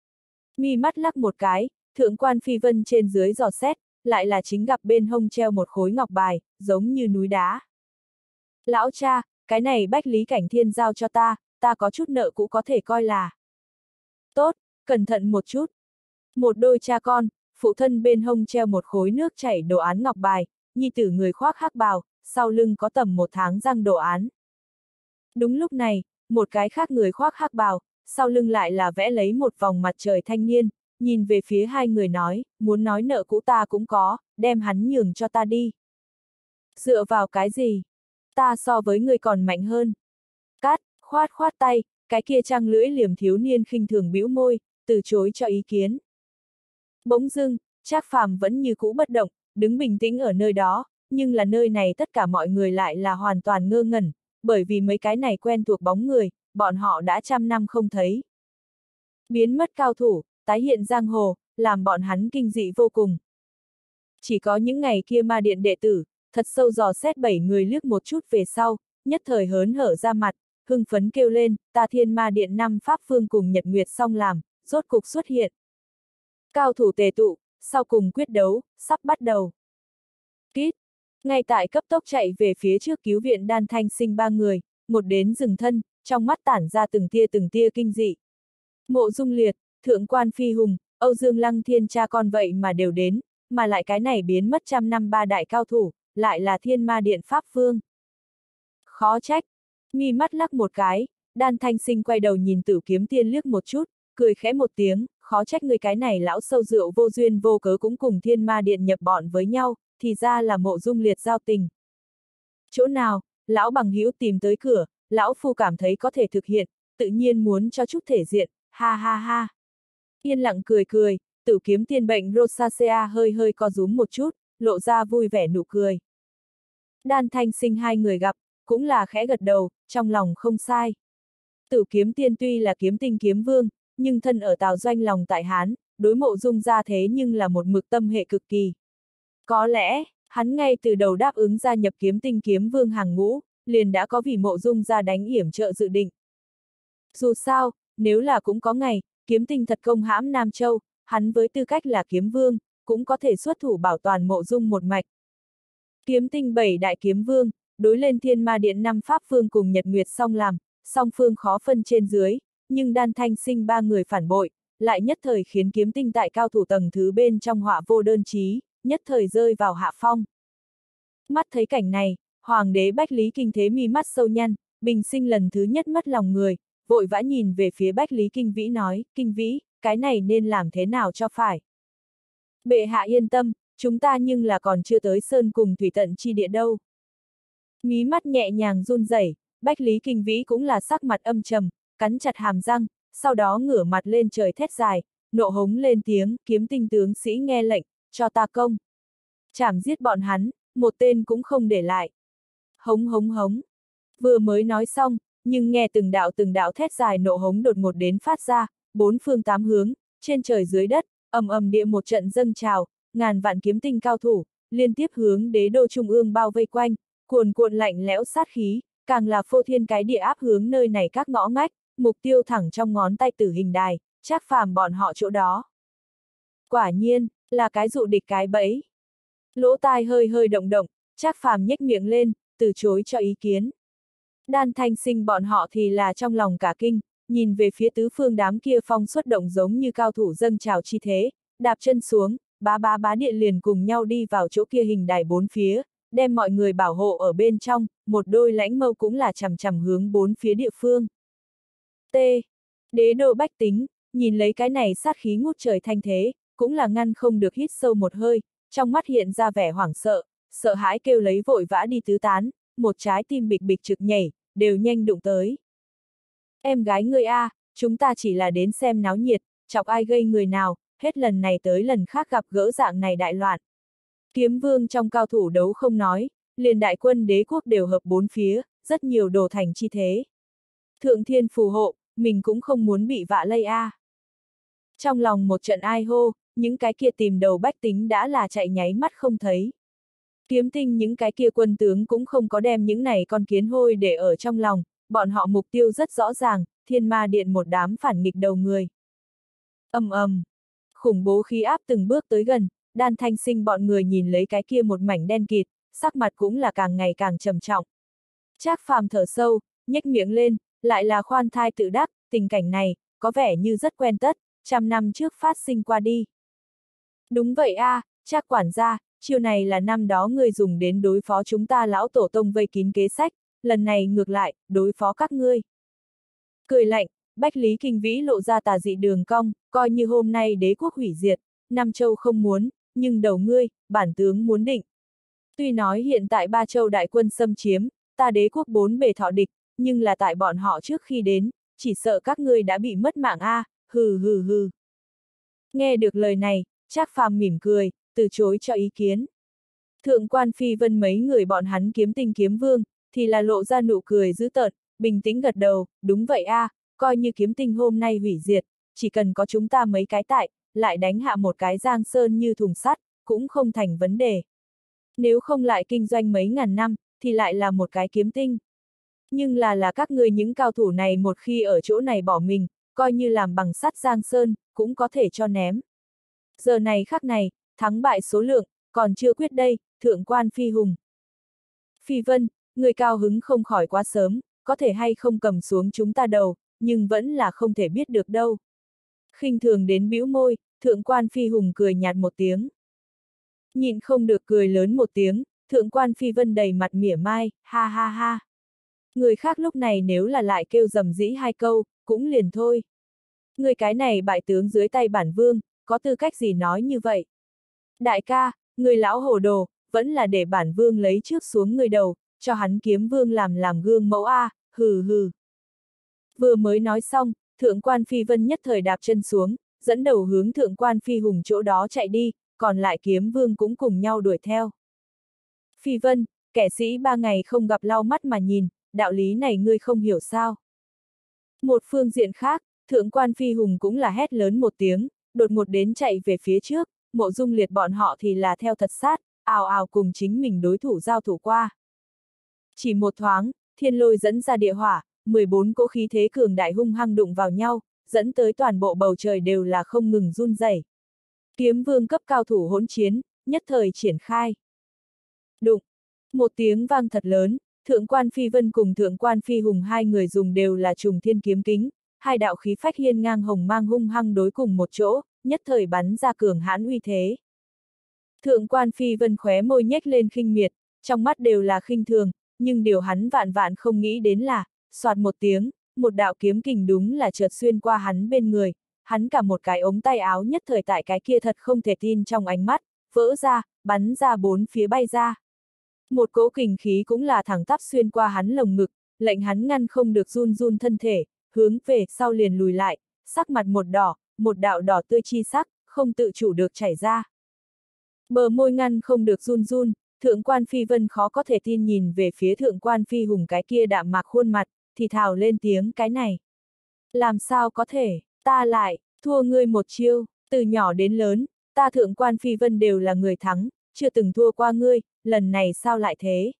Mi mắt lắc một cái, Thượng quan Phi Vân trên dưới dò xét, lại là chính gặp bên hông treo một khối ngọc bài, giống như núi đá. Lão cha, cái này Bách Lý Cảnh Thiên giao cho ta có chút nợ cũ có thể coi là. Tốt, cẩn thận một chút. Một đôi cha con, phụ thân bên hông treo một khối nước chảy đồ án ngọc bài, nhi tử người khoác hắc bào, sau lưng có tầm 1 tháng răng đồ án. Đúng lúc này, một cái khác người khoác hắc bào, sau lưng lại là vẽ lấy một vòng mặt trời thanh niên, nhìn về phía hai người nói, muốn nói nợ cũ ta cũng có, đem hắn nhường cho ta đi. Dựa vào cái gì? Ta so với người còn mạnh hơn. Cát, khoát tay, cái kia trăng lưỡi liềm thiếu niên khinh thường bĩu môi, từ chối cho ý kiến. Bỗng dưng, Trác Phàm vẫn như cũ bất động, đứng bình tĩnh ở nơi đó, nhưng là nơi này tất cả mọi người lại là hoàn toàn ngơ ngẩn, bởi vì mấy cái này quen thuộc bóng người, bọn họ đã trăm năm không thấy. Biến mất cao thủ, tái hiện giang hồ, làm bọn hắn kinh dị vô cùng. Chỉ có những ngày kia ma điện đệ tử, thật sâu dò xét 7 người liếc một chút về sau, nhất thời hớn hở ra mặt, hưng phấn kêu lên, ta Thiên Ma Điện 5 Pháp Phương cùng Nhật Nguyệt song làm, rốt cục xuất hiện. Cao thủ tề tụ, sau cùng quyết đấu, sắp bắt đầu. Kít! Ngay tại cấp tốc chạy về phía trước cứu viện Đan Thanh Sinh 3 người, một đến dừng thân, trong mắt tản ra từng tia kinh dị. Mộ Dung Liệt, Thượng Quan Phi Hùng, Âu Dương Lăng Thiên cha con vậy mà đều đến, mà lại cái này biến mất trăm năm ba đại cao thủ, lại là Thiên Ma Điện Pháp Phương. Khó trách, mi mắt lắc một cái, Đan Thanh Sinh quay đầu nhìn Tử Kiếm Tiên liếc một chút, cười khẽ một tiếng, khó trách người cái này lão sâu rượu vô duyên vô cớ cũng cùng Thiên Ma Điện nhập bọn với nhau, thì ra là Mộ Dung Liệt giao tình. Chỗ nào, lão bằng hữu tìm tới cửa, lão phu cảm thấy có thể thực hiện, tự nhiên muốn cho chút thể diện, ha ha ha. Yên lặng cười cười, Tử Kiếm Tiên bệnh rosacea hơi hơi co rúm một chút, lộ ra vui vẻ nụ cười. Đan Thanh Sinh hai người gặp, cũng là khẽ gật đầu, trong lòng không sai. Tử Kiếm Tiên tuy là kiếm tinh kiếm vương, nhưng thân ở Tào Doanh lòng tại Hán, đối Mộ Dung ra thế nhưng là một mực tâm hệ cực kỳ. Có lẽ, hắn ngay từ đầu đáp ứng gia nhập kiếm tinh kiếm vương hàng ngũ, liền đã có vì Mộ Dung ra đánh yểm trợ dự định. Dù sao, nếu là cũng có ngày, kiếm tinh thật công hãm Nam Châu, hắn với tư cách là kiếm vương, cũng có thể xuất thủ bảo toàn Mộ Dung một mạch. Kiếm tinh 7 đại kiếm vương, đối lên Thiên Ma Điện 5 Pháp Phương cùng Nhật Nguyệt song làm, song phương khó phân trên dưới, nhưng Đan Thanh Sinh 3 người phản bội, lại nhất thời khiến kiếm tinh tại cao thủ tầng thứ bên trong họa vô đơn chí, nhất thời rơi vào hạ phong. Mắt thấy cảnh này, Hoàng đế Bách Lý Kinh Thế mi mắt sâu nhăn, bình sinh lần thứ nhất mất lòng người, vội vã nhìn về phía Bách Lý Kinh Vĩ nói, Kinh Vĩ, cái này nên làm thế nào cho phải. Bệ hạ yên tâm, chúng ta nhưng là còn chưa tới sơn cùng thủy tận chi địa đâu. Mí mắt nhẹ nhàng run rẩy, Bách Lý Kinh Vĩ cũng là sắc mặt âm trầm, cắn chặt hàm răng, sau đó ngửa mặt lên trời thét dài, nộ hống lên tiếng, kiếm tinh tướng sĩ nghe lệnh, cho ta công. Chảm giết bọn hắn, một tên cũng không để lại. Hống hống hống. Vừa mới nói xong, nhưng nghe từng đạo thét dài nộ hống đột ngột đến phát ra, bốn phương tám hướng, trên trời dưới đất, ầm ầm địa một trận dâng trào, ngàn vạn kiếm tinh cao thủ, liên tiếp hướng đế đô trung ương bao vây quanh, cuồn cuộn lạnh lẽo sát khí, càng là phô thiên cái địa áp hướng nơi này các ngõ ngách, mục tiêu thẳng trong ngón tay Tử Hình Đài, Trác Phàm bọn họ chỗ đó. Quả nhiên, là cái dụ địch cái bẫy. Lỗ tai hơi hơi động động, Trác Phàm nhếch miệng lên, từ chối cho ý kiến. Đan Thanh Sinh bọn họ thì là trong lòng cả kinh, nhìn về phía tứ phương đám kia phong xuất động giống như cao thủ dâng trào chi thế, đạp chân xuống, bá điện liền cùng nhau đi vào chỗ kia hình đài bốn phía, đem mọi người bảo hộ ở bên trong, một đôi lãnh mâu cũng là chằm chằm hướng bốn phía địa phương. T. Đế đô bách tính, nhìn lấy cái này sát khí ngút trời thanh thế, cũng là ngăn không được hít sâu một hơi, trong mắt hiện ra vẻ hoảng sợ, sợ hãi kêu lấy vội vã đi tứ tán, một trái tim bịch bịch trực nhảy, đều nhanh đụng tới. Em gái ngươi a, chúng ta chỉ là đến xem náo nhiệt, chọc ai gây người nào, hết lần này tới lần khác gặp gỡ dạng này đại loạn. Kiếm vương trong cao thủ đấu không nói, liền đại quân đế quốc đều hợp bốn phía, rất nhiều đồ thành chi thế. Thượng thiên phù hộ, mình cũng không muốn bị vạ lây a. Trong lòng một trận ai hô, những cái kia tìm đầu bách tính đã là chạy nháy mắt không thấy. Kiếm tinh những cái kia quân tướng cũng không có đem những này con kiến hôi để ở trong lòng, bọn họ mục tiêu rất rõ ràng, Thiên Ma Điện một đám phản nghịch đầu người. Ầm ầm, khủng bố khí áp từng bước tới gần, Đan Thanh Sinh bọn người nhìn lấy cái kia một mảnh đen kịt, sắc mặt cũng là càng ngày càng trầm trọng. Trác Phàm thở sâu, nhếch miệng lên, lại là khoan thai tự đắc, tình cảnh này, có vẻ như rất quen tất, trăm năm trước phát sinh qua đi. Đúng vậy a, Trác quản gia, chiêu này là năm đó ngươi dùng đến đối phó chúng ta lão tổ tông vây kín kế sách, lần này ngược lại, đối phó các ngươi. Cười lạnh, Bách Lý Kinh Vĩ lộ ra tà dị đường cong, coi như hôm nay đế quốc hủy diệt, Nam Châu không muốn, nhưng đầu ngươi, bản tướng muốn định. Tuy nói hiện tại Ba Châu đại quân xâm chiếm, ta đế quốc bốn bề thọ địch, nhưng là tại bọn họ trước khi đến, chỉ sợ các ngươi đã bị mất mạng a, hừ hừ hừ. Nghe được lời này, Trác Phàm mỉm cười, từ chối cho ý kiến. Thượng quan Phi Vân mấy người bọn hắn kiếm tinh kiếm vương, thì là lộ ra nụ cười dữ tợn, bình tĩnh gật đầu, đúng vậy a, coi như kiếm tinh hôm nay hủy diệt, chỉ cần có chúng ta mấy cái tại, lại đánh hạ một cái Giang Sơn như thùng sắt, cũng không thành vấn đề. Nếu không lại kinh doanh mấy ngàn năm, thì lại là một cái kiếm tinh. Nhưng là các ngươi những cao thủ này một khi ở chỗ này bỏ mình, coi như làm bằng sắt Giang Sơn, cũng có thể cho ném. Giờ này khắc này, thắng bại số lượng, còn chưa quyết đây, thượng quan Phi Hùng. Phi Vân, người cao hứng không khỏi quá sớm, có thể hay không cầm xuống chúng ta đầu, nhưng vẫn là không thể biết được đâu. Khinh thường đến bĩu môi, thượng quan Phi Hùng cười nhạt một tiếng. Nhịn không được cười lớn một tiếng, thượng quan Phi Vân đầy mặt mỉa mai, ha ha ha. Người khác lúc này nếu là lại kêu rầm rĩ hai câu, cũng liền thôi. Người cái này bại tướng dưới tay bản vương, có tư cách gì nói như vậy? Đại ca, người lão hồ đồ, vẫn là để bản vương lấy trước xuống người đầu, cho hắn kiếm vương làm gương mẫu a, hừ hừ. Vừa mới nói xong, thượng quan Phi Vân nhất thời đạp chân xuống, dẫn đầu hướng thượng quan Phi Hùng chỗ đó chạy đi, còn lại kiếm vương cũng cùng nhau đuổi theo. Phi Vân, kẻ sĩ 3 ngày không gặp lau mắt mà nhìn, đạo lý này ngươi không hiểu sao? Một phương diện khác, thượng quan Phi Hùng cũng là hét lớn một tiếng, đột ngột đến chạy về phía trước, Mộ Dung Liệt bọn họ thì là theo thật sát, ào ào cùng chính mình đối thủ giao thủ qua. Chỉ một thoáng, thiên lôi dẫn ra địa hỏa, 14 cỗ khí thế cường đại hung hăng đụng vào nhau, dẫn tới toàn bộ bầu trời đều là không ngừng run rẩy. Kiếm vương cấp cao thủ hỗn chiến, nhất thời triển khai. Đụng! Một tiếng vang thật lớn, thượng quan Phi Vân cùng thượng quan Phi Hùng hai người dùng đều là trùng thiên kiếm kính, hai đạo khí phách hiên ngang hồng mang hung hăng đối cùng một chỗ, nhất thời bắn ra cường hãn uy thế. Thượng quan Phi Vân khóe môi nhếch lên khinh miệt, trong mắt đều là khinh thường, nhưng điều hắn vạn vạn không nghĩ đến là, soạt một tiếng, một đạo kiếm kình đúng là chợt xuyên qua hắn bên người, hắn cả một cái ống tay áo nhất thời tại cái kia thật không thể tin trong ánh mắt, vỡ ra, bắn ra bốn phía bay ra. Một cỗ kình khí cũng là thẳng tắp xuyên qua hắn lồng ngực, lệnh hắn ngăn không được run run thân thể, hướng về sau liền lùi lại, sắc mặt một đạo đỏ tươi chi sắc, không tự chủ được chảy ra. Bờ môi ngăn không được run run, thượng quan Phi Vân khó có thể tin nhìn về phía thượng quan Phi Hùng cái kia đạm mạc khuôn mặt, thì thào lên tiếng cái này. Làm sao có thể, ta lại, thua ngươi một chiêu, từ nhỏ đến lớn, ta thượng quan Phi Vân đều là người thắng, chưa từng thua qua ngươi, lần này sao lại thế?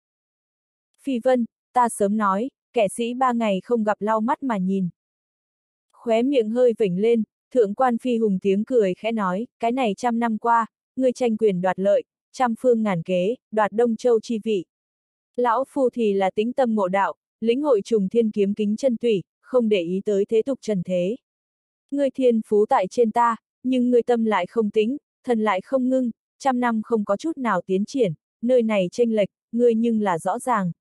Phi Vân, ta sớm nói, kẻ sĩ 3 ngày không gặp lau mắt mà nhìn. Khóe miệng hơi vểnh lên, thượng quan Phi Hùng tiếng cười khẽ nói, cái này 100 năm qua, ngươi tranh quyền đoạt lợi, trăm phương ngàn kế, đoạt Đông Châu chi vị. Lão Phu thì là tĩnh tâm ngộ đạo, lĩnh hội trùng thiên kiếm kính chân tủy, không để ý tới thế tục trần thế. Ngươi thiên phú tại trên ta, nhưng ngươi tâm lại không tĩnh, thần lại không ngưng, 100 năm không có chút nào tiến triển, nơi này chênh lệch, ngươi nhưng là rõ ràng.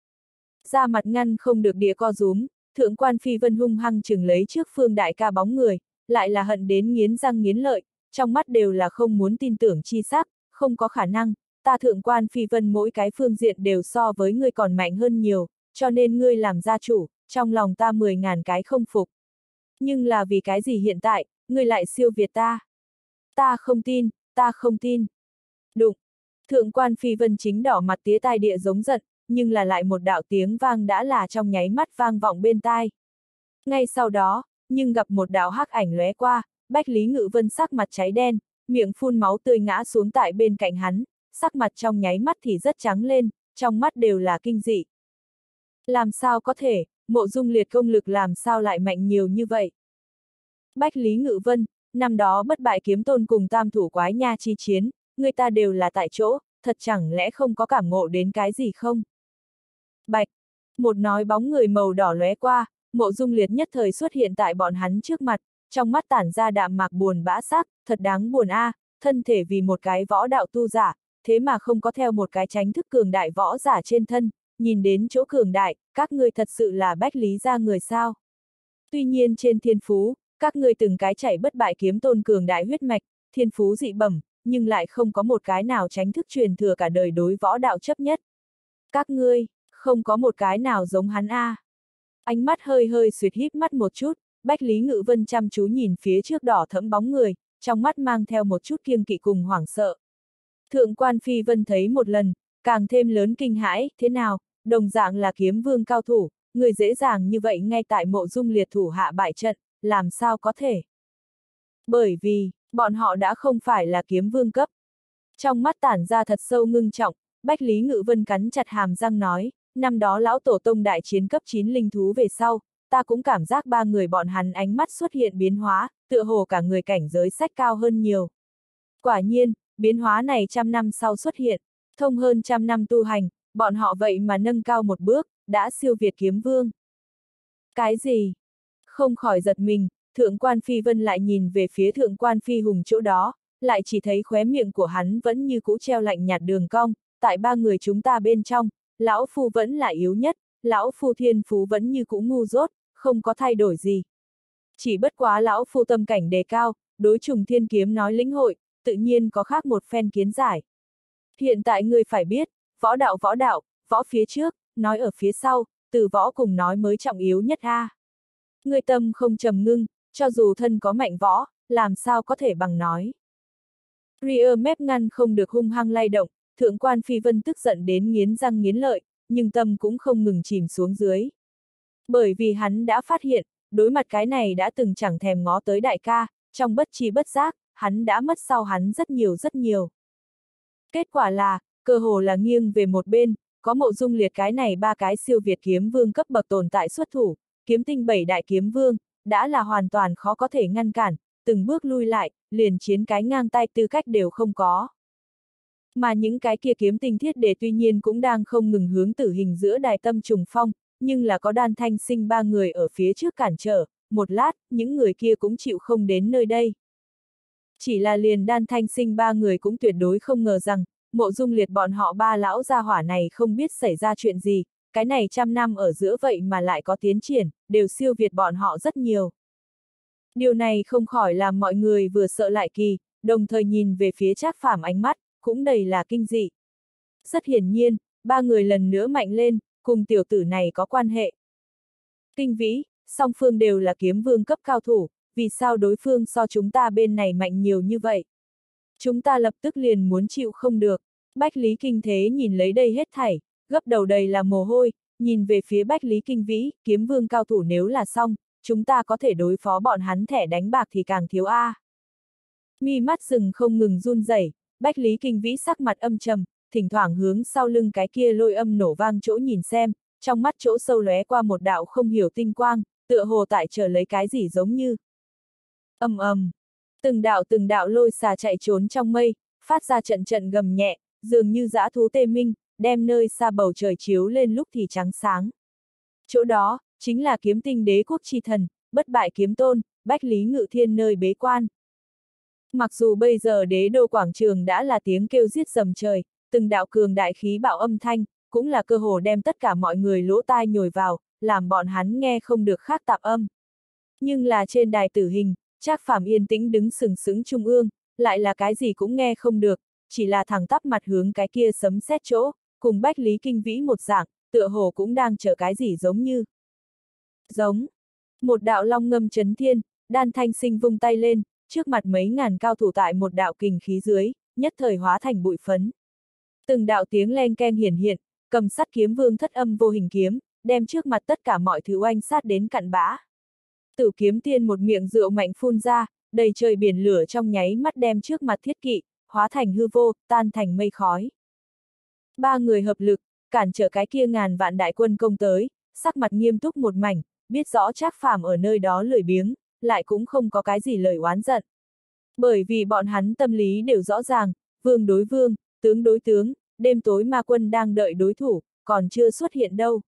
Ra mặt ngăn không được địa co rúm, thượng quan Phi Vân hung hăng chừng lấy trước phương đại ca bóng người, lại là hận đến nghiến răng nghiến lợi, trong mắt đều là không muốn tin tưởng chi sắc, không có khả năng, ta thượng quan Phi Vân mỗi cái phương diện đều so với ngươi còn mạnh hơn nhiều, cho nên ngươi làm gia chủ, trong lòng ta 10.000 cái không phục. Nhưng là vì cái gì hiện tại, ngươi lại siêu việt ta? Ta không tin, ta không tin. Đụng! Thượng quan Phi Vân chính đỏ mặt tía tai địa giống giận, nhưng là lại một đạo tiếng vang đã là trong nháy mắt vang vọng bên tai. Ngay sau đó, nhưng gặp một đạo hắc ảnh lóe qua, Bách Lý Ngự Vân sắc mặt cháy đen, miệng phun máu tươi ngã xuống tại bên cạnh hắn, sắc mặt trong nháy mắt thì rất trắng lên, trong mắt đều là kinh dị. Làm sao có thể, Mộ Dung Liệt công lực làm sao lại mạnh nhiều như vậy? Bách Lý Ngự Vân, năm đó bất bại kiếm tôn cùng tam thủ quái nha chi chiến, người ta đều là tại chỗ, thật chẳng lẽ không có cảm ngộ đến cái gì không? Bạch! Một nói bóng người màu đỏ lóe qua, Mộ Dung Liệt nhất thời xuất hiện tại bọn hắn trước mặt, trong mắt tản ra đạm mạc buồn bã sắc, thật đáng buồn a, thân thể vì một cái võ đạo tu giả, thế mà không có theo một cái tránh thức cường đại võ giả trên thân, nhìn đến chỗ cường đại, các ngươi thật sự là Bách Lý gia người sao? Tuy nhiên trên thiên phú, các ngươi từng cái chảy bất bại kiếm tôn cường đại huyết mạch, thiên phú dị bẩm, nhưng lại không có một cái nào tránh thức truyền thừa cả đời đối võ đạo chấp nhất. Các ngươi, không có một cái nào giống hắn a. Ánh mắt hơi hơi suyệt híp mắt một chút, Bách Lý Ngự Vân chăm chú nhìn phía trước đỏ thẫm bóng người, trong mắt mang theo một chút kiêng kỵ cùng hoảng sợ. Thượng quan Phi Vân thấy một lần, càng thêm lớn kinh hãi, thế nào, đồng dạng là kiếm vương cao thủ, người dễ dàng như vậy ngay tại Mộ Dung liệt thủ hạ bại trận, làm sao có thể? Bởi vì, bọn họ đã không phải là kiếm vương cấp. Trong mắt tản ra thật sâu ngưng trọng, Bách Lý Ngự Vân cắn chặt hàm răng nói, năm đó lão tổ tông đại chiến cấp 9 linh thú về sau, ta cũng cảm giác ba người bọn hắn ánh mắt xuất hiện biến hóa, tựa hồ cả người cảnh giới sách cao hơn nhiều. Quả nhiên, biến hóa này trăm năm sau xuất hiện, thông hơn trăm năm tu hành, bọn họ vậy mà nâng cao một bước, đã siêu việt kiếm vương. Cái gì? Không khỏi giật mình, Thượng quan Phi Vân lại nhìn về phía Thượng quan Phi Hùng chỗ đó, lại chỉ thấy khóe miệng của hắn vẫn như cũ treo lạnh nhạt đường cong, tại ba người chúng ta bên trong, lão phu vẫn là yếu nhất, lão phu thiên phú vẫn như cũ ngu dốt, không có thay đổi gì. Chỉ bất quá lão phu tâm cảnh đề cao, đối trùng thiên kiếm nói lĩnh hội, tự nhiên có khác một phen kiến giải. Hiện tại ngươi phải biết, võ đạo, võ phía trước, nói ở phía sau, từ võ cùng nói mới trọng yếu nhất a. Ngươi tâm không trầm ngưng, cho dù thân có mạnh võ, làm sao có thể bằng nói. Rear mép ngăn không được hung hăng lay động, Thượng quan Phi Vân tức giận đến nghiến răng nghiến lợi, nhưng tâm cũng không ngừng chìm xuống dưới. Bởi vì hắn đã phát hiện, đối mặt cái này đã từng chẳng thèm ngó tới đại ca, trong bất tri bất giác, hắn đã mất sau hắn rất nhiều. Kết quả là, cơ hồ là nghiêng về một bên, có Mộ Dung liệt cái này ba cái siêu việt kiếm vương cấp bậc tồn tại xuất thủ, kiếm tinh 7 đại kiếm vương, đã là hoàn toàn khó có thể ngăn cản, từng bước lui lại, liền chiến cái ngang tay tư cách đều không có. Mà những cái kia kiếm tinh thiết đệ tuy nhiên cũng đang không ngừng hướng tử hình giữa đài tâm trùng phong, nhưng là có Đan Thanh Sinh ba người ở phía trước cản trở, một lát, những người kia cũng chịu không đến nơi đây. Chỉ là liền Đan Thanh Sinh ba người cũng tuyệt đối không ngờ rằng, Mộ Dung liệt bọn họ ba lão gia hỏa này không biết xảy ra chuyện gì, cái này trăm năm ở giữa vậy mà lại có tiến triển, đều siêu việt bọn họ rất nhiều. Điều này không khỏi làm mọi người vừa sợ lại kỳ, đồng thời nhìn về phía Trác Phàm ánh mắt, cũng đầy là kinh dị. Rất hiển nhiên, ba người lần nữa mạnh lên, cùng tiểu tử này có quan hệ. Kinh vĩ, song phương đều là kiếm vương cấp cao thủ, vì sao đối phương so chúng ta bên này mạnh nhiều như vậy? Chúng ta lập tức liền muốn chịu không được. Bách Lý Kinh Thế nhìn lấy đây hết thảy, gấp đầu đầy là mồ hôi, nhìn về phía Bách Lý Kinh Vĩ, kiếm vương cao thủ nếu là xong, chúng ta có thể đối phó bọn hắn thẻ đánh bạc thì càng thiếu a. Mi mắt rừng không ngừng run rẩy, Bách Lý Kinh Vĩ sắc mặt âm trầm, thỉnh thoảng hướng sau lưng cái kia lôi âm nổ vang chỗ nhìn xem, trong mắt chỗ sâu lóe qua một đạo không hiểu tinh quang, tựa hồ tại chờ lấy cái gì giống như. Từng đạo lôi xà chạy trốn trong mây, phát ra trận trận gầm nhẹ, dường như dã thú tê minh, đem nơi xa bầu trời chiếu lên lúc thì trắng sáng. Chỗ đó, chính là kiếm tinh đế quốc chi thần, bất bại kiếm tôn, Bách Lý Ngự Thiên nơi bế quan. Mặc dù bây giờ đế đô quảng trường đã là tiếng kêu giết rầm trời, từng đạo cường đại khí bạo âm thanh, cũng là cơ hồ đem tất cả mọi người lỗ tai nhồi vào, làm bọn hắn nghe không được khác tạp âm. Nhưng là trên đài tử hình, Trác Phàm yên tĩnh đứng sừng sững trung ương, lại là cái gì cũng nghe không được, chỉ là thẳng tắp mặt hướng cái kia sấm sét chỗ, cùng Bách Lý Kinh Vĩ một dạng, tựa hồ cũng đang chờ cái gì giống như. Giống. Một đạo long ngâm chấn thiên, Đan Thanh Sinh vung tay lên, trước mặt mấy ngàn cao thủ tại một đạo kình khí dưới, nhất thời hóa thành bụi phấn. Từng đạo tiếng len keng hiển hiện, cầm sắt kiếm vương thất âm vô hình kiếm, đem trước mặt tất cả mọi thứ oanh sát đến cặn bã. Tử kiếm tiên một miệng rượu mạnh phun ra, đầy trời biển lửa trong nháy mắt đem trước mặt thiết kỵ, hóa thành hư vô, tan thành mây khói. Ba người hợp lực, cản trở cái kia ngàn vạn đại quân công tới, sắc mặt nghiêm túc một mảnh, biết rõ Trác Phàm ở nơi đó lười biếng, lại cũng không có cái gì lời oán giận. Bởi vì bọn hắn tâm lý đều rõ ràng, vương đối vương, tướng đối tướng, đêm tối ma quân đang đợi đối thủ, còn chưa xuất hiện đâu.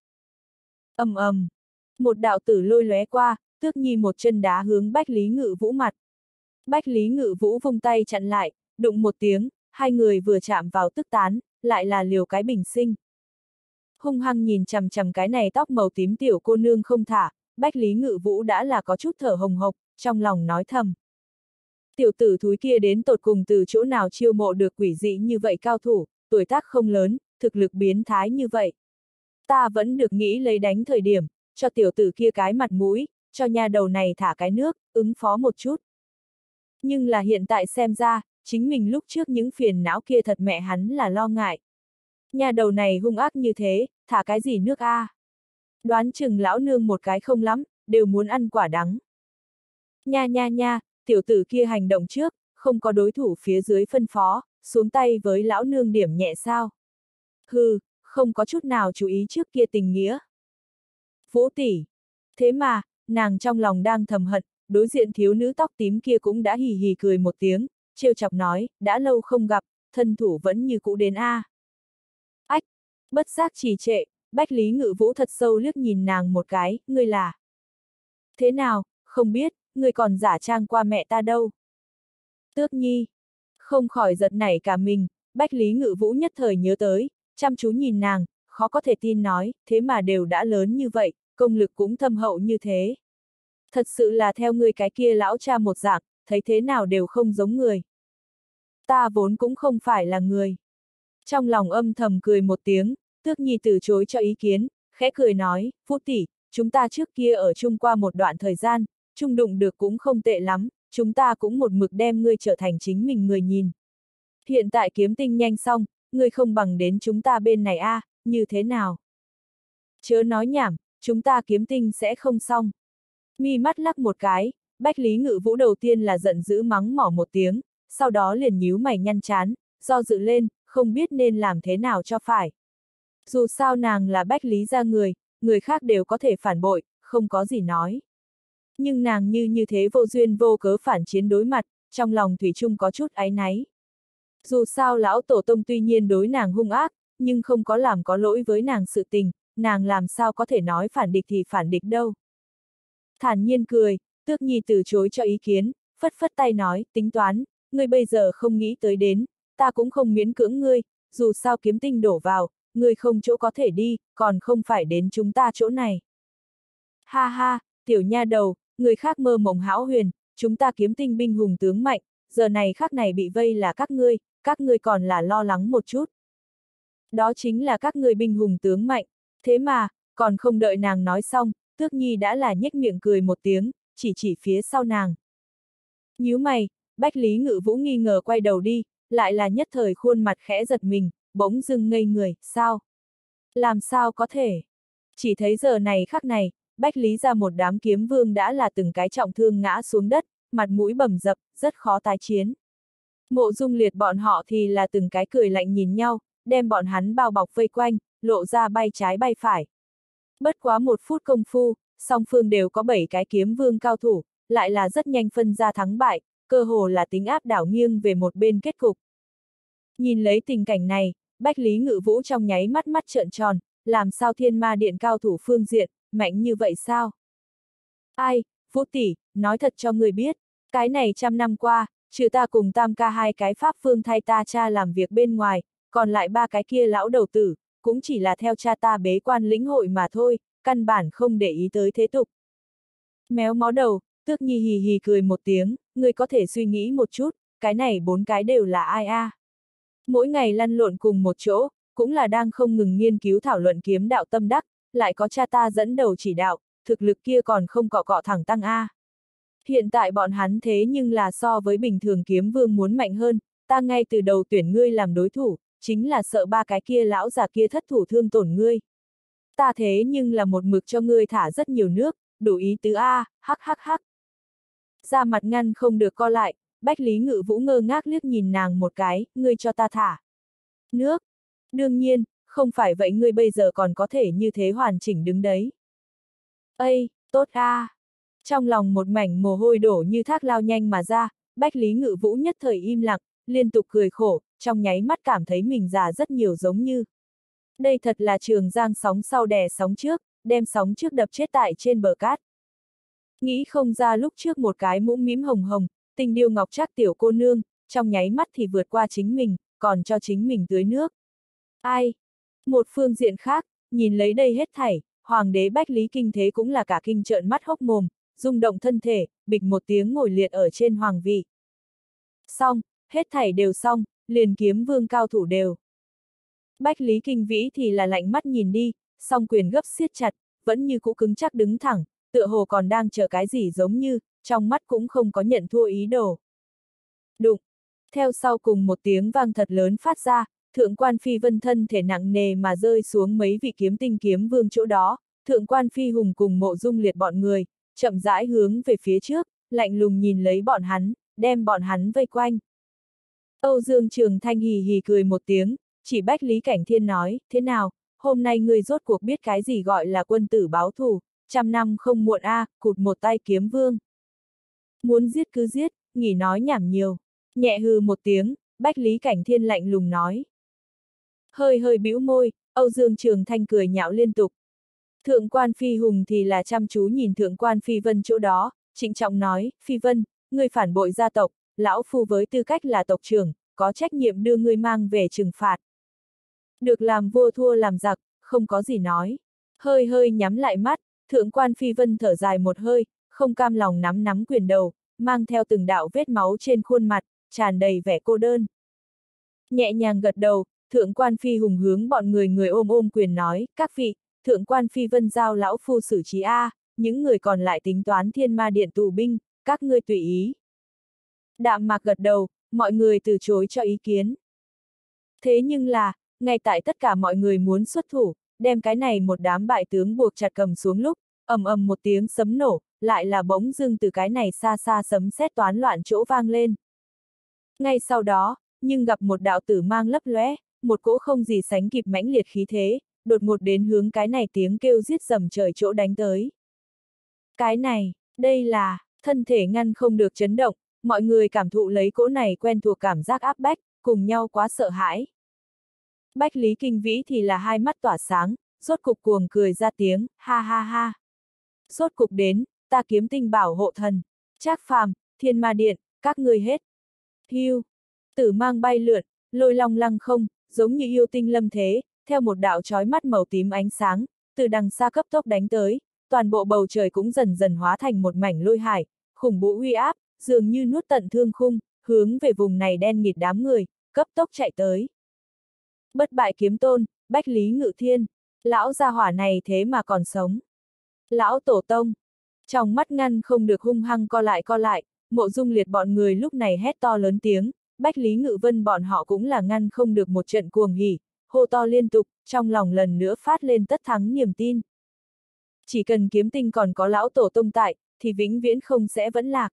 Một đạo tử lôi lóe qua, Tước Nhi một chân đá hướng Bách Lý Ngự Vũ mặt. Bách Lý Ngự Vũ vung tay chặn lại, đụng một tiếng, hai người vừa chạm vào tức tán, lại là liều cái bình sinh. Hung hăng nhìn chằm chằm cái này tóc màu tím tiểu cô nương không thả, Bách Lý Ngự Vũ đã là có chút thở hồng hộc, trong lòng nói thầm. Tiểu tử thúi kia đến tột cùng từ chỗ nào chiêu mộ được quỷ dị như vậy cao thủ, tuổi tác không lớn, thực lực biến thái như vậy. Ta vẫn được nghĩ lấy đánh thời điểm, cho tiểu tử kia cái mặt mũi, cho nha đầu này thả cái nước, ứng phó một chút. Nhưng là hiện tại xem ra, chính mình lúc trước những phiền não kia thật mẹ hắn là lo ngại. Nha đầu này hung ác như thế, thả cái gì nước a? Đoán chừng lão nương một cái không lắm, đều muốn ăn quả đắng. Nha nha nha, tiểu tử kia hành động trước, không có đối thủ phía dưới phân phó, xuống tay với lão nương điểm nhẹ sao? Hừ, không có chút nào chú ý trước kia tình nghĩa. Vũ tỷ. Thế mà, nàng trong lòng đang thầm hận, đối diện thiếu nữ tóc tím kia cũng đã hì hì cười một tiếng, trêu chọc nói, đã lâu không gặp, thân thủ vẫn như cũ đến a. Ách, bất giác trì trệ, Bách Lý Ngự Vũ thật sâu liếc nhìn nàng một cái, ngươi là. Thế nào, không biết, ngươi còn giả trang qua mẹ ta đâu. Tước Nhi. Không khỏi giật nảy cả mình, Bách Lý Ngự Vũ nhất thời nhớ tới, chăm chú nhìn nàng, khó có thể tin nói, thế mà đều đã lớn như vậy, công lực cũng thâm hậu như thế. Thật sự là theo ngươi cái kia lão cha một dạng, thấy thế nào đều không giống người. Ta vốn cũng không phải là người. Trong lòng âm thầm cười một tiếng, Tước Nhi từ chối cho ý kiến, khẽ cười nói, Vũ tỷ, chúng ta trước kia ở chung qua một đoạn thời gian, chung đụng được cũng không tệ lắm, chúng ta cũng một mực đem ngươi trở thành chính mình người nhìn. Hiện tại kiếm tinh nhanh xong, ngươi không bằng đến chúng ta bên này a, như thế nào? Chớ nói nhảm, chúng ta kiếm tinh sẽ không xong. Mi mắt lắc một cái, Bách Lý Ngự Vũ đầu tiên là giận dữ mắng mỏ một tiếng, sau đó liền nhíu mày nhăn chán, do dự lên, không biết nên làm thế nào cho phải. Dù sao nàng là Bách Lý gia người khác đều có thể phản bội, không có gì nói. Nhưng nàng như thế vô duyên vô cớ phản chiến đối mặt, trong lòng thủy chung có chút áy náy. Dù sao lão tổ tông tuy nhiên đối nàng hung ác, nhưng không có làm có lỗi với nàng sự tình, nàng làm sao có thể nói phản địch thì phản địch đâu. Thản nhiên cười, Tước Nhi từ chối cho ý kiến, phất phất tay nói, tính toán, ngươi bây giờ không nghĩ tới đến, ta cũng không miễn cưỡng ngươi, dù sao kiếm tinh đổ vào, ngươi không chỗ có thể đi, còn không phải đến chúng ta chỗ này. Ha ha, tiểu nha đầu, người khác mơ mộng hão huyền, chúng ta kiếm tinh binh hùng tướng mạnh, giờ này khắc này bị vây là các ngươi còn là lo lắng một chút. Đó chính là các ngươi binh hùng tướng mạnh, thế mà, còn không đợi nàng nói xong, Tước Nhi đã là nhếch miệng cười một tiếng, chỉ phía sau nàng. Nhíu mày, Bách Lý Ngự Vũ nghi ngờ quay đầu đi, lại là nhất thời khuôn mặt khẽ giật mình, bỗng dưng ngây người, sao? Làm sao có thể? Chỉ thấy giờ này khắc này, Bách Lý ra một đám kiếm vương đã là từng cái trọng thương ngã xuống đất, mặt mũi bầm dập, rất khó tái chiến. Mộ Dung Liệt bọn họ thì là từng cái cười lạnh nhìn nhau, đem bọn hắn bao bọc vây quanh, lộ ra bay trái bay phải. Bất quá một phút công phu, song phương đều có 7 cái kiếm vương cao thủ, lại là rất nhanh phân ra thắng bại, cơ hồ là tính áp đảo nghiêng về một bên kết cục. Nhìn lấy tình cảnh này, Bách Lý Ngự Vũ trong nháy mắt mắt trợn tròn, làm sao Thiên Ma Điện cao thủ phương diện, mạnh như vậy sao? Ai, Vũ tỷ, nói thật cho người biết, cái này 100 năm qua, trừ ta cùng Tam ca hai cái pháp phương thay ta cha làm việc bên ngoài, còn lại 3 cái kia lão đầu tử, cũng chỉ là theo cha ta bế quan lĩnh hội mà thôi, căn bản không để ý tới thế tục. Méo mó đầu, Tước Nhi hì hì cười một tiếng, ngươi có thể suy nghĩ một chút, cái này 4 cái đều là ai a? Mỗi ngày lăn lộn cùng một chỗ, cũng là đang không ngừng nghiên cứu thảo luận kiếm đạo tâm đắc, lại có cha ta dẫn đầu chỉ đạo, thực lực kia còn không cọ cọ thẳng tăng a. Hiện tại bọn hắn thế nhưng là so với bình thường kiếm vương muốn mạnh hơn, ta ngay từ đầu tuyển ngươi làm đối thủ, chính là sợ 3 cái kia lão già kia thất thủ thương tổn ngươi. Ta thế nhưng là một mực cho ngươi thả rất nhiều nước, đủ ý tứ a, hắc hắc hắc. Da mặt ngăn không được co lại, Bách Lý Ngự Vũ ngơ ngác liếc nhìn nàng một cái, ngươi cho ta thả nước. Đương nhiên, không phải vậy ngươi bây giờ còn có thể như thế hoàn chỉnh đứng đấy. Ây, tốt a. Trong lòng một mảnh mồ hôi đổ như thác lao nhanh mà ra, Bách Lý Ngự Vũ nhất thời im lặng, liên tục cười khổ, trong nháy mắt cảm thấy mình già rất nhiều giống như. Đây thật là Trường Giang sóng sau đè sóng trước, đem sóng trước đập chết tại trên bờ cát. Nghĩ không ra lúc trước một cái mũm mĩm hồng hồng, tình điêu ngọc trác tiểu cô nương, trong nháy mắt thì vượt qua chính mình, còn cho chính mình tưới nước. Ai? Một phương diện khác, nhìn lấy đây hết thảy, Hoàng đế Bách Lý Kinh Thế cũng là cả kinh trợn mắt hốc mồm, rung động thân thể, bịch một tiếng ngồi liệt ở trên hoàng vị. Xong, hết thảy đều xong, liền kiếm vương cao thủ đều. Bách Lý Kinh Vĩ thì là lạnh mắt nhìn đi, song quyền gấp siết chặt, vẫn như cũ cứng chắc đứng thẳng, tựa hồ còn đang chờ cái gì giống như, trong mắt cũng không có nhận thua ý đồ. Đụng! Theo sau cùng một tiếng vang thật lớn phát ra, thượng quan phi vân thân thể nặng nề mà rơi xuống mấy vị kiếm tinh kiếm vương chỗ đó, thượng quan phi hùng cùng Mộ Dung Liệt bọn người, chậm rãi hướng về phía trước, lạnh lùng nhìn lấy bọn hắn, đem bọn hắn vây quanh. Âu Dương Trường Thanh hì hì cười một tiếng, chỉ Bách Lý Cảnh Thiên nói, thế nào, hôm nay ngươi rốt cuộc biết cái gì gọi là quân tử báo thù, 100 năm không muộn a, cụt một tay kiếm vương. Muốn giết cứ giết, nghỉ nói nhảm nhiều. Nhẹ hừ một tiếng, Bách Lý Cảnh Thiên lạnh lùng nói. Hơi hơi bĩu môi, Âu Dương Trường Thanh cười nhạo liên tục. Thượng quan Phi Hùng thì là chăm chú nhìn thượng quan Phi Vân chỗ đó, trịnh trọng nói, Phi Vân, ngươi phản bội gia tộc, lão phu với tư cách là tộc trưởng, có trách nhiệm đưa ngươi mang về trừng phạt. Được làm vua thua làm giặc, không có gì nói. Hơi hơi nhắm lại mắt, thượng quan Phi Vân thở dài một hơi, không cam lòng nắm nắm quyền đầu, mang theo từng đạo vết máu trên khuôn mặt, tràn đầy vẻ cô đơn. Nhẹ nhàng gật đầu, thượng quan Phi Hùng hướng bọn người ôm ôm quyền nói, các vị, thượng quan Phi Vân giao lão phu xử trí a, những người còn lại tính toán Thiên Ma Điện tù binh, các ngươi tùy ý. Đạm Mạc gật đầu, mọi người từ chối cho ý kiến. Thế nhưng là, ngay tại tất cả mọi người muốn xuất thủ, đem cái này một đám bại tướng buộc chặt cầm xuống lúc, ầm ầm một tiếng sấm nổ, lại là bỗng dưng từ cái này xa xa sấm sét toán loạn chỗ vang lên. Ngay sau đó, nhưng gặp một đạo tử mang lấp lóe, một cỗ không gì sánh kịp mãnh liệt khí thế, đột ngột đến hướng cái này tiếng kêu giết rầm trời chỗ đánh tới. Cái này, đây là, thân thể ngăn không được chấn động, mọi người cảm thụ lấy cỗ này quen thuộc cảm giác áp bách, cùng nhau quá sợ hãi. Bách Lý Kinh Vĩ thì là hai mắt tỏa sáng, rốt cục cuồng cười ra tiếng, ha ha ha. Rốt cục đến, ta kiếm tinh bảo hộ thần, Trác Phàm, Thiên Ma Điện, các ngươi hết. Hiu, tử mang bay lượn, lôi long lăng không, giống như yêu tinh lâm thế, theo một đạo chói mắt màu tím ánh sáng, từ đằng xa cấp tốc đánh tới, toàn bộ bầu trời cũng dần dần hóa thành một mảnh lôi hải, khủng bố uy áp, dường như nuốt tận thương khung, hướng về vùng này đen nghịt đám người, cấp tốc chạy tới. Bất bại kiếm tôn, Bách Lý Ngự Thiên, lão gia hỏa này thế mà còn sống. Lão tổ tông, trong mắt ngăn không được hung hăng co lại, Mộ Dung Liệt bọn người lúc này hét to lớn tiếng, Bách Lý Ngự Vân bọn họ cũng là ngăn không được một trận cuồng hỉ, hô to liên tục, trong lòng lần nữa phát lên tất thắng niềm tin. Chỉ cần kiếm tinh còn có lão tổ tông tại, thì vĩnh viễn không sẽ vẫn lạc.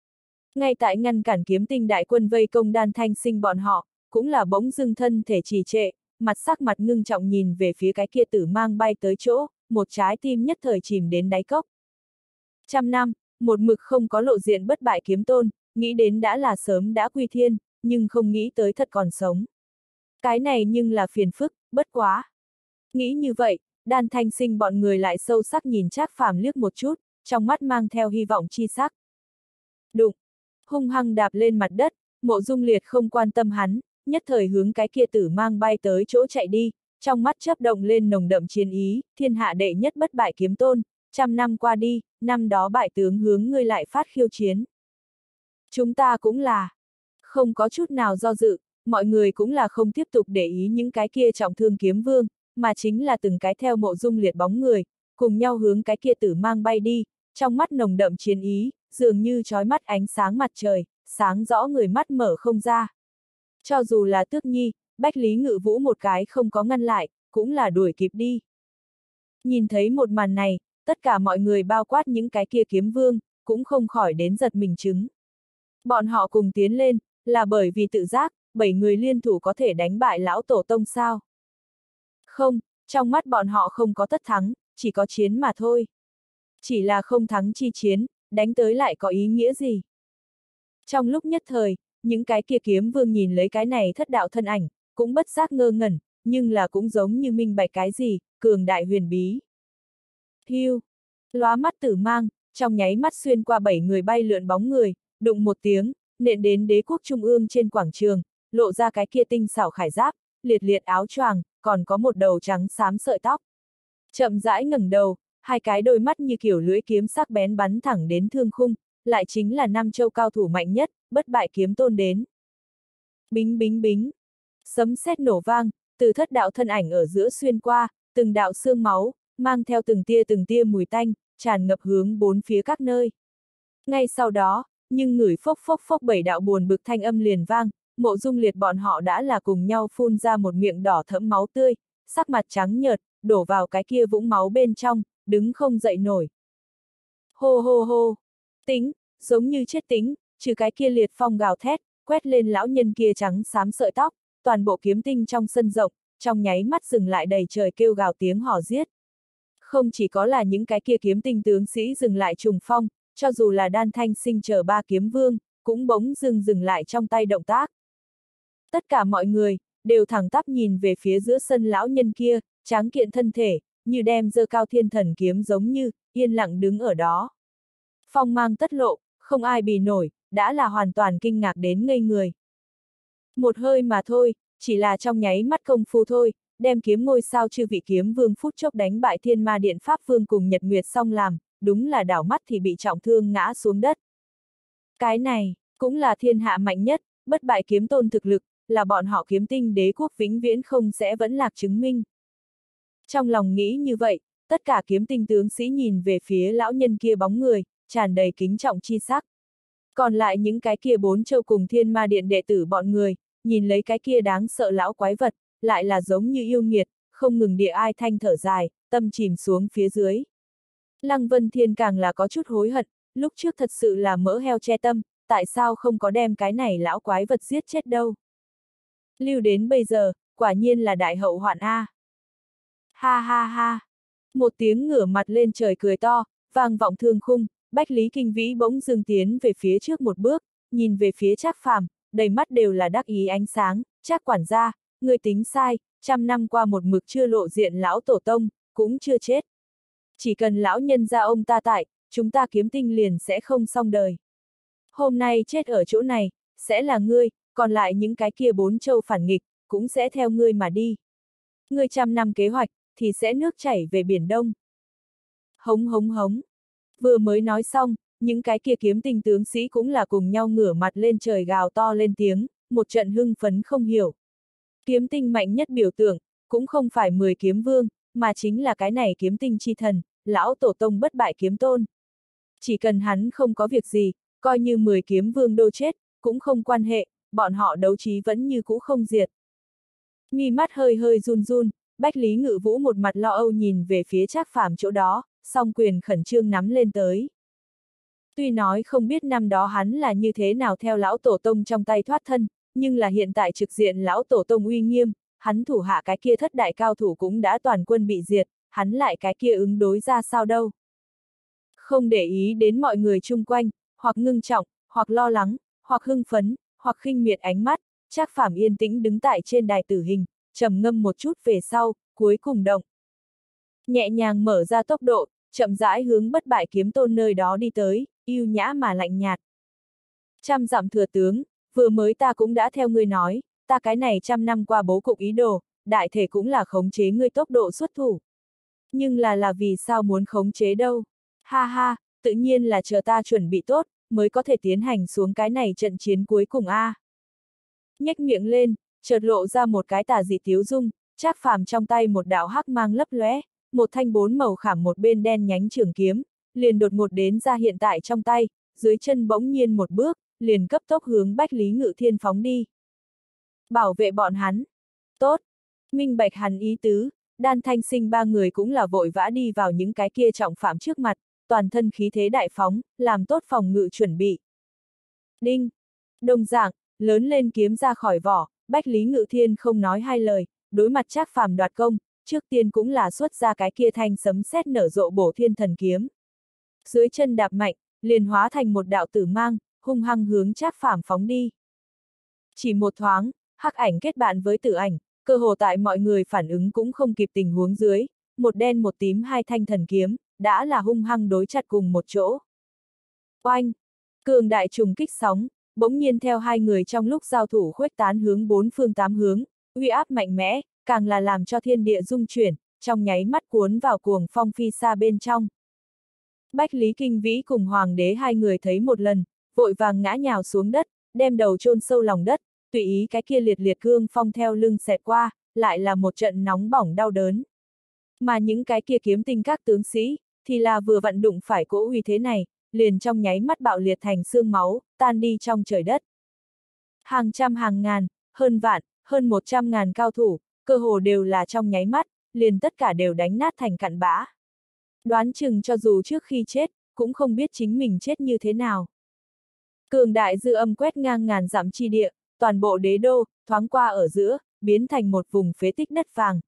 Ngay tại ngăn cản kiếm tinh đại quân vây công Đan Thanh Sinh bọn họ, cũng là bỗng dưng thân thể trì trệ, sắc mặt ngưng trọng nhìn về phía cái kia tử mang bay tới chỗ, một trái tim nhất thời chìm đến đáy cốc. 100 năm, một mực không có lộ diện bất bại kiếm tôn, nghĩ đến đã là sớm đã quy thiên, nhưng không nghĩ tới thật còn sống. Cái này nhưng là phiền phức, bất quá. Nghĩ như vậy, Đan Thanh Sinh bọn người lại sâu sắc nhìn Trác Phàm liếc một chút, trong mắt mang theo hy vọng chi sắc. Đụng, hung hăng đạp lên mặt đất, Mộ Dung Liệt không quan tâm hắn, nhất thời hướng cái kia tử mang bay tới chỗ chạy đi, trong mắt chớp động lên nồng đậm chiến ý, thiên hạ đệ nhất bất bại kiếm tôn, 100 năm qua đi, năm đó bại tướng hướng ngươi lại phát khiêu chiến. Chúng ta cũng là, không có chút nào do dự, mọi người cũng là không tiếp tục để ý những cái kia trọng thương kiếm vương, mà chính là từng cái theo Mộ Dung Liệt bóng người, cùng nhau hướng cái kia tử mang bay đi, trong mắt nồng đậm chiến ý, dường như chói mắt ánh sáng mặt trời, sáng rõ người mắt mở không ra. Cho dù là Tước Nhi, Bách Lý Ngự Vũ một cái không có ngăn lại, cũng là đuổi kịp đi. Nhìn thấy một màn này, tất cả mọi người bao quát những cái kia kiếm vương, cũng không khỏi đến giật mình chứng. Bọn họ cùng tiến lên, là bởi vì tự giác, 7 người liên thủ có thể đánh bại lão tổ tông sao? Không, trong mắt bọn họ không có tất thắng, chỉ có chiến mà thôi. Chỉ là không thắng chi chiến, đánh tới lại có ý nghĩa gì? Trong lúc nhất thời, những cái kia kiếm vương nhìn lấy cái này thất đạo thân ảnh, cũng bất giác ngơ ngẩn, nhưng là cũng giống như minh bạch cái gì, cường đại huyền bí. Hiu, lóa mắt tử mang, trong nháy mắt xuyên qua 7 người bay lượn bóng người, đụng một tiếng, nện đến đế quốc trung ương trên quảng trường, lộ ra cái kia tinh xảo khải giáp, liệt liệt áo choàng, còn có một đầu trắng xám sợi tóc. Chậm rãi ngẩng đầu, hai cái đôi mắt như kiểu lưỡi kiếm sắc bén bắn thẳng đến thương khung, lại chính là Nam Châu cao thủ mạnh nhất, bất bại kiếm tôn đến. Bính bính bính, sấm sét nổ vang, từ thất đạo thân ảnh ở giữa xuyên qua, từng đạo xương máu, mang theo từng tia mùi tanh, tràn ngập hướng bốn phía các nơi. Ngay sau đó, nhưng ngửi phốc phốc phốc 7 đạo buồn bực thanh âm liền vang, Mộ Dung Liệt bọn họ đã là cùng nhau phun ra một miệng đỏ thẫm máu tươi, sắc mặt trắng nhợt, đổ vào cái kia vũng máu bên trong, đứng không dậy nổi. Hô hô hô, tính, giống như chết tính, trừ cái kia liệt phong gào thét, quét lên lão nhân kia trắng xám sợi tóc, toàn bộ kiếm tinh trong sân rộng, trong nháy mắt dừng lại đầy trời kêu gào tiếng hò giết. Không chỉ có là những cái kia kiếm tinh tướng sĩ dừng lại trùng phong, cho dù là Đan Thanh Sinh chờ 3 kiếm vương, cũng bỗng dừng lại trong tay động tác. Tất cả mọi người, đều thẳng tắp nhìn về phía giữa sân lão nhân kia, tráng kiện thân thể, như đem giơ cao thiên thần kiếm giống như, yên lặng đứng ở đó. Phong mang tất lộ, không ai bì nổi, đã là hoàn toàn kinh ngạc đến ngây người. Một hơi mà thôi, chỉ là trong nháy mắt công phu thôi, đem kiếm ngôi sao chư vị kiếm vương phút chốc đánh bại Thiên Ma Điện Pháp Vương cùng Nhật Nguyệt xong làm, đúng là đảo mắt thì bị trọng thương ngã xuống đất. Cái này, cũng là thiên hạ mạnh nhất, bất bại kiếm tôn thực lực, là bọn họ kiếm tinh đế quốc vĩnh viễn không sẽ vẫn lạc chứng minh. Trong lòng nghĩ như vậy, tất cả kiếm tinh tướng sĩ nhìn về phía lão nhân kia bóng người, tràn đầy kính trọng chi sắc. Còn lại những cái kia 4 châu cùng Thiên Ma Điện đệ tử bọn người, nhìn lấy cái kia đáng sợ lão quái vật, lại là giống như yêu nghiệt, không ngừng địa ai thanh thở dài, tâm chìm xuống phía dưới. Lăng Vân Thiên càng là có chút hối hận, lúc trước thật sự là mỡ heo che tâm, tại sao không có đem cái này lão quái vật giết chết đâu. Lưu đến bây giờ, quả nhiên là đại hậu hoạn A. Ha ha ha. Một tiếng ngửa mặt lên trời cười to, vang vọng thương khung, Bách Lý Kinh Vĩ bỗng dưng tiến về phía trước một bước, nhìn về phía Trác Phàm, đầy mắt đều là đắc ý ánh sáng, Trác quản gia, người tính sai, 100 năm qua một mực chưa lộ diện lão tổ tông, cũng chưa chết. Chỉ cần lão nhân gia ông ta tại, chúng ta kiếm tinh liền sẽ không xong đời. Hôm nay chết ở chỗ này, sẽ là ngươi, còn lại những cái kia 4 châu phản nghịch, cũng sẽ theo ngươi mà đi. Ngươi 100 năm kế hoạch, thì sẽ nước chảy về Biển Đông. Hống hống hống. Vừa mới nói xong, những cái kia kiếm tinh tướng sĩ cũng là cùng nhau ngửa mặt lên trời gào to lên tiếng, một trận hưng phấn không hiểu. Kiếm tinh mạnh nhất biểu tượng, cũng không phải 10 kiếm vương, mà chính là cái này kiếm tinh chi thần, lão tổ tông bất bại kiếm tôn. Chỉ cần hắn không có việc gì, coi như 10 kiếm vương đô chết, cũng không quan hệ, bọn họ đấu trí vẫn như cũ không diệt. Mi mắt hơi hơi run run, Bách Lý Ngự Vũ một mặt lo âu nhìn về phía Trác Phàm chỗ đó, song quyền khẩn trương nắm lên tới. Tuy nói không biết năm đó hắn là như thế nào theo lão tổ tông trong tay thoát thân, nhưng là hiện tại trực diện lão tổ tông uy nghiêm, hắn thủ hạ cái kia thất đại cao thủ cũng đã toàn quân bị diệt, hắn lại cái kia ứng đối ra sao đâu. Không để ý đến mọi người chung quanh, hoặc ngưng trọng, hoặc lo lắng, hoặc hưng phấn, hoặc khinh miệt ánh mắt, Trác Phàm yên tĩnh đứng tại trên đài tử hình, trầm ngâm một chút về sau, cuối cùng động. Nhẹ nhàng mở ra tốc độ, chậm rãi hướng bất bại kiếm tôn nơi đó đi tới, yêu nhã mà lạnh nhạt. 100 dặm thừa tướng, vừa mới ta cũng đã theo ngươi nói, ta cái này 100 năm qua bố cục ý đồ, đại thể cũng là khống chế ngươi tốc độ xuất thủ. Nhưng là vì sao muốn khống chế đâu? Ha ha, tự nhiên là chờ ta chuẩn bị tốt, mới có thể tiến hành xuống cái này trận chiến cuối cùng a. Nhếch miệng lên, chợt lộ ra một cái tà dị tiếu dung, Trác Phàm trong tay một đạo hắc mang lấp lóe, một thanh 4 màu khảm một bên đen nhánh trường kiếm, liền đột ngột đến ra hiện tại trong tay, dưới chân bỗng nhiên một bước, liền cấp tốc hướng Bách Lý Ngự Thiên phóng đi. Bảo vệ bọn hắn. Tốt. Minh bạch hắn ý tứ, Đan Thanh Sinh 3 người cũng là vội vã đi vào những cái kia trọng phạm trước mặt, toàn thân khí thế đại phóng, làm tốt phòng ngự chuẩn bị. Đinh. Đồng dạng, lớn lên kiếm ra khỏi vỏ, Bách Lý Ngự Thiên không nói hai lời, đối mặt Trác Phàm đoạt công, trước tiên cũng là xuất ra cái kia thanh sấm sét nở rộ bổ thiên thần kiếm. Dưới chân đạp mạnh, liền hóa thành một đạo tử mang, hung hăng hướng Trác Phàm phóng đi. Chỉ một thoáng, hắc ảnh kết bạn với tử ảnh, cơ hồ tại mọi người phản ứng cũng không kịp tình huống dưới, một đen một tím hai thanh thần kiếm, đã là hung hăng đối chặt cùng một chỗ. Oanh! Cường đại trùng kích sóng, bỗng nhiên theo hai người trong lúc giao thủ khuếch tán hướng 4 phương 8 hướng, uy áp mạnh mẽ, càng là làm cho thiên địa rung chuyển, trong nháy mắt cuốn vào cuồng phong phi xa bên trong. Bách Lý Kinh Vĩ cùng Hoàng đế hai người thấy một lần, vội vàng ngã nhào xuống đất, đem đầu chôn sâu lòng đất, tùy ý cái kia liệt liệt cương phong theo lưng xẹt qua, lại là một trận nóng bỏng đau đớn. Mà những cái kia kiếm tinh các tướng sĩ, thì là vừa vặn đụng phải cỗ uy thế này, liền trong nháy mắt bạo liệt thành xương máu, tan đi trong trời đất. Hàng trăm hàng ngàn, hơn vạn, hơn 100.000 cao thủ, cơ hồ đều là trong nháy mắt, liền tất cả đều đánh nát thành cặn bã. Đoán chừng cho dù trước khi chết, cũng không biết chính mình chết như thế nào. Cường đại dư âm quét ngang ngàn dặm chi địa, toàn bộ đế đô, thoáng qua ở giữa, biến thành một vùng phế tích đất vàng.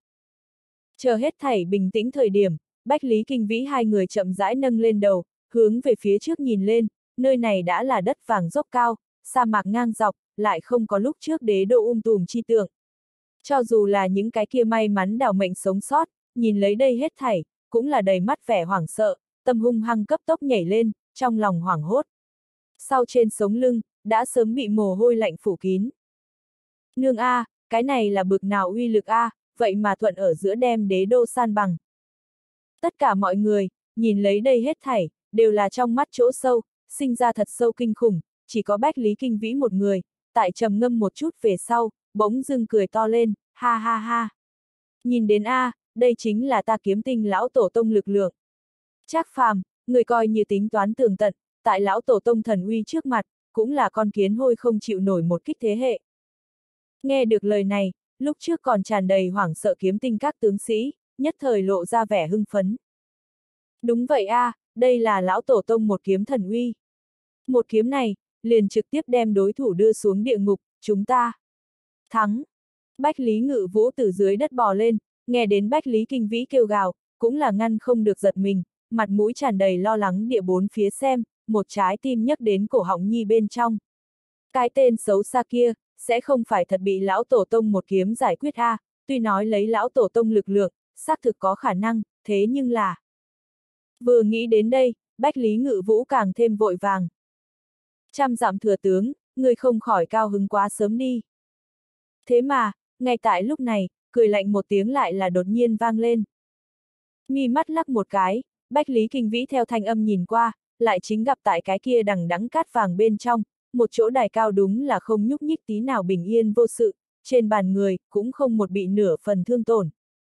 Chờ hết thảy bình tĩnh thời điểm, Bách Lý Kinh Vĩ hai người chậm rãi nâng lên đầu, hướng về phía trước nhìn lên, nơi này đã là đất vàng dốc cao, sa mạc ngang dọc, lại không có lúc trước đế đô tùm chi tượng. Cho dù là những cái kia may mắn đào mệnh sống sót, nhìn lấy đây hết thảy, cũng là đầy mắt vẻ hoảng sợ, tâm hung hăng cấp tốc nhảy lên, trong lòng hoảng hốt. Sau trên sống lưng, đã sớm bị mồ hôi lạnh phủ kín. Nương a, cái này là bực nào uy lực a, vậy mà thuận ở giữa đem đế đô san bằng. Tất cả mọi người, nhìn lấy đây hết thảy, đều là trong mắt chỗ sâu, sinh ra thật sâu kinh khủng, chỉ có Bách Lý Kinh Vĩ một người, tại trầm ngâm một chút về sau, bỗng dưng cười to lên, ha ha ha. Nhìn đến a, đây chính là ta kiếm tinh lão tổ tông lực lượng. Trác Phàm, người coi như tính toán tường tận, tại lão tổ tông thần uy trước mặt, cũng là con kiến hôi không chịu nổi một kích thế hệ. Nghe được lời này, lúc trước còn tràn đầy hoảng sợ kiếm tinh các tướng sĩ, nhất thời lộ ra vẻ hưng phấn. Đúng vậy a, đây là lão tổ tông một kiếm thần uy. Một kiếm này, liền trực tiếp đem đối thủ đưa xuống địa ngục, chúng ta thắng. Bách Lý Ngự Vũ từ dưới đất bò lên, nghe đến Bách Lý Kinh Vĩ kêu gào, cũng là ngăn không được giật mình, mặt mũi tràn đầy lo lắng địa bốn phía xem, một trái tim nhấc đến cổ họng nhi bên trong. Cái tên xấu xa kia, sẽ không phải thật bị lão tổ tông một kiếm giải quyết a, tuy nói lấy lão tổ tông lực lượng, xác thực có khả năng, thế nhưng là... Vừa nghĩ đến đây, Bách Lý Ngự Vũ càng thêm vội vàng. Trăm dặm thừa tướng, người không khỏi cao hứng quá sớm đi. Thế mà, ngay tại lúc này, cười lạnh một tiếng lại là đột nhiên vang lên. Mi mắt lắc một cái, Bách Lý Kinh Vĩ theo thanh âm nhìn qua, lại chính gặp tại cái kia đằng đẵng cát vàng bên trong, một chỗ đài cao đúng là không nhúc nhích tí nào bình yên vô sự, trên bàn người, cũng không một bị nửa phần thương tổn.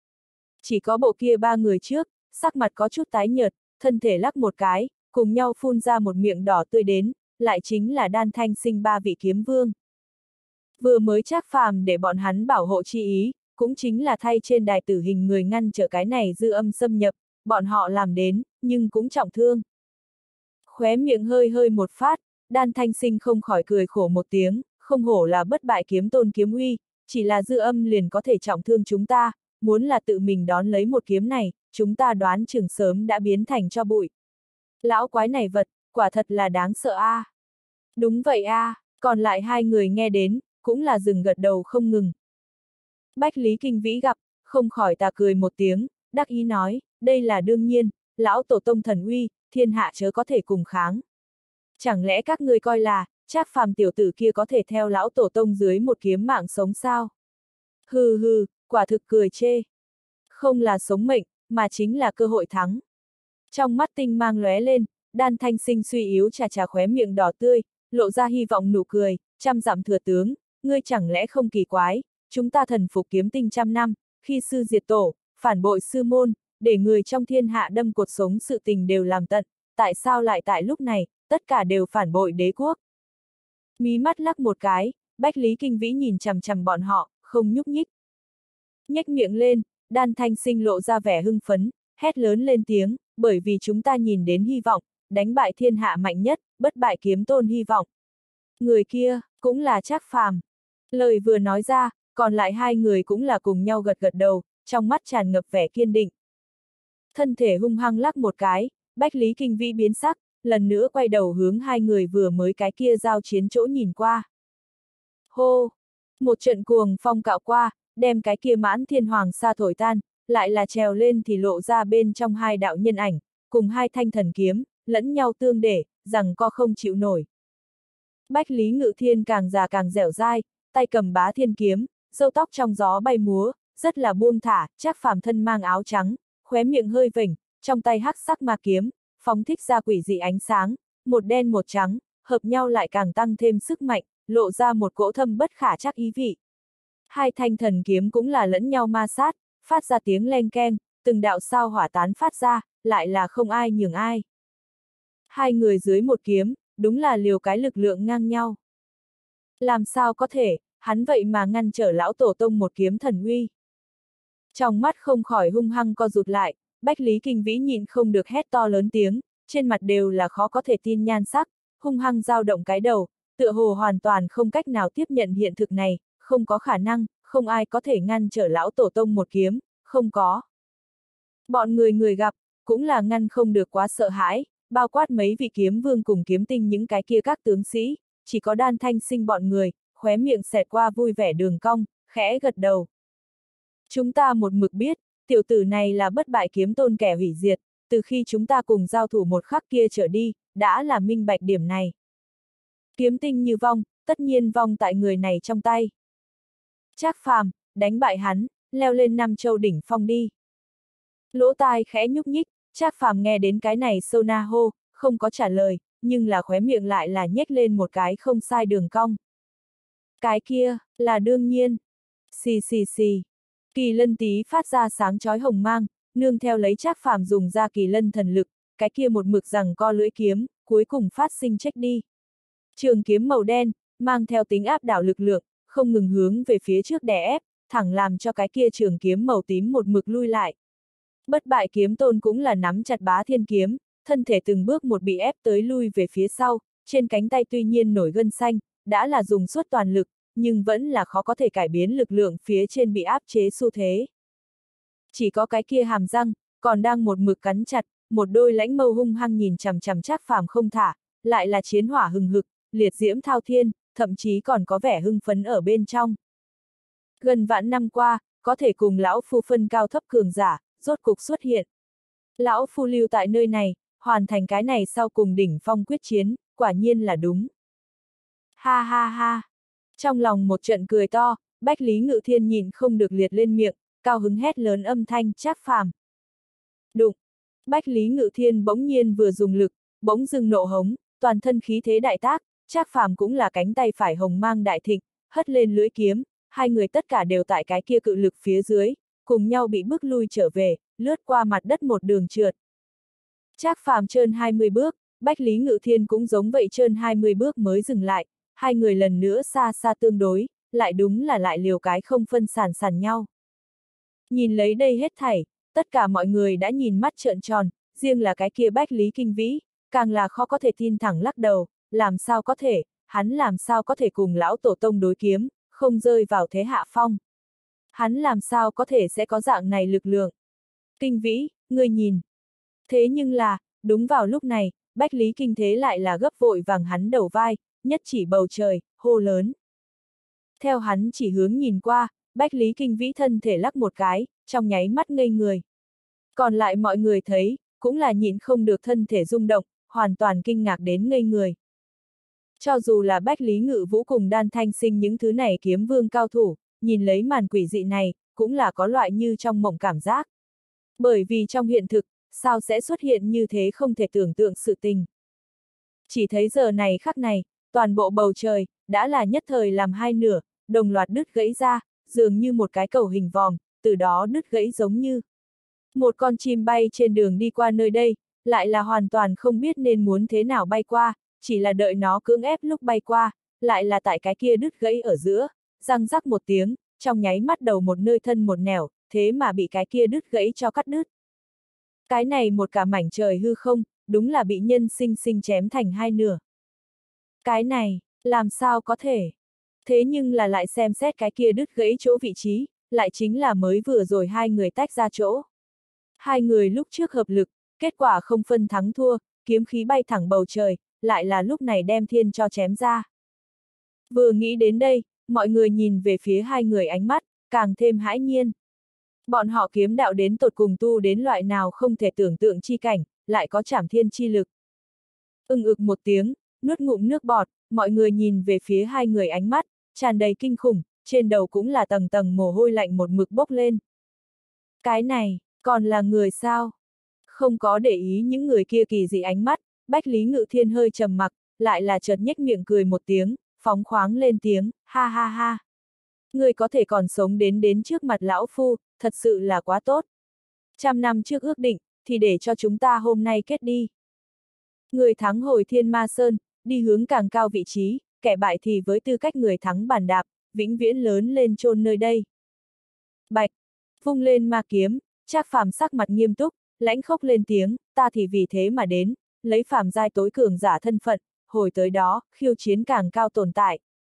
Chỉ có bộ kia ba người trước, sắc mặt có chút tái nhợt, thân thể lắc một cái, cùng nhau phun ra một miệng đỏ tươi đến, lại chính là Đan Thanh Sinh ba vị kiếm vương. Vừa mới Trác Phàm để bọn hắn bảo hộ chi ý, cũng chính là thay trên đài tử hình người ngăn trở cái này dư âm xâm nhập, bọn họ làm đến, nhưng cũng trọng thương. Khóe miệng hơi hơi một phát, Đan Thanh Sinh không khỏi cười khổ một tiếng, không hổ là bất bại kiếm tôn kiếm uy, chỉ là dư âm liền có thể trọng thương chúng ta, muốn là tự mình đón lấy một kiếm này, chúng ta đoán chừng sớm đã biến thành cho bụi. Lão quái này vật, quả thật là đáng sợ a. Đúng vậy a, còn lại hai người nghe đến, cũng là dừng gật đầu không ngừng. Bách Lý Kinh Vĩ gặp, không khỏi tà cười một tiếng, đắc ý nói, đây là đương nhiên, lão tổ tông thần uy, thiên hạ chớ có thể cùng kháng. Chẳng lẽ các ngươi coi là, Trác Phàm tiểu tử kia có thể theo lão tổ tông dưới một kiếm mạng sống sao? Hừ hừ, quả thực cười chê. Không là sống mệnh, mà chính là cơ hội thắng. Trong mắt tinh mang lóe lên, Đan Thanh Sinh suy yếu chà chà khóe miệng đỏ tươi, lộ ra hy vọng nụ cười, trăm dặm thừa tướng, ngươi chẳng lẽ không kỳ quái, chúng ta thần phục kiếm tinh trăm năm, khi sư diệt tổ, phản bội sư môn, để người trong thiên hạ đâm cột sống sự tình đều làm tận, tại sao lại tại lúc này, tất cả đều phản bội đế quốc? Mí mắt lắc một cái, Bách Lý Kinh Vĩ nhìn chằm chằm bọn họ, không nhúc nhích. Nhếch miệng lên, Đan Thanh Sinh lộ ra vẻ hưng phấn, hét lớn lên tiếng, bởi vì chúng ta nhìn đến hy vọng, đánh bại thiên hạ mạnh nhất, bất bại kiếm tôn hy vọng. Người kia, cũng là Trác Phàm. Lời vừa nói ra, còn lại hai người cũng là cùng nhau gật gật đầu, trong mắt tràn ngập vẻ kiên định. Thân thể hung hăng lắc một cái, Bách Lý Kinh Vĩ biến sắc, lần nữa quay đầu hướng hai người vừa mới cái kia giao chiến chỗ nhìn qua. Hô! Một trận cuồng phong cạo qua, đem cái kia Mãn Thiên Hoàng sa thổi tan, lại là trèo lên thì lộ ra bên trong hai đạo nhân ảnh, cùng hai thanh thần kiếm, lẫn nhau tương để, rằng co không chịu nổi. Bách Lý Ngự Thiên càng già càng dẻo dai, tay cầm bá thiên kiếm, râu tóc trong gió bay múa, rất là buông thả, Trác Phàm thân mang áo trắng, khóe miệng hơi vểnh, trong tay hắc sắc ma kiếm, phóng thích ra quỷ dị ánh sáng, một đen một trắng, hợp nhau lại càng tăng thêm sức mạnh, lộ ra một cỗ thâm bất khả trắc ý vị. Hai thanh thần kiếm cũng là lẫn nhau ma sát, phát ra tiếng leng keng, từng đạo sao hỏa tán phát ra, lại là không ai nhường ai. Hai người dưới một kiếm, đúng là liều cái lực lượng ngang nhau. Làm sao có thể, hắn vậy mà ngăn trở lão tổ tông một kiếm thần uy. Trong mắt không khỏi hung hăng co rụt lại, Bách Lý Kinh Vĩ nhịn không được hét to lớn tiếng, trên mặt đều là khó có thể tin nhan sắc, hung hăng dao động cái đầu, tựa hồ hoàn toàn không cách nào tiếp nhận hiện thực này, không có khả năng, không ai có thể ngăn trở lão tổ tông một kiếm, không có. Bọn người gặp, cũng là ngăn không được quá sợ hãi, bao quát mấy vị kiếm vương cùng kiếm tinh những cái kia các tướng sĩ, chỉ có Đan Thanh Sinh bọn người, khóe miệng xẹt qua vui vẻ đường cong, khẽ gật đầu. Chúng ta một mực biết, tiểu tử này là bất bại kiếm tôn kẻ hủy diệt, từ khi chúng ta cùng giao thủ một khắc kia trở đi, đã là minh bạch điểm này. Kiếm tinh như vong, tất nhiên vong tại người này trong tay. Trác Phàm, đánh bại hắn, leo lên Nam Châu đỉnh phong đi. Lỗ tai khẽ nhúc nhích, Trác Phàm nghe đến cái này sâu na hô, không có trả lời, nhưng là khóe miệng lại là nhếch lên một cái không sai đường cong. Cái kia, là đương nhiên. Xì xì xì. Kỳ lân tí phát ra sáng chói hồng mang, nương theo lấy Trác Phàm dùng ra kỳ lân thần lực, cái kia một mực rằng co lưỡi kiếm, cuối cùng phát sinh chết đi. Trường kiếm màu đen, mang theo tính áp đảo lực lượng, không ngừng hướng về phía trước đè ép, thẳng làm cho cái kia trường kiếm màu tím một mực lui lại. Bất bại kiếm tôn cũng là nắm chặt bá thiên kiếm, thân thể từng bước một bị ép tới lui về phía sau, trên cánh tay tuy nhiên nổi gân xanh, đã là dùng suốt toàn lực, nhưng vẫn là khó có thể cải biến lực lượng phía trên bị áp chế xu thế. Chỉ có cái kia hàm răng, còn đang một mực cắn chặt, một đôi lãnh mâu hung hăng nhìn chằm chằm Trác Phàm không thả, lại là chiến hỏa hừng hực, liệt diễm thao thiên, thậm chí còn có vẻ hưng phấn ở bên trong. Gần vạn năm qua, có thể cùng lão phu phân cao thấp cường giả, rốt cục xuất hiện. Lão phu lưu tại nơi này, hoàn thành cái này sau cùng đỉnh phong quyết chiến, quả nhiên là đúng. Ha ha ha. Trong lòng một trận cười to, Bách Lý Ngự Thiên nhìn không được liệt lên miệng, cao hứng hét lớn âm thanh Trác Phàm. Đụng. Bách Lý Ngự Thiên bỗng nhiên vừa dùng lực, bỗng dưng nộ hống, toàn thân khí thế đại tác, Trác Phàm cũng là cánh tay phải hồng mang đại thịnh, hất lên lưỡi kiếm, hai người tất cả đều tại cái kia cự lực phía dưới, cùng nhau bị bước lui trở về, lướt qua mặt đất một đường trượt. Trác Phàm trơn 20 bước, Bách Lý Ngự Thiên cũng giống vậy trơn 20 bước mới dừng lại, hai người lần nữa xa xa tương đối, lại đúng là lại liều cái không phân sản sàn nhau. Nhìn lấy đây hết thảy, tất cả mọi người đã nhìn mắt trợn tròn, riêng là cái kia Bách Lý Kinh Vĩ, càng là khó có thể tin thẳng lắc đầu, làm sao có thể, hắn làm sao có thể cùng lão tổ tông đối kiếm, không rơi vào thế hạ phong. Hắn làm sao có thể sẽ có dạng này lực lượng. Kinh Vĩ, ngươi nhìn. Thế nhưng là, đúng vào lúc này, Bách Lý Kinh Thế lại là gấp vội vàng hắn đầu vai, nhất chỉ bầu trời, hô lớn. Theo hắn chỉ hướng nhìn qua, Bách Lý Kinh Vĩ thân thể lắc một cái, trong nháy mắt ngây người. Còn lại mọi người thấy, cũng là nhịn không được thân thể rung động, hoàn toàn kinh ngạc đến ngây người. Cho dù là Bách Lý Ngự Vũ cùng Đan Thanh Sinh những thứ này kiếm vương cao thủ, nhìn lấy màn quỷ dị này, cũng là có loại như trong mộng cảm giác. Bởi vì trong hiện thực, sao sẽ xuất hiện như thế không thể tưởng tượng sự tình. Chỉ thấy giờ này khắc này, toàn bộ bầu trời, đã là nhất thời làm hai nửa, đồng loạt đứt gãy ra, dường như một cái cầu hình vòm, từ đó đứt gãy giống như một con chim bay trên đường đi qua nơi đây, lại là hoàn toàn không biết nên muốn thế nào bay qua, chỉ là đợi nó cưỡng ép lúc bay qua, lại là tại cái kia đứt gãy ở giữa, răng rắc một tiếng, trong nháy mắt đầu một nơi thân một nẻo, thế mà bị cái kia đứt gãy cho cắt đứt. Cái này một cả mảnh trời hư không, đúng là bị nhân sinh sinh chém thành hai nửa. Cái này, làm sao có thể? Thế nhưng là lại xem xét cái kia đứt gãy chỗ vị trí, lại chính là mới vừa rồi hai người tách ra chỗ. Hai người lúc trước hợp lực, kết quả không phân thắng thua, kiếm khí bay thẳng bầu trời, lại là lúc này đem thiên cho chém ra. Vừa nghĩ đến đây, mọi người nhìn về phía hai người ánh mắt, càng thêm hãi nhiên. Bọn họ kiếm đạo đến tột cùng tu đến loại nào không thể tưởng tượng chi cảnh, lại có trảm thiên chi lực. Ực một tiếng, nuốt ngụm nước bọt, mọi người nhìn về phía hai người ánh mắt, tràn đầy kinh khủng, trên đầu cũng là tầng tầng mồ hôi lạnh một mực bốc lên. Cái này, còn là người sao? Không có để ý những người kia kỳ dị ánh mắt, Bách Lý Ngự Thiên hơi trầm mặc, lại là chợt nhếch miệng cười một tiếng, phóng khoáng lên tiếng, ha ha ha. Người có thể còn sống đến trước mặt lão phu, thật sự là quá tốt. 100 năm trước ước định, thì để cho chúng ta hôm nay kết đi. Người thắng hồi Thiên Ma Sơn, đi hướng càng cao vị trí, kẻ bại thì với tư cách người thắng bàn đạp, vĩnh viễn lớn lên chôn nơi đây. Bạch, vung lên ma kiếm, Trác Phàm sắc mặt nghiêm túc, lãnh khốc lên tiếng, ta thì vì thế mà đến, lấy phàm giai tối cường giả thân phận, hồi tới đó, khiêu chiến càng cao tồn tại.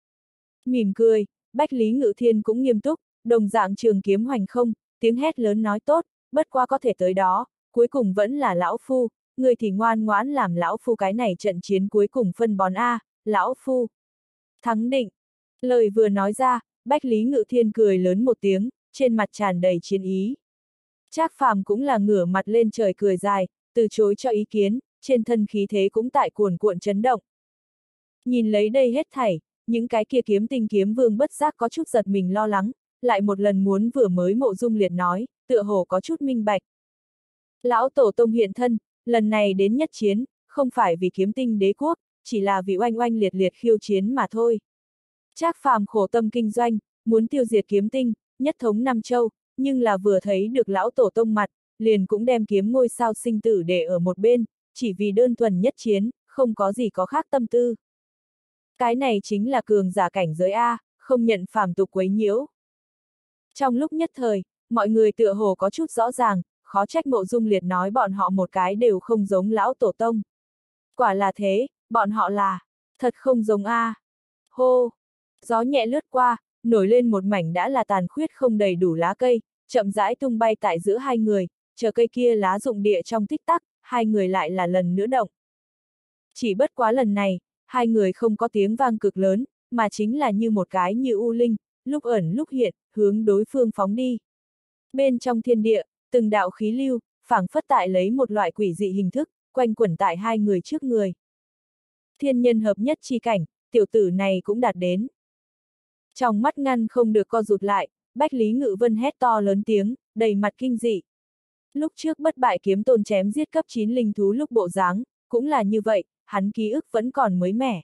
Mỉm cười, Bách Lý Ngự Thiên cũng nghiêm túc, đồng dạng trường kiếm hoành không, tiếng hét lớn nói tốt, bất qua có thể tới đó, cuối cùng vẫn là lão phu, người thì ngoan ngoãn làm lão phu cái này trận chiến cuối cùng phân bón a, lão phu. Thắng định. Lời vừa nói ra, Bách Lý Ngự Thiên cười lớn một tiếng, trên mặt tràn đầy chiến ý. Trác Phàm cũng là ngửa mặt lên trời cười dài, từ chối cho ý kiến, trên thân khí thế cũng tại cuồn cuộn chấn động. Nhìn lấy đây hết thảy, những cái kia kiếm tinh kiếm vương bất giác có chút giật mình lo lắng, lại một lần muốn vừa mới Mộ Dung Liệt nói, tựa hồ có chút minh bạch. Lão Tổ Tông hiện thân, lần này đến nhất chiến, không phải vì kiếm tinh đế quốc, chỉ là vì oanh oanh liệt liệt khiêu chiến mà thôi. Trác Phàm khổ tâm kinh doanh, muốn tiêu diệt kiếm tinh, nhất thống Nam Châu, nhưng là vừa thấy được lão Tổ Tông mặt, liền cũng đem kiếm ngôi sao sinh tử để ở một bên, chỉ vì đơn thuần nhất chiến, không có gì có khác tâm tư. Cái này chính là cường giả cảnh giới A, không nhận phàm tục quấy nhiễu. Trong lúc nhất thời, mọi người tựa hồ có chút rõ ràng, khó trách Mộ Dung Liệt nói bọn họ một cái đều không giống lão Tổ Tông. Quả là thế, bọn họ là, thật không giống A. Hô! Gió nhẹ lướt qua, nổi lên một mảnh đã là tàn khuyết không đầy đủ lá cây, chậm rãi tung bay tại giữa hai người, chờ cây kia lá rụng địa trong tích tắc, hai người lại là lần nữa động. Chỉ bất quá lần này, hai người không có tiếng vang cực lớn, mà chính là như một cái như u linh, lúc ẩn lúc hiện, hướng đối phương phóng đi. Bên trong thiên địa, từng đạo khí lưu, phảng phất tại lấy một loại quỷ dị hình thức, quanh quẩn tại hai người trước người. Thiên nhân hợp nhất chi cảnh, tiểu tử này cũng đạt đến. Trong mắt ngăn không được co rụt lại, Bách Lý Ngự Vân hét to lớn tiếng, đầy mặt kinh dị. Lúc trước bất bại kiếm tôn chém giết cấp 9 linh thú lúc bộ dáng, cũng là như vậy, hắn ký ức vẫn còn mới mẻ.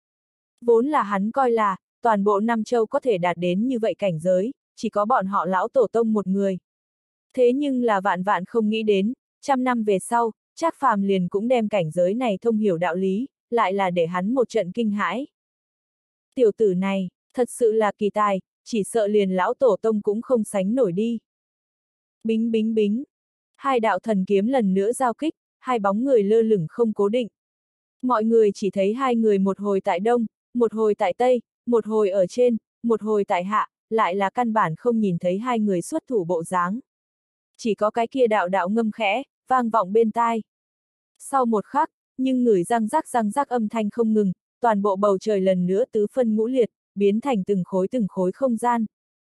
Vốn là hắn coi là, toàn bộ Nam Châu có thể đạt đến như vậy cảnh giới, chỉ có bọn họ lão Tổ Tông một người. Thế nhưng là vạn vạn không nghĩ đến, 100 năm về sau, Trác Phàm liền cũng đem cảnh giới này thông hiểu đạo lý, lại là để hắn một trận kinh hãi. Tiểu tử này, thật sự là kỳ tài, chỉ sợ liền lão Tổ Tông cũng không sánh nổi đi. Bính bính bính. Hai đạo thần kiếm lần nữa giao kích, hai bóng người lơ lửng không cố định. Mọi người chỉ thấy hai người một hồi tại đông, một hồi tại tây, một hồi ở trên, một hồi tại hạ, lại là căn bản không nhìn thấy hai người xuất thủ bộ dáng. Chỉ có cái kia đạo đạo ngâm khẽ, vang vọng bên tai. Sau một khắc, nhưng người răng rắc âm thanh không ngừng, toàn bộ bầu trời lần nữa tứ phân ngũ liệt, biến thành từng khối không gian.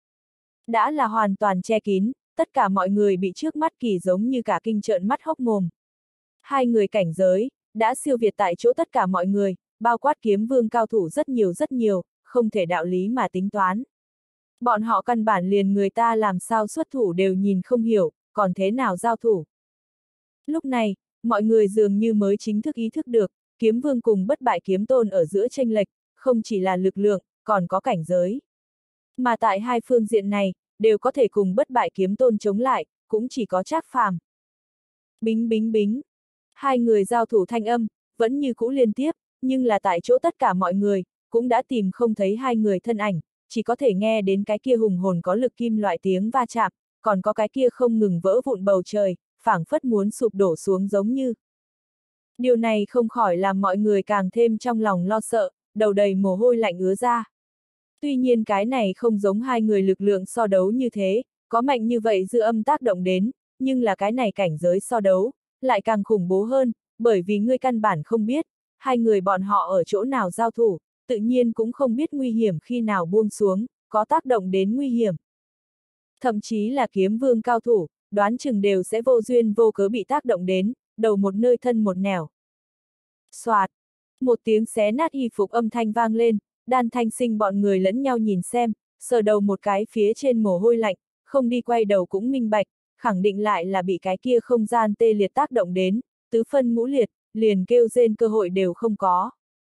Đã là hoàn toàn che kín, tất cả mọi người bị trước mắt kỳ giống như cả kinh trợn mắt hốc mồm. Hai người cảnh giới, đã siêu việt tại chỗ tất cả mọi người, bao quát kiếm vương cao thủ rất nhiều, không thể đạo lý mà tính toán. Bọn họ căn bản liền người ta làm sao xuất thủ đều nhìn không hiểu, còn thế nào giao thủ. Lúc này, mọi người dường như mới chính thức ý thức được, kiếm vương cùng bất bại kiếm tôn ở giữa chênh lệch, không chỉ là lực lượng, còn có cảnh giới. Mà tại hai phương diện này, đều có thể cùng bất bại kiếm tôn chống lại, cũng chỉ có Trác Phàm. Bính bính bính. Hai người giao thủ thanh âm, vẫn như cũ liên tiếp, nhưng là tại chỗ tất cả mọi người, cũng đã tìm không thấy hai người thân ảnh, chỉ có thể nghe đến cái kia hùng hồn có lực kim loại tiếng va chạm, còn có cái kia không ngừng vỡ vụn bầu trời, phảng phất muốn sụp đổ xuống giống như. Điều này không khỏi làm mọi người càng thêm trong lòng lo sợ, đầu đầy mồ hôi lạnh ứa ra. Tuy nhiên cái này không giống hai người lực lượng so đấu như thế, có mạnh như vậy dư âm tác động đến, nhưng là cái này cảnh giới so đấu, lại càng khủng bố hơn, bởi vì ngươi căn bản không biết, hai người bọn họ ở chỗ nào giao thủ, tự nhiên cũng không biết nguy hiểm khi nào buông xuống, có tác động đến nguy hiểm. Thậm chí là kiếm vương cao thủ, đoán chừng đều sẽ vô duyên vô cớ bị tác động đến, đầu một nơi thân một nẻo. Soạt, một tiếng xé nát y phục âm thanh vang lên, Đan Thanh Sinh bọn người lẫn nhau nhìn xem, sờ đầu một cái phía trên mồ hôi lạnh, không đi quay đầu cũng minh bạch, khẳng định lại là bị cái kia không gian tê liệt tác động đến, tứ phân ngũ liệt, liền kêu rên cơ hội đều không có.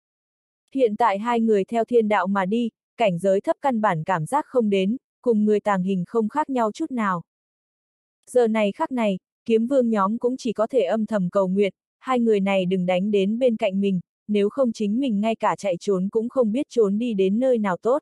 Hiện tại hai người theo thiên đạo mà đi, cảnh giới thấp căn bản cảm giác không đến, cùng người tàng hình không khác nhau chút nào. Giờ này khắc này, kiếm vương nhóm cũng chỉ có thể âm thầm cầu nguyện, hai người này đừng đánh đến bên cạnh mình, nếu không chính mình ngay cả chạy trốn cũng không biết trốn đi đến nơi nào tốt.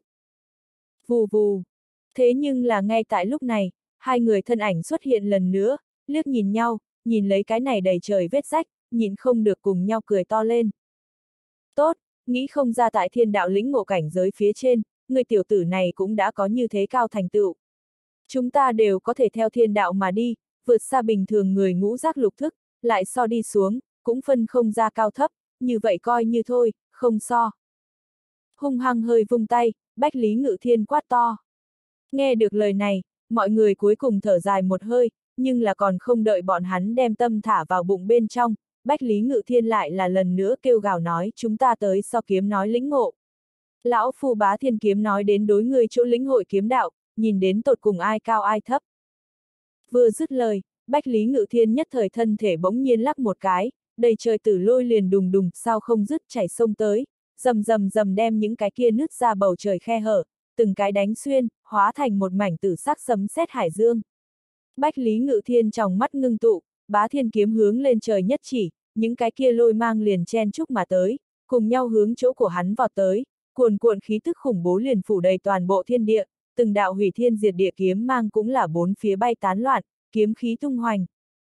Vù vù. Thế nhưng là ngay tại lúc này, hai người thân ảnh xuất hiện lần nữa, liếc nhìn nhau, nhìn lấy cái này đầy trời vết rách, nhìn không được cùng nhau cười to lên. Tốt, nghĩ không ra tại thiên đạo lĩnh ngộ cảnh giới phía trên, người tiểu tử này cũng đã có như thế cao thành tựu. Chúng ta đều có thể theo thiên đạo mà đi, vượt xa bình thường người ngũ giác lục thức, lại so đi xuống, cũng phân không ra cao thấp, như vậy coi như thôi, không so. Hung hăng hơi vung tay, Bách Lý Ngự Thiên quát to. Nghe được lời này, mọi người cuối cùng thở dài một hơi, nhưng là còn không đợi bọn hắn đem tâm thả vào bụng bên trong, Bách Lý Ngự Thiên lại là lần nữa kêu gào nói chúng ta tới so kiếm nói lĩnh ngộ. Lão Phu Bá Thiên kiếm nói đến đối người chỗ lĩnh hội kiếm đạo, nhìn đến tột cùng ai cao ai thấp. Vừa dứt lời, Bách Lý Ngự Thiên nhất thời thân thể bỗng nhiên lắc một cái, đầy trời tử lôi liền đùng đùng sao không dứt chảy sông tới, rầm rầm rầm đem những cái kia nứt ra bầu trời khe hở, từng cái đánh xuyên, hóa thành một mảnh tử sắc sấm sét hải dương. Bách Lý Ngự Thiên trong mắt ngưng tụ, Bá Thiên kiếm hướng lên trời nhất chỉ, những cái kia lôi mang liền chen chúc mà tới, cùng nhau hướng chỗ của hắn vọt tới, cuồn cuộn khí tức khủng bố liền phủ đầy toàn bộ thiên địa, từng đạo hủy thiên diệt địa kiếm mang cũng là bốn phía bay tán loạn, kiếm khí tung hoành.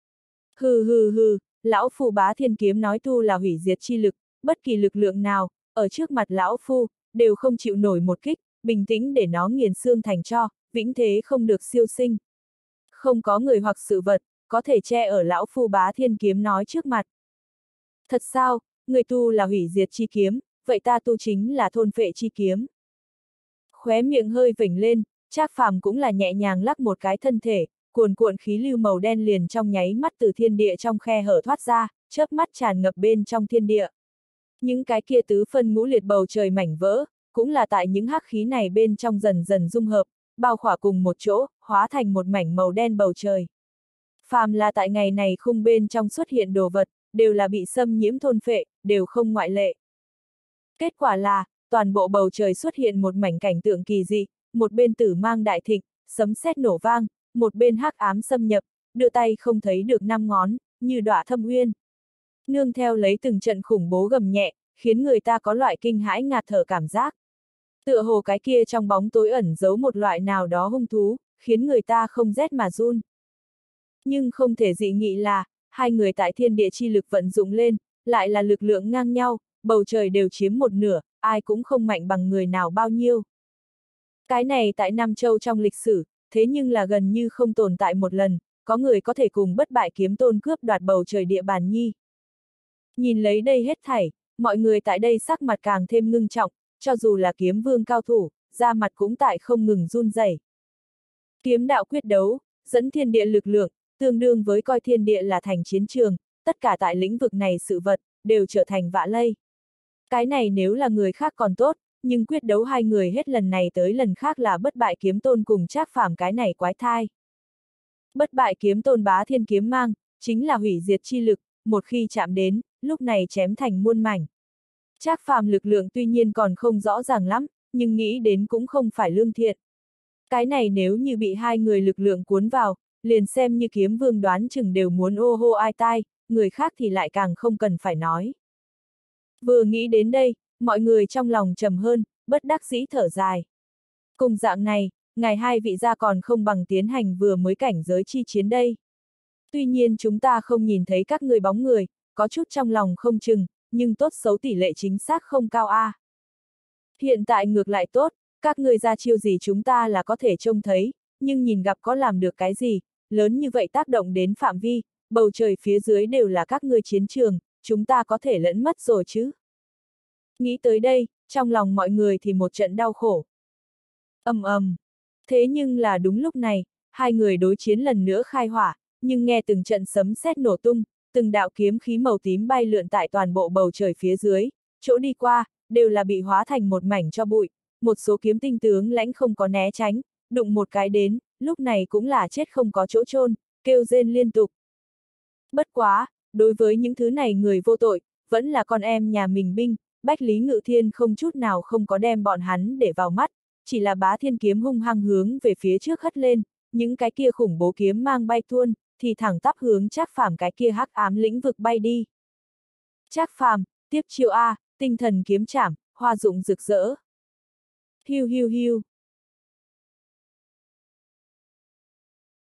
Hừ hừ hừ, lão phu Bá Thiên kiếm nói tu là hủy diệt chi lực, bất kỳ lực lượng nào, ở trước mặt lão phu, đều không chịu nổi một kích, bình tĩnh để nó nghiền xương thành tro, vĩnh thế không được siêu sinh. Không có người hoặc sự vật, có thể che ở lão phu Bá Thiên kiếm nói trước mặt. Thật sao, người tu là hủy diệt chi kiếm, vậy ta tu chính là thôn phệ chi kiếm. Khóe miệng hơi vểnh lên, Trác Phàm cũng là nhẹ nhàng lắc một cái thân thể, cuồn cuộn khí lưu màu đen liền trong nháy mắt từ thiên địa trong khe hở thoát ra, chớp mắt tràn ngập bên trong thiên địa. Những cái kia tứ phân ngũ liệt bầu trời mảnh vỡ, cũng là tại những hắc khí này bên trong dần dần dung hợp, bao khỏa cùng một chỗ, hóa thành một mảnh màu đen bầu trời. Phàm là tại ngày này khung bên trong xuất hiện đồ vật, đều là bị xâm nhiễm thôn phệ, đều không ngoại lệ. Kết quả là, toàn bộ bầu trời xuất hiện một mảnh cảnh tượng kỳ dị, một bên tử mang đại thịnh, sấm sét nổ vang, một bên hắc ám xâm nhập, đưa tay không thấy được năm ngón, như đọa thâm uyên. Nương theo lấy từng trận khủng bố gầm nhẹ, khiến người ta có loại kinh hãi ngạt thở cảm giác. Tựa hồ cái kia trong bóng tối ẩn giấu một loại nào đó hung thú, khiến người ta không rét mà run. Nhưng không thể dị nghị là, hai người tại thiên địa chi lực vận dụng lên, lại là lực lượng ngang nhau, bầu trời đều chiếm một nửa, ai cũng không mạnh bằng người nào bao nhiêu. Cái này tại Nam Châu trong lịch sử, thế nhưng là gần như không tồn tại một lần, có người có thể cùng bất bại kiếm tôn cướp đoạt bầu trời địa bàn nhi. Nhìn lấy đây hết thảy, mọi người tại đây sắc mặt càng thêm ngưng trọng, cho dù là kiếm vương cao thủ, da mặt cũng tại không ngừng run rẩy. Kiếm đạo quyết đấu, dẫn thiên địa lực lượng, tương đương với coi thiên địa là thành chiến trường, tất cả tại lĩnh vực này sự vật, đều trở thành vạ lây. Cái này nếu là người khác còn tốt, nhưng quyết đấu hai người hết lần này tới lần khác là bất bại kiếm tôn cùng Trác Phàm cái này quái thai. Bất bại kiếm tôn Bá Thiên kiếm mang, chính là hủy diệt chi lực, một khi chạm đến, lúc này chém thành muôn mảnh. Trác Phàm lực lượng tuy nhiên còn không rõ ràng lắm, nhưng nghĩ đến cũng không phải lương thiện. Cái này nếu như bị hai người lực lượng cuốn vào, liền xem như kiếm vương đoán chừng đều muốn ô hô ai tai, người khác thì lại càng không cần phải nói. Vừa nghĩ đến đây, mọi người trong lòng trầm hơn, bất đắc dĩ thở dài. Cùng dạng này, ngài hai vị gia còn không bằng tiến hành vừa mới cảnh giới chi chiến đây. Tuy nhiên chúng ta không nhìn thấy các người bóng người, có chút trong lòng không chừng, nhưng tốt xấu tỷ lệ chính xác không cao a. Hiện tại ngược lại tốt, các người ra chiêu gì chúng ta là có thể trông thấy, nhưng nhìn gặp có làm được cái gì, lớn như vậy tác động đến phạm vi, bầu trời phía dưới đều là các ngươi chiến trường, chúng ta có thể lẫn mất rồi chứ. Nghĩ tới đây, trong lòng mọi người thì một trận đau khổ. Ầm ầm. Thế nhưng là đúng lúc này, hai người đối chiến lần nữa khai hỏa, nhưng nghe từng trận sấm sét nổ tung, từng đạo kiếm khí màu tím bay lượn tại toàn bộ bầu trời phía dưới, chỗ đi qua, đều là bị hóa thành một mảnh cho bụi, một số kiếm tinh tướng lãnh không có né tránh, đụng một cái đến, lúc này cũng là chết không có chỗ chôn, kêu rên liên tục. Bất quá, đối với những thứ này người vô tội, vẫn là con em nhà mình binh, Bách Lý Ngự Thiên không chút nào không có đem bọn hắn để vào mắt, chỉ là Bá Thiên kiếm hung hăng hướng về phía trước hất lên, những cái kia khủng bố kiếm mang bay tuôn, thì thẳng tắp hướng Trác Phàm cái kia hắc ám lĩnh vực bay đi. Trác Phàm, tiếp chiêu A, tinh thần kiếm chảm, hoa dụng rực rỡ. Hiu hiu hiu.